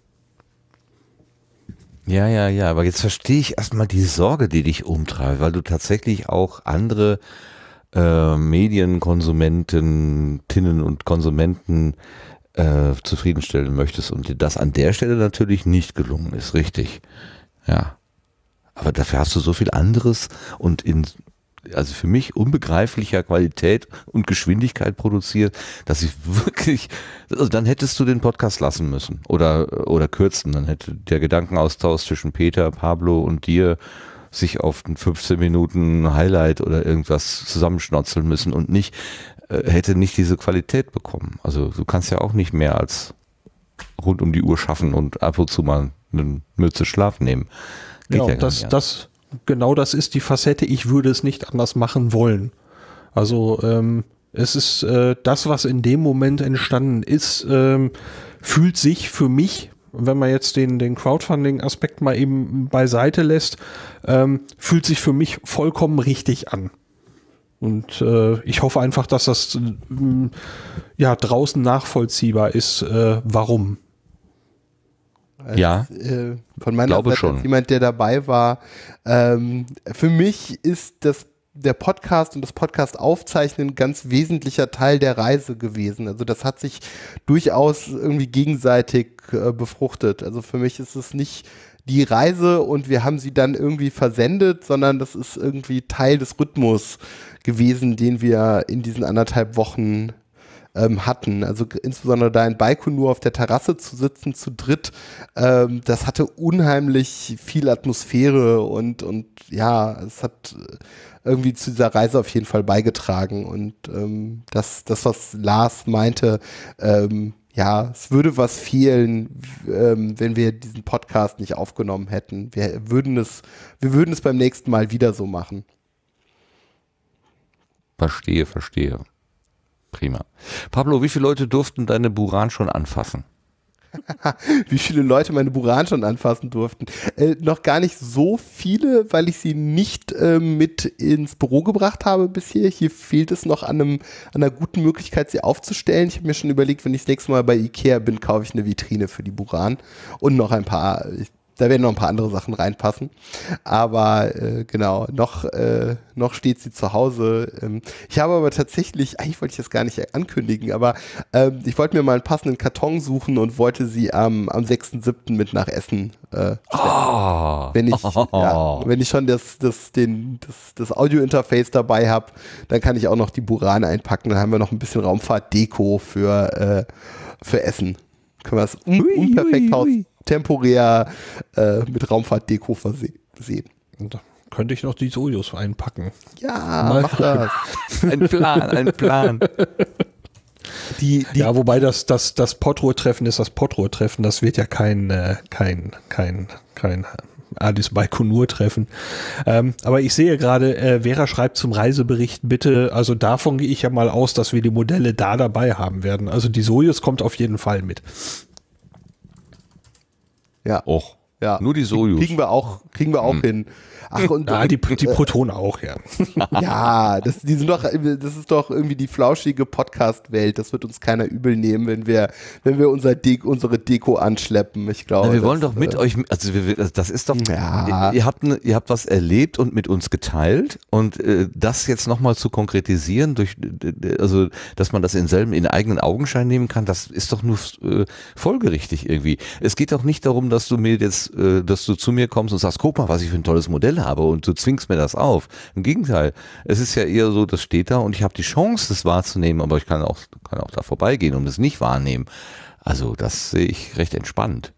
Ja, ja, ja, aber jetzt verstehe ich erstmal die Sorge, die dich umtreibt, weil du tatsächlich auch andere äh, Medienkonsumenten, Tinnen und Konsumenten äh, zufriedenstellen möchtest und dir das an der Stelle natürlich nicht gelungen ist, richtig. Ja. Aber dafür hast du so viel anderes und in, also für mich unbegreiflicher Qualität und Geschwindigkeit produziert, dass ich wirklich, also dann hättest du den Podcast lassen müssen oder, oder kürzen, dann hätte der Gedankenaustausch zwischen Peter, Pablo und dir sich auf ein fünfzehn Minuten Highlight oder irgendwas zusammenschnotzeln müssen und nicht, äh, hätte nicht diese Qualität bekommen. Also du kannst ja auch nicht mehr als rund um die Uhr schaffen und ab und zu mal eine Mütze Schlaf nehmen. Geht Ja, ja gar das, nicht an. das, genau das ist die Facette, ich würde es nicht anders machen wollen. Also ähm, es ist äh, das, was in dem Moment entstanden ist, ähm, fühlt sich für mich, wenn man jetzt den, den Crowdfunding-Aspekt mal eben beiseite lässt, ähm, fühlt sich für mich vollkommen richtig an. Und äh, ich hoffe einfach, dass das äh, ja draußen nachvollziehbar ist, äh, warum. Als, ja, äh, von meiner glaube Seite schon. als jemand, der dabei war. Ähm, für mich ist das der Podcast und das Podcast aufzeichnen ein ganz wesentlicher Teil der Reise gewesen. Also das hat sich durchaus irgendwie gegenseitig äh, befruchtet. Also für mich ist es nicht die Reise und wir haben sie dann irgendwie versendet, sondern das ist irgendwie Teil des Rhythmus gewesen, den wir in diesen anderthalb Wochen ähm, hatten. Also insbesondere da in Baikonur auf der Terrasse zu sitzen, zu dritt, ähm, das hatte unheimlich viel Atmosphäre und, und ja, es hat irgendwie zu dieser Reise auf jeden Fall beigetragen. Und ähm, das, das, was Lars meinte, ähm, ja, es würde was fehlen, ähm, wenn wir diesen Podcast nicht aufgenommen hätten. Wir würden es, wir würden es beim nächsten Mal wieder so machen. Verstehe, verstehe. Prima. Pablo, wie viele Leute durften deine Buran schon anfassen? Wie viele Leute meine Buran schon anfassen durften. Äh, noch gar nicht so viele, weil ich sie nicht äh, mit ins Büro gebracht habe bisher. Hier fehlt es noch an, einem, an einer guten Möglichkeit, sie aufzustellen. Ich habe mir schon überlegt, wenn ich das nächste Mal bei Ikea bin, kaufe ich eine Vitrine für die Buran und noch ein paar, ich, da werden noch ein paar andere Sachen reinpassen. Aber äh, genau, noch, äh, noch steht sie zu Hause. Ähm, ich habe aber tatsächlich, eigentlich wollte ich das gar nicht ankündigen, aber ähm, ich wollte mir mal einen passenden Karton suchen und wollte sie am, am sechsten siebten mit nach Essen äh, Oh. wenn ich, ja, wenn ich schon das, das, den, das, das Audio-Interface dabei habe, dann kann ich auch noch die Buran einpacken. Dann haben wir noch ein bisschen Raumfahrt-Deko für, äh, für Essen. Können wir das un unperfekt Haus temporär äh, mit Raumfahrt-Deko versehen. Und da könnte ich noch die Sojus einpacken. Ja, Mal mach das. Ein Plan, ein Plan. Die, die, Ja, wobei das, das, das Podruhr-Treffen ist das Podruhr-Treffen. Das wird ja kein, äh, kein, kein, kein Addis Baikonur-Treffen. Ähm, aber ich sehe gerade, äh, Vera schreibt zum Reisebericht, bitte, also davon gehe ich ja mal aus, dass wir die Modelle da dabei haben werden. Also die Sojus kommt auf jeden Fall mit. ja, Och, ja. nur die Sojus. Kriegen wir auch, kriegen wir auch Hm. hin. Ach, und, Ja, die, die Protonen auch, ja. ja, das, die sind doch, das ist doch irgendwie die flauschige Podcast-Welt. Das wird uns keiner übel nehmen, wenn wir, wenn wir unser De unsere Deko anschleppen. Ich glaube. Na, wir wollen das, doch mit äh, euch, also wir, das ist doch, Ja. ihr, ihr, habt ne, ihr habt was erlebt und mit uns geteilt und äh, das jetzt nochmal zu konkretisieren, durch, äh, also dass man das in selben, in eigenen Augenschein nehmen kann, das ist doch nur äh, folgerichtig irgendwie. Es geht doch nicht darum, dass du mir jetzt, äh, dass du zu mir kommst und sagst, guck mal, was ich für ein tolles Modell habe und du zwingst mir das auf. Im Gegenteil, es ist ja eher so, das steht da und ich habe die Chance, das wahrzunehmen, aber ich kann auch, kann auch da vorbeigehen und es nicht wahrnehmen. Also das sehe ich recht entspannt.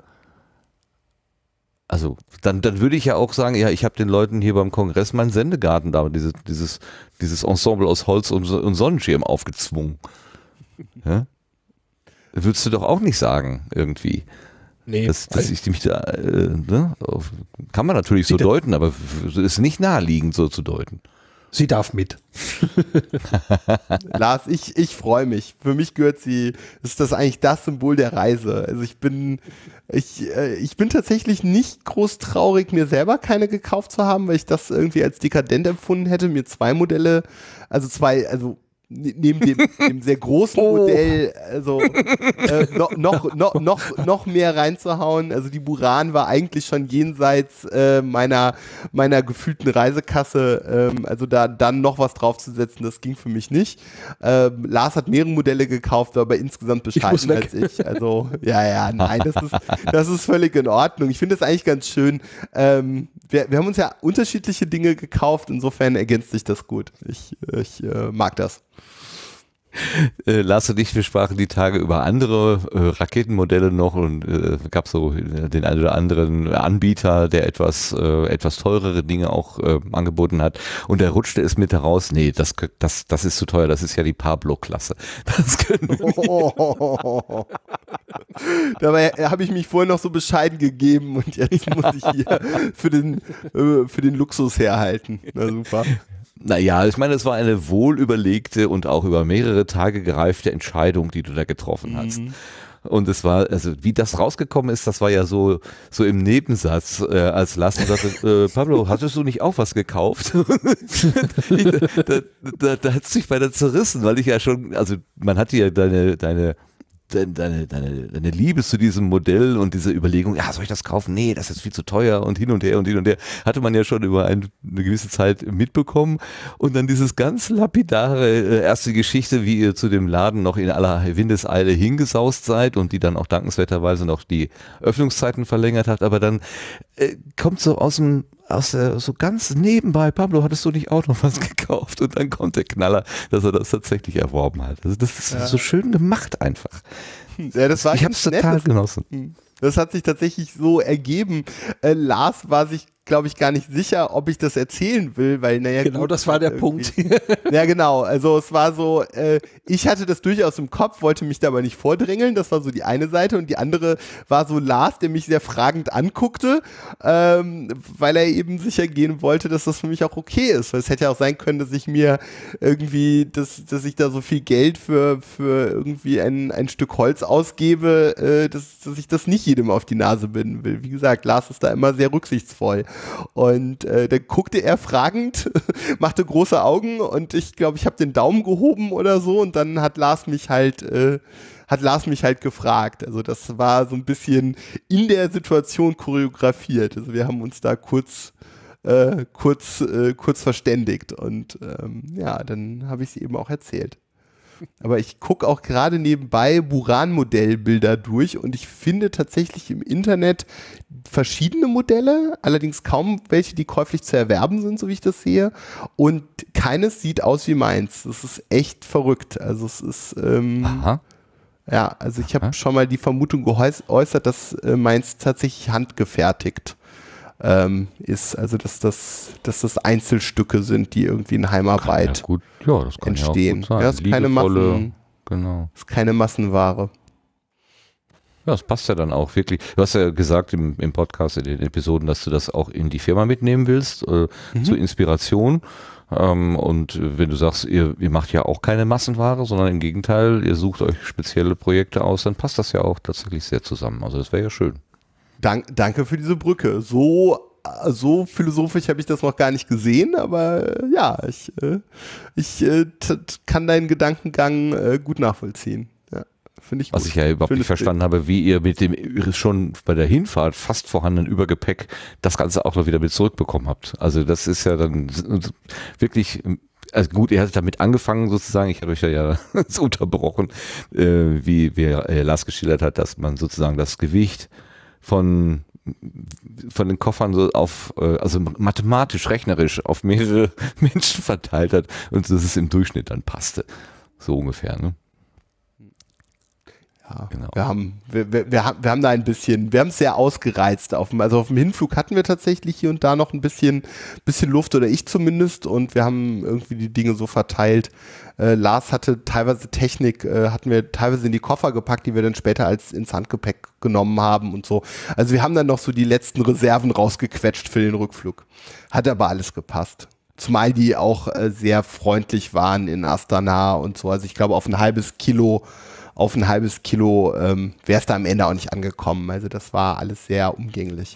Also dann, dann würde ich ja auch sagen, ja, ich habe den Leuten hier beim Kongress meinen Sendegarten da, dieses, dieses, dieses Ensemble aus Holz und, und Sonnenschirm aufgezwungen. Ja? Würdest du doch auch nicht sagen, irgendwie. Nee, Dass, dass ich mich da, äh, ne, auf, kann man natürlich so deuten, aber es ist nicht naheliegend so zu deuten. sie darf mit. Lars, ich, ich freue mich. Für mich gehört sie, ist das eigentlich das Symbol der Reise. Also ich bin, ich, äh, ich bin tatsächlich nicht groß traurig, mir selber keine gekauft zu haben, weil ich das irgendwie als dekadent empfunden hätte, mir zwei Modelle, also zwei, also neben dem, dem sehr großen Modell, also äh, noch, noch, noch, noch, noch mehr reinzuhauen. Also die Buran war eigentlich schon jenseits äh, meiner, meiner gefühlten Reisekasse. Ähm, also da dann noch was draufzusetzen, das ging für mich nicht. Ähm, Lars hat mehrere Modelle gekauft, war aber insgesamt bescheiden als ich. Also ja, ja, nein, das ist, das ist völlig in Ordnung. Ich finde das eigentlich ganz schön. Ähm, wir, wir haben uns ja unterschiedliche Dinge gekauft, insofern ergänzt sich das gut. Ich, ich äh, mag das. Äh, Lars und ich, wir sprachen die Tage über andere äh, Raketenmodelle noch und äh, gab so den einen oder anderen Anbieter, der etwas äh, etwas teurere Dinge auch äh, angeboten hat und da rutschte es mit heraus, nee, das, das, das ist zu teuer, das ist ja die Pablo-Klasse. Das können wir nicht. Oh. Dabei habe ich mich vorher noch so bescheiden gegeben und jetzt muss ich hier für den, äh, für den Luxus herhalten. Na super. Naja, ich meine, es war eine wohlüberlegte und auch über mehrere Tage gereifte Entscheidung, die du da getroffen hast. Mhm. Und es war, also wie das rausgekommen ist, das war ja so, so im Nebensatz, äh, als Lars sagte, äh, Pablo, hattest du nicht auch was gekauft? da da, da hat es sich bei der zerrissen, weil ich ja schon, also man hatte ja deine, deine Deine, deine, deine Liebe zu diesem Modell und diese Überlegung, ja, soll ich das kaufen? Nee, das ist viel zu teuer und hin und her und hin und her, hatte man ja schon über ein, eine gewisse Zeit mitbekommen. Und dann dieses ganz lapidare äh, erste Geschichte, wie ihr zu dem Laden noch in aller Windeseile hingesaust seid und die dann auch dankenswerterweise noch die Öffnungszeiten verlängert habt, aber dann äh, kommt so aus dem aus der, so ganz nebenbei, Pablo, hattest du nicht auch noch was gekauft? Und dann kommt der Knaller, dass er das tatsächlich erworben hat. Also das ist ja so schön gemacht einfach. Ja, das war ich habe es total genossen. Das hat sich tatsächlich so ergeben. Äh, Lars war sich, glaube ich, gar nicht sicher, ob ich das erzählen will, weil, naja. Genau, gut, das war der irgendwie. Punkt. Ja, genau. Also es war so, äh, ich hatte das durchaus im Kopf, wollte mich da aber nicht vordrängeln. Das war so die eine Seite. Und die andere war so Lars, der mich sehr fragend anguckte, ähm, weil er eben sicher gehen wollte, dass das für mich auch okay ist. Weil es hätte ja auch sein können, dass ich mir irgendwie, dass, dass ich da so viel Geld für, für irgendwie ein, ein Stück Holz ausgebe, äh, dass, dass ich das nicht jedem auf die Nase binden will. Wie gesagt, Lars ist da immer sehr rücksichtsvoll. Und äh, dann guckte er fragend, machte große Augen und ich glaube, ich habe den Daumen gehoben oder so und dann hat Lars mich halt äh, hat Lars mich halt gefragt. Also das war so ein bisschen in der Situation choreografiert. Also wir haben uns da kurz äh, kurz äh, kurz verständigt und ähm, ja, dann habe ich sie eben auch erzählt. Aber ich gucke auch gerade nebenbei Buran-Modellbilder durch und ich finde tatsächlich im Internet verschiedene Modelle, allerdings kaum welche, die käuflich zu erwerben sind, so wie ich das sehe. Und keines sieht aus wie meins. Das ist echt verrückt. Also es ist, ähm, Aha. ja, also ich habe schon mal die Vermutung geäußert, dass äh, meins tatsächlich handgefertigt ähm, ist. Also dass das, dass das Einzelstücke sind, die irgendwie in Heimarbeit ja, gut. Ja, das kann entstehen. Ja, auch gut sein. Ja, ist keine Massen, genau. ist keine Massenware. Ja, das passt ja dann auch wirklich. Du hast ja gesagt im, im Podcast, in den Episoden, dass du das auch in die Firma mitnehmen willst, äh, mhm. zur Inspiration. Ähm, und wenn du sagst, ihr, ihr macht ja auch keine Massenware, sondern im Gegenteil, ihr sucht euch spezielle Projekte aus, dann passt das ja auch tatsächlich sehr zusammen. Also das wäre ja schön. Dank, danke für diese Brücke. So So philosophisch habe ich das noch gar nicht gesehen, aber äh, ja, ich, äh, ich äh, kann deinen Gedankengang äh, gut nachvollziehen. Ja, finde ich gut. Was ich ja überhaupt Schönes nicht verstanden Bild. habe, wie ihr mit dem schon bei der Hinfahrt fast vorhandenen Übergepäck das Ganze auch noch wieder mit zurückbekommen habt. Also das ist ja dann wirklich... Also gut, ihr hattet damit angefangen sozusagen, ich habe euch ja, ja so unterbrochen, äh, wie, wie äh, Lars geschildert hat, dass man sozusagen das Gewicht von von den Koffern so auf, also mathematisch, rechnerisch auf mehrere Menschen verteilt hat und dass es im Durchschnitt dann passte. So ungefähr, ne? Ja, genau. wir, haben, wir, wir, wir, haben, wir haben da ein bisschen, wir haben es sehr ausgereizt. Auf dem, also auf dem Hinflug hatten wir tatsächlich hier und da noch ein bisschen, bisschen Luft, oder ich zumindest, und wir haben irgendwie die Dinge so verteilt. Äh, Lars hatte teilweise Technik, äh, hatten wir teilweise in die Koffer gepackt, die wir dann später als ins Handgepäck genommen haben und so. Also wir haben dann noch so die letzten Reserven rausgequetscht für den Rückflug. Hat aber alles gepasst. Zumal die auch äh, sehr freundlich waren in Astana und so. Also ich glaube, auf ein halbes Kilo auf ein halbes Kilo ähm, wäre es da am Ende auch nicht angekommen. Also das war alles sehr umgänglich.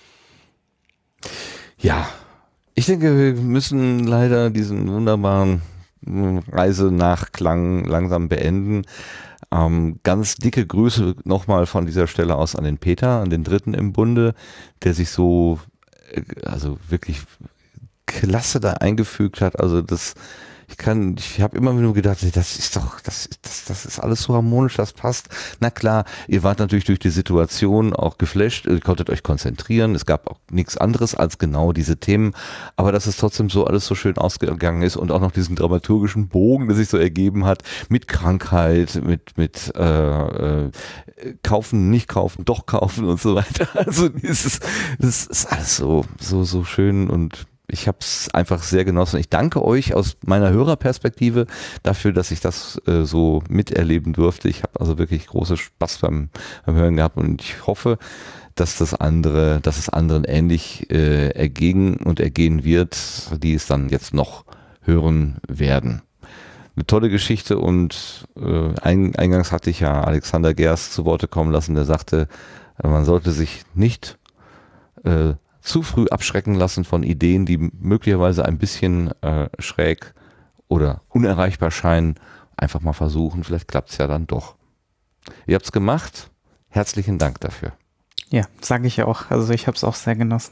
Ja, ich denke, wir müssen leider diesen wunderbaren Reisenachklang langsam beenden. Ähm, ganz dicke Grüße nochmal von dieser Stelle aus an den Peter, an den Dritten im Bunde, der sich so, also wirklich klasse da eingefügt hat. Also das Ich kann, ich habe immer nur gedacht, das ist doch, das, das, das ist alles so harmonisch, das passt. Na klar, ihr wart natürlich durch die Situation auch geflasht, ihr konntet euch konzentrieren, es gab auch nichts anderes als genau diese Themen, aber dass es trotzdem so alles so schön ausgegangen ist und auch noch diesen dramaturgischen Bogen, der sich so ergeben hat, mit Krankheit, mit, mit äh, äh, kaufen, nicht kaufen, doch kaufen und so weiter. Also dieses, das ist alles so, so, so schön und ich habe es einfach sehr genossen. Ich danke euch aus meiner Hörerperspektive dafür, dass ich das äh, so miterleben durfte. Ich habe also wirklich großen Spaß beim, beim Hören gehabt und ich hoffe, dass das andere, dass es anderen ähnlich äh, ergehen und ergehen wird, die es dann jetzt noch hören werden. eine tolle Geschichte und äh, ein, eingangs hatte ich ja Alexander Gerst zu Worte kommen lassen, der sagte, äh, man sollte sich nicht äh, zu früh abschrecken lassen von Ideen, die möglicherweise ein bisschen äh, schräg oder unerreichbar scheinen. Einfach mal versuchen, vielleicht klappt es ja dann doch. Ihr habt es gemacht. Herzlichen Dank dafür. Ja, sage ich auch. Also ich habe es auch sehr genossen.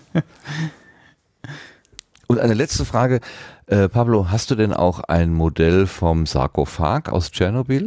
Und eine letzte Frage. Äh, Pablo, hast du denn auch ein Modell vom Sarkophag aus Tschernobyl?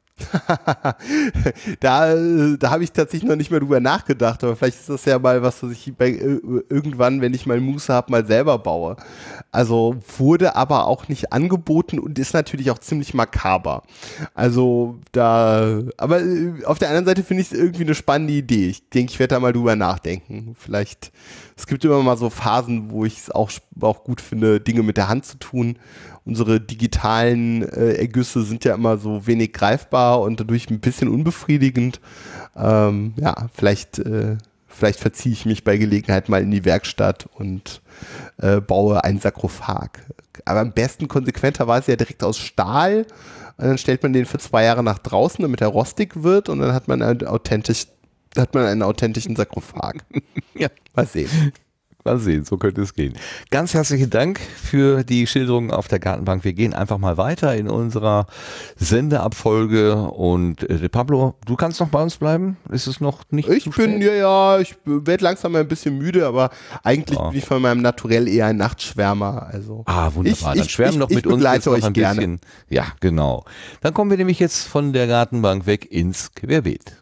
da da habe ich tatsächlich noch nicht mehr drüber nachgedacht, aber vielleicht ist das ja mal was, was ich bei, äh, irgendwann, wenn ich mal Muße habe, mal selber baue. Also wurde aber auch nicht angeboten und ist natürlich auch ziemlich makaber. Also da, aber äh, auf der anderen Seite finde ich es irgendwie eine spannende Idee. Ich denke, ich werde da mal drüber nachdenken. Vielleicht, es gibt immer mal so Phasen, wo ich es auch, auch gut finde, Dinge mit der Hand zu tun. Unsere digitalen äh, Ergüsse sind ja immer so wenig greifbar und dadurch ein bisschen unbefriedigend. Ähm, ja, vielleicht, äh, vielleicht verziehe ich mich bei Gelegenheit mal in die Werkstatt und äh, baue einen Sarkophag. Aber am besten konsequenterweise ja direkt aus Stahl. Und dann stellt man den für zwei Jahre nach draußen, damit er rostig wird und dann hat man einen, authentisch, hat man einen authentischen Sarkophag. Ja. Mal sehen. Mal sehen, so könnte es gehen. Ganz herzlichen Dank für die Schilderung auf der Gartenbank. Wir gehen einfach mal weiter in unserer Sendeabfolge und äh, Pablo, du kannst noch bei uns bleiben? Ist es noch nicht Ich zu bin, spät? ja, ja, ich werde langsam ein bisschen müde, aber eigentlich Ja. bin ich von meinem Naturell eher ein Nachtschwärmer. Also Ah, wunderbar. Ich- Dann ich- schwärmen ich- noch ich mit uns begleite jetzt noch ein euch gerne. bisschen. Ja, genau. Dann kommen wir nämlich jetzt von der Gartenbank weg ins Querbeet.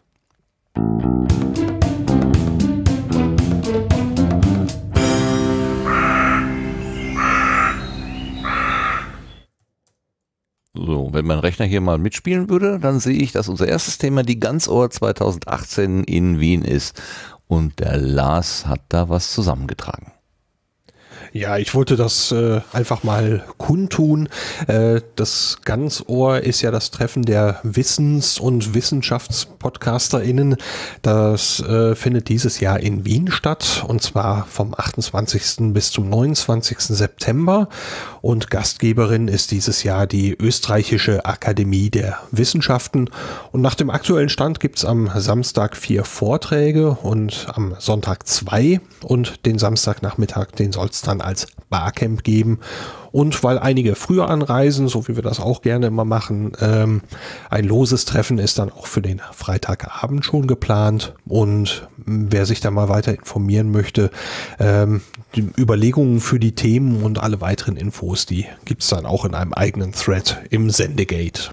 So, wenn mein Rechner hier mal mitspielen würde, dann sehe ich, dass unser erstes Thema die Ganzohr zwanzig achtzehn in Wien ist. Und der Lars hat da was zusammengetragen. Ja, ich wollte das äh, einfach mal kundtun. Äh, das Ganzohr ist ja das Treffen der Wissens- und WissenschaftspodcasterInnen. Das äh, findet dieses Jahr in Wien statt und zwar vom achtundzwanzigsten bis zum neunundzwanzigsten September. Und Gastgeberin ist dieses Jahr die Österreichische Akademie der Wissenschaften. Und nach dem aktuellen Stand gibt's am Samstag vier Vorträge und am Sonntag zwei. Und den Samstagnachmittag, den soll's dann als Barcamp geben. Und weil einige früher anreisen, so wie wir das auch gerne immer machen, ähm, ein loses Treffen ist dann auch für den Freitagabend schon geplant. Und wer sich da mal weiter informieren möchte, ähm, die Überlegungen für die Themen und alle weiteren Infos, die gibt's dann auch in einem eigenen Thread im Sendegate.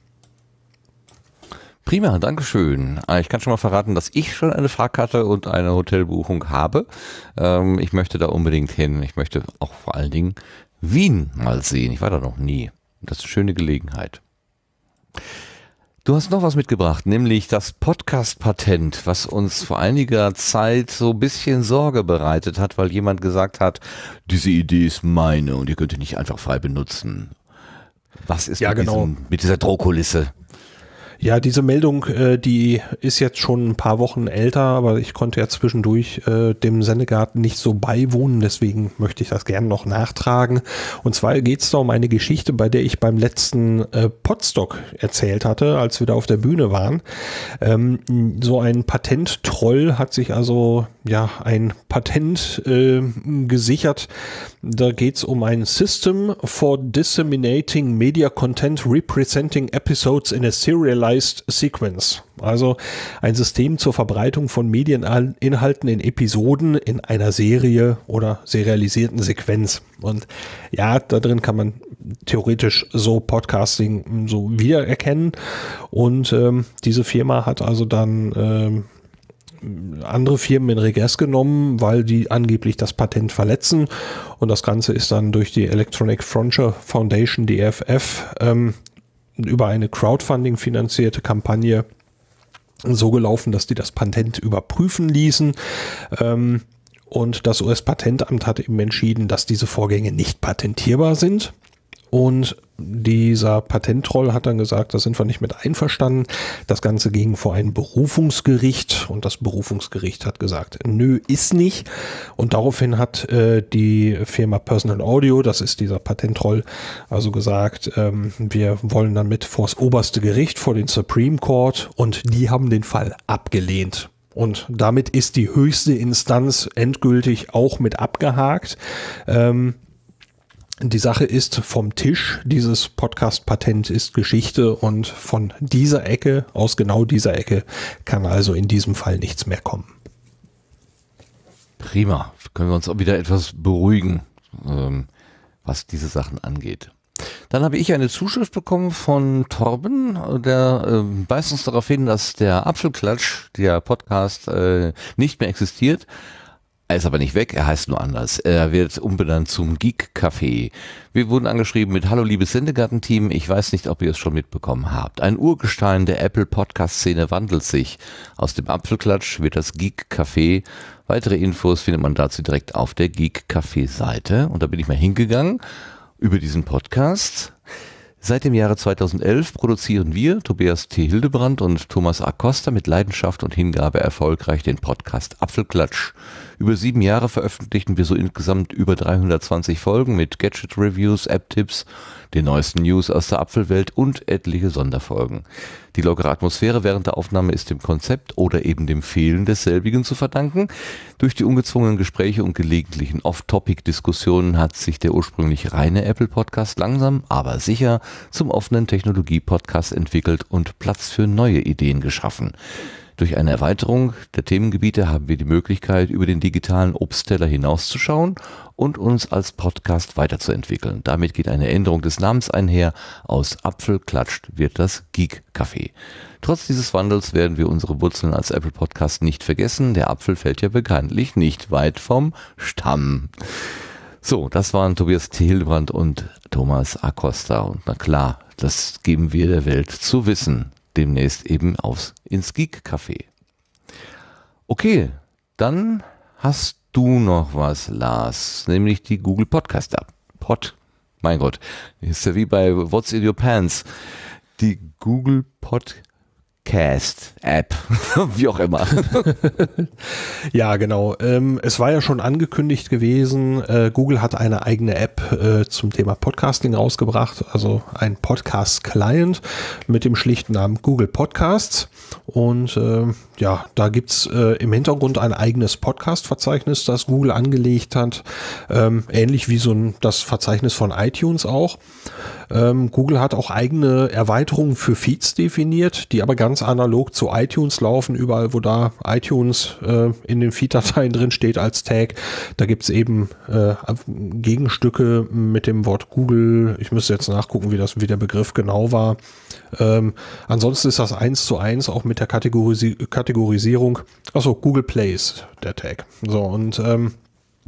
Prima, Dankeschön. Ich kann schon mal verraten, dass ich schon eine Fahrkarte und eine Hotelbuchung habe. Ähm, ich möchte da unbedingt hin. Ich möchte auch vor allen Dingen Wien mal sehen. Ich war da noch nie. Das ist eine schöne Gelegenheit. Du hast noch was mitgebracht, nämlich das Podcast-Patent, was uns vor einiger Zeit so ein bisschen Sorge bereitet hat, weil jemand gesagt hat, diese Idee ist meine und ihr könnt die nicht einfach frei benutzen. Was ist Ja, mit, genau. diesem, mit dieser Drohkulisse? Ja, diese Meldung, äh, die ist jetzt schon ein paar Wochen älter, aber ich konnte ja zwischendurch äh, dem Sendegarten nicht so beiwohnen, deswegen möchte ich das gerne noch nachtragen. Und zwar geht es da um eine Geschichte, bei der ich beim letzten äh, Podstock erzählt hatte, als wir da auf der Bühne waren. Ähm, so ein Patent-Troll hat sich also ja ein Patent äh, gesichert. Da geht es um ein System for Disseminating Media Content Representing Episodes in a Serialized Sequence. Also ein System zur Verbreitung von Medieninhalten in Episoden in einer Serie oder serialisierten Sequenz. Und ja, da drin kann man theoretisch so Podcasting so wiedererkennen. Und ähm, diese Firma hat also dann ähm, andere Firmen in Regress genommen, weil die angeblich das Patent verletzen. Und das Ganze ist dann durch die Electronic Frontier Foundation, die E F F, ähm, über eine Crowdfunding finanzierte Kampagne so gelaufen, dass die das Patent überprüfen ließen. Ähm, und das U S-Patentamt hat eben entschieden, dass diese Vorgänge nicht patentierbar sind. Und dieser Patenttroll hat dann gesagt, da sind wir nicht mit einverstanden. Das Ganze ging vor ein Berufungsgericht und das Berufungsgericht hat gesagt, nö, ist nicht. Und daraufhin hat äh, die Firma Personal Audio, das ist dieser Patenttroll, also gesagt, ähm, wir wollen damit vors oberste Gericht, vor den Supreme Court, und die haben den Fall abgelehnt. Und damit ist die höchste Instanz endgültig auch mit abgehakt. Ähm, Die Sache ist vom Tisch, dieses Podcast-Patent ist Geschichte und von dieser Ecke, aus genau dieser Ecke, kann also in diesem Fall nichts mehr kommen. Prima, können wir uns auch wieder etwas beruhigen, ähm, was diese Sachen angeht. Dann habe ich eine Zuschrift bekommen von Torben, der äh, weist uns darauf hin, dass der Apfelklatsch, der Podcast, äh, nicht mehr existiert. Er ist aber nicht weg, er heißt nur anders. Er wird umbenannt zum Geek Café. Wir wurden angeschrieben mit Hallo liebes Sendegarten-Team, ich weiß nicht, ob ihr es schon mitbekommen habt. Ein Urgestein der Apple-Podcast-Szene wandelt sich. Aus dem Apfelklatsch wird das Geek Café. Weitere Infos findet man dazu direkt auf der Geek Café-Seite. Und da bin ich mal hingegangen über diesen Podcast. Seit dem Jahre zweitausendelf produzieren wir, Tobias T. Hildebrand und Thomas Acosta, mit Leidenschaft und Hingabe erfolgreich den Podcast Apfelklatsch. Über sieben Jahre veröffentlichten wir so insgesamt über dreihundertzwanzig Folgen mit Gadget-Reviews, App-Tipps, den neuesten News aus der Apfelwelt und etliche Sonderfolgen. Die lockere Atmosphäre während der Aufnahme ist dem Konzept oder eben dem Fehlen desselbigen zu verdanken. Durch die ungezwungenen Gespräche und gelegentlichen Off-Topic-Diskussionen hat sich der ursprünglich reine Apple-Podcast langsam, aber sicher zum offenen Technologie-Podcast entwickelt und Platz für neue Ideen geschaffen. Durch eine Erweiterung der Themengebiete haben wir die Möglichkeit, über den digitalen Obstteller hinauszuschauen und uns als Podcast weiterzuentwickeln. Damit geht eine Änderung des Namens einher. Aus Apfelklatsch wird das Geek Café. Trotz dieses Wandels werden wir unsere Wurzeln als Apple Podcast nicht vergessen. Der Apfel fällt ja bekanntlich nicht weit vom Stamm. So, das waren Tobias T. Hildebrand und Thomas Acosta. Und na klar, das geben wir der Welt zu wissen. Demnächst eben aufs ins Geek Café. Okay, dann hast du noch was, Lars, nämlich die Google Podcast App. Pod, mein Gott, ist ja wie bei What's in Your Pants. Die Google Podcast App, wie auch immer. Ja, genau. Ähm, es war ja schon angekündigt gewesen, äh, Google hat eine eigene App äh, zum Thema Podcasting rausgebracht, also ein Podcast-Client mit dem schlichten Namen Google Podcasts. Und äh, ja, da gibt's äh, im Hintergrund ein eigenes Podcast-Verzeichnis, das Google angelegt hat, ähm, ähnlich wie so ein, das Verzeichnis von iTunes auch. Ähm, Google hat auch eigene Erweiterungen für Feeds definiert, die aber ganz analog zu iTunes laufen. Überall, wo da iTunes äh, in den Feed-Dateien drin steht als Tag, da gibt's eben äh, Gegenstücke mit dem Wort Google. Ich müsste jetzt nachgucken, wie das, wie der Begriff genau war. Ähm, ansonsten ist das eins zu eins auch mit der Kategorisi- Kategorisierung. Achso, Google Plays, der Tag. So, und ähm,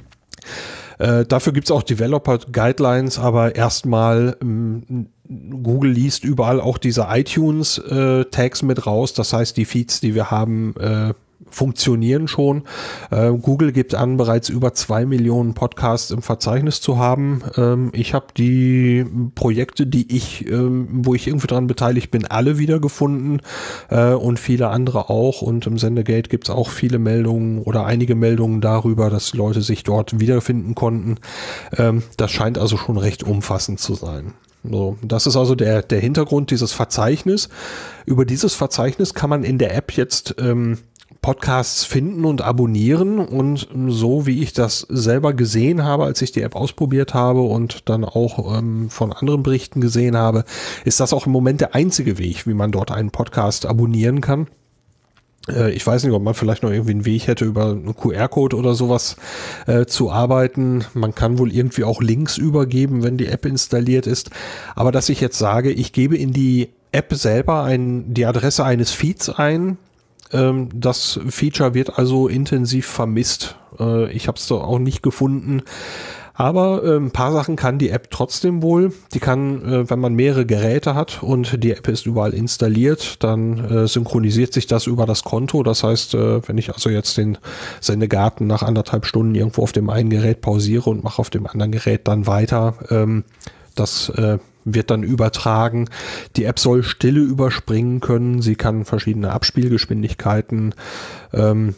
Äh, dafür gibt es auch Developer-Guidelines, aber erstmal ähm, Google liest überall auch diese iTunes-Tags äh, mit raus. Das heißt, die Feeds, die wir haben, äh, funktionieren schon. Äh, Google gibt an, bereits über zwei Millionen Podcasts im Verzeichnis zu haben. Ähm, ich habe die Projekte, die ich, ähm, wo ich irgendwie dran beteiligt bin, alle wiedergefunden äh, und viele andere auch. Und im Sendegate gibt es auch viele Meldungen oder einige Meldungen darüber, dass Leute sich dort wiederfinden konnten. Ähm, das scheint also schon recht umfassend zu sein. So, das ist also der, der Hintergrund dieses Verzeichnis. Über dieses Verzeichnis kann man in der App jetzt ähm, Podcasts finden und abonnieren, und so wie ich das selber gesehen habe, als ich die App ausprobiert habe und dann auch ähm, von anderen Berichten gesehen habe, ist das auch im Moment der einzige Weg, wie man dort einen Podcast abonnieren kann. Äh, ich weiß nicht, ob man vielleicht noch irgendwie einen Weg hätte, über einen Q R-Code oder sowas äh, zu arbeiten. Man kann wohl irgendwie auch Links übergeben, wenn die App installiert ist. Aber dass ich jetzt sage, ich gebe in die App selber ein, die Adresse eines Feeds ein, das Feature wird also intensiv vermisst. Ich habe es doch auch nicht gefunden. Aber ein paar Sachen kann die App trotzdem wohl. Die kann, wenn man mehrere Geräte hat und die App ist überall installiert, dann synchronisiert sich das über das Konto. Das heißt, wenn ich also jetzt den Sendegarten nach anderthalb Stunden irgendwo auf dem einen Gerät pausiere und mache auf dem anderen Gerät dann weiter, Das äh, wird dann übertragen. Die App soll Stille überspringen können. Sie kann verschiedene Abspielgeschwindigkeiten. Ähm,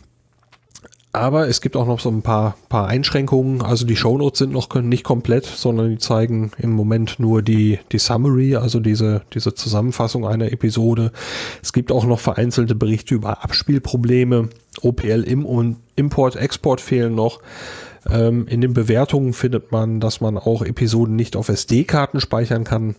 aber es gibt auch noch so ein paar, paar Einschränkungen. Also die Shownotes sind noch nicht komplett, sondern die zeigen im Moment nur die, die Summary, also diese, diese Zusammenfassung einer Episode. Es gibt auch noch vereinzelte Berichte über Abspielprobleme. O P L-Im und Import-Export fehlen noch. Ähm, in den Bewertungen findet man, dass man auch Episoden nicht auf S D-Karten speichern kann.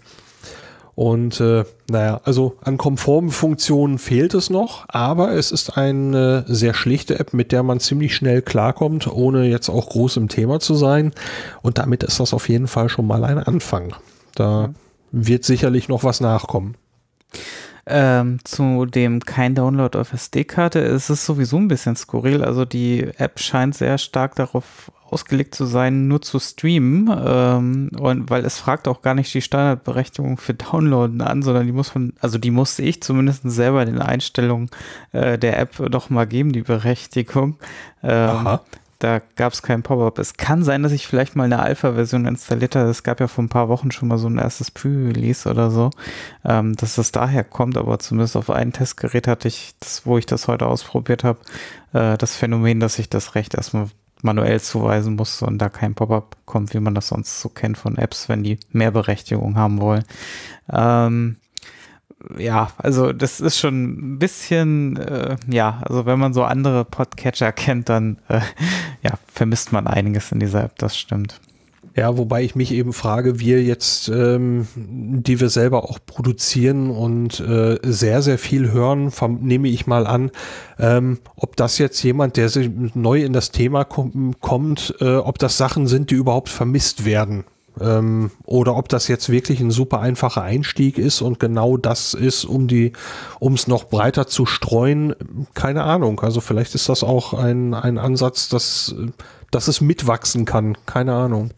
Und äh, naja, also an Komfortfunktionen fehlt es noch, aber es ist eine sehr schlichte App, mit der man ziemlich schnell klarkommt, ohne jetzt auch groß im Thema zu sein. Und damit ist das auf jeden Fall schon mal ein Anfang. Da wird sicherlich noch was nachkommen. Ähm, zu dem kein Download auf S D-Karte ist es sowieso ein bisschen skurril. Also die App scheint sehr stark darauf ausgelegt zu sein, nur zu streamen, ähm, und weil es fragt auch gar nicht die Standardberechtigung für Downloaden an, sondern die muss man, also die musste ich zumindest selber in den Einstellungen äh, der App doch mal geben, die Berechtigung. Ähm, Aha. Da gab es kein Pop-up. Es kann sein, dass ich vielleicht mal eine Alpha-Version installiert habe. Es gab ja vor ein paar Wochen schon mal so ein erstes Pre-Release oder so, ähm, dass das daher kommt, aber zumindest auf einem Testgerät hatte ich, das, wo ich das heute ausprobiert habe, äh, das Phänomen, dass ich das Recht erstmal manuell zuweisen musste und da kein Pop-up kommt, wie man das sonst so kennt von Apps, wenn die mehr Berechtigung haben wollen. Ähm, ja, also das ist schon ein bisschen, äh, ja, also wenn man so andere Podcatcher kennt, dann äh, ja, vermisst man einiges in dieser App, das stimmt. Ja, wobei ich mich eben frage, wir jetzt, ähm, die wir selber auch produzieren und äh, sehr, sehr viel hören, nehme ich mal an, ähm, ob das jetzt jemand, der sich neu in das Thema kom- kommt, äh, ob das Sachen sind, die überhaupt vermisst werden. Ähm, oder ob das jetzt wirklich ein super einfacher Einstieg ist und genau das ist, um die, um es noch breiter zu streuen, keine Ahnung. Also vielleicht ist das auch ein, ein Ansatz, dass, dass es mitwachsen kann, keine Ahnung.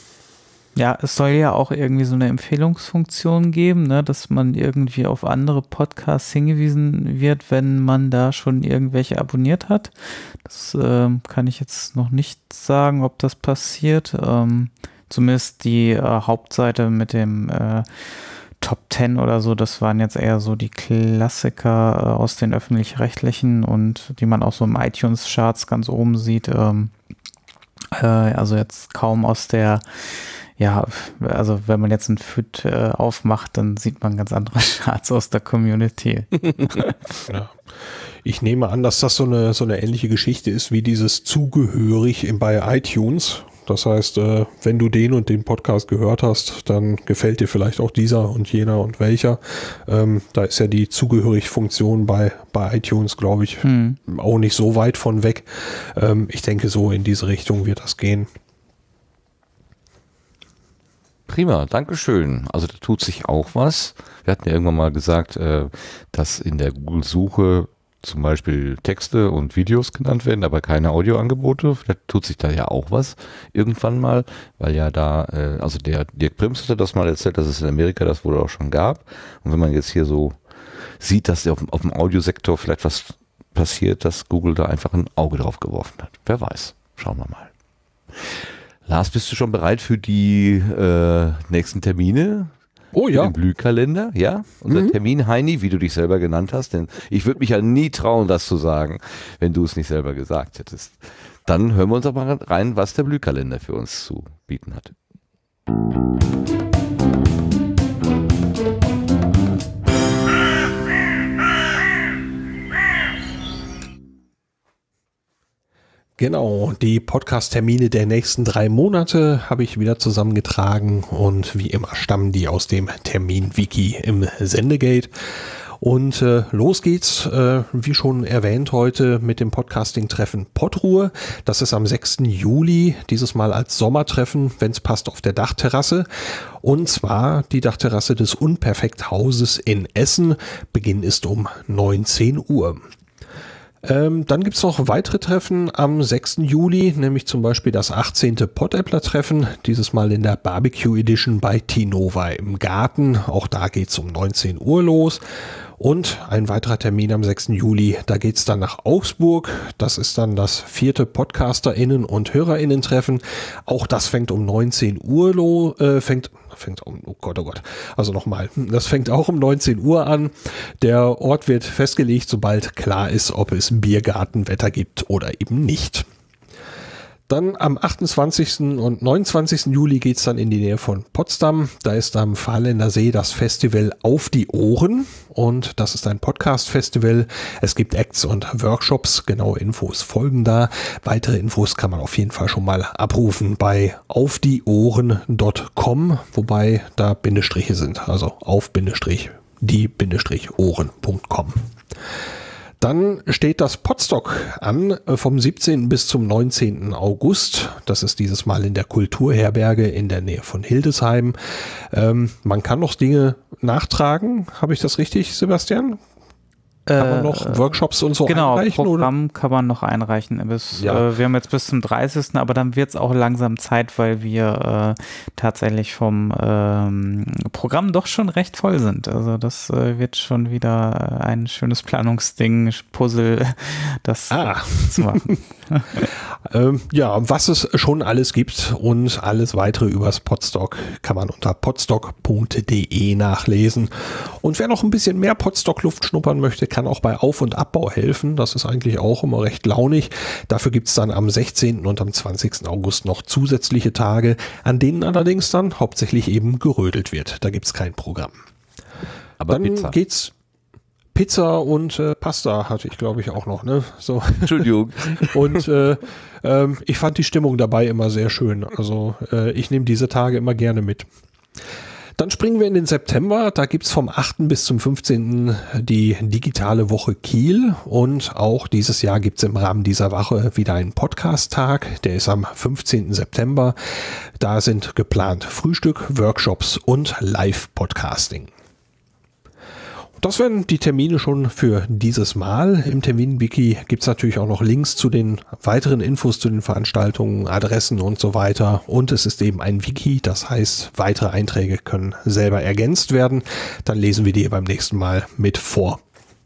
Ja, es soll ja auch irgendwie so eine Empfehlungsfunktion geben, ne, dass man irgendwie auf andere Podcasts hingewiesen wird, wenn man da schon irgendwelche abonniert hat. Das äh, kann ich jetzt noch nicht sagen, ob das passiert. Ähm, zumindest die äh, Hauptseite mit dem äh, Top zehn oder so, das waren jetzt eher so die Klassiker äh, aus den öffentlich-rechtlichen und die man auch so im iTunes-Charts ganz oben sieht. Ähm, äh, also jetzt kaum aus der, ja, also wenn man jetzt ein F Y D äh, aufmacht, dann sieht man ganz andere Charts aus der Community. Ja. Ich nehme an, dass das so eine, so eine ähnliche Geschichte ist wie dieses zugehörig bei iTunes. Das heißt, äh, wenn du den und den Podcast gehört hast, dann gefällt dir vielleicht auch dieser und jener und welcher. Ähm, da ist ja die Zugehörig-Funktion bei, bei iTunes, glaube ich, hm. auch nicht so weit von weg. Ähm, ich denke, so in diese Richtung wird das gehen. Prima, Dankeschön. Also da tut sich auch was. Wir hatten ja irgendwann mal gesagt, äh, dass in der Google-Suche zum Beispiel Texte und Videos genannt werden, aber keine Audioangebote. Vielleicht tut sich da ja auch was irgendwann mal, weil ja da, äh, also der Dirk Prims hatte das mal erzählt, dass es in Amerika das wohl auch schon gab. Und wenn man jetzt hier so sieht, dass auf, auf dem Audiosektor vielleicht was passiert, dass Google da einfach ein Auge drauf geworfen hat. Wer weiß. Schauen wir mal. Lars, bist du schon bereit für die äh, nächsten Termine? Oh ja. Im Blühkalender, ja. Unser Mhm. Termin, Heini, wie du dich selber genannt hast, denn ich würde mich ja nie trauen, das zu sagen, wenn du es nicht selber gesagt hättest. Dann hören wir uns aber rein, was der Blühkalender für uns zu bieten hat. Genau, die Podcast-Termine der nächsten drei Monate habe ich wieder zusammengetragen und wie immer stammen die aus dem Termin-Wiki im Sendegate. Und äh, los geht's, äh, wie schon erwähnt, heute mit dem Podcasting-Treffen Pottruhe. Das ist am sechsten Juli, dieses Mal als Sommertreffen, wenn es passt, auf der Dachterrasse. Und zwar die Dachterrasse des Unperfekthauses in Essen. Beginn ist um neunzehn Uhr. Ähm, dann gibt's noch weitere Treffen am sechsten Juli, nämlich zum Beispiel das achtzehnte Pottäppler-Treffen, dieses Mal in der Barbecue Edition bei Tinova im Garten. Auch da geht's um neunzehn Uhr los. Und ein weiterer Termin am sechsten Juli, da geht's dann nach Augsburg. Das ist dann das vierte PodcasterInnen- und HörerInnen-Treffen. Auch das fängt um neunzehn Uhr lo, äh, fängt, fängt um, oh Gott, oh Gott. Also nochmal, das fängt auch um neunzehn Uhr an. Der Ort wird festgelegt, sobald klar ist, ob es Biergartenwetter gibt oder eben nicht. Dann am achtundzwanzigsten und neunundzwanzigsten Juli geht's dann in die Nähe von Potsdam. Da ist am Fahrländer See das Festival Auf die Ohren und das ist ein Podcast-Festival. Es gibt Acts und Workshops, genaue Infos folgen da. Weitere Infos kann man auf jeden Fall schon mal abrufen bei auf die ohren punkt com, wobei da Bindestriche sind, also auf Bindestrich die Bindestrich Ohren punkt com. Dann steht das Podstock an vom siebzehnten bis zum neunzehnten August. Das ist dieses Mal in der Kulturherberge in der Nähe von Hildesheim. Ähm, man kann noch Dinge nachtragen. Habe ich das richtig, Sebastian? Kann man noch äh, Workshops und so genau, einreichen? Genau, Programm oder? kann man noch einreichen. Bis, ja. äh, wir haben jetzt bis zum dreißigsten Aber dann wird es auch langsam Zeit, weil wir äh, tatsächlich vom ähm, Programm doch schon recht voll sind. Also das äh, wird schon wieder ein schönes Planungsding, Puzzle, das ah. zu machen. ähm, ja, was es schon alles gibt und alles weitere übers Podstock kann man unter podstock punkt de nachlesen. Und wer noch ein bisschen mehr Podstock-Luft schnuppern möchte, kann auch bei Auf- und Abbau helfen. Das ist eigentlich auch immer recht launig. Dafür gibt es dann am sechzehnten und am zwanzigsten August noch zusätzliche Tage, an denen allerdings dann hauptsächlich eben gerödelt wird. Da gibt es kein Programm. Aber dann Pizza. geht's Pizza und äh, Pasta hatte ich, glaube ich, auch noch. Ne? So. Entschuldigung. Und äh, äh, ich fand die Stimmung dabei immer sehr schön. Also äh, ich nehme diese Tage immer gerne mit. Dann springen wir in den September. Da gibt's vom achten bis zum fünfzehnten die digitale Woche Kiel. Und auch dieses Jahr gibt's im Rahmen dieser Woche wieder einen Podcast-Tag. Der ist am fünfzehnten September. Da sind geplant Frühstück, Workshops und Live-Podcasting. Das wären die Termine schon für dieses Mal. Im Termin-Wiki gibt es natürlich auch noch Links zu den weiteren Infos zu den Veranstaltungen, Adressen und so weiter. Und es ist eben ein Wiki, das heißt, weitere Einträge können selber ergänzt werden. Dann lesen wir die beim nächsten Mal mit vor.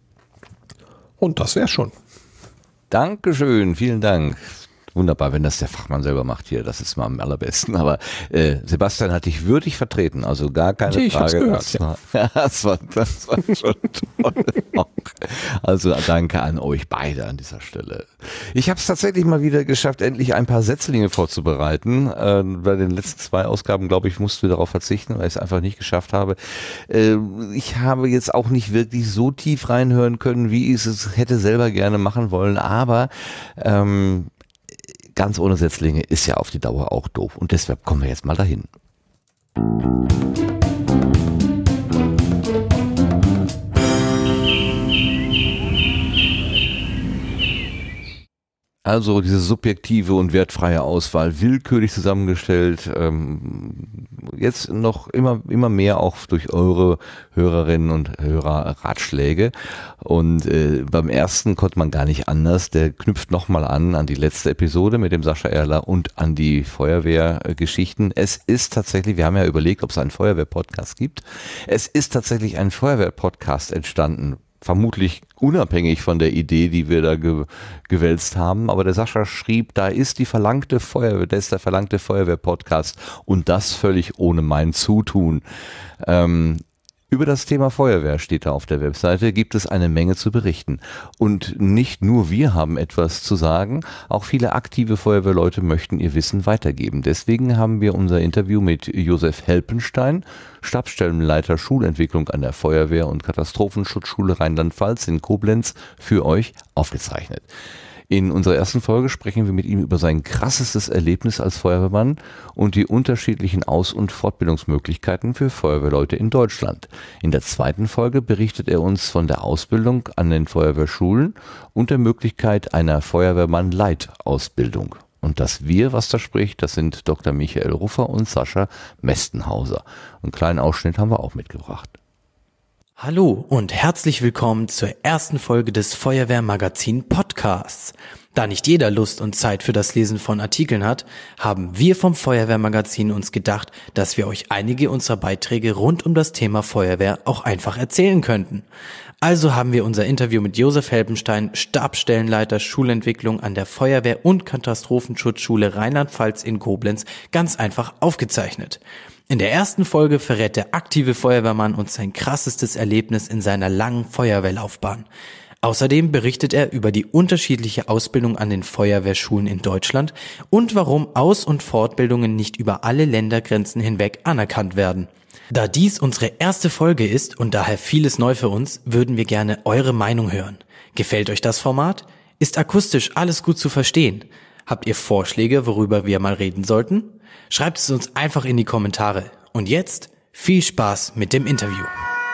Und das wär's schon. Dankeschön, vielen Dank. Wunderbar, wenn das der Fachmann selber macht hier, das ist mal am allerbesten. Aber äh, Sebastian hat dich würdig vertreten, also gar keine ich Frage. Gehört, das, war, ja. das, war, das war schon toll. Also danke an euch beide an dieser Stelle. Ich habe es tatsächlich mal wieder geschafft, endlich ein paar Setzlinge vorzubereiten. Äh, bei den letzten zwei Ausgaben, glaube ich, mussten wir darauf verzichten, weil ich es einfach nicht geschafft habe. Äh, ich habe jetzt auch nicht wirklich so tief reinhören können, wie ich es hätte selber gerne machen wollen, aber ähm, ganz ohne Setzlinge ist ja auf die Dauer auch doof. Und deshalb kommen wir jetzt mal dahin. Also diese subjektive und wertfreie Auswahl, willkürlich zusammengestellt, ähm, jetzt noch immer immer mehr auch durch eure Hörerinnen und Hörer Ratschläge. Und äh, beim ersten konnte man gar nicht anders. Der knüpft nochmal an an die letzte Episode mit dem Sascha Erler und an die Feuerwehrgeschichten. Es ist tatsächlich, wir haben ja überlegt, ob es einen Feuerwehr-Podcast gibt. Es ist tatsächlich ein Feuerwehr-Podcast entstanden. Vermutlich unabhängig von der Idee, die wir da ge gewälzt haben. Aber der Sascha schrieb, da ist die verlangte Feuerwehr, da ist der verlangte Feuerwehr-Podcast und das völlig ohne mein Zutun. Ähm, Über das Thema Feuerwehr steht da auf der Webseite, gibt es eine Menge zu berichten. Und nicht nur wir haben etwas zu sagen, auch viele aktive Feuerwehrleute möchten ihr Wissen weitergeben. Deswegen haben wir unser Interview mit Josef Helpenstein, Stabsstellenleiter Schulentwicklung an der Feuerwehr- und Katastrophenschutzschule Rheinland-Pfalz in Koblenz, für euch aufgezeichnet. In unserer ersten Folge sprechen wir mit ihm über sein krassestes Erlebnis als Feuerwehrmann und die unterschiedlichen Aus- und Fortbildungsmöglichkeiten für Feuerwehrleute in Deutschland. In der zweiten Folge berichtet er uns von der Ausbildung an den Feuerwehrschulen und der Möglichkeit einer Feuerwehrmann-Leit-Ausbildung. Und das Wir, was da spricht, das sind Doktor Michael Ruffer und Sascha Mestenhauser. Einen kleinen Ausschnitt haben wir auch mitgebracht. Hallo und herzlich willkommen zur ersten Folge des Feuerwehrmagazin Podcasts. Da nicht jeder Lust und Zeit für das Lesen von Artikeln hat, haben wir vom Feuerwehrmagazin uns gedacht, dass wir euch einige unserer Beiträge rund um das Thema Feuerwehr auch einfach erzählen könnten. Also haben wir unser Interview mit Josef Helpenstein, Stabsstellenleiter Schulentwicklung an der Feuerwehr- und Katastrophenschutzschule Rheinland-Pfalz in Koblenz, ganz einfach aufgezeichnet. In der ersten Folge verrät der aktive Feuerwehrmann uns sein krassestes Erlebnis in seiner langen Feuerwehrlaufbahn. Außerdem berichtet er über die unterschiedliche Ausbildung an den Feuerwehrschulen in Deutschland und warum Aus- und Fortbildungen nicht über alle Ländergrenzen hinweg anerkannt werden. Da dies unsere erste Folge ist und daher vieles neu für uns, würden wir gerne eure Meinung hören. Gefällt euch das Format? Ist akustisch alles gut zu verstehen? Habt ihr Vorschläge, worüber wir mal reden sollten? Schreibt es uns einfach in die Kommentare. Und jetzt viel Spaß mit dem Interview.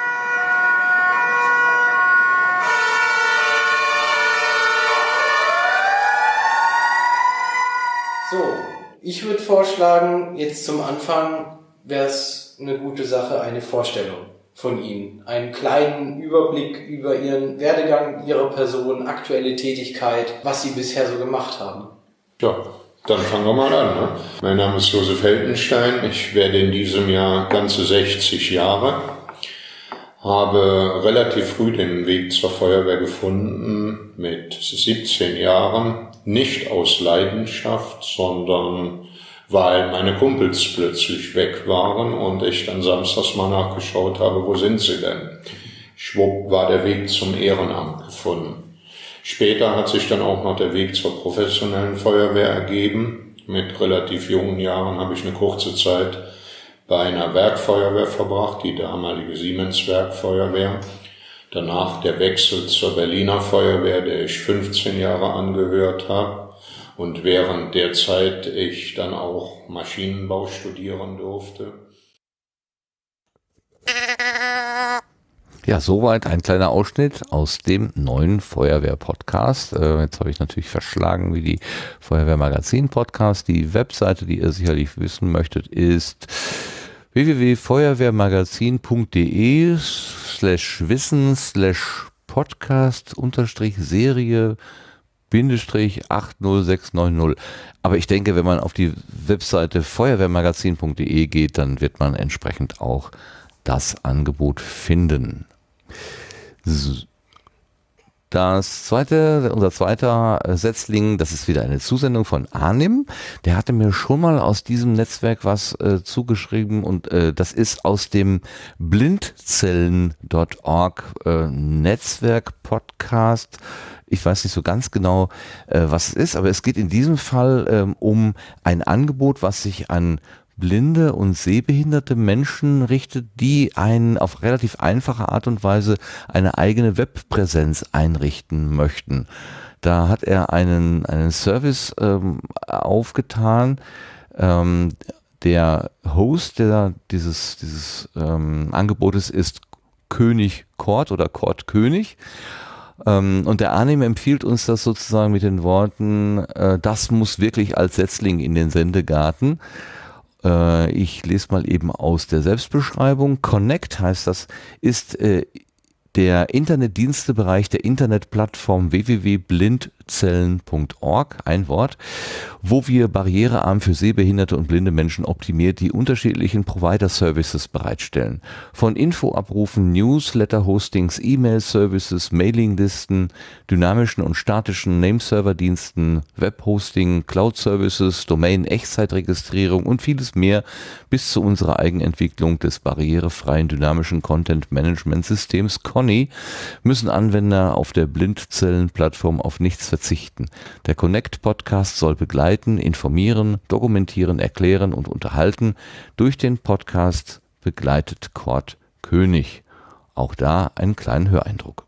So, ich würde vorschlagen, jetzt zum Anfang wäre es eine gute Sache, eine Vorstellung von Ihnen. Einen kleinen Überblick über Ihren Werdegang, Ihre Person, aktuelle Tätigkeit, was Sie bisher so gemacht haben. Ja, dann fangen wir mal an. Ne? Mein Name ist Josef Helpenstein. Ich werde in diesem Jahr ganze sechzig Jahre. Habe relativ früh den Weg zur Feuerwehr gefunden, mit siebzehn Jahren. Nicht aus Leidenschaft, sondern weil meine Kumpels plötzlich weg waren und ich dann samstags mal nachgeschaut habe, wo sind sie denn? Schwupp war der Weg zum Ehrenamt gefunden. Später hat sich dann auch noch der Weg zur professionellen Feuerwehr ergeben. Mit relativ jungen Jahren habe ich eine kurze Zeit bei einer Werkfeuerwehr verbracht, die damalige Siemens Werkfeuerwehr. Danach der Wechsel zur Berliner Feuerwehr, der ich fünfzehn Jahre angehört habe. Und während der Zeit ich dann auch Maschinenbau studieren durfte. Ja, soweit ein kleiner Ausschnitt aus dem neuen Feuerwehr-Podcast. Äh, jetzt habe ich natürlich verschlagen, wie die Feuerwehr-Magazin-Podcast. Die Webseite, die ihr sicherlich wissen möchtet, ist w w w punkt feuerwehrmagazin punkt de slash wissen slash podcast unterstrich serie Bindestrich acht null sechs neun null. Aber ich denke, wenn man auf die Webseite feuerwehrmagazin punkt de geht, dann wird man entsprechend auch das Angebot finden. Das zweite, unser zweiter Setzling, das ist wieder eine Zusendung von Arnim. Der hatte mir schon mal aus diesem Netzwerk was äh, zugeschrieben und äh, das ist aus dem blindzellen punkt org äh, Netzwerk-Podcast. Ich weiß nicht so ganz genau, äh, was es ist, aber es geht in diesem Fall ähm, um ein Angebot, was sich an blinde und sehbehinderte Menschen richtet, die einen auf relativ einfache Art und Weise eine eigene Webpräsenz einrichten möchten. Da hat er einen, einen Service ähm, aufgetan. Ähm, der Host der, dieses, dieses ähm, Angebotes ist König Kort oder Kort König. Ähm, und der Arnim empfiehlt uns das sozusagen mit den Worten, äh, das muss wirklich als Setzling in den Sendegarten. Äh, ich lese mal eben aus der Selbstbeschreibung. Connect heißt das, ist äh, der Internetdienstebereich der Internetplattform w w w punkt blindzellen punkt org, ein Wort, wo wir barrierearm für sehbehinderte und blinde Menschen optimiert die unterschiedlichen Provider-Services bereitstellen. Von Infoabrufen, Newsletter-Hostings, E-Mail-Services, Mailinglisten, dynamischen und statischen Nameserver-Diensten, Web-Hosting, Cloud-Services, Domain-Echtzeitregistrierung und vieles mehr bis zu unserer Eigenentwicklung des barrierefreien dynamischen Content-Management-Systems Conny müssen Anwender auf der Blindzellen-Plattform auf nichts verzichten. Der Connect-Podcast soll begleiten, informieren, dokumentieren, erklären und unterhalten. Durch den Podcast begleitet Kort König. Auch da einen kleinen Höreindruck.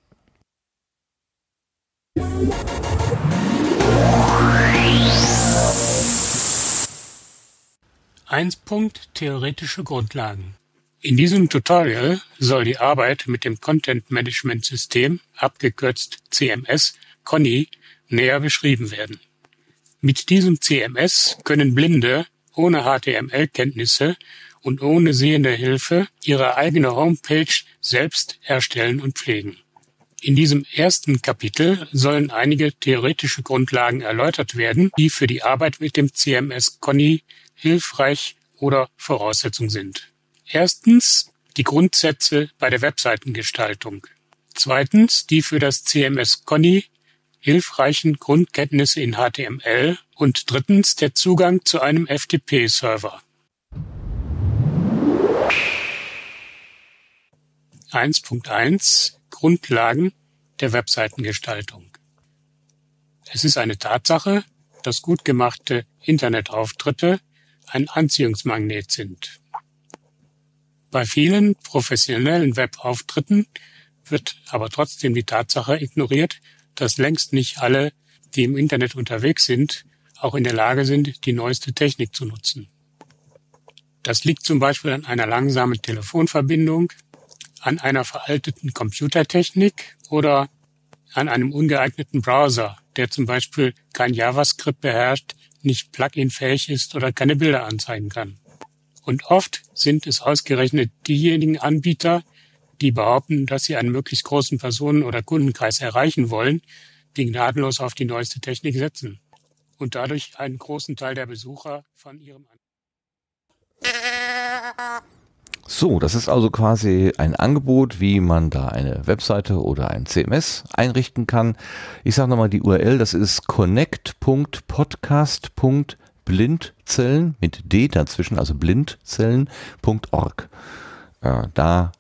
eins Punkt Theoretische Grundlagen. In diesem Tutorial soll die Arbeit mit dem Content Management System, abgekürzt C M S, Conny, näher beschrieben werden. Mit diesem C M S können Blinde ohne H T M L-Kenntnisse und ohne sehende Hilfe ihre eigene Homepage selbst erstellen und pflegen. In diesem ersten Kapitel sollen einige theoretische Grundlagen erläutert werden, die für die Arbeit mit dem C M S Conny hilfreich oder Voraussetzung sind. Erstens die Grundsätze bei der Webseitengestaltung. Zweitens die für das C M S Conny hilfreichen Grundkenntnisse in H T M L. Und drittens der Zugang zu einem F T P-Server. eins Punkt eins Grundlagen der Webseitengestaltung. Es ist eine Tatsache, dass gut gemachte Internetauftritte ein Anziehungsmagnet sind. Bei vielen professionellen Webauftritten wird aber trotzdem die Tatsache ignoriert, dass längst nicht alle, die im Internet unterwegs sind, auch in der Lage sind, die neueste Technik zu nutzen. Das liegt zum Beispiel an einer langsamen Telefonverbindung, an einer veralteten Computertechnik oder an einem ungeeigneten Browser, der zum Beispiel kein JavaScript beherrscht, nicht plugin-fähig ist oder keine Bilder anzeigen kann. Und oft sind es ausgerechnet diejenigen Anbieter, die behaupten, dass sie einen möglichst großen Personen- oder Kundenkreis erreichen wollen, die gnadenlos auf die neueste Technik setzen und dadurch einen großen Teil der Besucher von ihrem So, das ist also quasi ein Angebot, wie man da eine Webseite oder ein C M S einrichten kann. Ich sage nochmal die U R L, das ist connect punkt podcast punkt blindzellen mit D dazwischen, also blindzellen punkt org. Äh, da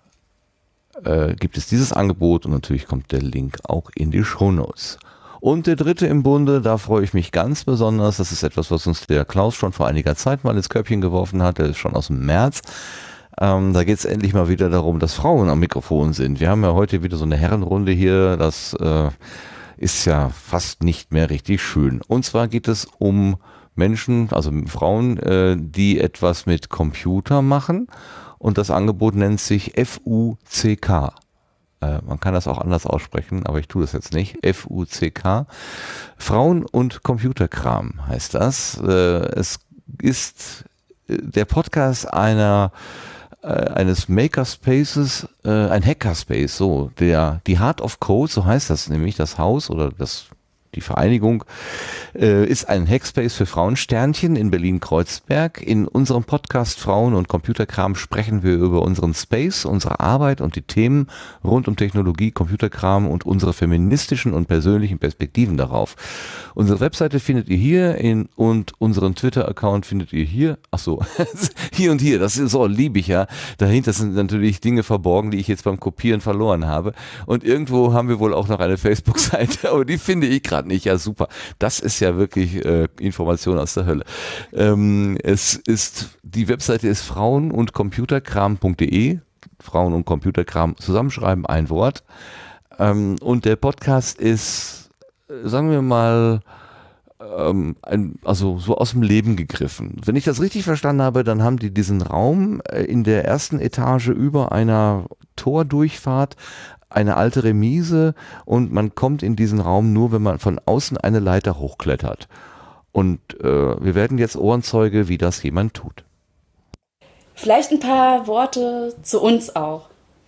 äh, gibt es dieses Angebot und natürlich kommt der Link auch in die Shownotes. Und der dritte im Bunde, da freue ich mich ganz besonders, das ist etwas, was uns der Klaus schon vor einiger Zeit mal ins Köpfchen geworfen hat, der ist schon aus dem März. Ähm, da geht es endlich mal wieder darum, dass Frauen am Mikrofon sind. Wir haben ja heute wieder so eine Herrenrunde hier, das äh, ist ja fast nicht mehr richtig schön. Und zwar geht es um Menschen, also Frauen, äh, die etwas mit Computer machen und das Angebot nennt sich F U C K. Äh, man kann das auch anders aussprechen, aber ich tue das jetzt nicht. F U C K. Frauen und Computerkram heißt das. Äh, es ist der Podcast einer eines Makerspaces, äh, ein Hackerspace, so, der, die Heart of Code, so heißt das nämlich, das Haus oder das, die Vereinigung, äh, ist ein Hackspace für Frauensternchen in Berlin-Kreuzberg. In unserem Podcast Frauen und Computerkram sprechen wir über unseren Space, unsere Arbeit und die Themen rund um Technologie, Computerkram und unsere feministischen und persönlichen Perspektiven darauf. Unsere Webseite findet ihr hier in, und unseren Twitter-Account findet ihr hier. Ach so, hier und hier, das ist so, liebe ich ja. Dahinter sind natürlich Dinge verborgen, die ich jetzt beim Kopieren verloren habe. Und irgendwo haben wir wohl auch noch eine Facebook-Seite, aber die finde ich gerade nicht. Ja, super. Das ist ja wirklich äh, Information aus der Hölle. Ähm, es ist, die Webseite ist frauen und computerkram punkt de. Frauen und Computerkram zusammenschreiben, ein Wort. Ähm, und der Podcast ist, sagen wir mal, ähm, ein, also so aus dem Leben gegriffen. Wenn ich das richtig verstanden habe, dann haben die diesen Raum in der ersten Etage über einer Tordurchfahrt, eine alte Remise, und man kommt in diesen Raum nur, wenn man von außen eine Leiter hochklettert. Und äh, wir werden jetzt Ohrenzeuge, wie das jemand tut. Vielleicht ein paar Worte zu uns auch.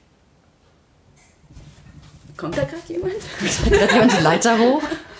Kommt da gerade jemand? Kommt gerade jemand die Leiter hoch?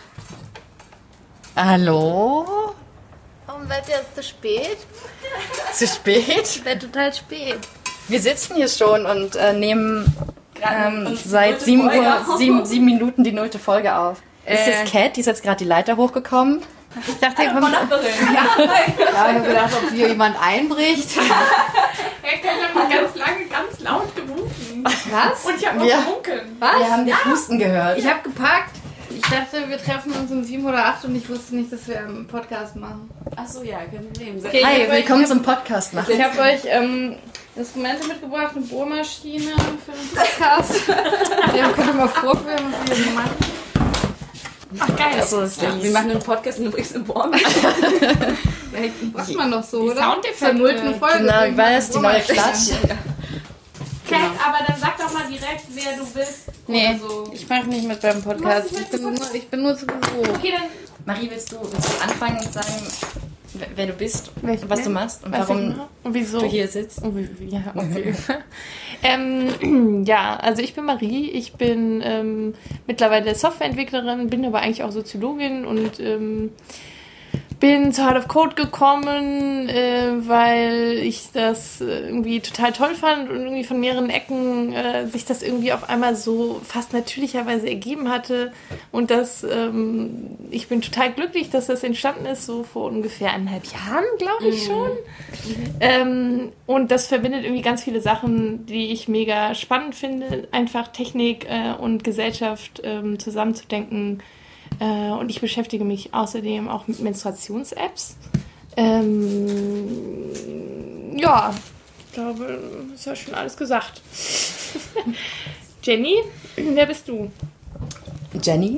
Hallo? Warum seid ihr jetzt zu spät? Zu spät? Ich bin total spät. Wir sitzen hier schon und äh, nehmen ähm, seit sieben, Uhr, sieben, sieben Minuten die nullte Folge auf. Äh, ist das Cat? Die ist jetzt gerade die Leiter hochgekommen. Ich dachte, ihr kommt nach Berlin. Ja, ja, ich habe gedacht, ob hier jemand einbricht. Er hat mal ganz lange, ganz laut gerufen. Was? Und ich habe noch wir, gewunken. Was? Wir haben dich husten gehört. Ich habe gepackt. Ich dachte, wir treffen uns um sieben oder acht und ich wusste nicht, dass wir einen Podcast machen. Achso, ja, kein Problem. Okay, Hi, willkommen euch, zum Podcast machen. Ich habe euch ähm, Instrumente mitgebracht, eine Bohrmaschine für den Podcast. Ja, könnt ihr mal vorführen, was wir machen. Ach geil, das ist ja, wir machen einen Podcast und du bringst einen Bohrmaschine. Macht man doch so, die oder? Soundeffekte. Nullten Folge. Genau, ich weiß, die neue Klatsch. Cat, genau. Aber dann sag doch mal direkt, wer du bist. Nee, so. Ich mache nicht mit beim Podcast. Ich bin, nur, ich bin nur zu Besuch. Okay, dann. Marie, willst du, willst du anfangen und sagen, wer du bist, Welche was bin? du machst und was warum und wieso? du hier sitzt? Und wie, ja, okay. Ähm, ja, also ich bin Marie, ich bin ähm, mittlerweile Softwareentwicklerin, bin aber eigentlich auch Soziologin und ähm, bin zu Heart of Code gekommen, äh, weil ich das irgendwie total toll fand und irgendwie von mehreren Ecken äh, sich das irgendwie auf einmal so fast natürlicherweise ergeben hatte. Und das, ähm, ich bin total glücklich, dass das entstanden ist, so vor ungefähr eineinhalb Jahren, glaube ich schon. Mhm. Ähm, und das verbindet irgendwie ganz viele Sachen, die ich mega spannend finde, einfach Technik äh, und Gesellschaft ähm, zusammenzudenken. Äh, und ich beschäftige mich außerdem auch mit Menstruations-Apps. Ähm, ja, ich glaube, das ist ja schon alles gesagt. Jenny, wer bist du? Jenny.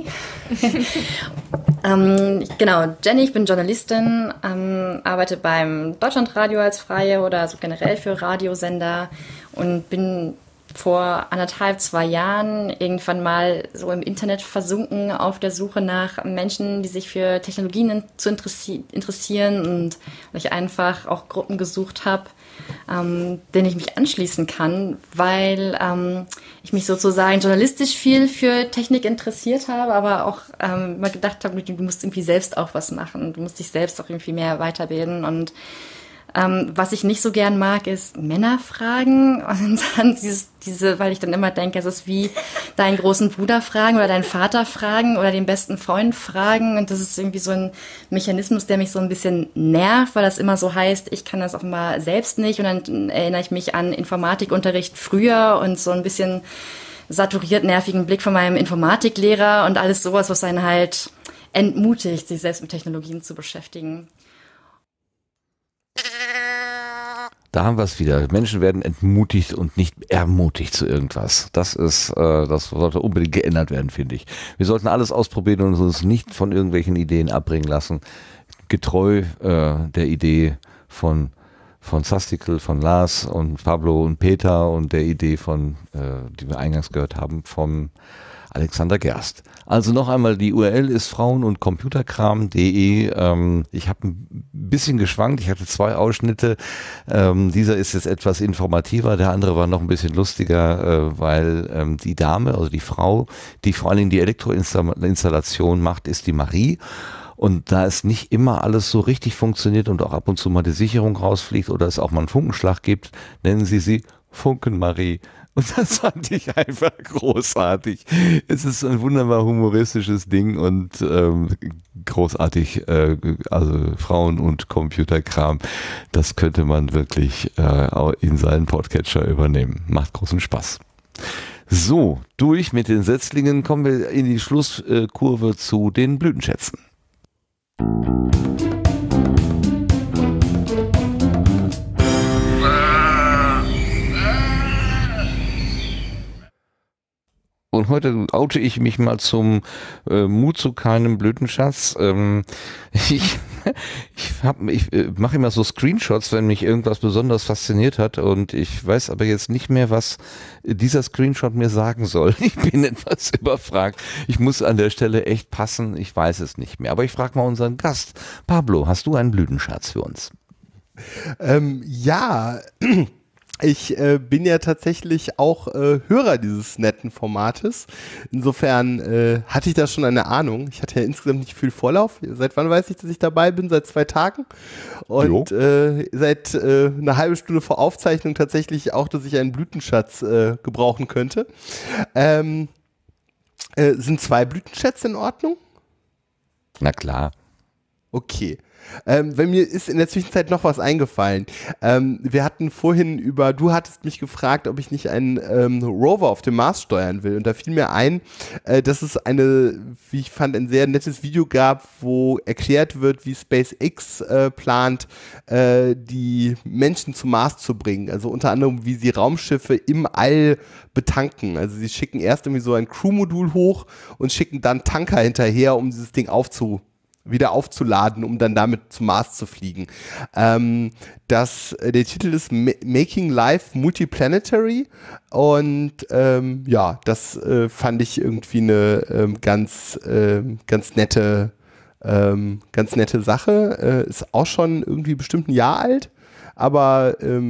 ähm, genau, Jenny, ich bin Journalistin, ähm, arbeite beim Deutschlandradio als Freie oder also generell für Radiosender und bin vor anderthalb, zwei Jahren irgendwann mal so im Internet versunken auf der Suche nach Menschen, die sich für Technologien zu interessi- interessieren und ich einfach auch Gruppen gesucht habe, ähm, denen ich mich anschließen kann, weil ähm, ich mich sozusagen journalistisch viel für Technik interessiert habe, aber auch ähm, immer gedacht habe, du musst irgendwie selbst auch was machen, du musst dich selbst auch irgendwie mehr weiterbilden und Ähm, was ich nicht so gern mag, ist Männer fragen und dann dieses, diese, weil ich dann immer denke, es ist wie deinen großen Bruder fragen oder deinen Vater fragen oder den besten Freund fragen und das ist irgendwie so ein Mechanismus, der mich so ein bisschen nervt, weil das immer so heißt, ich kann das auch mal selbst nicht und dann erinnere ich mich an Informatikunterricht früher und so ein bisschen saturiert nervigen Blick von meinem Informatiklehrer und alles sowas, was einen halt entmutigt, sich selbst mit Technologien zu beschäftigen. Da haben wir es wieder. Menschen werden entmutigt und nicht ermutigt zu irgendwas. Das ist, äh, das sollte unbedingt geändert werden, finde ich. Wir sollten alles ausprobieren und uns nicht von irgendwelchen Ideen abbringen lassen. Getreu äh, der Idee von von Sastikel, von Lars und Pablo und Peter und der Idee von, äh, die wir eingangs gehört haben, vom Alexander Gerst. Also noch einmal, die U R L ist frauen und computerkram punkt de. Ähm, ich habe ein bisschen geschwankt, ich hatte zwei Ausschnitte. Ähm, dieser ist jetzt etwas informativer, der andere war noch ein bisschen lustiger, äh, weil ähm, die Dame, also die Frau, die vor allen Dingen die Elektroinstallation macht, ist die Marie. Und da es nicht immer alles so richtig funktioniert und auch ab und zu mal die Sicherung rausfliegt oder es auch mal einen Funkenschlag gibt, nennen sie sie Funken-Marie. Und das fand ich einfach großartig. Es ist ein wunderbar humoristisches Ding und ähm, großartig, äh, also Frauen und Computerkram, das könnte man wirklich äh, in seinen Podcatcher übernehmen. Macht großen Spaß. So, durch mit den Setzlingen kommen wir in die Schlusskurve zu den Blütenschätzen. Und heute oute ich mich mal zum äh, Mut zu keinem Blütenschatz. Ähm, ich ich, ich äh, mache immer so Screenshots, wenn mich irgendwas besonders fasziniert hat und ich weiß aber jetzt nicht mehr, was dieser Screenshot mir sagen soll. Ich bin etwas überfragt. Ich muss an der Stelle echt passen. Ich weiß es nicht mehr. Aber ich frage mal unseren Gast. Pablo, hast du einen Blütenschatz für uns? Ähm, ja, ich äh, bin ja tatsächlich auch äh, Hörer dieses netten Formates. Insofern äh, hatte ich da schon eine Ahnung. Ich hatte ja insgesamt nicht viel Vorlauf. Seit wann weiß ich, dass ich dabei bin? Seit zwei Tagen. Und äh, seit äh, einer halben Stunde vor Aufzeichnung tatsächlich auch, dass ich einen Blütenschatz äh, gebrauchen könnte. Ähm, äh, sind zwei Blütenschätze in Ordnung? Na klar. Okay. Ähm, bei mir ist in der Zwischenzeit noch was eingefallen. Ähm, wir hatten vorhin über, du hattest mich gefragt, ob ich nicht einen ähm, Rover auf dem Mars steuern will. Und da fiel mir ein, äh, dass es eine, wie ich fand, ein sehr nettes Video gab, wo erklärt wird, wie SpaceX äh, plant, äh, die Menschen zum Mars zu bringen. Also unter anderem, wie sie Raumschiffe im All betanken. Also sie schicken erst irgendwie so ein Crew-Modul hoch und schicken dann Tanker hinterher, um dieses Ding aufzu wieder aufzuladen, um dann damit zum Mars zu fliegen. Ähm, das, äh, der Titel ist Making Life Multiplanetary und ähm, ja, das äh, fand ich irgendwie eine ähm, ganz, äh, ganz nette, ähm, ganz nette Sache. Äh, ist auch schon irgendwie bestimmt ein Jahr alt, aber ähm,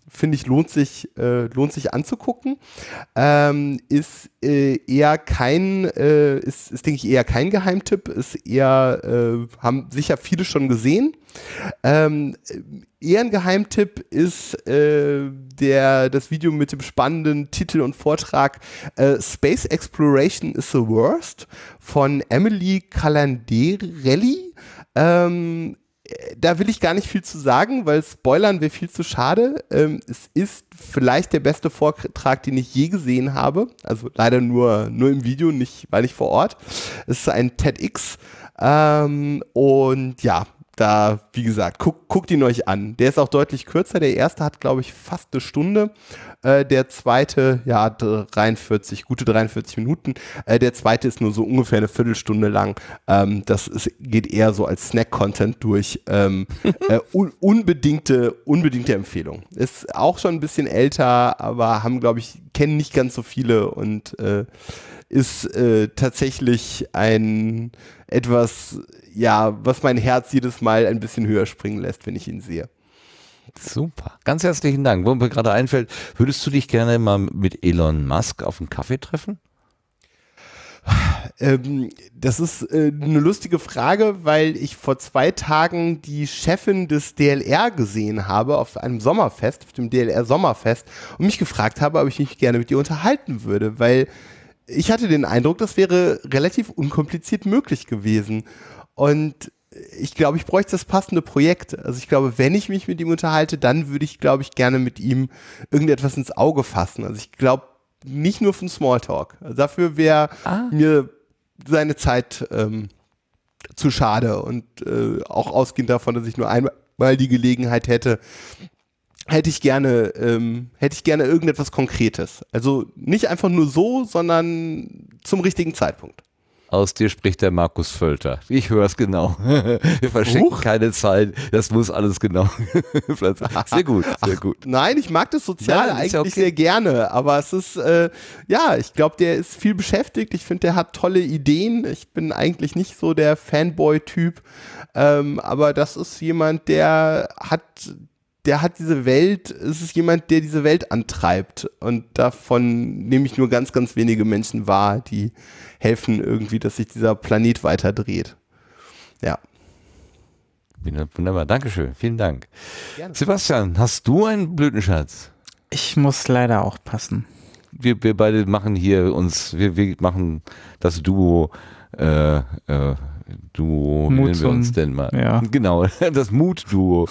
finde ich, lohnt sich, äh, lohnt sich anzugucken. Ähm, ist äh, eher kein, äh, ist, ist denke ich eher kein Geheimtipp, ist eher, äh, haben sicher viele schon gesehen. Ähm, eher ein Geheimtipp ist äh, der, das Video mit dem spannenden Titel und Vortrag äh, Space Exploration is the Worst von Emily Calanderelli. Ähm, Da will ich gar nicht viel zu sagen, weil Spoilern wäre viel zu schade. Ähm, es ist vielleicht der beste Vortrag, den ich je gesehen habe. Also leider nur, nur im Video, nicht, war nicht vor Ort. Es ist ein TEDx. Ähm, und ja, da, wie gesagt, guckt, guckt ihn euch an. Der ist auch deutlich kürzer. Der erste hat, glaube ich, fast eine Stunde. Äh, der zweite, ja, dreiundvierzig, gute dreiundvierzig Minuten. Äh, der zweite ist nur so ungefähr eine Viertelstunde lang. Ähm, das ist, geht eher so als Snack-Content durch. Ähm, äh, un unbedingte, unbedingte Empfehlung. Ist auch schon ein bisschen älter, aber haben, glaube ich, kennen nicht ganz so viele und äh, ist äh, tatsächlich ein etwas, ja, was mein Herz jedes Mal ein bisschen höher springen lässt, wenn ich ihn sehe. Super, ganz herzlichen Dank. Wo mir gerade einfällt, würdest du dich gerne mal mit Elon Musk auf einen Kaffee treffen? Ähm, das ist äh, eine lustige Frage, weil ich vor zwei Tagen die Chefin des D L R gesehen habe auf einem Sommerfest, auf dem D L R Sommerfest und mich gefragt habe, ob ich mich gerne mit ihr unterhalten würde, weil ich hatte den Eindruck, das wäre relativ unkompliziert möglich gewesen. Und ich glaube, ich bräuchte das passende Projekt. Also ich glaube, wenn ich mich mit ihm unterhalte, dann würde ich, glaube ich, gerne mit ihm irgendetwas ins Auge fassen. Also ich glaube, nicht nur für einen Smalltalk. Also dafür wäre ah. mir seine Zeit ähm, zu schade. Und äh, auch ausgehend davon, dass ich nur einmal die Gelegenheit hätte, hätte ich gerne, ähm, hätte ich gerne irgendetwas Konkretes. Also nicht einfach nur so, sondern zum richtigen Zeitpunkt. Aus dir spricht der Markus Völter. Ich höre es genau. Wir verschenken Huch. keine Zeit. Das muss alles genau. Sehr gut, sehr gut. Ach, nein, ich mag das Soziale ja, eigentlich ja okay. sehr gerne. Aber es ist, äh, ja, ich glaube, der ist viel beschäftigt. Ich finde, der hat tolle Ideen. Ich bin eigentlich nicht so der Fanboy-Typ. Ähm, aber das ist jemand, der hat... der hat diese Welt, es ist jemand, der diese Welt antreibt und davon nehme ich nur ganz, ganz wenige Menschen wahr, die helfen irgendwie, dass sich dieser Planet weiter dreht. Ja. Wunderbar, Dankeschön, vielen Dank. Gerne. Sebastian, hast du einen Blütenschatz? Ich muss leider auch passen. Wir, wir beide machen hier uns, wir, wir machen das Duo, äh, äh, Duo, wie nennen wir uns denn mal? Ja. Genau, das Mut-Duo.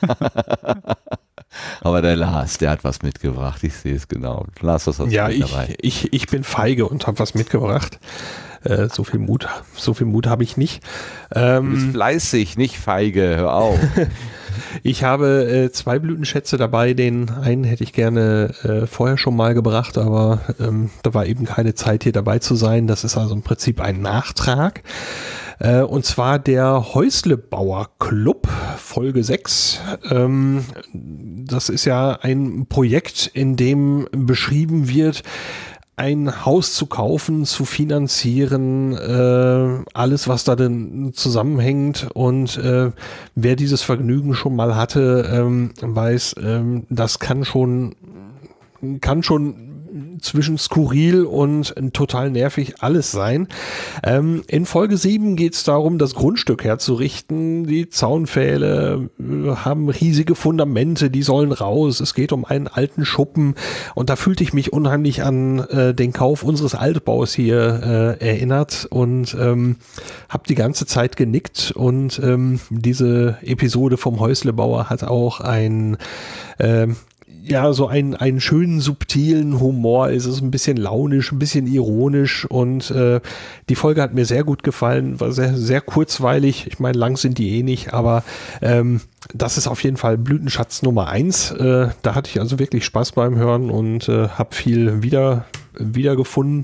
Aber der Lars, der hat was mitgebracht, ich sehe es genau. Lars, was hast ja, du ich, dabei? Ich, ich bin feige und habe was mitgebracht. Äh, so viel Mut, so viel Mut habe ich nicht. Ähm, du bist fleißig, nicht feige, hör auf. Ich habe äh, zwei Blütenschätze dabei, den einen hätte ich gerne äh, vorher schon mal gebracht, aber ähm, da war eben keine Zeit hier dabei zu sein. Das ist also im Prinzip ein Nachtrag. Äh, und zwar der Häuslebauer Club, Folge sechs. Ähm, das ist ja ein Projekt, in dem beschrieben wird, ein Haus zu kaufen, zu finanzieren, äh, alles, was da denn zusammenhängt. Und äh, wer dieses Vergnügen schon mal hatte, ähm, weiß, ähm, das kann schon, kann schon zwischen skurril und total nervig alles sein. Ähm, in Folge sieben geht es darum, das Grundstück herzurichten. Die Zaunpfähle äh, haben riesige Fundamente, die sollen raus. Es geht um einen alten Schuppen und da fühlte ich mich unheimlich an äh, den Kauf unseres Altbaus hier äh, erinnert und ähm, habe die ganze Zeit genickt und ähm, diese Episode vom Häuslebauer hat auch ein äh, ja, so einen, einen schönen, subtilen Humor. Es ist ein bisschen launisch, ein bisschen ironisch und äh, die Folge hat mir sehr gut gefallen, war sehr, sehr kurzweilig. Ich meine, lang sind die eh nicht, aber ähm, das ist auf jeden Fall Blütenschatz Nummer eins. Äh, da hatte ich also wirklich Spaß beim Hören und äh, habe viel wieder, wiedergefunden.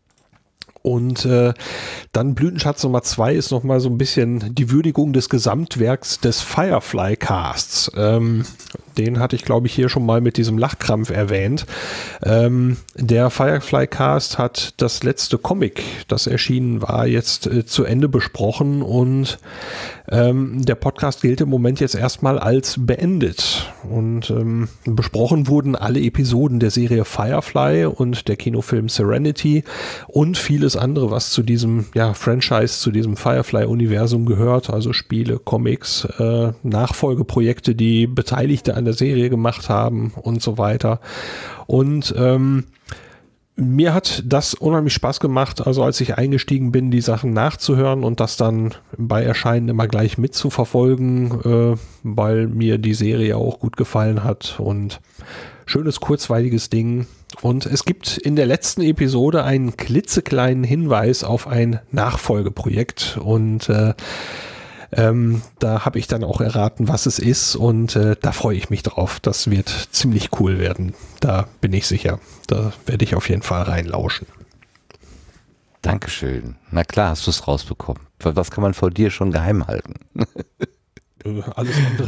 Und äh, dann Blütenschatz Nummer zwei ist nochmal so ein bisschen die Würdigung des Gesamtwerks des Firefly Casts. Ähm, den hatte ich, glaube ich, hier schon mal mit diesem Lachkrampf erwähnt. Ähm, der Firefly Cast hat das letzte Comic, das erschienen war, jetzt äh, zu Ende besprochen und ähm, der Podcast gilt im Moment jetzt erstmal als beendet. Und ähm, besprochen wurden alle Episoden der Serie Firefly und der Kinofilm Serenity und vieles andere, was zu diesem ja, Franchise, zu diesem Firefly-Universum gehört, also Spiele, Comics, äh, Nachfolgeprojekte, die Beteiligte an der Serie gemacht haben und so weiter. Und ähm, mir hat das unheimlich Spaß gemacht, also als ich eingestiegen bin, die Sachen nachzuhören und das dann bei Erscheinen immer gleich mitzuverfolgen, äh, weil mir die Serie auch gut gefallen hat und schönes, kurzweiliges Ding. Und es gibt in der letzten Episode einen klitzekleinen Hinweis auf ein Nachfolgeprojekt und äh, Ähm, da habe ich dann auch erraten, was es ist und äh, da freue ich mich drauf. Das wird ziemlich cool werden. Da bin ich sicher. Da werde ich auf jeden Fall reinlauschen. Dankeschön. Na klar, hast du es rausbekommen. Was kann man vor dir schon geheim halten? Alles andere.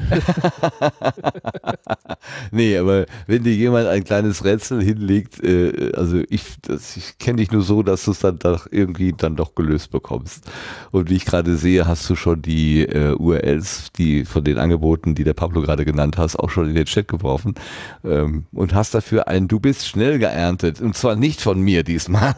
Nee, aber wenn dir jemand ein kleines Rätsel hinlegt, äh, also ich, das, ich kenne dich nur so, dass du es dann doch irgendwie dann doch gelöst bekommst. Und wie ich gerade sehe, hast du schon die äh, U R Ls, die von den Angeboten, die der Pablo gerade genannt hast, auch schon in den Chat geworfen ähm, und hast dafür ein Du bist schnell geerntet. Und zwar nicht von mir diesmal.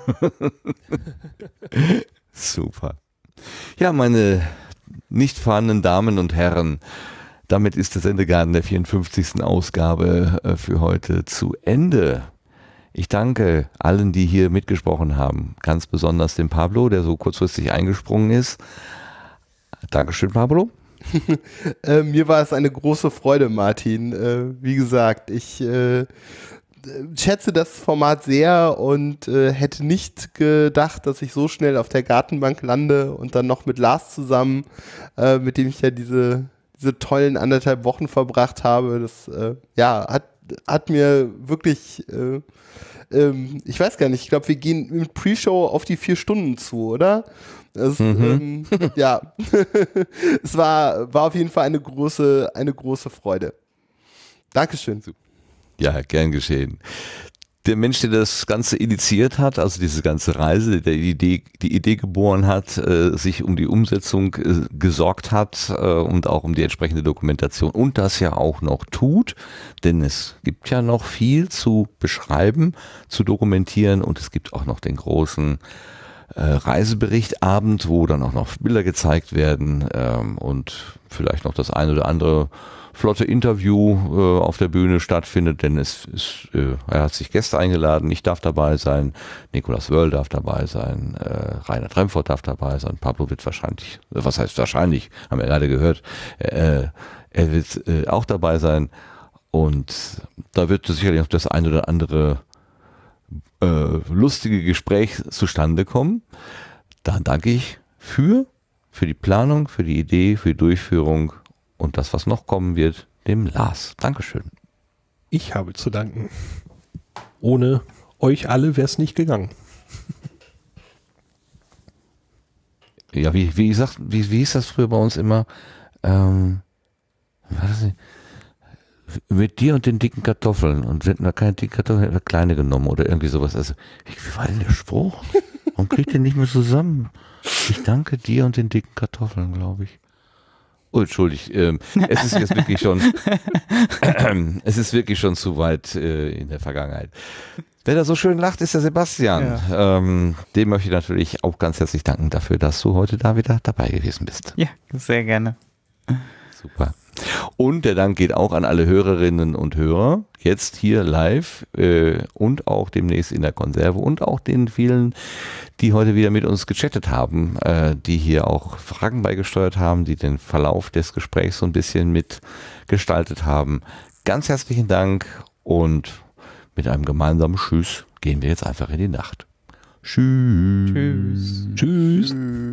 Super. Ja, meine nicht vorhandenen Damen und Herren, damit ist der Sendegarten der vierundfünfzigsten Ausgabe äh, für heute zu Ende. Ich danke allen, die hier mitgesprochen haben, ganz besonders dem Pablo, der so kurzfristig eingesprungen ist. Dankeschön, Pablo. äh, mir war es eine große Freude, Martin. Äh, wie gesagt, ich äh, schätze das Format sehr und äh, hätte nicht gedacht, dass ich so schnell auf der Gartenbank lande und dann noch mit Lars zusammen, äh, mit dem ich ja diese, diese tollen anderthalb Wochen verbracht habe. Das äh, ja, hat, hat mir wirklich, äh, ähm, ich weiß gar nicht, ich glaube, wir gehen mit Pre-Show auf die vier Stunden zu, oder? Das, mhm. ähm, ja, es war, war auf jeden Fall eine große, eine große Freude. Dankeschön. Ja, gern geschehen. Der Mensch, der das Ganze initiiert hat, also diese ganze Reise, der die Idee, die Idee geboren hat, äh, sich um die Umsetzung äh, gesorgt hat äh, und auch um die entsprechende Dokumentation und das ja auch noch tut, denn es gibt ja noch viel zu beschreiben, zu dokumentieren und es gibt auch noch den großen äh, Reiseberichtabend, wo dann auch noch Bilder gezeigt werden ähm, und vielleicht noch das eine oder andere flotte Interview äh, auf der Bühne stattfindet, denn es ist, äh, er hat sich Gäste eingeladen, ich darf dabei sein, Nikolaus Wörl darf dabei sein, äh, Rainer Tremfort darf dabei sein, Pablo wird wahrscheinlich, was heißt wahrscheinlich, haben wir gerade gehört, äh, er wird äh, auch dabei sein und da wird sicherlich noch das ein oder andere äh, lustige Gespräch zustande kommen. Da danke ich für, für die Planung, für die Idee, für die Durchführung und das, was noch kommen wird, dem Lars. Dankeschön. Ich habe zu danken. Ohne euch alle wäre es nicht gegangen. Ja, wie, wie gesagt, wie, wie hieß das früher bei uns immer? Ähm, was nicht, mit dir und den dicken Kartoffeln. Und wenn wir keine dicken Kartoffeln, hätten wir kleine genommen oder irgendwie sowas. Also, wie, wie war denn der Spruch? Warum kriegt ihr nicht mehr zusammen? Ich danke dir und den dicken Kartoffeln, glaube ich. Oh, entschuldigt, ähm, es ist jetzt wirklich schon, äh, es ist wirklich schon zu weit äh, in der Vergangenheit. Wer da so schön lacht, ist der Sebastian. Ja. Ähm, dem möchte ich natürlich auch ganz herzlich danken dafür, dass du heute da wieder dabei gewesen bist. Ja, sehr gerne. Super. Und der Dank geht auch an alle Hörerinnen und Hörer, jetzt hier live äh, und auch demnächst in der Konserve und auch den vielen, die heute wieder mit uns gechattet haben, äh, die hier auch Fragen beigesteuert haben, die den Verlauf des Gesprächs so ein bisschen mitgestaltet haben. Ganz herzlichen Dank und mit einem gemeinsamen Tschüss gehen wir jetzt einfach in die Nacht. Tschüss. Tschüss. Tschüss.